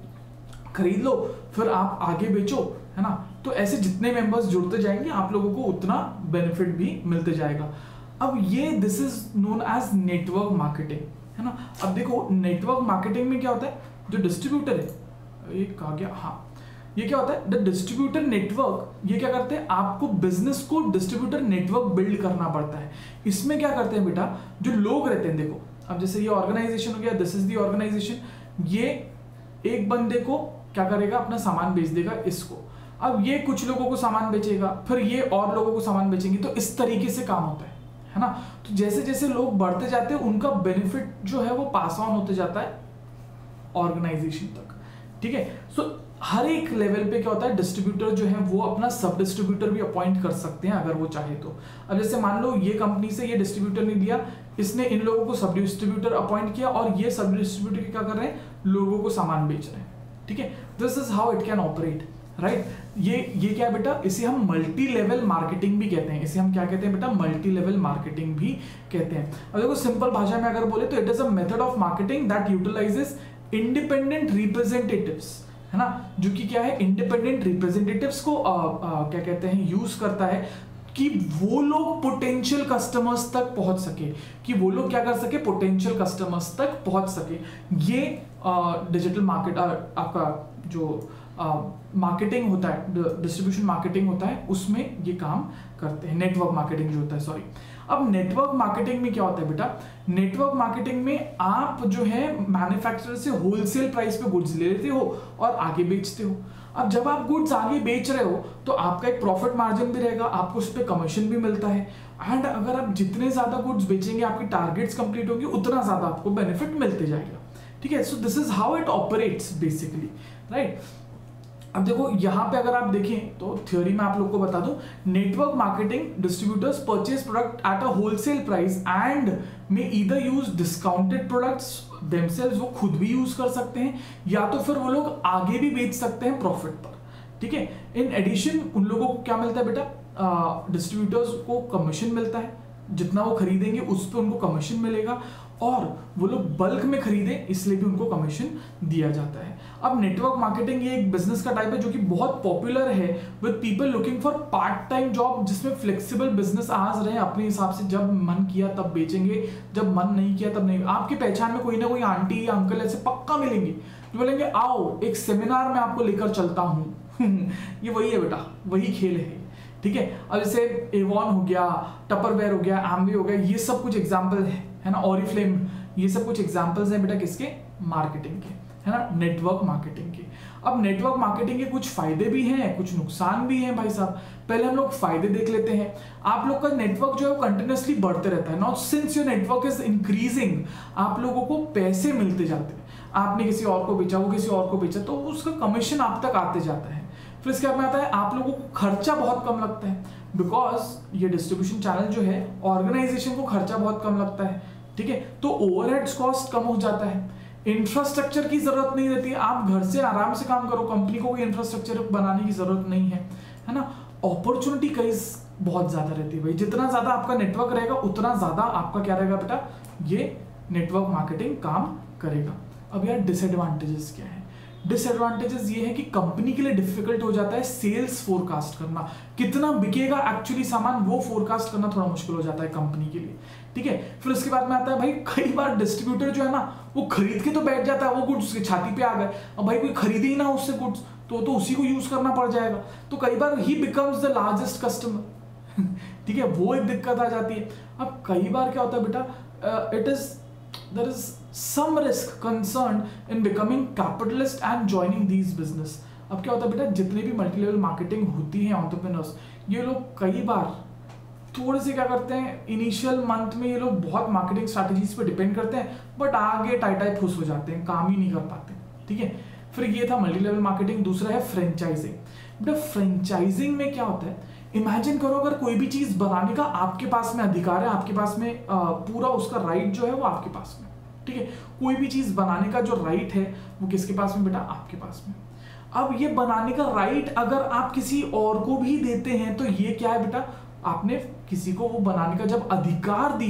A: खरीद लो, फिर आप आगे बेचो, है ना। तो ऐसे जितने मेंबर्स जुड़ते जाएंगे आप लोगों को उतना बेनिफिट भी मिलते जाएगा। अब ये this is known as network marketing, है ना। अब देखो नेटवर्क मार्केटिंग में क्या होता है, जो डिस्ट्रीब्यूटर है, ये कहा गया, हाँ, ये क्या होता है, द डिस्ट्रीब्यूटर नेटवर्क, ये क्या करते हैं, आपको बिजनेस को डिस्ट्रीब्यूटर नेटवर्क बिल्ड करना पड़ता है। इसमें क्या करते हैं बेटा, जो लोग रहते हैं, देखो अब जैसे ये ऑर्गेनाइजेशन हो गया, दिस इज द ऑर्गेनाइजेशन, ये एक बंदे को क्या करेगा, अपना सामान बेच देगा इसको, अब ये कुछ लोगों को सामान बेचेगा, फिर ये और लोगों को सामान बेचेंगे, तो इस तरीके से काम होता है ना। तो जैसे जैसे लोग बढ़ते जाते हैं उनका बेनिफिट जो है वो पास ऑन होते जाता है ऑर्गेनाइजेशन तक, ठीक है। सो हर एक लेवल पे क्या होता है, डिस्ट्रीब्यूटर जो है वो अपना सब डिस्ट्रीब्यूटर भी अपॉइंट कर सकते हैं अगर वो चाहे तो। अब जैसे मान लो ये कंपनी से ये डिस्ट्रीब्यूटर ने लिया, इसने इन लोगों को सब डिस्ट्रीब्यूटर अपॉइंट किया और ये सब डिस्ट्रीब्यूटर क्या कर रहे हैं, लोगों को सामान बेच रहे हैं, ठीक है। This is how it can operate, right. ये क्या है बेटा, इसे हम मल्टी लेवल मार्केटिंग भी कहते हैं, इसे हम क्या कहते हैं बेटा, मल्टी लेवल मार्केटिंग भी कहते हैं। अब देखो सिंपल भाषा में अगर बोले तो it is a method of marketing that utilises independent representatives, है ना, जो कि क्या है, इंडिपेंडेंट रिप्रेजेंटेटिव्स को क्या कहते हैं, यूज करता है कि वो लोग पोटेंशियल कस्टमर्स तक पहुंच सके, कि वो लोग क्या कर सके, पोटेंशियल कस्टमर्स तक पहुंच सके। ये डिजिटल मार्केट आपका जो मार्केटिंग होता है, डिस्ट्रीब्यूशन मार्केटिंग होता है, उसमें ये काम करते हैं, नेटवर्क मार्केटिंग जो होता है, सॉरी। अब नेटवर्क मार्केटिंग में क्या होता है बेटा, नेटवर्क मार्केटिंग में आप जो है मैन्युफैक्चरर से होलसेल प्राइस पे गुड्स ले लेते हो और आगे बेचते हो। अब जब आप गुड्स आगे बेच रहे हो तो आपका एक प्रॉफिट मार्जिन भी रहेगा, आपको उस पर कमीशन भी मिलता है, एंड अगर आप जितने ज्यादा गुड्स बेचेंगे, आपकी टारगेट्स कंप्लीट होंगी, उतना ज्यादा आपको बेनिफिट मिलते जाएगा, ठीक है। So this is how it operates basically, right. अब देखो यहाँ पे अगर आप देखें तो थ्योरी में आप लोग को बता दूं, network marketing distributors purchase product at a wholesale price and में either use discounted products themselves, वो खुद भी यूज कर सकते हैं, या तो फिर वो लोग आगे भी बेच सकते हैं प्रॉफिट पर, ठीक है। इन एडिशन उन लोगों को क्या मिलता है बेटा, डिस्ट्रीब्यूटर्स को कमीशन मिलता है, जितना वो खरीदेंगे उस पर उनको कमीशन मिलेगा, और वो लोग बल्क में खरीदे इसलिए भी उनको कमीशन दिया जाता है। अब नेटवर्क मार्केटिंग ये एक बिजनेस का टाइप है जो कि बहुत पॉपुलर है with people looking for part time job, जिसमें फ्लेक्सिबल बिजनेस आज रहे अपने हिसाब से, जब मन किया तब बेचेंगे, जब मन नहीं किया तब नहीं। आपकी पहचान में कोई ना कोई आंटी या अंकल ऐसे पक्का मिलेंगे जो बोलेंगे आओ एक सेमिनार में आपको लेकर चलता हूँ ये वही है बेटा, वही खेल है, ठीक है। अब जैसे एवॉन हो गया, टपरवेयर हो गया, एम्वे हो गया, ये सब कुछ एग्जाम्पल है ना, ऑरिफ्लेम, ये सब कुछ एग्जाम्पल्स हैं बेटा किसके, मार्केटिंग के, है ना, नेटवर्क मार्केटिंग के। अब नेटवर्क मार्केटिंग के कुछ फायदे भी हैं, कुछ नुकसान भी हैं भाई साहब। पहले हम लोग फायदे देख लेते हैं। आप लोग का नेटवर्क जो है वो कंटिन्यूअसली बढ़ते रहता है, now since your network is increasing, आप लोगों को पैसे मिलते जाते हैं, आपने किसी और को बेचा, वो किसी और को बेचा, तो उसका कमीशन आप तक आते जाता है। फिर इसके बाद में आता है आप लोगों को खर्चा बहुत कम लगता है, बिकॉज ये डिस्ट्रीब्यूशन चैनल जो है ऑर्गेनाइजेशन को खर्चा बहुत कम लगता है, ठीक है। तो ओवरहेड्स कॉस्ट कम हो जाता है, इंफ्रास्ट्रक्चर की जरूरत नहीं रहती है, आप घर से आराम से काम करो, कंपनी को कोई इंफ्रास्ट्रक्चर बनाने की जरूरत नहीं है ना। अपॉर्चुनिटी कई बहुत ज्यादा रहती है भाई, जितना ज्यादा आपका नेटवर्क रहेगा उतना ज्यादा आपका क्या रहेगा बेटा, ये नेटवर्क मार्केटिंग काम करेगा। अब यार डिसएडवांटेजेस क्या है, डिसएडवांटेजेस ये है कि कंपनी के लिए डिफिकल्ट हो जाता है सेल्स फोरकास्ट करना, कितना बिकेगा एक्चुअली सामान वो फोरकास्ट करना थोड़ा मुश्किल हो जाता है कंपनी के लिए, ठीक है। फिर उसके बाद में आता है भाई कई बार डिस्ट्रीब्यूटर जो है ना वो खरीद के तो बैठ जाता है, वो गुड्स उसकी छाती पे आ गए, अब भाई कोई खरीदे ही ना उससे गुड्स तो उसी को यूज करना पड़ जाएगा, तो कई बार he becomes the largest customer ठीक है, वो एक दिक्कत आ जाती है। अब कई बार क्या होता है बेटा, there is some risk concerned in becoming capitalist and joining these business। अब क्या होता है बेटा, जितने भी मल्टी लेवल मार्केटिंग होती है एंटरप्रेन्योर्स, ये लोग कई बार थोड़े से क्या करते हैं, इनिशियल मंथ में ये लोग बहुत मार्केटिंग स्ट्रैटेजीज पे डिपेंड करते हैं, बट आगे टाई फुस हो जाते हैं, काम ही नहीं कर पाते, ठीक है। फिर ये था मल्टी लेवल मार्केटिंग। दूसरा है फ्रेंचाइजिंग। बेटा फ्रेंचाइजिंग में क्या होता है, इमेजिन करो अगर कोई भी चीज बनाने का आपके पास में अधिकार है, आपके पास में पूरा उसका राइट जो है वो आपके पास में, ठीक है। कोई भी चीज बनाने का जो राइट है वो किसके पास में बेटा, आपके पास में। अब ये बनाने का राइट अगर आप किसी और को भी देते हैं तो ये क्या है बेटा, आपने किसी को वो बनाने का जब अधिकार दिया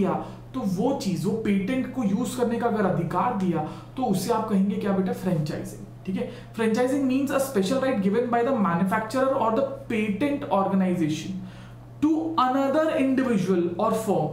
A: तो वो चीज, वो पेटेंट को यूज करने का अगर अधिकार दिया तो उसे आप कहेंगे क्या बेटा, फ्रेंचाइजिंग। ठीक है, franchising means a special right given by the manufacturer or the patent organisation to another individual or firm.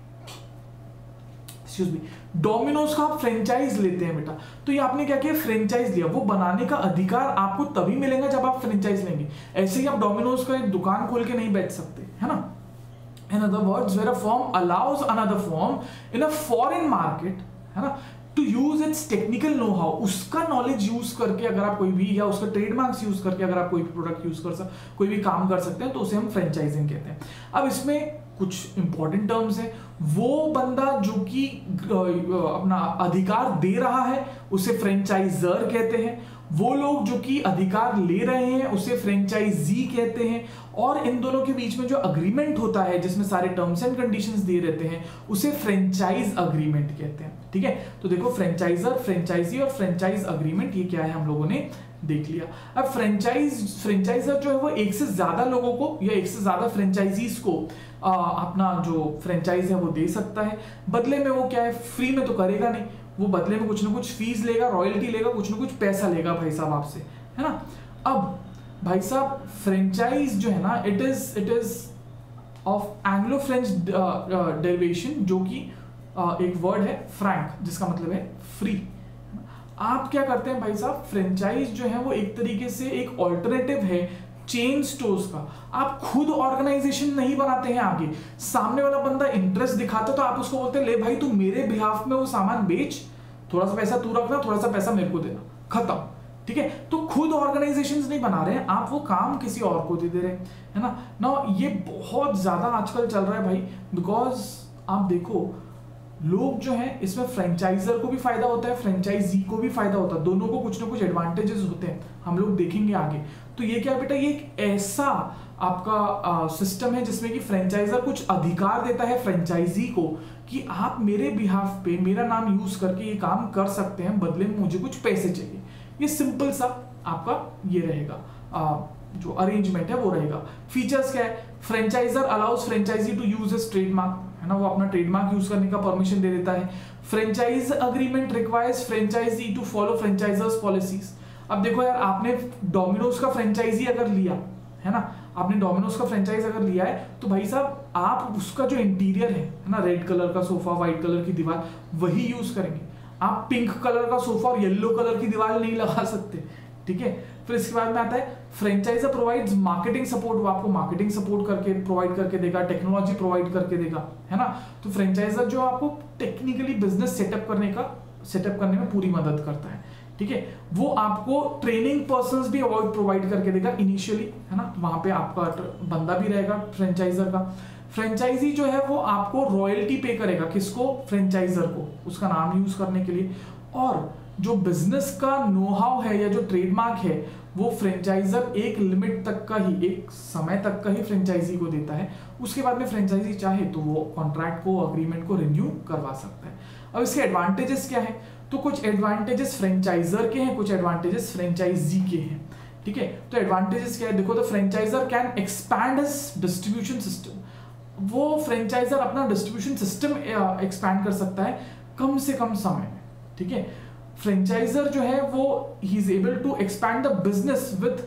A: Excuse me, Domino's का आप फ्रेंचाइज लेते हैं बेटा, तो ये आपने क्या किया, फ्रेंचाइज लिया। वो बनाने का अधिकार आपको तभी मिलेगा जब आप फ्रेंचाइज लेंगे। ऐसे ही आप डोमिनोज का एक दुकान खोल के नहीं बैठ सकते, है ना। In other words, where a firm allows another firm in a foreign market, है ना, to use its technical know-how, उसका नॉलेज यूज करके अगर आप कोई भी, या उसका ट्रेडमार्क्स यूज करके अगर आप कोई भी प्रोडक्ट यूज कर सकते, कोई भी काम कर सकते हैं, तो उसे हम फ्रेंचाइजिंग कहते हैं। अब इसमें कुछ इंपॉर्टेंट टर्म्स हैं। वो बंदा जो कि अपना अधिकार दे रहा है उसे फ्रेंचाइजर कहते हैं। वो लोग जो कि अधिकार ले रहे हैं उसे फ्रेंचाइजी कहते हैं। और इन दोनों के बीच में जो अग्रीमेंट होता है जिसमें सारे टर्म्स एंड कंडीशंस दिए रहते हैं उसे फ्रेंचाइज अग्रीमेंट कहते हैं। ठीक है, तो देखो फ्रेंचाइजर, फ्रेंचाइजी और फ्रेंचाइज अग्रीमेंट, ये क्या है हम लोगों ने देख लिया। अब फ्रेंचाइजर जो है वो एक से ज्यादा लोगों को या एक से ज्यादा फ्रेंचाइजीज को अपना जो फ्रेंचाइज है वो दे सकता है। बदले में वो क्या है, फ्री में तो करेगा नहीं, वो बदले में कुछ ना कुछ फीस लेगा, रॉयल्टी लेगा, कुछ ना कुछ पैसा लेगा भाई साहब आपसे, है ना। अब भाई साहब फ्रेंचाइज जो है ना, it is of Anglo French derivation, जो कि एक वर्ड है फ्रैंक, जिसका मतलब है फ्री। आप क्या करते हैं भाई साहब, फ्रेंचाइज जो है वो एक तरीके से एक ऑल्टरनेटिव है चेन स्टोर्स का। आप खुद ऑर्गेनाइजेशन नहीं बनाते हैं आगे, सामने वाला बंदा इंटरेस्ट दिखाता तो आप उसको बोलते हैं ले भाई तू मेरे बिहाफ में वो सामान बेच, थोड़ा सा पैसा तू रखना, थोड़ा सा पैसा मेरे को देना, खत्म। ठीक है, तो खुद ऑर्गेनाइजेशंस नहीं बना रहे हैं आप, वो काम किसी और को दे रहे हैं, है ना। ना ये बहुत ज्यादा आजकल चल रहा है भाई, बिकॉज आप देखो लोग जो है इसमें फ्रेंचाइजर को भी फायदा होता है, फ्रेंचाइजी को भी फायदा होता है, दोनों को कुछ ना कुछ एडवांटेजेस होते हैं, हम लोग देखेंगे आगे। तो ये क्या बेटा, ये एक ऐसा आपका सिस्टम है जिसमें कि फ्रेंचाइजर कुछ अधिकार देता है फ्रेंचाइजी को कि आप मेरे बिहाफ पे मेरा नाम यूज करके ये काम कर सकते हैं, बदले में मुझे कुछ पैसे चाहिए। ये सिंपल सा आपका ये रहेगा, जो अरेंजमेंट है वो रहेगा। फीचर्स क्या है, franchiser allows franchisee to use his trademark, है ना, वो अपना ट्रेडमार्क यूज करने का परमिशन दे देता है। Franchise agreement requires franchisee to follow franchiser's policies. अब देखो यार, आपने डोमिनोज का फ्रेंचाइजी अगर लिया है ना, आपने डोमिनोज का फ्रेंचाइज अगर लिया है तो भाई साहब आप उसका जो इंटीरियर है ना, रेड कलर का सोफा, व्हाइट कलर की दीवार, वही यूज करेंगे। आप पिंक कलर का सोफा और येलो कलर की दीवार नहीं लगा सकते। ठीक है, फिर इसके बाद में आता है फ्रेंचाइजर प्रोवाइड्स मार्केटिंग सपोर्ट, वो आपको मार्केटिंग सपोर्ट करके प्रोवाइड करके देगा, टेक्नोलॉजी प्रोवाइड करके देगा, है ना। तो फ्रेंचाइजर जो आपको टेक्निकली बिजनेस सेटअप करने में पूरी मदद करता है। ठीक है, वो आपको ट्रेनिंग पर्सन्स भी प्रोवाइड करके देगा इनिशियली, है ना, वहां पे आपका बंदा भी रहेगा फ्रेंचाइजर का। फ्रेंचाइजी जो है वो आपको रॉयल्टी पे करेगा, किसको, फ्रेंचाइजर को, उसका नाम यूज करने के लिए। और जो बिजनेस का नो हाउ है या जो ट्रेडमार्क है वो फ्रेंचाइजर एक लिमिट तक का ही, एक समय तक का ही फ्रेंचाइजी को देता है। उसके बाद में फ्रेंचाइजी चाहे तो वो कॉन्ट्रैक्ट को, अग्रीमेंट को रिन्यू करवा सकता है। अब इसके एडवांटेजेस क्या है, तो कुछ एडवांटेजेस फ्रेंचाइजर के हैं, कुछ एडवांटेजेस फ्रेंचाइजी के हैं। ठीक है, तो एडवांटेजेस क्या है, देखो, the franchiser can expand his distribution system. वो फ्रेंचाइजर अपना डिस्ट्रीब्यूशन सिस्टम एक्सपैंड कर सकता है कम से कम समय में। ठीक है, फ्रेंचाइजर जो है वो he is able to expand the business with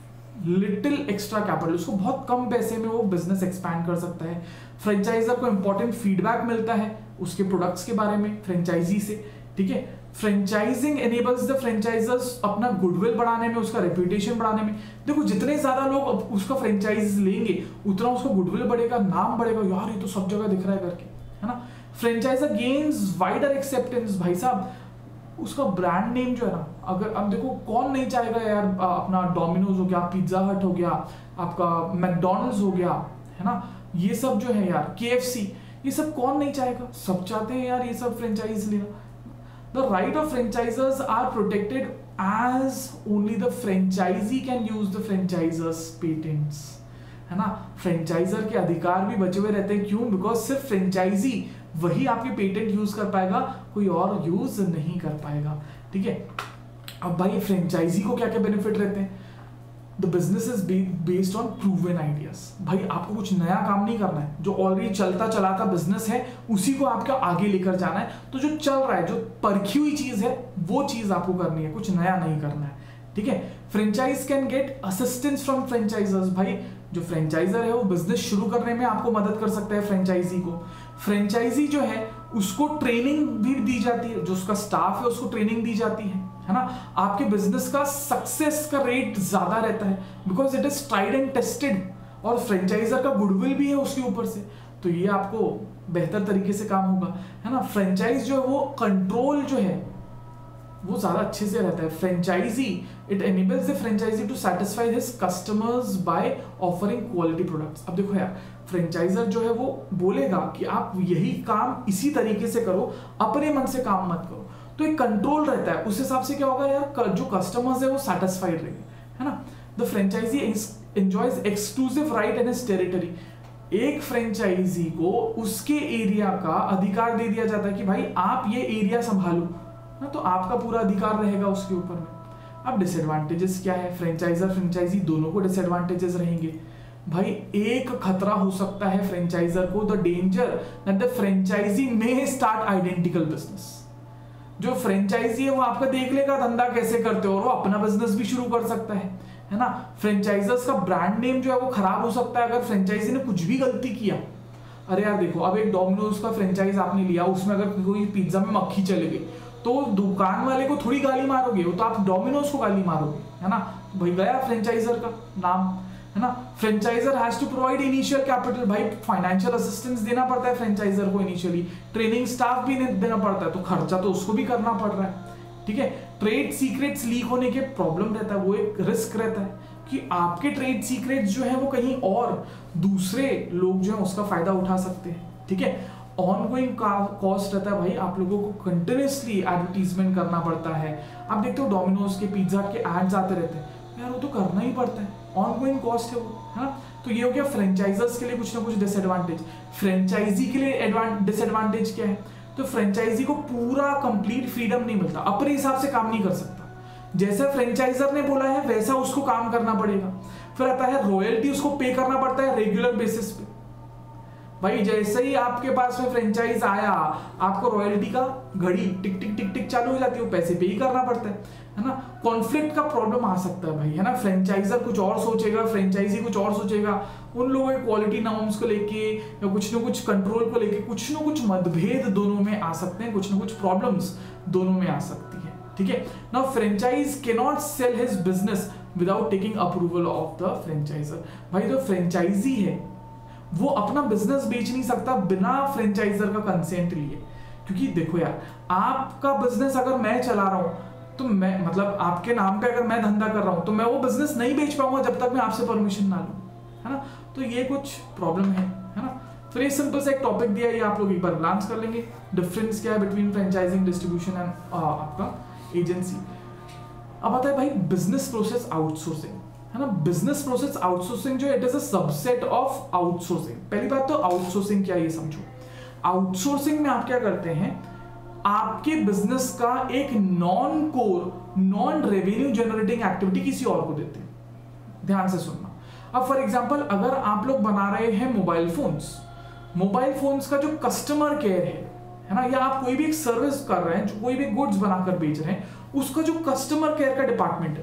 A: little extra capital, उसको बहुत कम पैसे में वो बिजनेस एक्सपैंड कर सकता है। फ्रेंचाइजर को इंपॉर्टेंट फीडबैक मिलता है उसके प्रोडक्ट्स के बारे में फ्रेंचाइजी से। ठीक है, फ्रेंचाइजिंग एनेबल्स द फ्रेंचाइजर्स अपना गुडविल बढ़ाने में, उसका रेपुटेशन बढ़ाने में। देखो, जितने ज्यादा लोग उसका फ्रेंचाइज लेंगे उतना उसका गुडविल बढ़ेगा, नाम बढ़ेगा, यार ये तो सब जगह दिख रहा है करके, है ना। फ्रेंचाइजर गेन्स वाइडर एक्सेप्टेंस, भाई साहब उसका ब्रांड नेम जो है ना, अगर अब देखो कौन नहीं चाहेगा यार, अपना डोमिनोज हो गया, पिज्जा हट हो गया, आपका मैकडॉनल्ड्स हो गया, है ना, ये सब जो है यार, KFC, ये सब कौन नहीं चाहेगा, सब चाहते हैं यार ये सब फ्रेंचाइज लेना। The right of franchisors are protected as only the franchisee can use the franchisor's patents, है ना। फ्रेंचाइजर के अधिकार भी बचे हुए रहते हैं, क्यों, बिकॉज सिर्फ फ्रेंचाइजी वही आपके पेटेंट यूज कर पाएगा, कोई और यूज नहीं कर पाएगा। ठीक है, अब भाई फ्रेंचाइजी को क्या क्या बेनिफिट रहते हैं, the business is based on proven ideas. भाई आपको कुछ नया काम नहीं करना है, जो ऑलरेडी चलता चलाता बिजनेस है उसी को आपको आगे लेकर जाना है। तो जो चल रहा है, जो परखी हुई चीज है, वो चीज आपको करनी है, कुछ नया नहीं करना है, ठीक है। Franchise can get assistance from franchisers. भाई जो फ्रेंचाइजर है वो बिजनेस शुरू करने में आपको मदद कर सकता है फ्रेंचाइजी को। फ्रेंचाइजी जो है उसको ट्रेनिंग भी दी जाती है, जो उसका स्टाफ है उसको ट्रेनिंग दी जाती है ना। आपके बिजनेस का सक्सेस का रेट ज्यादा रहता है because it is tried and tested, और फ्रेंचाइजर का गुडविल भी है उसके ऊपर से, तो ये आपको बेहतर तरीके से काम होगा, है ना। फ्रेंचाइज जो है वो कंट्रोल जो है वो ज्यादा अच्छे से रहता है। Franchisee it enables the franchisee to satisfy his customers by offering quality products. अब देखो यार, फ्रेंचाइजर जो है वो बोलेगा कि आप यही काम इसी तरीके से करो, अपने मन से काम मत करो, तो एक कंट्रोल रहता है। उस हिसाब से क्या होगा यार, जो कस्टमर्स है वो सैटिस्फाइड रहेंगे, है ना। The franchisee enjoys exclusive right in his territory. एक फ्रेंचाइजी को उसके एरिया का अधिकार दे दिया जाता है कि भाई आप ये एरिया संभालो ना, तो आपका पूरा अधिकार रहेगा उसके ऊपर में। अब डिसएडवांटेजेस क्या है, फ्रेंचाइजर फ्रेंचाइजी दोनों को डिसएडवांटेजेस रहेंगे। भाई एक खतरा हो सकता है फ्रेंचाइजर को, the danger that the franchisee may start identical business. जो फ्रेंचाइजी है वो आपका देख लेगा धंधा कैसे करते हो और वो अपना बिजनेस भी शुरू कर सकता है ना। फ्रेंचाइजर्स का ब्रांड नेम जो है वो खराब हो सकता है अगर फ्रेंचाइजी ने कुछ भी गलती किया। अरे यार देखो, अब एक डोमिनोज का फ्रेंचाइज आपने लिया, उसमें अगर कोई पिज्जा में मक्खी चली गई तो दुकान वाले को थोड़ी गाली मारोगे, वो तो आप डोमिनोज को गाली मारोगे, है ना। भाई गया फ्रेंचाइजर का नाम, है ना। Franchiser has to provide initial capital. भाई फाइनेंशियल असिस्टेंस देना पड़ता है फ्रेंचाइजर को इनिशियली, ट्रेनिंग स्टाफ भी देना पड़ता है, तो खर्चा तो उसको भी करना पड़ रहा है, ठीक है। ट्रेड सीक्रेट्स लीक होने के प्रॉब्लम रहता है, वो एक रिस्क रहता है कि आपके ट्रेड सीक्रेट्स जो है वो कहीं और दूसरे लोग जो है उसका फायदा उठा सकते हैं, ठीक है। ऑनगोइंग कॉस्ट रहता है, भाई आप लोगों को कंटिन्यूसली एडवर्टीजमेंट करना पड़ता है। आप देखते हो डोमिनोज के, पिज्जा के एड्स आते रहते हैं, यार वो तो करना ही पड़ता है, ऑनगोइंग कॉस्ट है वो, है ना। तो ये हो गया फ्रेंचाइजर्स के लिए कुछ ना कुछ डिसएडवांटेज। फ्रेंचाइजी के लिए डिसएडवांटेज क्या है, तो फ्रेंचाइजी को पूरा कंप्लीट फ्रीडम नहीं मिलता, अपने हिसाब से काम नहीं कर सकता, जैसा फ्रेंचाइजर ने बोला है वैसा उसको काम करना पड़ेगा। फिर आता है रॉयल्टी, उसको पे करना पड़ता है रेगुलर बेसिस पे। भाई जैसे ही आपके पास में फ्रेंचाइज आया, आपको रॉयल्टी का घड़ी टिक टिक टिक टिक चालू हो जाती है, पैसे पे ही करना पड़ता है ना। कॉन्फ्लिक्ट का प्रॉब्लम आ सकता है भाई, है ना। फ्रेंचाइजर कुछ और सोचेगा, फ्रेंचाइजी कुछ और सोचेगा, उन लोगों के क्वालिटी नॉर्म्स को लेके या कुछ ना कुछ कंट्रोल को लेके कुछ ना कुछ मतभेद दोनों में आ सकते हैं, कुछ ना कुछ प्रॉब्लम्स दोनों में आ सकती है, ठीक है। Now franchise can not sell his business without taking approval of the franchiser. भाई जो फ्रेंचाइजी है वो अपना बिजनेस बेच नहीं सकता बिना फ्रेंचाइजर का कंसेंट लिए, क्योंकि देखो यार, आपका बिजनेस अगर मैं चला रहा हूं तो मैं मतलब आपके नाम पे अगर मैं धंधा कर रहा हूं तो मैं वो बिजनेस नहीं बेच पाऊंगा जब तक मैं आपसे परमिशन ना लूं, है ना। तो ये कुछ प्रॉब्लम है ना। फिर ये सिंपल सा एक टॉपिक दिया, ये आप लोग एक बार ग्लांस कर लेंगे, डिफरेंस क्या है बिटवीन फ्रेंचाइजिंग, डिस्ट्रीब्यूशन एंड आपका एजेंसी। अब आता है भाई बिजनेस प्रोसेस आउटसोर्सिंग, है ना। बिजनेस प्रोसेस आउटसोर्सिंग जो it is a subset of outsourcing. पहली बात तो आउटसोर्सिंग क्या है ये समझो। आउटसोर्सिंग में आप क्या करते हैं, आपके बिजनेस का एक non core, non revenue generating activity किसी और को देते हैं। ध्यान से सुनना। अब फॉर एग्जांपल अगर आप लोग बना रहे हैं मोबाइल फोन्स का जो कस्टमर केयर है ना, या आप कोई भी एक सर्विस कर रहे हैं, जो कोई भी गुड्स बनाकर बेच रहे हैं, उसका जो कस्टमर केयर का डिपार्टमेंट है,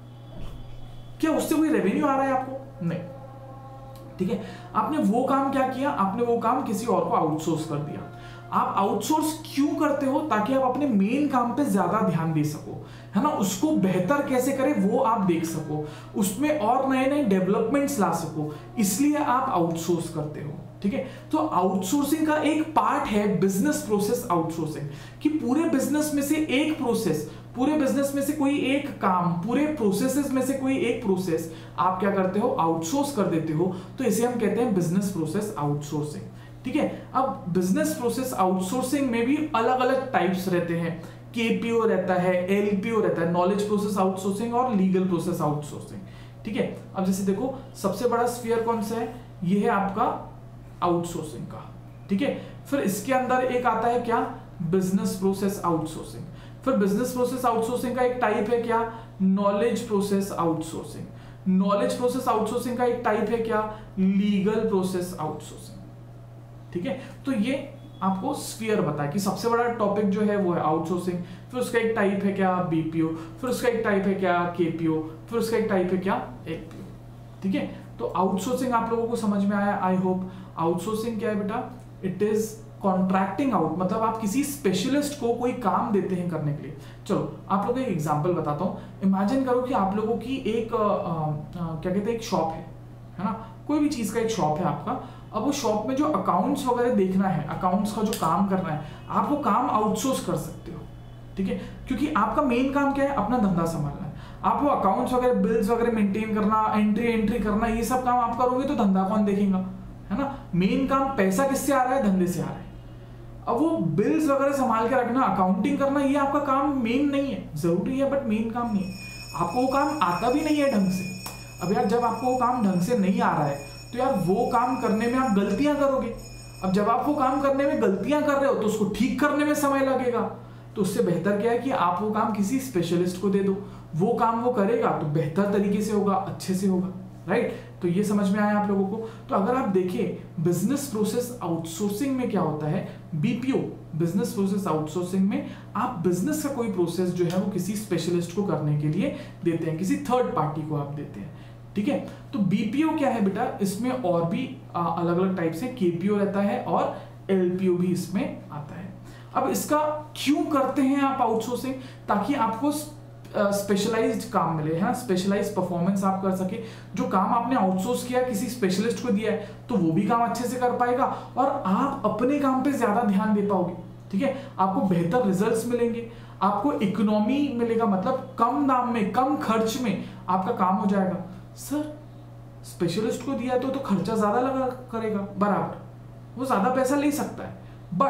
A: क्या उससे कोई रेवेन्यू आ रहा है आपको? नहीं, ठीक है। आपने वो काम क्या किया, आपने वो काम किसी और को आउटसोर्स कर दिया। आप आउटसोर्स क्यों करते हो? ताकि आप अपने मेन काम पे ज्यादा ध्यान दे सको, है ना। उसको बेहतर कैसे करें वो आप देख सको, उसमें और नए नए डेवलपमेंट्स ला सको, इसलिए आप आउटसोर्स करते हो, ठीक है। तो आउटसोर्सिंग का एक पार्ट है बिजनेस प्रोसेस आउटसोर्सिंग, कि पूरे बिजनेस में से एक प्रोसेस, पूरे बिजनेस में से कोई एक काम, पूरे प्रोसेसेस में से कोई एक प्रोसेस आप क्या करते हो, आउटसोर्स कर देते हो। तो इसे हम कहते हैं बिजनेस प्रोसेस आउटसोर्सिंग, ठीक है। अब बिजनेस प्रोसेस आउटसोर्सिंग में भी अलग अलग टाइप्स रहते हैं। केपीओ रहता है, एलपीओ रहता है, नॉलेज प्रोसेस आउटसोर्सिंग और लीगल प्रोसेस आउटसोर्सिंग, ठीक है। अब जैसे देखो सबसे बड़ा स्फीयर कौन सा है, ये है आपका आउटसोर्सिंग का, ठीक है। फिर इसके अंदर एक आता है क्या, बिजनेस प्रोसेस आउटसोर्सिंग। फिर बिजनेस प्रोसेस आउटसोर्सिंग का एक टाइप है क्या, knowledge process outsourcing. Knowledge process outsourcing का एक टाइप है क्या, लीगल प्रोसेस आउटसोर्सिंग। ठीक है, तो ये आपको स्फीयर बताया कि सबसे बड़ा टॉपिक जो है वो है आउटसोर्सिंग, फिर उसका एक टाइप है क्या बीपीओ, फिर उसका एक टाइप है क्या केपीओ, फिर उसका एक टाइप है क्या एपीओ। ठीक है, तो आउटसोर्सिंग आप लोगों को समझ में आया आई होप। आउटसोर्सिंग क्या है बेटा, इट इज कॉन्ट्रैक्टिंग आउट, मतलब आप किसी स्पेशलिस्ट को कोई काम देते हैं करने के लिए। चलो आप लोगों को एक एग्जांपल बताता हूँ। इमेजिन करो कि आप लोगों की एक क्या कहते हैं एक शॉप है ना, कोई भी चीज का एक शॉप है आपका। अब वो शॉप में जो अकाउंट्स वगैरह देखना है, अकाउंट्स का जो काम करना है, आप वो काम आउटसोर्स कर सकते हो। ठीक है, क्योंकि आपका मेन काम क्या है, अपना धंधा संभालना है। आप वो अकाउंट्स वगैरह, बिल्स वगैरह मेंटेन करना, एंट्री करना, ये सब काम आप करोगे तो धंधा कौन देखेगा, है ना। मेन काम पैसा किससे आ रहा है, धंधे से आ रहा है। अब वो बिल्स वगैरह संभाल के रखना, अकाउंटिंग करना, ये आपका काम मेन नहीं है, जरूरी है बट मेन काम नहीं है। आपको वो काम आता भी नहीं है ढंग से। अब यार जब आपको वो काम ढंग से नहीं आ रहा है तो यार वो काम करने में आप गलतियां करोगे। अब जब आप वो काम करने में गलतियां कर रहे हो तो उसको ठीक करने में समय लगेगा। तो उससे बेहतर क्या है कि आप वो काम किसी स्पेशलिस्ट को दे दो, वो काम वो करेगा तो बेहतर तरीके से होगा, अच्छे से होगा, राइट। तो ये समझ में आया आप लोगों को। तो अगर आप देखें बिजनेस प्रोसेस आउटसोर्सिंग में क्या होता है, बीपीओ बिजनेस प्रोसेस आउटसोर्सिंग में आप बिजनेस का कोई प्रोसेस जो है वो किसी स्पेशलिस्ट को करने के लिए देते हैं, किसी थर्ड पार्टी को आप देते हैं। ठीक है, तो बीपीओ क्या है बेटा, इसमें और भी अलग अलग टाइप से केपीओ रहता है और एलपीओ भी इसमें आता है। अब इसका क्यों करते हैं आप आउटसोर्सिंग, ताकि आपको स्पेशलाइज्ड काम मिले, है ना, स्पेशलाइज्ड परफॉर्मेंस आप कर सके। जो काम आपने आउटसोर्स किया, किसी स्पेशलिस्ट को दिया है, तो वो भी काम अच्छे से कर पाएगा और आप अपने काम पे ज्यादा ध्यान दे पाओगे। ठीक है, आपको बेहतर रिजल्ट्स मिलेंगे, आपको इकोनॉमी मिलेगा, मतलब कम दाम में, कम खर्च में आपका काम हो जाएगा। सर स्पेशलिस्ट को दिया तो खर्चा ज्यादा लगा करेगा, बराबर, वो ज्यादा पैसा ले सकता है,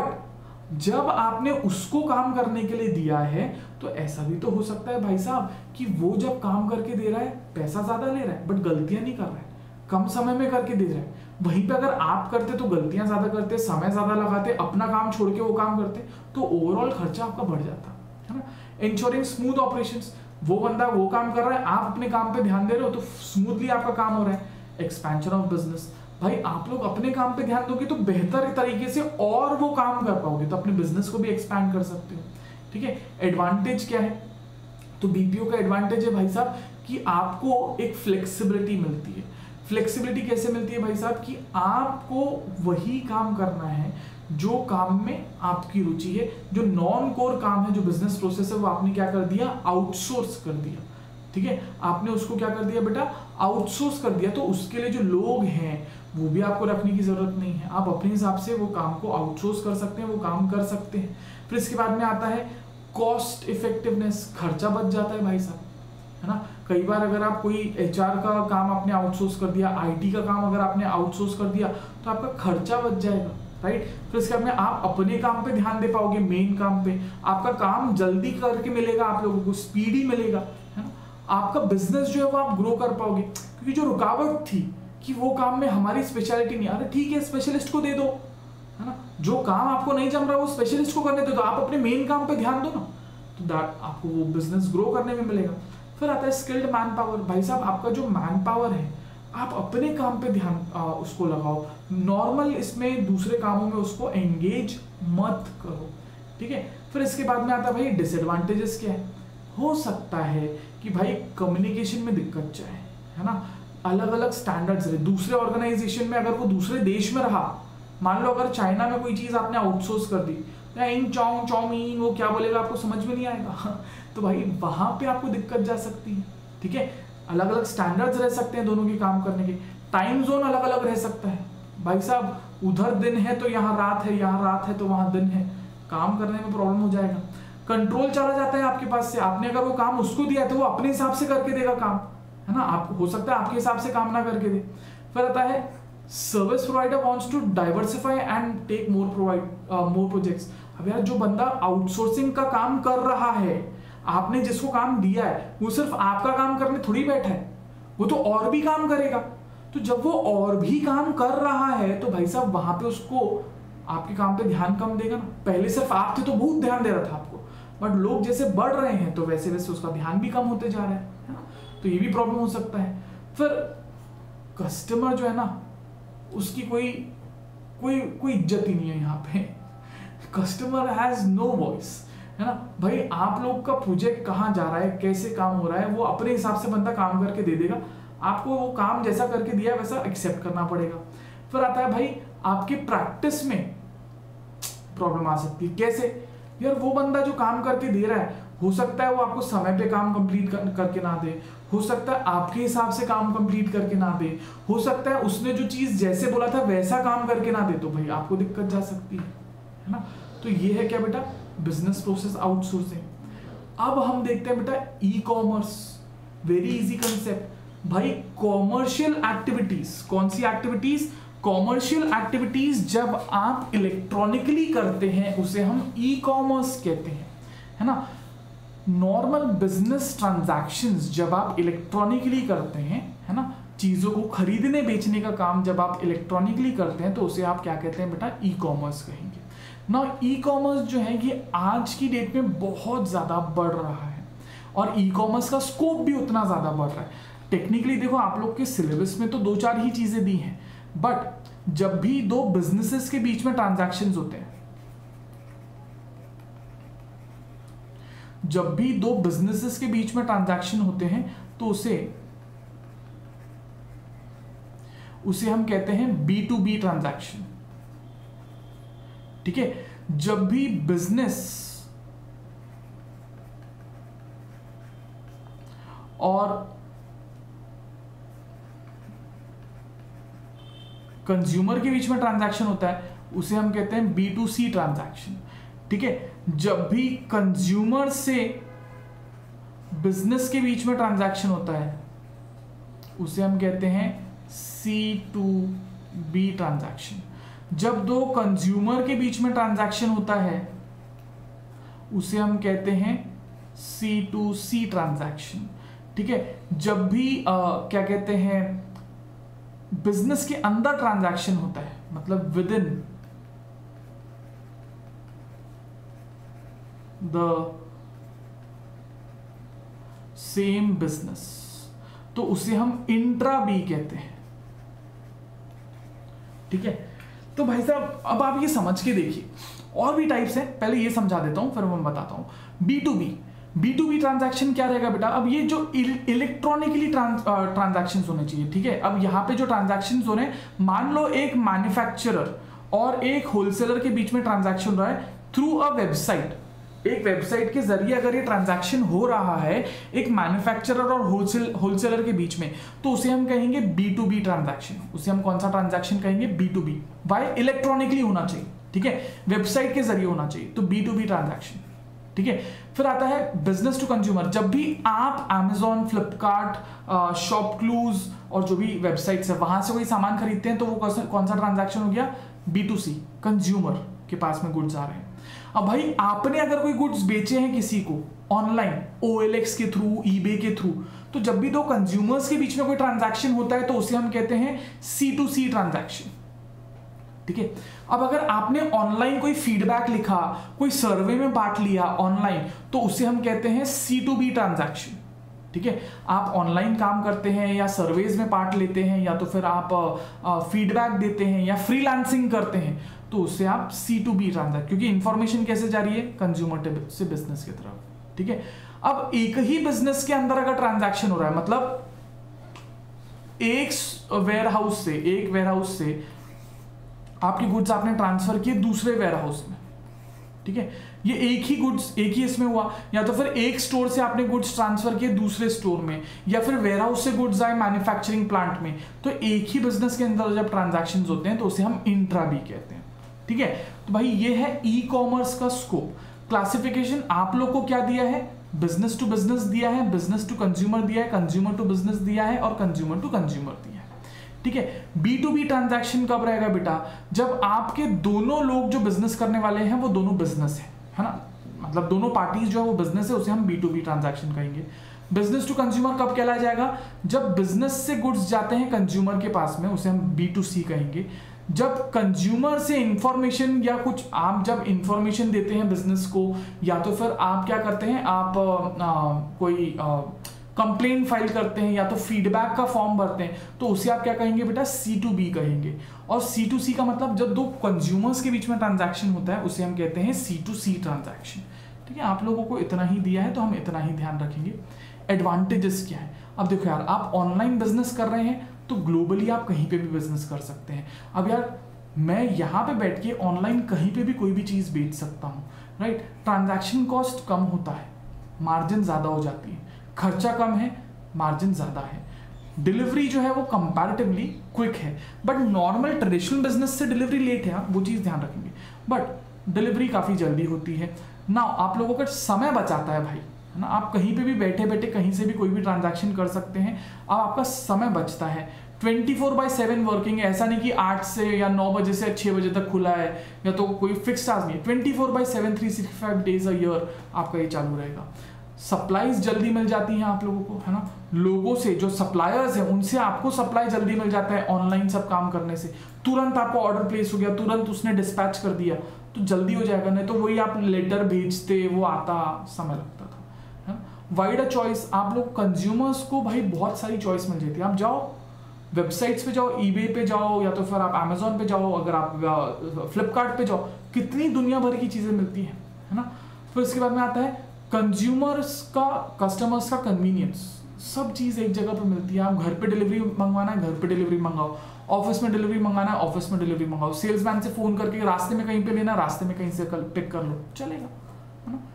A: बट जब आपने उसको काम करने के लिए दिया है तो ऐसा भी तो हो सकता है भाई साहब कि वो जब काम करके दे रहा है पैसा ज्यादा ले रहा है बट गलतियां नहीं कर रहा है, कम समय में करके दे रहा है। वहीं पे अगर आप करते तो गलतियां ज्यादा करते, समय ज्यादा लगाते, अपना काम छोड़ के वो काम करते, तो ओवरऑल खर्चा आपका बढ़ जाता, है ना। इंश्योरिंग स्मूथ ऑपरेशंस, वो बंदा वो काम कर रहा है, आप अपने काम पे ध्यान दे रहे हो तो स्मूथली आपका काम हो रहा है। एक्सपेंशन ऑफ बिजनेस, भाई आप लोग अपने काम पे ध्यान दोगे तो बेहतर तरीके से और वो काम कर पाओगे, तो अपने बिजनेस को भी एक्सपैंड कर सकते हो। ठीक है, एडवांटेज क्या है, तो बीपीओ का एडवांटेज है भाई साहब कि आपको एक फ्लेक्सिबिलिटी मिलती है। फ्लेक्सिबिलिटी कैसे मिलती है भाई साहब, कि आपको वही काम करना है जो काम में आपकी रुचि है। जो नॉन कोर काम है, जो बिजनेस प्रोसेस है, वो आपने क्या कर दिया, आउटसोर्स कर दिया। ठीक है, आपने उसको क्या कर दिया बेटा, आउटसोर्स कर दिया। तो उसके लिए जो लोग हैं वो भी आपको रखने की जरूरत नहीं है, आप अपने हिसाब से वो काम को आउटसोर्स कर सकते हैं, वो काम कर सकते हैं। फिर इसके बाद में आता है कॉस्ट इफेक्टिवनेस, खर्चा बच जाता है भाई साहब, है ना। कई बार अगर आप कोई एचआर का काम आपने आउटसोर्स कर दिया, आईटी का काम अगर आपने आउटसोर्स कर दिया तो आपका खर्चा बच जाएगा, राइट। फिर इसके बाद में आप अपने काम पे ध्यान दे पाओगे, मेन काम पे आपका काम जल्दी करके मिलेगा, आप लोगों को स्पीडी मिलेगा, है ना। आपका बिजनेस जो है वो आप ग्रो कर पाओगे, क्योंकि जो रुकावट थी कि वो काम में हमारी स्पेशलिटी नहीं, अरे ठीक है स्पेशलिस्ट को दे दो, है ना। जो काम आपको नहीं जम रहा वो स्पेशलिस्ट को करने दो, तो आप अपने मेन काम पे ध्यान दो ना, तो दैट आपको वो बिजनेस ग्रो करने में मिलेगा। फिर आता है स्किल्ड मैन पावर, भाई साहब आपका जो मैन पावर है आप अपने काम पे ध्यान उसको लगाओ, नॉर्मल इसमें दूसरे कामों में उसको एंगेज मत करो। ठीक है, फिर इसके बाद में आता है भाई डिसएडवांटेजेस क्या है। हो सकता है कि भाई कम्युनिकेशन में दिक्कत जाए, है ना, अलग अलग स्टैंडर्ड्स रहे दूसरे ऑर्गेनाइजेशन में। अगर वो दूसरे देश में रहा, मान लो अगर चाइना में कोई चीज आपने आउटसोर्स कर दी, इन चाउमीन वो क्या बोलेगा आपको समझ में नहीं आएगा तो भाई वहां पे आपको दिक्कत जा सकती है। ठीक है, अलग अलग स्टैंडर्ड्स रह सकते हैं दोनों के काम करने के, टाइम जोन अलग अलग रह सकता है भाई साहब, उधर दिन है तो यहाँ रात है, यहाँ रात है तो वहां दिन है, काम करने में प्रॉब्लम हो जाएगा। कंट्रोल चला जाता है आपके पास से, आपने अगर वो काम उसको दिया तो वो अपने हिसाब से करके देगा काम, है ना, आप हो सकता है आपके हिसाब से काम ना करके दे। फिर आता है service provider wants to diversify and take more projects. अब यार जो बंदा आउटसोर्सिंग का काम कर रहा है, आपने जिसको काम दिया है वो सिर्फ आपका काम करने थोड़ी बैठा है, वो तो और भी काम करेगा। तो जब वो और भी काम कर रहा है तो भाई साहब वहां पे उसको आपके काम पे ध्यान कम देगा ना। पहले सिर्फ आप थे तो बहुत ध्यान दे रहा था आपको, बट लोग जैसे बढ़ रहे हैं तो वैसे वैसे उसका ध्यान भी कम होते जा रहा है ना, तो ये भी प्रॉब्लम हो सकता है। फिर कस्टमर जो है ना, उसकी कोई कोई कोई इज्जत ही नहीं है यहाँ पे। कस्टमर हैज नो वॉइस, है ना भाई। आप लोग का प्रोजेक्ट कहाँ जा रहा है, कैसे काम हो रहा है, वो अपने हिसाब से बंदा काम करके दे देगा आपको। वो काम जैसा करके दिया वैसा एक्सेप्ट करना पड़ेगा। फिर आता है भाई आपकी प्रैक्टिस में प्रॉब्लम आ सकती है। कैसे यार, वो बंदा जो काम करके दे रहा है, हो सकता है वो आपको समय पे काम कंप्लीट करके ना दे, हो सकता है आपके हिसाब से काम कंप्लीट करके ना दे, हो सकता है उसने जो चीज जैसे बोला था वैसा काम करके ना दे, तो भाई आपको दिक्कत जा सकती है ना। तो ये है क्या बेटा, बिजनेस प्रोसेस आउटसोर्सिंग। अब हम देखते हैं बेटा e commerce, very easy concept भाई। कॉमर्शियल एक्टिविटीज, कौन सी एक्टिविटीज, कॉमर्शियल एक्टिविटीज जब आप इलेक्ट्रॉनिकली करते हैं उसे हम ई कॉमर्स कहते हैं, है ना। नॉर्मल बिजनेस ट्रांजैक्शंस जब आप इलेक्ट्रॉनिकली करते हैं, है ना, चीजों को खरीदने बेचने का काम जब आप इलेक्ट्रॉनिकली करते हैं तो उसे आप क्या कहते हैं बेटा, ई कॉमर्स कहेंगे ना। ई कॉमर्स जो है ये आज की डेट में बहुत ज्यादा बढ़ रहा है और ई कॉमर्स का स्कोप भी उतना ज्यादा बढ़ रहा है। टेक्निकली देखो, आप लोग के सिलेबस में तो 2-4 ही चीजें दी हैं, बट जब भी दो बिजनेसेस के बीच में ट्रांजैक्शंस होते हैं, जब भी दो बिजनेसेस के बीच में ट्रांजैक्शन होते हैं तो उसे हम कहते हैं B2B ट्रांजैक्शन। ठीक है, जब भी बिजनेस और कंज्यूमर के बीच में ट्रांजैक्शन होता है उसे हम कहते हैं B2C ट्रांजैक्शन। ठीक है, जब भी कंज्यूमर से बिजनेस के बीच में ट्रांजैक्शन होता है उसे हम कहते हैं C2B ट्रांजैक्शन। जब दो कंज्यूमर के बीच में ट्रांजैक्शन होता है उसे हम कहते हैं C2C ट्रांजैक्शन। ठीक है, जब भी क्या कहते हैं, बिजनेस के अंदर ट्रांजैक्शन होता है, मतलब within the same business, तो उसे हम इंट्रा बी कहते हैं। ठीक है, तो भाई साहब अब आप ये समझ के देखिए, और भी टाइप्स हैं, पहले ये समझा देता हूं फिर मैं बताता हूं। B2B ट्रांजैक्शन क्या रहेगा बेटा, अब ये जो इलेक्ट्रॉनिकली ट्रांजैक्शंस होने चाहिए। ठीक है, अब यहां पे जो ट्रांजैक्शंस हो रहे हैं, मान लो एक मैन्युफैक्चरर और एक होलसेलर के बीच में ट्रांजैक्शन हो रहा है थ्रू अ वेबसाइट। एक वेबसाइट के जरिए अगर ये ट्रांजैक्शन हो रहा है एक मैन्युफैक्चरर और होलसेलर के बीच में, तो उसे हम कहेंगे B2B ट्रांजैक्शन। उसे हम कौन सा ट्रांजैक्शन कहेंगे, B2B। वाई, इलेक्ट्रॉनिकली होना चाहिए। ठीक है, वेबसाइट के जरिए होना चाहिए, तो B2B ट्रांजैक्शन। ठीक है, फिर आता है बिजनेस टू कंज्यूमर। जब भी आप Amazon, फ्लिपकार्ट, शॉपक्लूज और जो भी वेबसाइट्स है वहां से कोई सामान खरीदते हैं तो वो कौन सा ट्रांजैक्शन हो गया, B2C, कंज्यूमर के पास में गुड्स आ रहे हैं। अब भाई आपने अगर कोई गुड्स बेचे हैं किसी को ऑनलाइन, OLX के थ्रू, eBay के थ्रू, तो जब भी दो कंज्यूमर्स के बीच में कोई ट्रांजैक्शन होता है तो उसे हम कहते हैं C2C ट्रांजैक्शन। ठीक है, अब अगर आपने ऑनलाइन कोई फीडबैक लिखा, कोई सर्वे में बांट लिया ऑनलाइन, तो उसे हम कहते हैं C2B ट्रांजैक्शन। ठीक है, आप ऑनलाइन काम करते हैं या सर्वेज में पार्ट लेते हैं या तो फिर आप फीडबैक देते हैं या फ्रीलांसिंग करते हैं, तो उससे आप C2B ट्रांजैक्शन, क्योंकि इंफॉर्मेशन कैसे जा रही है, कंज्यूमर से बिजनेस की तरफ। ठीक है, अब एक ही बिजनेस के अंदर अगर ट्रांजैक्शन हो रहा है, मतलब एक वेयरहाउस से आपकी गुड्स आपने ट्रांसफर किए दूसरे वेयरहाउस में। ठीक है, ये एक ही इसमें हुआ, या तो फिर एक स्टोर से आपने गुड्स ट्रांसफर किए दूसरे स्टोर में, या फिर वेयरहाउस से गुड्स आए मैन्युफैक्चरिंग प्लांट में, तो एक ही बिजनेस के अंदर जब ट्रांजैक्शंस होते हैं तो उसे हम इंट्रा बी कहते हैं। ठीक है, तो भाई ये है ई कॉमर्स का स्कोप। क्लासिफिकेशन आप लोग को क्या दिया है, बिजनेस टू बिजनेस दिया है, बिजनेस टू कंज्यूमर दिया है, कंज्यूमर टू बिजनेस दिया है और कंज्यूमर टू कंज्यूमर दिया है। ठीक है, B2B ट्रांजैक्शन कब रहेगा बेटा, जब आपके दोनों लोग जो बिजनेस करने वाले हैं वो दोनों बिजनेस है ना, मतलब दोनों पार्टीज जो है वो बिजनेस है, उसे हम B2B ट्रांजैक्शन कहेंगे। बिजनेस टू कंज्यूमर कब कहलाया जाएगा, जब बिजनेस से गुड्स जाते हैं कंज्यूमर के पास में, उसे हम B2C कहेंगे। जब कंज्यूमर से इंफॉर्मेशन या कुछ आप जब इंफॉर्मेशन देते हैं बिजनेस को, या तो फिर आप क्या करते हैं, आप कोई कंप्लेंट फाइल करते हैं या तो फीडबैक का फॉर्म भरते हैं, तो उसे आप क्या कहेंगे बेटा, C2B कहेंगे। और C2C का मतलब जब दो कंज्यूमर्स के बीच में ट्रांजैक्शन होता है उसे हम कहते हैं C2C ट्रांजैक्शन। ठीक है, आप लोगों को इतना ही दिया है तो हम इतना ही ध्यान रखेंगे। एडवांटेजेस क्या है, अब देखो यार, आप ऑनलाइन बिजनेस कर रहे हैं तो ग्लोबली आप कहीं पे भी बिजनेस कर सकते हैं। अब यार मैं यहाँ पे बैठ के ऑनलाइन कहीं पे भी कोई भी चीज़ बेच सकता हूँ, राइट। ट्रांजैक्शन कॉस्ट कम होता है, मार्जिन ज़्यादा हो जाती है, खर्चा कम है, मार्जिन ज़्यादा है, डिलीवरी जो है वो कंपैरेटिवली क्विक है। बट नॉर्मल ट्रेडिशनल बिजनेस से डिलीवरी लेट है, वो चीज़ ध्यान रखेंगे, बट डिलीवरी काफ़ी जल्दी होती है ना। आप लोगों का समय बचाता है भाई, है ना। आप कहीं पे भी बैठे बैठे कहीं से भी कोई भी ट्रांजैक्शन कर सकते हैं, अब आपका समय बचता है। 24/7 वर्किंग है, ऐसा नहीं कि 8 से या 9 बजे से 6 बजे तक खुला है या तो कोई फिक्स टास्क नहीं है। 24/7 365 डेज अ ईयर आपका ये चालू रहेगा। सप्लाईज जल्दी मिल जाती हैं आप लोगों को, है ना। लोगों से जो सप्लायर्स हैं उनसे आपको सप्लाई जल्दी मिल जाता है ऑनलाइन सब काम करने से। तुरंत आपको ऑर्डर प्लेस हो गया, तुरंत उसने डिस्पैच कर दिया तो जल्दी हो जाएगा। नहीं तो वही आप लेटर भेजते, वो आता समय लगता था, है ना। वाइड चॉइस, आप लोग कंज्यूमर्स को भाई बहुत सारी चॉइस मिल जाती है। आप जाओ वेबसाइट्स पे जाओ, ईबे पे जाओ या तो फिर आप अमेजोन पे जाओ, अगर आप फ्लिपकार्ट पे जाओ, कितनी दुनिया भर की चीज़ें मिलती हैं, है ना। फिर इसके बाद में आता है कंज्यूमर्स का, कस्टमर्स का कन्वीनियंस। सब चीज़ एक जगह पे मिलती है। आप घर पे डिलीवरी मंगवाना है, घर पे डिलीवरी मंगाओ। ऑफिस में डिलीवरी मंगाना है, ऑफिस में डिलीवरी मंगाओ। सेल्समैन से फ़ोन करके रास्ते में कहीं पे लेना, रास्ते में कहीं से पिक कर लो, चलेगा, है ना।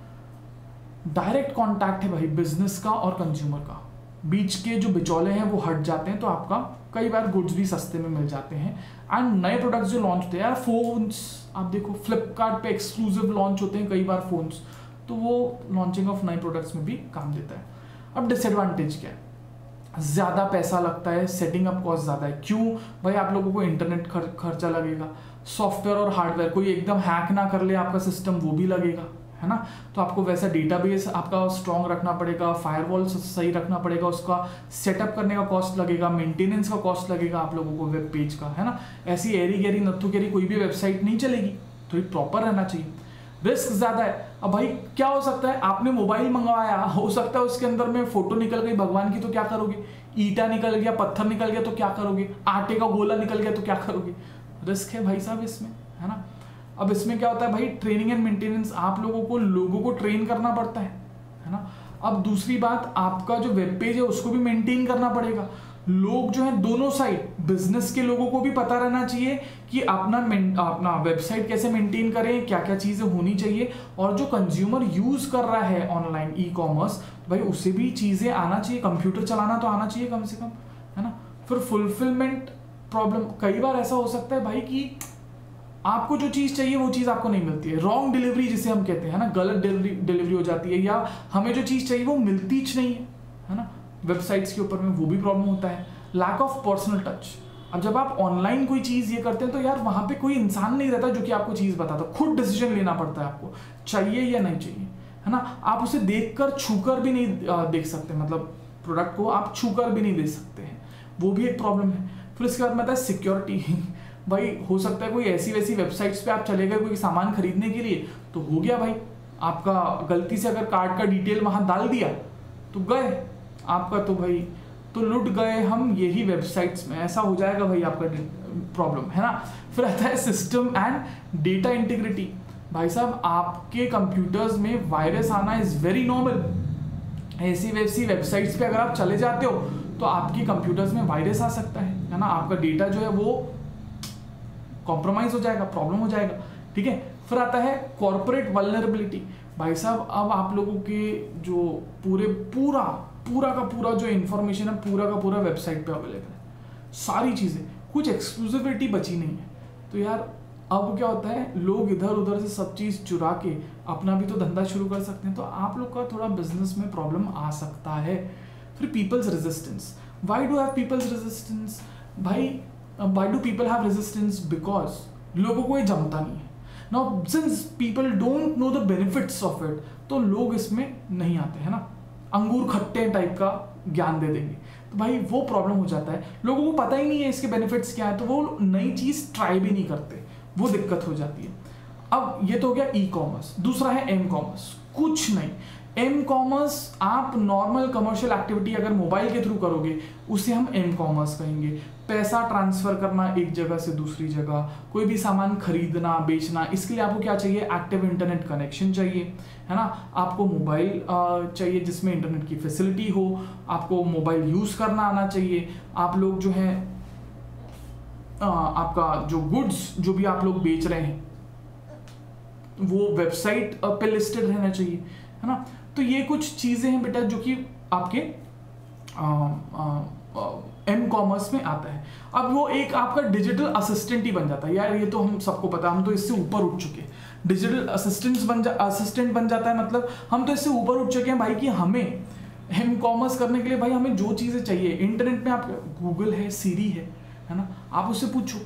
A: डायरेक्ट कॉन्टैक्ट है भाई बिजनेस का और कंज्यूमर का, बीच के जो बिचौले हैं वो हट जाते हैं, तो आपका कई बार गुड्स भी सस्ते में मिल जाते हैं। एंड नए प्रोडक्ट्स जो लॉन्च होते हैं यार, फोन्स आप देखो फ्लिपकार्ट पे एक्सक्लूसिव लॉन्च होते हैं कई बार फोन्स, तो वो लॉन्चिंग ऑफ नए प्रोडक्ट्स में भी काम देता है। अब डिसएडवांटेज क्या है, ज़्यादा पैसा लगता है, सेटिंग अप कॉस्ट ज़्यादा है। क्यों भाई, आप लोगों को इंटरनेट खर्चा लगेगा, सॉफ्टवेयर और हार्डवेयर, कोई एकदम हैक ना कर ले आपका सिस्टम वो भी लगेगा, है ना। तो आपको वैसा डेटाबेस आपका स्ट्रॉन्ग रखना पड़ेगा, फायरवॉल सही रखना पड़ेगा, उसका सेटअप करने का कॉस्ट लगेगा, मेंटेनेंस का कॉस्ट लगेगा आप लोगों को वेब पेज का, है ना। ऐसी एरी गैरी नत्थु गैरी कोई भी वेबसाइट नहीं चलेगी, तो ये प्रॉपर रहना चाहिए। रिस्क ज़्यादा है। अब भाई क्या हो सकता है, आपने मोबाइल मंगवाया, हो सकता है उसके अंदर में फोटो निकल गई भगवान की, तो क्या करोगे। ईटा निकल गया, पत्थर निकल गया तो क्या करोगे। आटे का गोला निकल गया तो क्या करोगे। रिस्क है भाई साहब इसमें, है ना। अब इसमें क्या होता है भाई, ट्रेनिंग एंड मेंटेनेंस, आप लोगों को ट्रेन करना पड़ता है ना। अब दूसरी बात, आपका जो वेब पेज है उसको भी मेंटेन करना पड़ेगा। लोग जो है दोनों साइड, बिजनेस के लोगों को भी पता रहना चाहिए कि अपना वेबसाइट कैसे मेंटेन करें, क्या क्या चीजें होनी चाहिए, और जो कंज्यूमर यूज कर रहा है ऑनलाइन ई कॉमर्स, भाई उसे भी चीजें आना चाहिए, कंप्यूटर चलाना तो आना चाहिए कम से कम, है ना। फिर फुलफिलमेंट प्रॉब्लम, कई बार ऐसा हो सकता है भाई कि आपको जो चीज़ चाहिए वो चीज़ आपको नहीं मिलती है, रॉन्ग डिलीवरी जिसे हम कहते हैं ना, गलत डिलीवरी हो जाती है, या हमें जो चीज़ चाहिए वो मिलती ही नहीं है ना। वेबसाइट्स के ऊपर में वो भी प्रॉब्लम होता है। लैक ऑफ पर्सनल टच, अब जब आप ऑनलाइन कोई चीज़ ये करते हैं तो यार वहाँ पे कोई इंसान नहीं रहता जो कि आपको चीज़ बताता, खुद डिसीजन लेना पड़ता है आपको, चाहिए या नहीं चाहिए, है ना। आप उसे देखकर छूकर भी नहीं देख सकते, मतलब प्रोडक्ट को आप छूकर भी नहीं दे सकते हैं, वो भी एक प्रॉब्लम है। फिर इसके बाद में आता है सिक्योरिटी। भाई हो सकता है कोई ऐसी वैसी वेबसाइट्स पे आप चले गए कोई सामान खरीदने के लिए, तो हो गया भाई आपका, गलती से अगर कार्ड का डिटेल वहाँ डाल दिया तो गए आपका, तो भाई तो लुट गए हम यही वेबसाइट्स में, ऐसा हो जाएगा भाई आपका प्रॉब्लम, है ना। फिर आता है सिस्टम एंड डेटा इंटीग्रिटी। भाई साहब आपके कंप्यूटर्स में वायरस आना इज वेरी नॉर्मल। ऐसी वैसी वेबसाइट्स पे अगर आप चले जाते हो तो आपके कंप्यूटर्स में वायरस आ सकता है ना, आपका डेटा जो है वो कॉम्प्रोमाइज हो जाएगा, प्रॉब्लम हो जाएगा, ठीक है। फिर आता है कॉर्पोरेट वल्नरेबिलिटी। भाई साहब अब आप लोगों के जो पूरा का पूरा जो इन्फॉर्मेशन है पूरा का पूरा वेबसाइट पे अवेलेबल है, सारी चीज़ें, कुछ एक्सक्लूसिविटी बची नहीं है। तो यार अब क्या होता है, लोग इधर उधर से सब चीज़ चुरा के अपना भी तो धंधा शुरू कर सकते हैं, तो आप लोग का थोड़ा बिजनेस में प्रॉब्लम आ सकता है। फिर people's resistance, why do have people's resistance भाई, why do people have resistance? Because लोगों को ये जमता नहीं है। Now since people don't know the benefits of it, तो लोग इसमें नहीं आते, है ना। अंगूर खट्टे टाइप का ज्ञान दे देंगे, तो भाई वो प्रॉब्लम हो जाता है, लोगों को पता ही नहीं है इसके बेनिफिट्स क्या है, तो वो नई चीज़ ट्राई भी नहीं करते, वो दिक्कत हो जाती है। अब ये तो हो गया ई कॉमर्स। दूसरा है एम कॉमर्स। कुछ नहीं, एम कॉमर्स आप नॉर्मल कमर्शियल एक्टिविटी अगर मोबाइल के थ्रू करोगे उसे हम एम कॉमर्स कहेंगे। पैसा ट्रांसफर करना एक जगह से दूसरी जगह, कोई भी सामान खरीदना बेचना, इसके लिए आपको क्या चाहिए, एक्टिव इंटरनेट कनेक्शन चाहिए, है ना। आपको मोबाइल चाहिए जिसमें इंटरनेट की फैसिलिटी हो, आपको मोबाइल यूज करना आना चाहिए, आप लोग जो है आपका जो गुड्स जो भी आप लोग बेच रहे हैं वो वेबसाइट पे लिस्टेड रहना चाहिए, है ना। तो ये कुछ चीजें हैं बेटा जो कि आपके एम कॉमर्स में आता है। अब वो एक आपका डिजिटल असिस्टेंट ही बन जाता है यार, ये तो हम सबको पता है, हम तो इससे ऊपर उठ चुके हैं। डिजिटल असिस्टेंट बन जाता है, मतलब हम तो इससे ऊपर उठ चुके हैं भाई कि हमें एम कॉमर्स करने के लिए भाई हमें जो चीजें चाहिए इंटरनेट में, आप गूगल है, सीरी है ना, आप उससे पूछो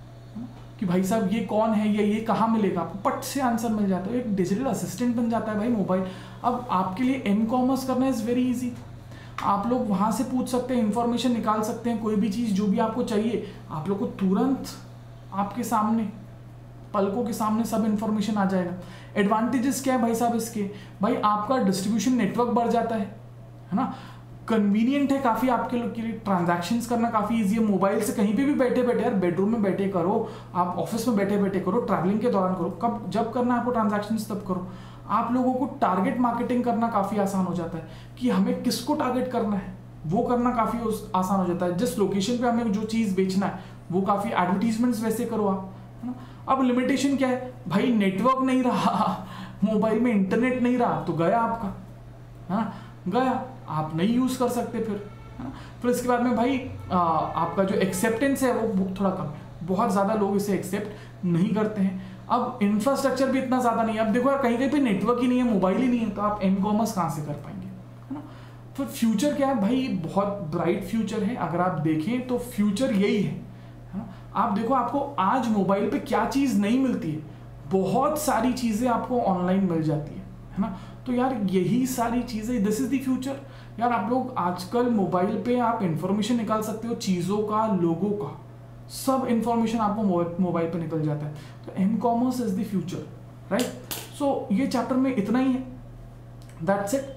A: कि भाई साहब ये कौन है या ये कहाँ मिलेगा, आपको पट से आंसर मिल जाता है। एक डिजिटल असिस्टेंट बन जाता है भाई मोबाइल। अब आपके लिए एम कॉमर्स करना इज वेरी इजी, आप लोग वहां से पूछ सकते हैं, इंफॉर्मेशन निकाल सकते हैं, कोई भी चीज जो भी आपको चाहिए आप लोग को तुरंत आपके सामने पलकों के सामने सब इंफॉर्मेशन आ जाएगा। एडवांटेजेस क्या है भाई साहब इसके, भाई आपका डिस्ट्रीब्यूशन नेटवर्क बढ़ जाता है ना, कन्वीनियंट है काफी आपके लोग के लिए, ट्रांजैक्शंस करना काफी इजी है, मोबाइल से कहीं पे भी बैठे बैठे, यार बेडरूम में बैठे करो, आप ऑफिस में बैठे बैठे करो, ट्रैवलिंग के दौरान करो, कब जब करना है आपको ट्रांजैक्शंस तब करो। आप लोगों को टारगेट मार्केटिंग करना काफी आसान हो जाता है कि हमें किसको टारगेट करना है, वो करना काफी आसान हो जाता है। जिस लोकेशन पे हमें जो चीज बेचना है वो काफी एडवर्टीजमेंट्स वैसे करो आप, है ना। अब लिमिटेशन क्या है भाई, नेटवर्क नहीं रहा मोबाइल में, इंटरनेट नहीं रहा तो गया आपका, है ना, गया, आप नहीं यूज कर सकते फिर, है ना। फिर इसके बाद में भाई आपका जो एक्सेप्टेंस है वो थोड़ा कम है, बहुत ज्यादा लोग इसे एक्सेप्ट नहीं करते हैं। अब इंफ्रास्ट्रक्चर भी इतना ज्यादा नहीं है, अब देखो यार कहीं कहीं पे नेटवर्क ही नहीं है, मोबाइल ही नहीं है, तो आप एम कॉमर्स कहाँ से कर पाएंगे, है ना। फिर फ्यूचर क्या है भाई, बहुत ब्राइट फ्यूचर है, अगर आप देखें तो फ्यूचर यही है ना। आप देखो आपको आज मोबाइल पे क्या चीज नहीं मिलती है, बहुत सारी चीजें आपको ऑनलाइन मिल जाती है ना। तो यार यही सारी चीजें, दिस इज द फ्यूचर यार। आप लोग आजकल मोबाइल पे आप इंफॉर्मेशन निकाल सकते हो, चीजों का, लोगों का, सब इंफॉर्मेशन आपको मोबाइल पे निकल जाता है। तो M commerce is the future, right. So ये चैप्टर में इतना ही है, दैट्स इट।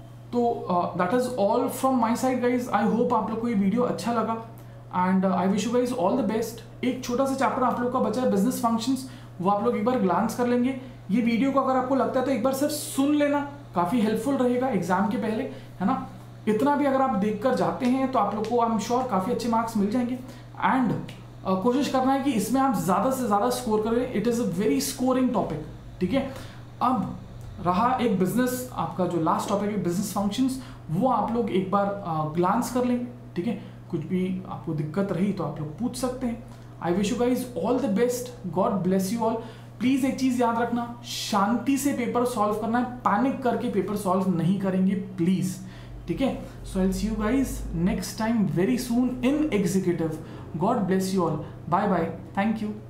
A: तो that is all from my side guys. I hope आप लोग को ये वीडियो अच्छा लगा and I wish you guys all the best. एक छोटा सा चैप्टर आप लोग का बचा है, बिजनेस फंक्शंस, वो आप लोग एक बार ग्लांस कर लेंगे। ये वीडियो को अगर आपको लगता है तो एक बार सिर्फ सुन लेना, काफी हेल्पफुल रहेगा एग्जाम के पहले, है ना। इतना भी अगर आप देखकर जाते हैं तो आप लोग को आई एम श्योर काफी अच्छे मार्क्स मिल जाएंगे। एंड कोशिश करना है कि इसमें आप ज्यादा से ज्यादा स्कोर करें, it is a very scoring topic, ठीक है। अब रहा एक बिजनेस, आपका जो लास्ट टॉपिक है बिजनेस फंक्शंस, वो आप लोग एक बार ग्लांस कर लेंगे, ठीक है। कुछ भी आपको दिक्कत रही तो आप लोग पूछ सकते हैं। I wish you guys all the best, God bless you all. Please एक चीज याद रखना, शांति से पेपर सॉल्व करना है, पैनिक करके पेपर सॉल्व नहीं करेंगे प्लीज, ठीक है। So I see you guys next time very soon in executive. God bless you all, bye bye, thank you.